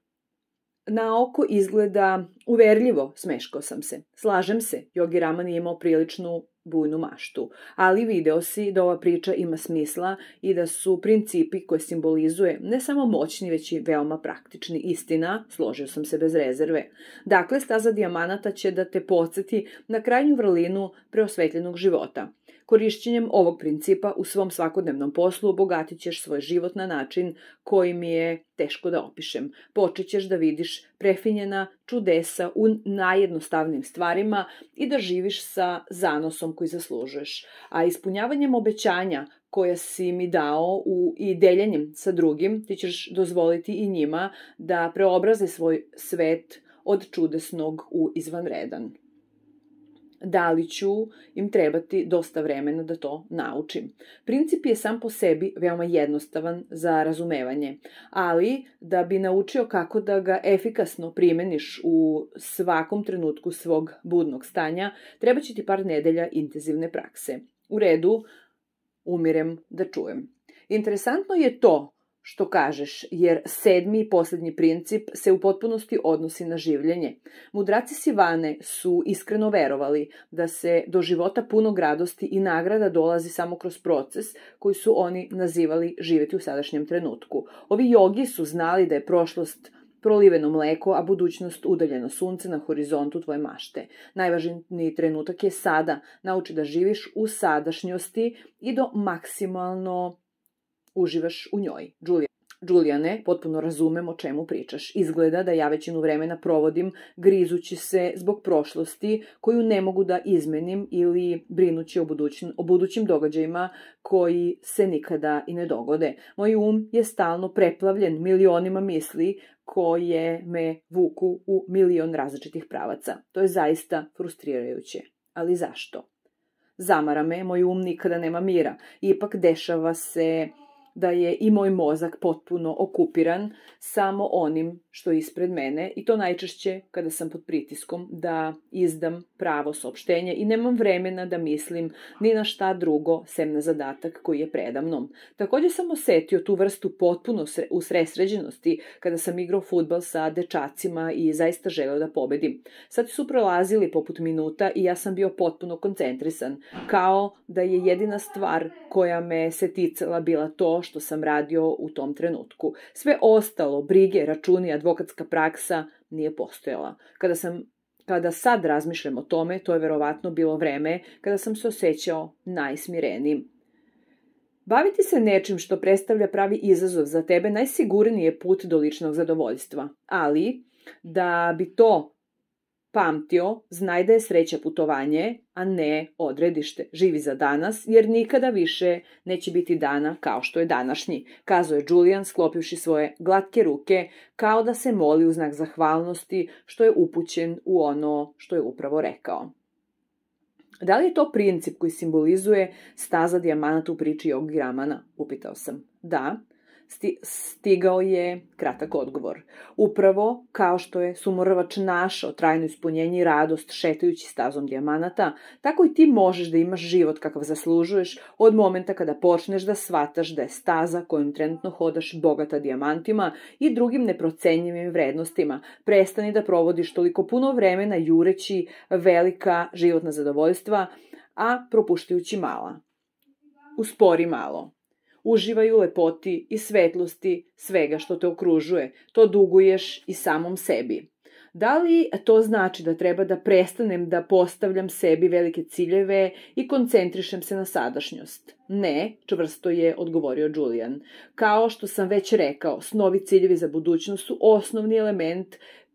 Na oko izgleda uverljivo, smeškao sam se. Slažem se, Jogi Raman je imao priličnu bujnu maštu, ali video si da ova priča ima smisla i da su principi koje simbolizuje ne samo moćni, već i veoma praktični. Istina, složio sam se bez rezerve. Dakle, staza dijamanata će da te podsjeti na krajnju vrlinu preosvetljenog života. Korišćenjem ovog principa u svom svakodnevnom poslu obogatit ćeš svoj život na način koji mi je teško da opišem. Počet ćeš da vidiš prefinjena čudesa u najjednostavnim stvarima i da živiš sa zanosom koji zaslužuješ. A ispunjavanjem obećanja koja si mi dao i deljenjem sa drugim, ti ćeš dozvoliti i njima da preobraze svoj svet od čudesnog u izvanredan. Da li ću im trebati dosta vremena da to naučim. Princip je sam po sebi veoma jednostavan za razumevanje, ali da bi naučio kako da ga efikasno primeniš u svakom trenutku svog budnog stanja, treba će ti par nedelja intenzivne prakse. U redu, umirem da čujem. Interesantno je to što kažeš, jer 7. i posljednji princip se u potpunosti odnosi na življenje. Mudraci Sivane su iskreno verovali da se do života punog radosti i nagrada dolazi samo kroz proces koji su oni nazivali živjeti u sadašnjem trenutku. Ovi jogi su znali da je prošlost proliveno mleko, a budućnost udaljeno sunce na horizontu tvoje mašte. Najvažniji trenutak je sada. Nauči da živiš u sadašnjosti i do maksimalno uživaš u njoj. Juliane, potpuno razumem o čemu pričaš. Izgleda da ja većinu vremena provodim grizući se zbog prošlosti koju ne mogu da izmenim ili brinući o budućim događajima koji se nikada i ne dogode. Moj je stalno preplavljen milionima misli koje me vuku u milion različitih pravaca. To je zaista frustrirajuće. Ali zašto? Zamara me, moj nikada nema mira. Ipak dešava se da je i moj mozak potpuno okupiran samo onim što je ispred mene i to najčešće kada sam pod pritiskom da izdam pravo saopštenje i nemam vremena da mislim ni na šta drugo sem na zadatak koji je predamnom. Također sam osetio tu vrstu potpuno usresređenosti kada sam igrao fudbal sa dečacima i zaista želeo da pobedim. Sad su prolazili poput minuta i ja sam bio potpuno koncentrisan, kao da je jedina stvar koja me se ticala bila to što sam radio u tom trenutku. Sve ostalo, brige, računi, advokatska praksa, nije postojala. Kada sad razmišljam o tome, to je verovatno bilo vreme kada sam se osjećao najsmirenijim. Baviti se nečim što predstavlja pravi izazov za tebe najsigurniji je put do ličnog zadovoljstva. Ali, da bi to pamtio, znaj da je sreća putovanje, a ne odredište. Živi za danas, jer nikada više neće biti dana kao što je današnji, kazao je Julian sklopivši svoje glatke ruke, kao da se moli u znak zahvalnosti što je upućen u ono što je upravo rekao. Da li je to princip koji simbolizuje staza dijamanata u priči Jogi Ramana? Upitao sam. Da. Stigao je kratak odgovor. Upravo kao što je sumoravač našao trajno ispunjenje i radost šetajući stazom dijamanata, tako i ti možeš da imaš život kakav zaslužuješ od momenta kada počneš da shvataš da je staza kojom trenutno hodaš bogata dijamantima i drugim neprocenjivim vrednostima. Prestani da provodiš toliko puno vremena jureći velika životna zadovoljstva, a propuštajući mala. Uspori malo. Uživaj u lepoti i svetlosti svega što te okružuje. To duguješ i samom sebi. Da li to znači da treba da prestanem da postavljam sebi velike ciljeve i koncentrišem se na sadašnjost? Ne, čvrsto je odgovorio Julian. Kao što sam već rekao, snovi ciljevi za budućnost su osnovni element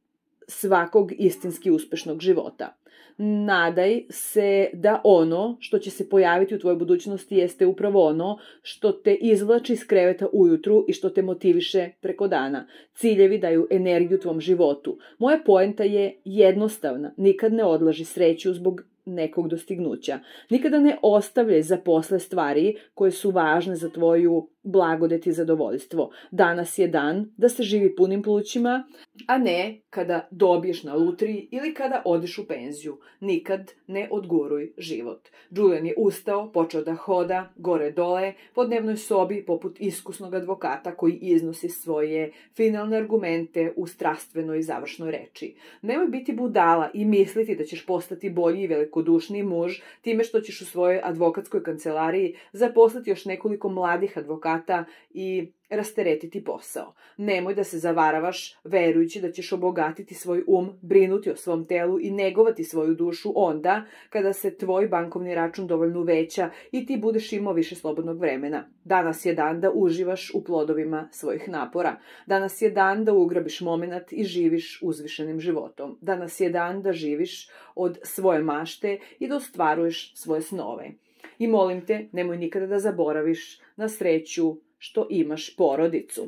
svakog istinski uspešnog života. Nadaj se da ono što će se pojaviti u tvojoj budućnosti jeste upravo ono što te izvlači iz kreveta ujutru i što te motiviše preko dana. Ciljevi daju energiju tvom životu. Moja poenta je jednostavna. Nikad ne odlaži sreću zbog nekog dostignuća. Nikada ne ostavljaj za posle stvari koje su važne za tvoju blagodet i zadovoljstvo. Danas je dan da se živi punim plućima, a ne kada dobiješ na lutriji ili kada odeš u penziju. Nikad ne odguruj život. Julian je ustao, počeo da hoda gore-dole po dnevnoj sobi poput iskusnog advokata koji iznosi svoje finalne argumente u strastvenoj završnoj reči. Nemoj biti budala i misliti da ćeš postati bolji i velikodušniji muž time što ćeš u svojoj advokatskoj kancelariji zaposliti još nekoliko mladih advokata i rasteretiti posao. Nemoj da se zavaravaš verujući da ćeš obogatiti svoj brinuti o svom telu i negovati svoju dušu onda kada se tvoj bankovni račun dovoljno uveća i ti budeš imao više slobodnog vremena. Danas je dan da uživaš u plodovima svojih napora. Danas je dan da ugrabiš momenat i živiš uzvišenim životom. Danas je dan da živiš od svoje mašte i da ostvaruješ svoje snove. I molim te, nemoj nikada da zaboraviš na sreću što imaš porodicu.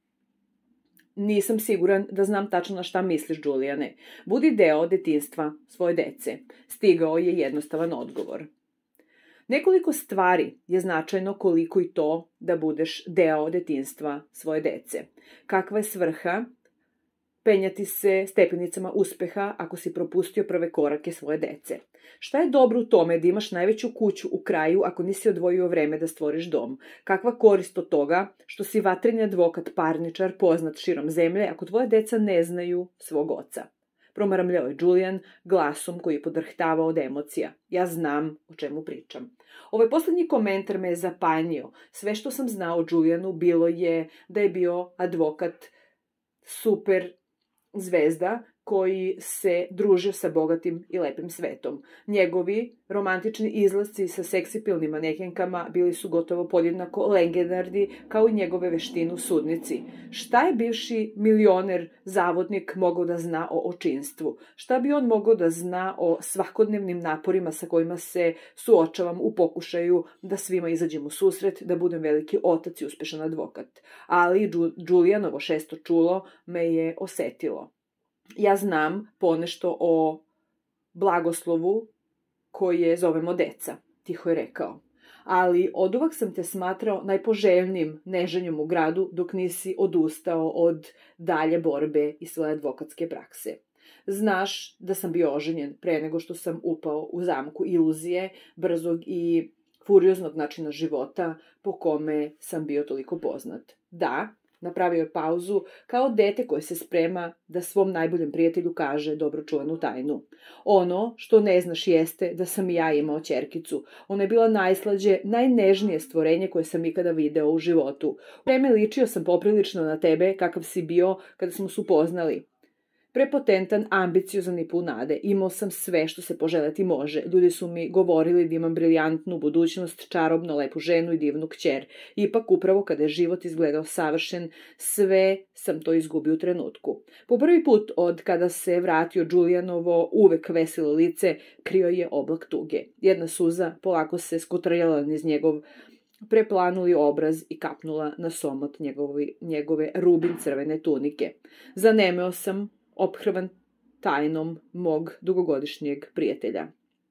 Nisam siguran da znam tačno na šta misliš, Julijane. Budi deo detinjstva svoje dece. Stigao je jednostavan odgovor. Nekoliko stvari je značajno koliko i to da budeš deo detinjstva svoje dece. Kakva je svrha penjati se stepenicama uspeha ako si propustio prve korake svoje dece? Šta je dobro u tome da imaš najveću kuću u kraju ako nisi odvojio vreme da stvoriš dom? Kakva korist od toga što si vatreni advokat, parničar, poznat širom zemlje ako tvoje deca ne znaju svog oca? Promaramljao je Julian glasom koji je podrhtavao od emocija. Ja znam o čemu pričam. Ovaj poslednji komentar me je zapanjio. Sve što sam znao o Julianu bilo je da je bio advokat super zvezda koji se družio sa bogatim i lepim svetom. Njegovi romantični izlasci sa seksipilnim manekenkama bili su gotovo podjednako legendarni kao i njegove veštine u sudnici. Šta je bivši milioner zavodnik mogao da zna o očinstvu? Šta bi on mogao da zna o svakodnevnim naporima sa kojima se suočavam u pokušaju da svima izađem u susret, da budem veliki otac i uspešan advokat? Ali Julijanovo šesto čulo me je osetilo. Ja znam ponešto o blagoslovu koje zovemo deca, tiho je rekao. Ali oduvek sam te smatrao najpoželjnijim neženjom u gradu dok nisi odustao od dalje borbe i svoje advokatske prakse. Znaš da sam bio oženjen pre nego što sam upao u zamku iluzije, brzog i furioznog načina života po kome sam bio toliko poznat. Da, napravio je pauzu kao dete koje se sprema da svom najboljem prijatelju kaže dobro čuvenu tajnu. Ono što ne znaš jeste da sam i ja imao ćerkicu. Ona je bila najslađe, najnežnije stvorenje koje sam ikada video u životu. U vreme ličio sam poprilično na tebe kakav si bio kada smo se upoznali. Prepotentan, ambiciozan i pun nade. Imao sam sve što se poželjeti može. Ljudi su mi govorili da imam briljantnu budućnost, čarobno lepu ženu i divnu kćer. Ipak upravo kada je život izgledao savršen, sve sam to izgubio u trenutku. Po prvi put od kada se vratio Julijanovo uvek veselo lice, krio je oblak tuge. Jedna suza polako se skotrljala niz njegov preplanuli obraz i kapnula na somot njegove rubin crvene tunike. Zanemeo sam, ophrvan tajnom mog dugogodišnjeg prijatelja.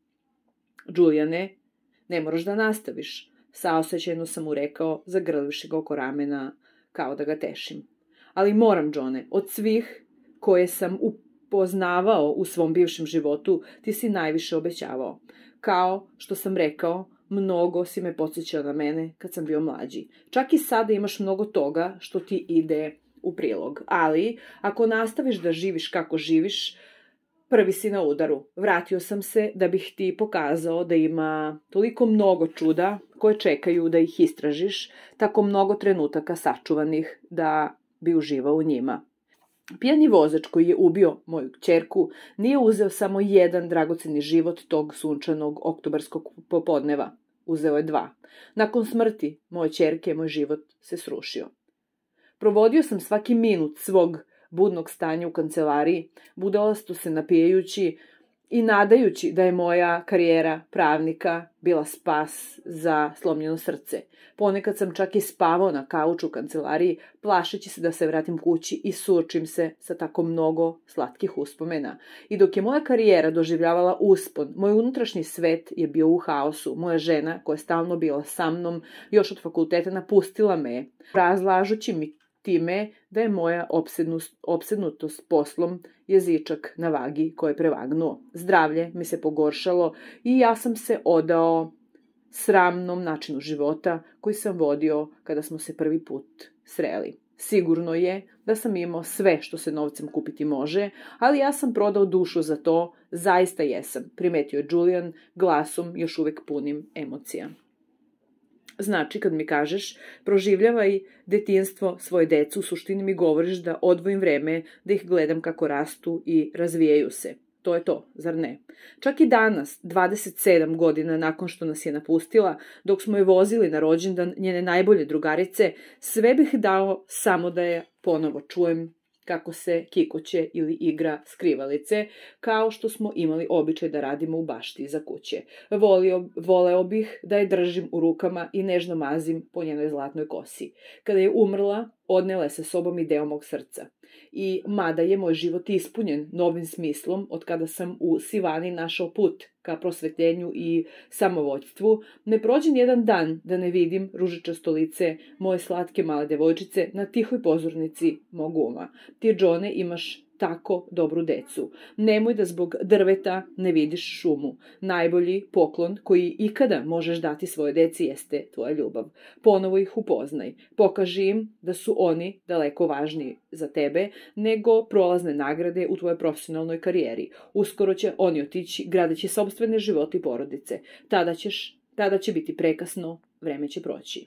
Julijane, ne moraš da nastaviš, saosećajno sam mu rekao, zagrlivši ga oko ramena kao da ga tešim. Ali moram, Johne, od svih koje sam upoznavao u svom bivšem životu, ti si najviše obećavao. Kao što sam rekao, mnogo si me podsjećao na mene kad sam bio mlađi. Čak i sada imaš mnogo toga što ti ide u prilog. Ali, ako nastaviš da živiš kako živiš, prvi si na udaru. Vratio sam se da bih ti pokazao da ima toliko mnogo čuda koje čekaju da ih istražiš, tako mnogo trenutaka sačuvanih da bi uživao u njima. Pijani vozač koji je ubio moju kćerku nije uzeo samo jedan dragoceni život tog sunčanog oktobarskog popodneva. Uzeo je 2. Nakon smrti moje kćerke, moj život se srušio. Provodio sam svaki minut svog budnog stanja u kancelariji, budalasto se napijajući i nadajući da je moja karijera pravnika bila spas za slomljeno srce. Ponekad sam čak i spavao na kauču u kancelariji, plašeći se da se vratim kući i suočim se sa tako mnogo slatkih uspomena. I dok je moja karijera doživljavala uspon, moj unutrašnji svet je bio u haosu. Moja žena, koja je stalno bila sa mnom, još od fakulteta napustila me, razlažući mi time da je moja opsednutost poslom jezičak na vagi koji je prevagnuo. Zdravlje mi se pogoršalo i ja sam se odao sramnom načinu života koji sam vodio kada smo se prvi put sreli. Sigurno je da sam imao sve što se novcem kupiti može, ali ja sam prodao dušu za to, zaista jesam, primetio je Julian glasom još uvek punim emocija. Znači, kad mi kažeš, proživljavaj detinjstvo svoje decu, u suštini mi govoriš da odvojim vreme, da ih gledam kako rastu i razvijaju se. To je to, zar ne? Čak i danas, 27 godina nakon što nas je napustila, dok smo je vozili na rođendan njene najbolje drugarice, sve bih dao samo da je ponovo čujem kako se kikoće ili igra skrivalice, kao što smo imali običaj da radimo u bašti iza kuće. Voleo bih da je držim u rukama i nežno mazim po njenoj zlatnoj kosi. Kada je umrla, odnela je sa sobom i deo mog srca. I mada je moj život ispunjen novim smislom od kada sam u Sivani našao put ka prosvetljenju i samovoljstvu, ne prođe nijedan dan da ne vidim ružičasto lice moje slatke male devojčice na tihoj pozornici mog uma. Ti, Johne, imaš tako dobru decu. Nemoj da zbog drveta ne vidiš šumu. Najbolji poklon koji ikada možeš dati svoje deci jeste tvoja ljubav. Ponovo ih upoznaj. Pokaži im da su oni daleko važniji za tebe nego prolazne nagrade u tvojoj profesionalnoj karijeri. Uskoro će oni otići gradeći sopstvene živote i porodice. Tada će biti prekasno, vreme će proći.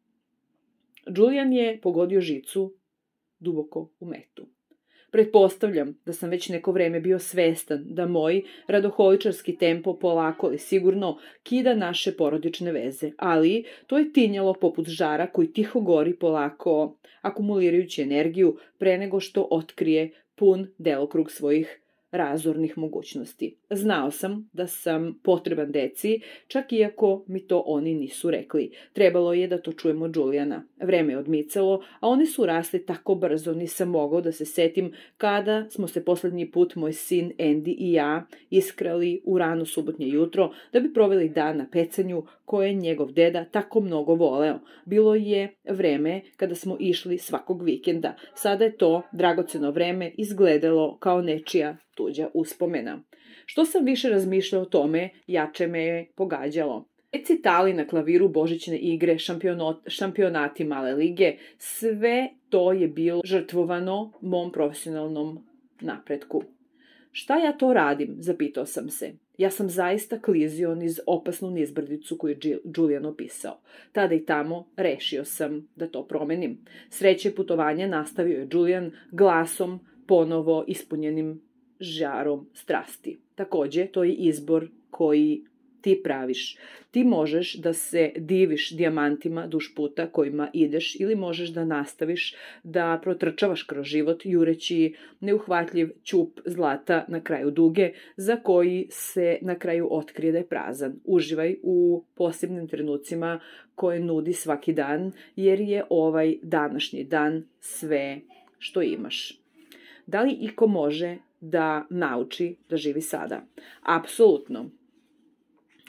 Julian je pogodio žicu duboko u metu. Pretpostavljam da sam već neko vreme bio svestan da moj radoholičarski tempo polako ali sigurno kida naše porodične veze, ali to je tinjalo poput žara koji tiho gori polako, akumulirajući energiju pre nego što otkrije pun delokrug svojih razornih mogućnosti. Znao sam da sam potreban deci, čak iako mi to oni nisu rekli. Trebalo je da to čujemo od Juliana. Vreme je odmicalo, a oni su rasli tako brzo, nisam mogao da se setim kada smo se poslednji put moj sin Andy i ja iskrali u rano subotnje jutro da bi proveli dan na pecanju koje je njegov deda tako mnogo voleo. Bilo je vreme kada smo išli svakog vikenda. Sada je to dragoceno vreme izgledalo kao nečija tuđa uspomena. Što sam više razmišljao o tome, jače me je pogađalo. Recitali na klaviru, božićne igre, šampionati male lige, sve to je bilo žrtvovano mom profesionalnom napretku. Šta ja to radim, zapitao sam se. Ja sam zaista klizio niz opasnu nizbrdicu koju je Julian opisao. Tada i tamo rešio sam da to promenim. Sreće putovanja nastavio je Julian glasom ponovo ispunjenim žarom strasti. Takođe, to je izbor koji ti praviš. Ti možeš da se diviš dijamantima duž puta kojima ideš ili možeš da nastaviš da protrčavaš kroz život jureći neuhvatljiv ćup zlata na kraju duge za koji se na kraju otkrije da je prazan. Uživaj u posebnim trenucima koje nudi svaki dan jer je ovaj današnji dan sve što imaš. Da li iko može da nauči da živi sada? Apsolutno.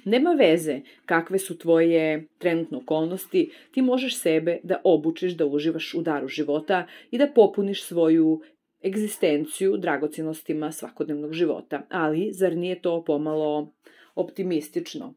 Nema veze kakve su tvoje trenutne okolnosti, ti možeš sebe da obučiš da uživaš u daru života i da popuniš svoju egzistenciju dragocjenostima svakodnevnog života. Ali, zar nije to pomalo optimistično?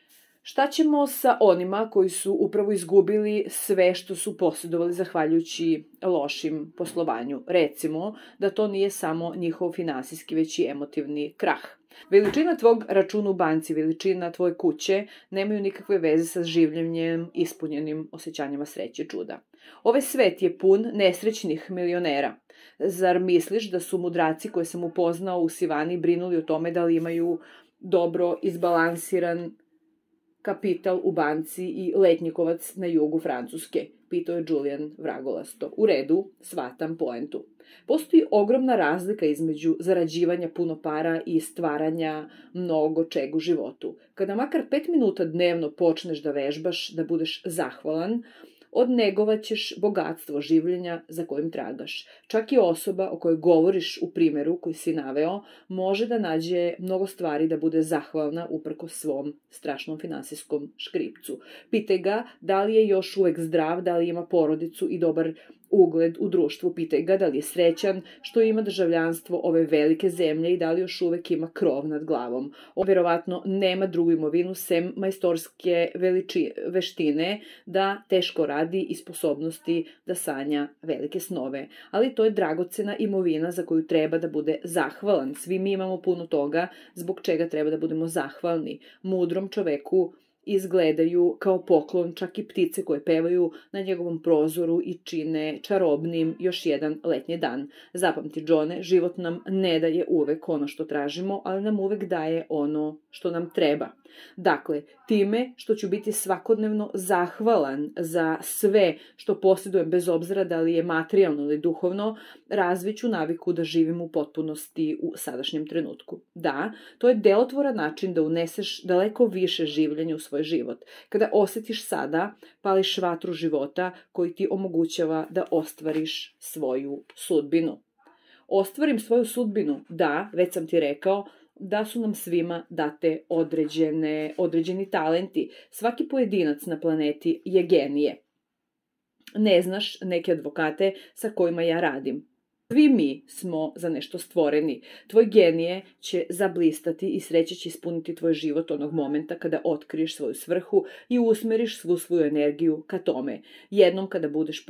Šta ćemo sa onima koji su upravo izgubili sve što su posjedovali zahvaljujući lošim poslovanju? Recimo da to nije samo njihov finansijski, već i emotivni krah. Veličina tvog računa u banci, veličina tvoje kuće nemaju nikakve veze sa življenjem ispunjenim osjećanjima sreće i čuda. Ovaj svet je pun nesrećnih milionera. Zar misliš da su mudraci koje sam upoznao u Sivani brinuli o tome da li imaju dobro izbalansiran kapital u banci i letnjikovac na jugu Francuske? Pitao je Julian vragolasto. U redu, shvatam poentu. Postoji ogromna razlika između zarađivanja puno para i stvaranja mnogo čega u životu. Kada makar 5 minuta dnevno počneš da vežbaš, da budeš zahvalan, odnegovaćeš bogatstvo življenja za kojim tragaš. Čak i osoba o kojoj govoriš u primjeru koji si naveo može da nađe mnogo stvari da bude zahvalna uprkos svom strašnom finansijskom škripcu. Pitaj ga da li je još uvek zdrav, da li ima porodicu i dobar ugled u društvu. Pitaj ga da li je srećan što ima državljanstvo ove velike zemlje i da li još uvek ima krov nad glavom. On verovatno nema drugu imovinu sem majstorske veštine da teško radi i sposobnosti da sanja velike snove. Ali to je dragocena imovina za koju treba da bude zahvalan. Svi mi imamo puno toga zbog čega treba da budemo zahvalni. Mudrom čoveku izgledaju kao poklon čak i ptice koje pevaju na njegovom prozoru i čine čarobnim još jedan letnji dan. Zapamti, Johne, život nam ne daje uvek ono što tražimo, ali nam uvek daje ono što nam treba. Dakle, time što ću biti svakodnevno zahvalan za sve što posjedujem, bez obzira da li je materijalno ili duhovno, razviću naviku da živim u potpunosti u sadašnjem trenutku. Da, to je delotvoran način da uneseš daleko više življenja u svoj život. Kada osjetiš sada, pališ vatru života koji ti omogućava da ostvariš svoju sudbinu. Ostvarim svoju sudbinu, da, već sam ti rekao, da su nam svima date određeni talenti. Svaki pojedinac na planeti je genije. Ne znaš neke advokate sa kojima ja radim. Svi mi smo za nešto stvoreni. Tvoj genije će zablistati i sreća će ispuniti tvoj život onog momenta kada otkriješ svoju svrhu i usmeriš svu svoju energiju ka tome. Jednom kad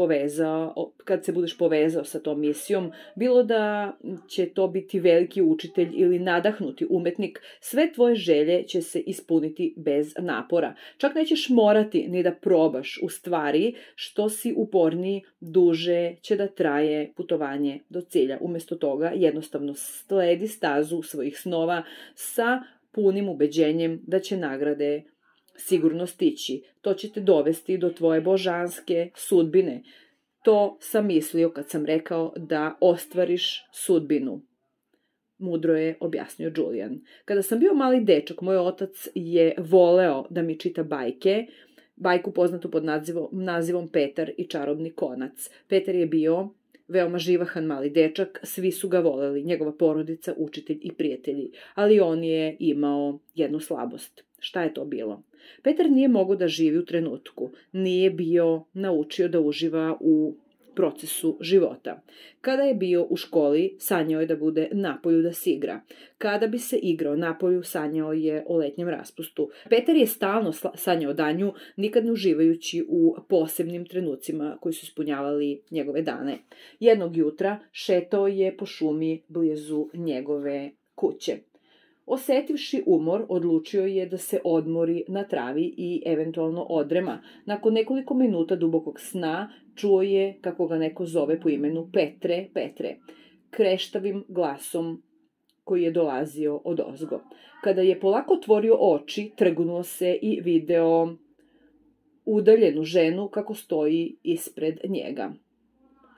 se budeš povezao sa tom misijom, bilo da će to biti veliki učitelj ili nadahnuti umetnik, sve tvoje želje će se ispuniti bez napora. Čak nećeš morati ni da probaš. U stvari, što si uporniji, duže će da traje putovanje do cilja. Umjesto toga jednostavno sledi stazu svojih snova sa punim ubeđenjem da će nagrade sigurno stići. To će te dovesti do tvoje božanske sudbine. To sam mislio kad sam rekao da ostvariš sudbinu. Mudro je objasnio Julian. Kada sam bio mali dečak, moj otac je voleo da mi čita bajku poznatu pod nazivom Petar i čarobni konac. Petar je bio veoma živahan mali dečak, svi su ga voleli, njegova porodica, učitelj i prijatelji, ali on je imao jednu slabost. Šta je to bilo? Petar nije mogao da živi u trenutku, nije bio naučio da uživa u procesu života. Kada je bio u školi, sanjao je da bude napolju da se igra. Kada bi se igrao napolju, sanjao je o letnjem raspustu. Petar je stalno sanjao danju, nikad ne uživajući u posebnim trenucima koji su ispunjavali njegove dane. Jednog jutra šetao je po šumi blizu njegove kuće. Osetivši umor, odlučio je da se odmori na travi i eventualno odrema. Nakon nekoliko minuta dubokog sna čuo je kako ga neko zove po imenu Petre, Petre, kreštavim glasom koji je dolazio odozgo. Kada je polako otvorio oči, trgnuo se i video udaljenu ženu kako stoji ispred njega.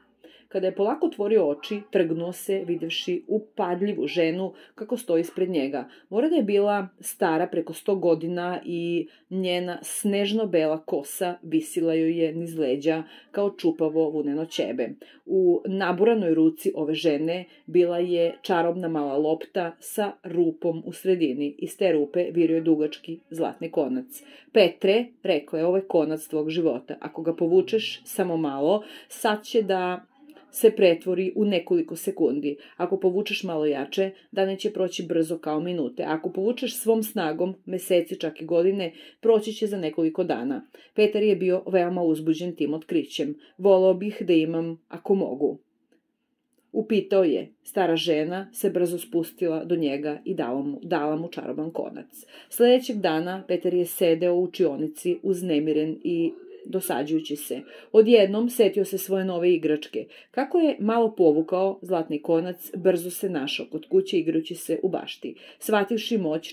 Kada je polako otvorio oči, trgnuo se, videvši upadljivu ženu kako stoji ispred njega. Mora da je bila stara preko 100 godina i njena snežno-bela kosa visila joj je niz leđa kao čupavo vuneno ćebe. U naburanoj ruci ove žene bila je čarobna mala lopta sa rupom u sredini. Iz te rupe virio je dugački zlatni konac. Petre, rekao je, ovo je konac tvog života. Ako ga povučeš samo malo, sad će da se pretvori u nekoliko sekundi. Ako povučeš malo jače, dane će proći brzo kao minute. Ako povučeš svom snagom, meseci, čak i godine, proći će za nekoliko dana. Petar je bio veoma uzbuđen tim otkrićem. Voleo bih da imam, ako mogu. Upitao je. Stara žena se brzo spustila do njega i dala mu čaroban konac. Sljedećeg dana Petar je sedeo u učionici uznemiren i dosađujući se. Odjednom setio se svoje nove igračke. Kako je malo povukao zlatni konac, brzo se našao kod kuće igrajući se u bašti. Shvativši moć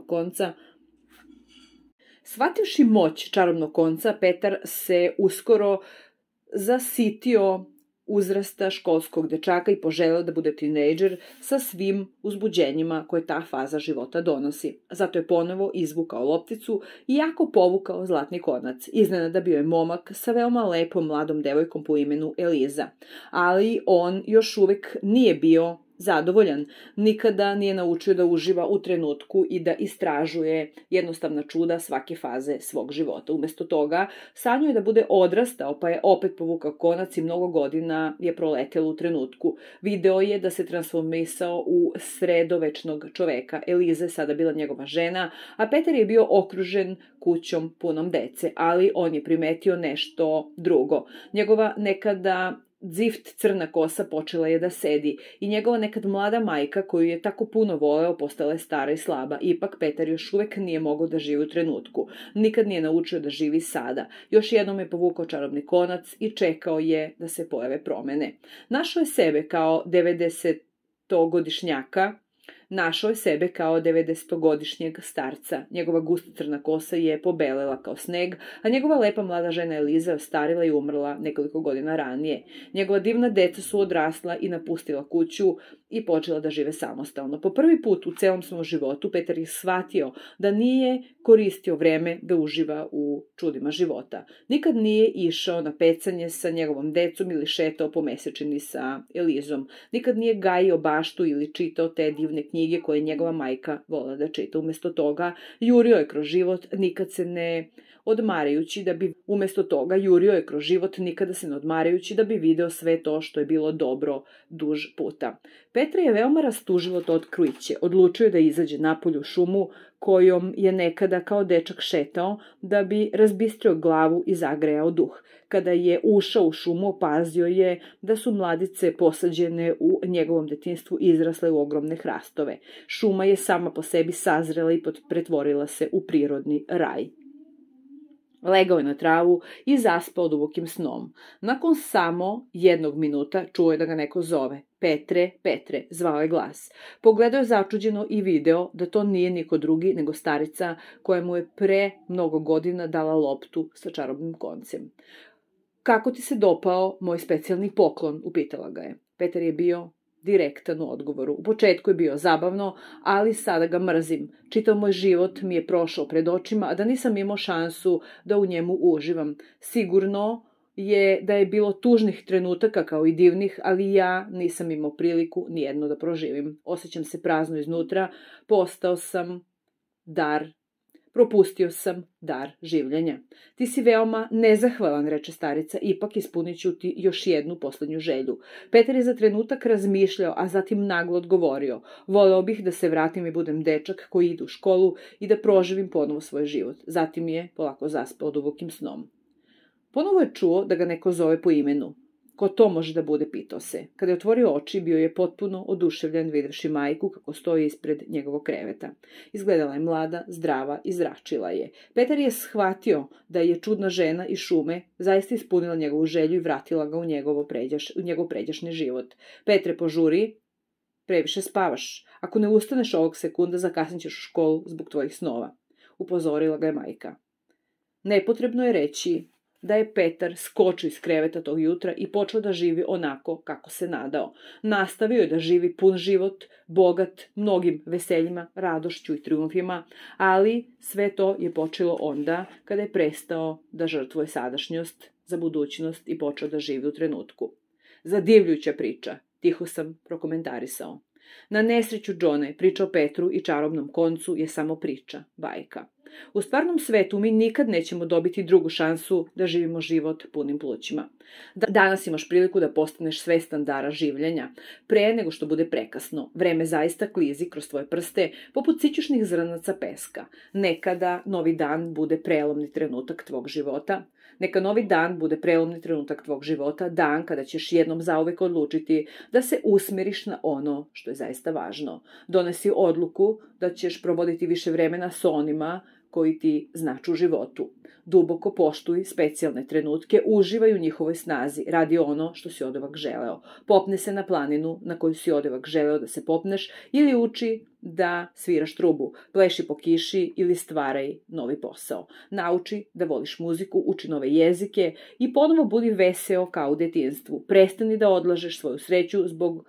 čarobnog konca, Petar se uskoro zasitio uzrasta školskog dečaka i poželeo da bude tinejdžer sa svim uzbuđenjima koje ta faza života donosi. Zato je ponovo izvukao lopticu i jako povukao zlatni konac. Iznenada bio je momak sa veoma lepom mladom devojkom po imenu Eliza. Ali on još uvek nije bio zadovoljan. Nikada nije naučio da uživa u trenutku i da istražuje jednostavna čuda svake faze svog života. Umesto toga, sanjao je da bude odrastao, pa je opet povukao konac i mnogo godina je proletelo u trenutku. Video je da se transformisao u sredovečnog čoveka. Eliza je sada bila njegova žena, a Petar je bio okružen kućom punom dece, ali on je primetio nešto drugo. Njegova nekada dzift crna kosa počela je da sedi i njegova nekad mlada majka koju je tako puno voleo postala je stara i slaba. Ipak Petar još uvek nije mogao da živi u trenutku. Nikad nije naučio da živi sada. Još jednom je povukao čarobni konac i čekao je da se pojave promene. Našao je sebe kao 90-godišnjeg starca. Njegova gusta crna kosa je pobelela kao sneg, a njegova lepa mlada žena Eliza je ostarila i umrla nekoliko godina ranije. Njegova divna deca su odrasla i napustila kuću i počela da žive samostalno. Po prvi put u celom svom životu Petar je shvatio da nije koristio vreme da uživa u čudima života. Nikad nije išao na pecanje sa njegovom decom ili šetao po mesečini sa Elizom. Nikad nije gajio baštu ili čitao te divne knjige koje njegova majka vola da čita. Umesto toga, jurio je kroz život, nikada se ne odmarajući da bi video sve to što je bilo dobro duž puta. Petra je veoma rastužilo to otkriće. Odlučio da izađe napolje u šumu kojom je nekada kao dečak šetao da bi razbistrio glavu i zagrejao duh. Kada je ušao u šumu, opazio je da su mladice posađene u njegovom detinjstvu izrasle u ogromne hrastove. Šuma je sama po sebi sazrela i pretvorila se u prirodni raj. Legao je na travu i zaspao dubokim snom. Nakon samo 1 minuta čuo je da ga neko zove. Petre, Petre, zvao je glas. Pogledao je začuđeno i video da to nije niko drugi nego starica koja mu je pre mnogo godina dala loptu sa čarobnim koncem. Kako ti se dopao moj specijalni poklon, upitala ga je. Petar je bio direktan u odgovoru. U početku je bio zabavno, ali sada ga mrzim. Čitav moj život mi je prošao pred očima, a da nisam imao šansu da u njemu uživam. Sigurno je da je bilo tužnih trenutaka kao i divnih, ali ja nisam imao priliku nijedno da proživim. Osjećam se prazno iznutra, propustio sam dar življenja. Ti si veoma nezahvalan, reče starica, ipak ispunit ću ti još jednu poslednju želju. Petar je za trenutak razmišljao, a zatim naglo odgovorio. Voleo bih da se vratim i budem dečak koji ide u školu i da proživim ponovo svoj život. Zatim je polako zaspao dubokim snom. Ponovo je čuo da ga neko zove po imenu. Ko to može da bude, pitao se. Kada je otvorio oči, bio je potpuno oduševljen videvši majku kako stoji ispred njegovog kreveta. Izgledala je mlada, zdrava i zračila je. Petar je shvatio da je čudna žena iz šume zaista ispunila njegovu želju i vratila ga u njegov pređašnji život. Petre, požuri, previše spavaš. Ako ne ustaneš ovog sekunda, zakasnit ćeš u školu zbog tvojih snova. Upozorila ga je majka. Nepotrebno je reći da je Petar skočio iz kreveta tog jutra i počeo da živi onako kako se nadao. Nastavio je da živi pun život, bogat mnogim veseljima, radošću i triumfima, ali sve to je počelo onda kada je prestao da žrtvuje sadašnjost za budućnost i počeo da živi u trenutku. Zadivljujuća priča, tiho sam prokomentarisao. Na nesreću Džone, priča o Petru i čarobnom koncu je samo priča, bajka. U stvarnom svetu mi nikad nećemo dobiti drugu šansu da živimo život punim plućima. Danas imaš priliku da postaneš svestan dara življenja, pre nego što bude prekasno. Vreme zaista klizi kroz tvoje prste, poput sićušnih zrnaca peska. Nekada novi dan bude prelomni trenutak tvog života. Neka novi dan bude prelomni trenutak tvog života, dan kada ćeš jednom zauvek odlučiti da se usmeriš na ono što je zaista važno. Donesi odluku da ćeš provoditi više vremena s onima koji ti značu u životu. Duboko poštuj specijalne trenutke, uživaj u njihovoj snazi, radi ono što si oduvek želeo. Popne se na planinu na koju si oduvek želeo da se popneš ili uči da sviraš trubu, pleši po kiši ili stvaraj novi posao. Nauči da voliš muziku, uči nove jezike i ponovo budi veseo kao u detinjstvu. Prestani da odlažeš svoju sreću zbog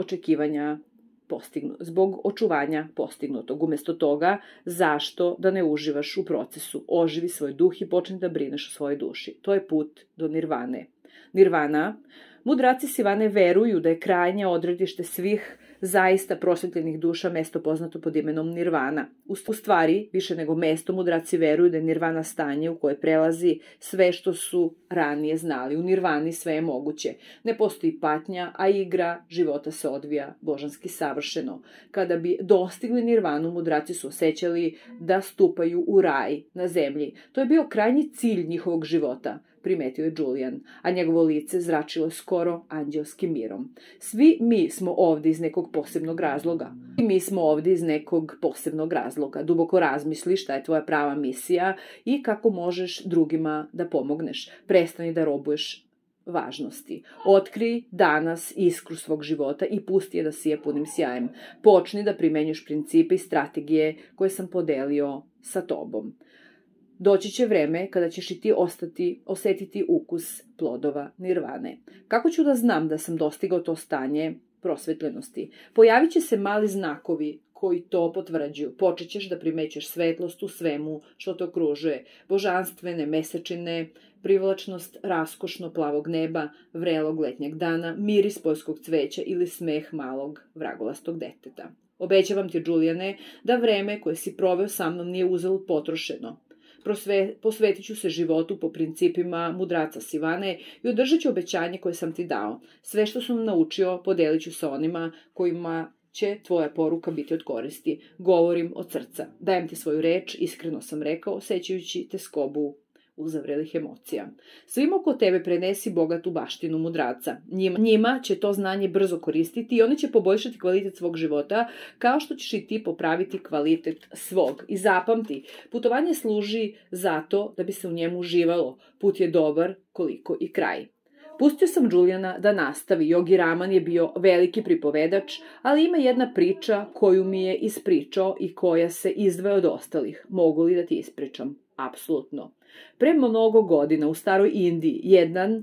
očuvanja postignutog. Umesto toga, zašto da ne uživaš u procesu? Oživi svoj duh i počni da brineš o svojoj duši. To je put do nirvane. Nirvana, mudraci Sivane veruju da je krajnje odredište svih zaista prosvetljenih duša mesto poznato pod imenom nirvana. U stvari, više nego mesto, mudraci veruju da je nirvana stanje u koje prelazi sve što su ranije znali. U nirvani sve je moguće. Ne postoji patnja, a igra života se odvija božanski savršeno. Kada bi dostigli nirvanu, mudraci su osjećali da stupaju u raj na zemlji. To je bio krajnji cilj njihovog života, primetio je Julian, a njegovo lice zračilo skoro anđelskim mirom. Svi mi smo ovdje iz nekog posebnog razloga. Duboko razmisli šta je tvoja prava misija i kako možeš drugima da pomogneš. Prestani da robuješ važnosti. Otkrij danas iskru svog života i pusti je da sije punim sjajem. Počni da primenjuješ principe i strategije koje sam podelio sa tobom. Doći će vreme kada ćeš i ti osetiti ukus plodova nirvane. Kako ću da znam da sam dostigao to stanje prosvetljenosti? Pojavit će se mali znakovi koji to potvrđuju. Počet ćeš da primećeš svetlost u svemu što te okružuje. Božanstvene mesečine, privlačnost raskošno plavog neba, vrelog letnjeg dana, miris poljskog cveća ili smeh malog vragolastog deteta. Obećavam ti, Juliane, da vreme koje si proveo sa mnom nije uzalud potrošeno. Posvetit ću se životu po principima mudraca Sivane i održat ću obećanje koje sam ti dao. Sve što sam naučio podelit ću sa onima kojima će tvoja poruka biti od koristi. Govorim od srca. Dajem ti svoju reč, iskreno sam rekao, osjećajući teskobu uzavrelih emocija. Svim oko tebe prenesi bogatu baštinu mudraca. Njima će to znanje brzo koristiti i oni će poboljšati kvalitet svog života, kao što ćeš i ti popraviti kvalitet svog. I zapamti, putovanje služi zato da bi se u njemu uživalo. Put je dobar koliko i kraj. Pustio sam Juliana da nastavi. Yogi Raman je bio veliki pripovedač, ali ima jedna priča koju mi je ispričao i koja se izdvaja od ostalih. Mogu li da ti ispričam? Apsolutno. Pre mnogo godina u staroj Indiji jedan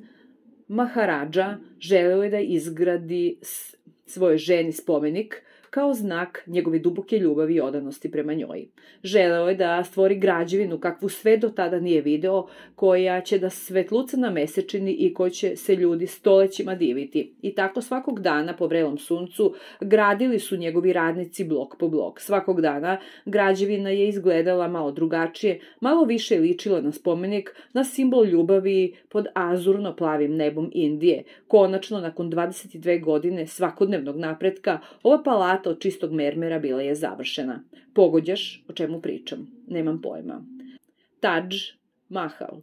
Maharadža želeo je da izgradi svojoj ženi spomenik kao znak njegove duboke ljubavi i odanosti prema njoj. Želeo je da stvori građevinu kakvu sve do tada nije video, koja će da svetluca na mesečini i koja će se ljudi stolećima diviti. I tako svakog dana po vrelom suncu gradili su njegovi radnici blok po blok. Svakog dana građevina je izgledala malo drugačije, malo više ličila na spomenik, na simbol ljubavi pod azurno plavim nebom Indije. Konačno, nakon 22 godine svakodnevnog napretka, ova palata od čistog mermera bila je završena. Pogođaš o čemu pričam? Nemam pojma. Taj Mahal.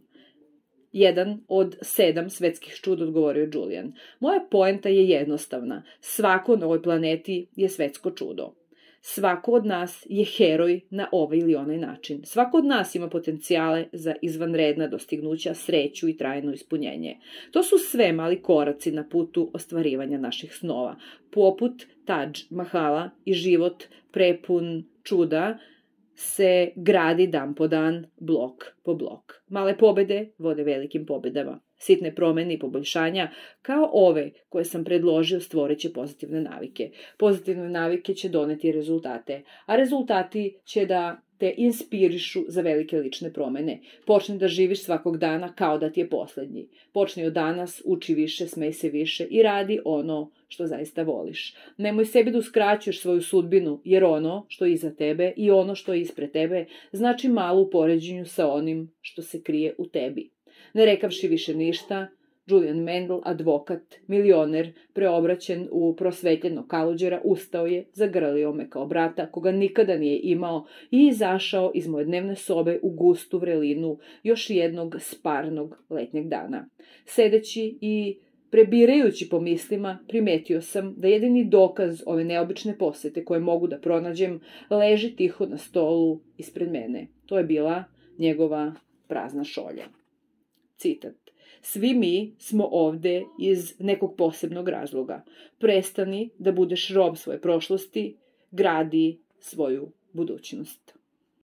Jedan od 7 svetskih čuda, odgovorio Julian. Moja poenta je jednostavna. Svako na ovoj planeti je svetsko čudo. Svako od nas je heroj na ovaj ili onaj način. Svako od nas ima potencijale za izvanredna dostignuća, sreću i trajno ispunjenje. To su sve mali koraci na putu ostvarivanja naših snova. Poput Taj Mahala i život prepun čuda se gradi dan po dan, blok po blok. Male pobede vode velikim pobedama. Sitne promene i poboljšanja, kao ove koje sam predložio, stvorit će pozitivne navike. Pozitivne navike će doneti rezultate, a rezultati će da te inspirišu za velike lične promene. Počni da živiš svakog dana kao da ti je poslednji. Počni od danas, uči više, smej se više i radi ono što zaista voliš. Nemoj sebi da uskraćuješ svoju sudbinu, jer ono što je iza tebe i ono što je ispred tebe znači malo u poređenju sa onim što se krije u tebi. Ne rekavši više ništa, Julian Mendel, advokat, milioner, preobraćen u prosvetljenog kaluđera, ustao je, zagrlio me kao brata koga nikada nije imao i izašao iz moje dnevne sobe u gustu vrelinu još jednog sparnog letnjeg dana. Sedeći i prebirajući po mislima, primetio sam da jedini dokaz ove neobične posete koje mogu da pronađem leži tiho na stolu ispred mene. To je bila njegova prazna šolja. Citat. Svi mi smo ovde iz nekog posebnog razloga. Prestani da budeš rob svoje prošlosti, gradi svoju budućnost.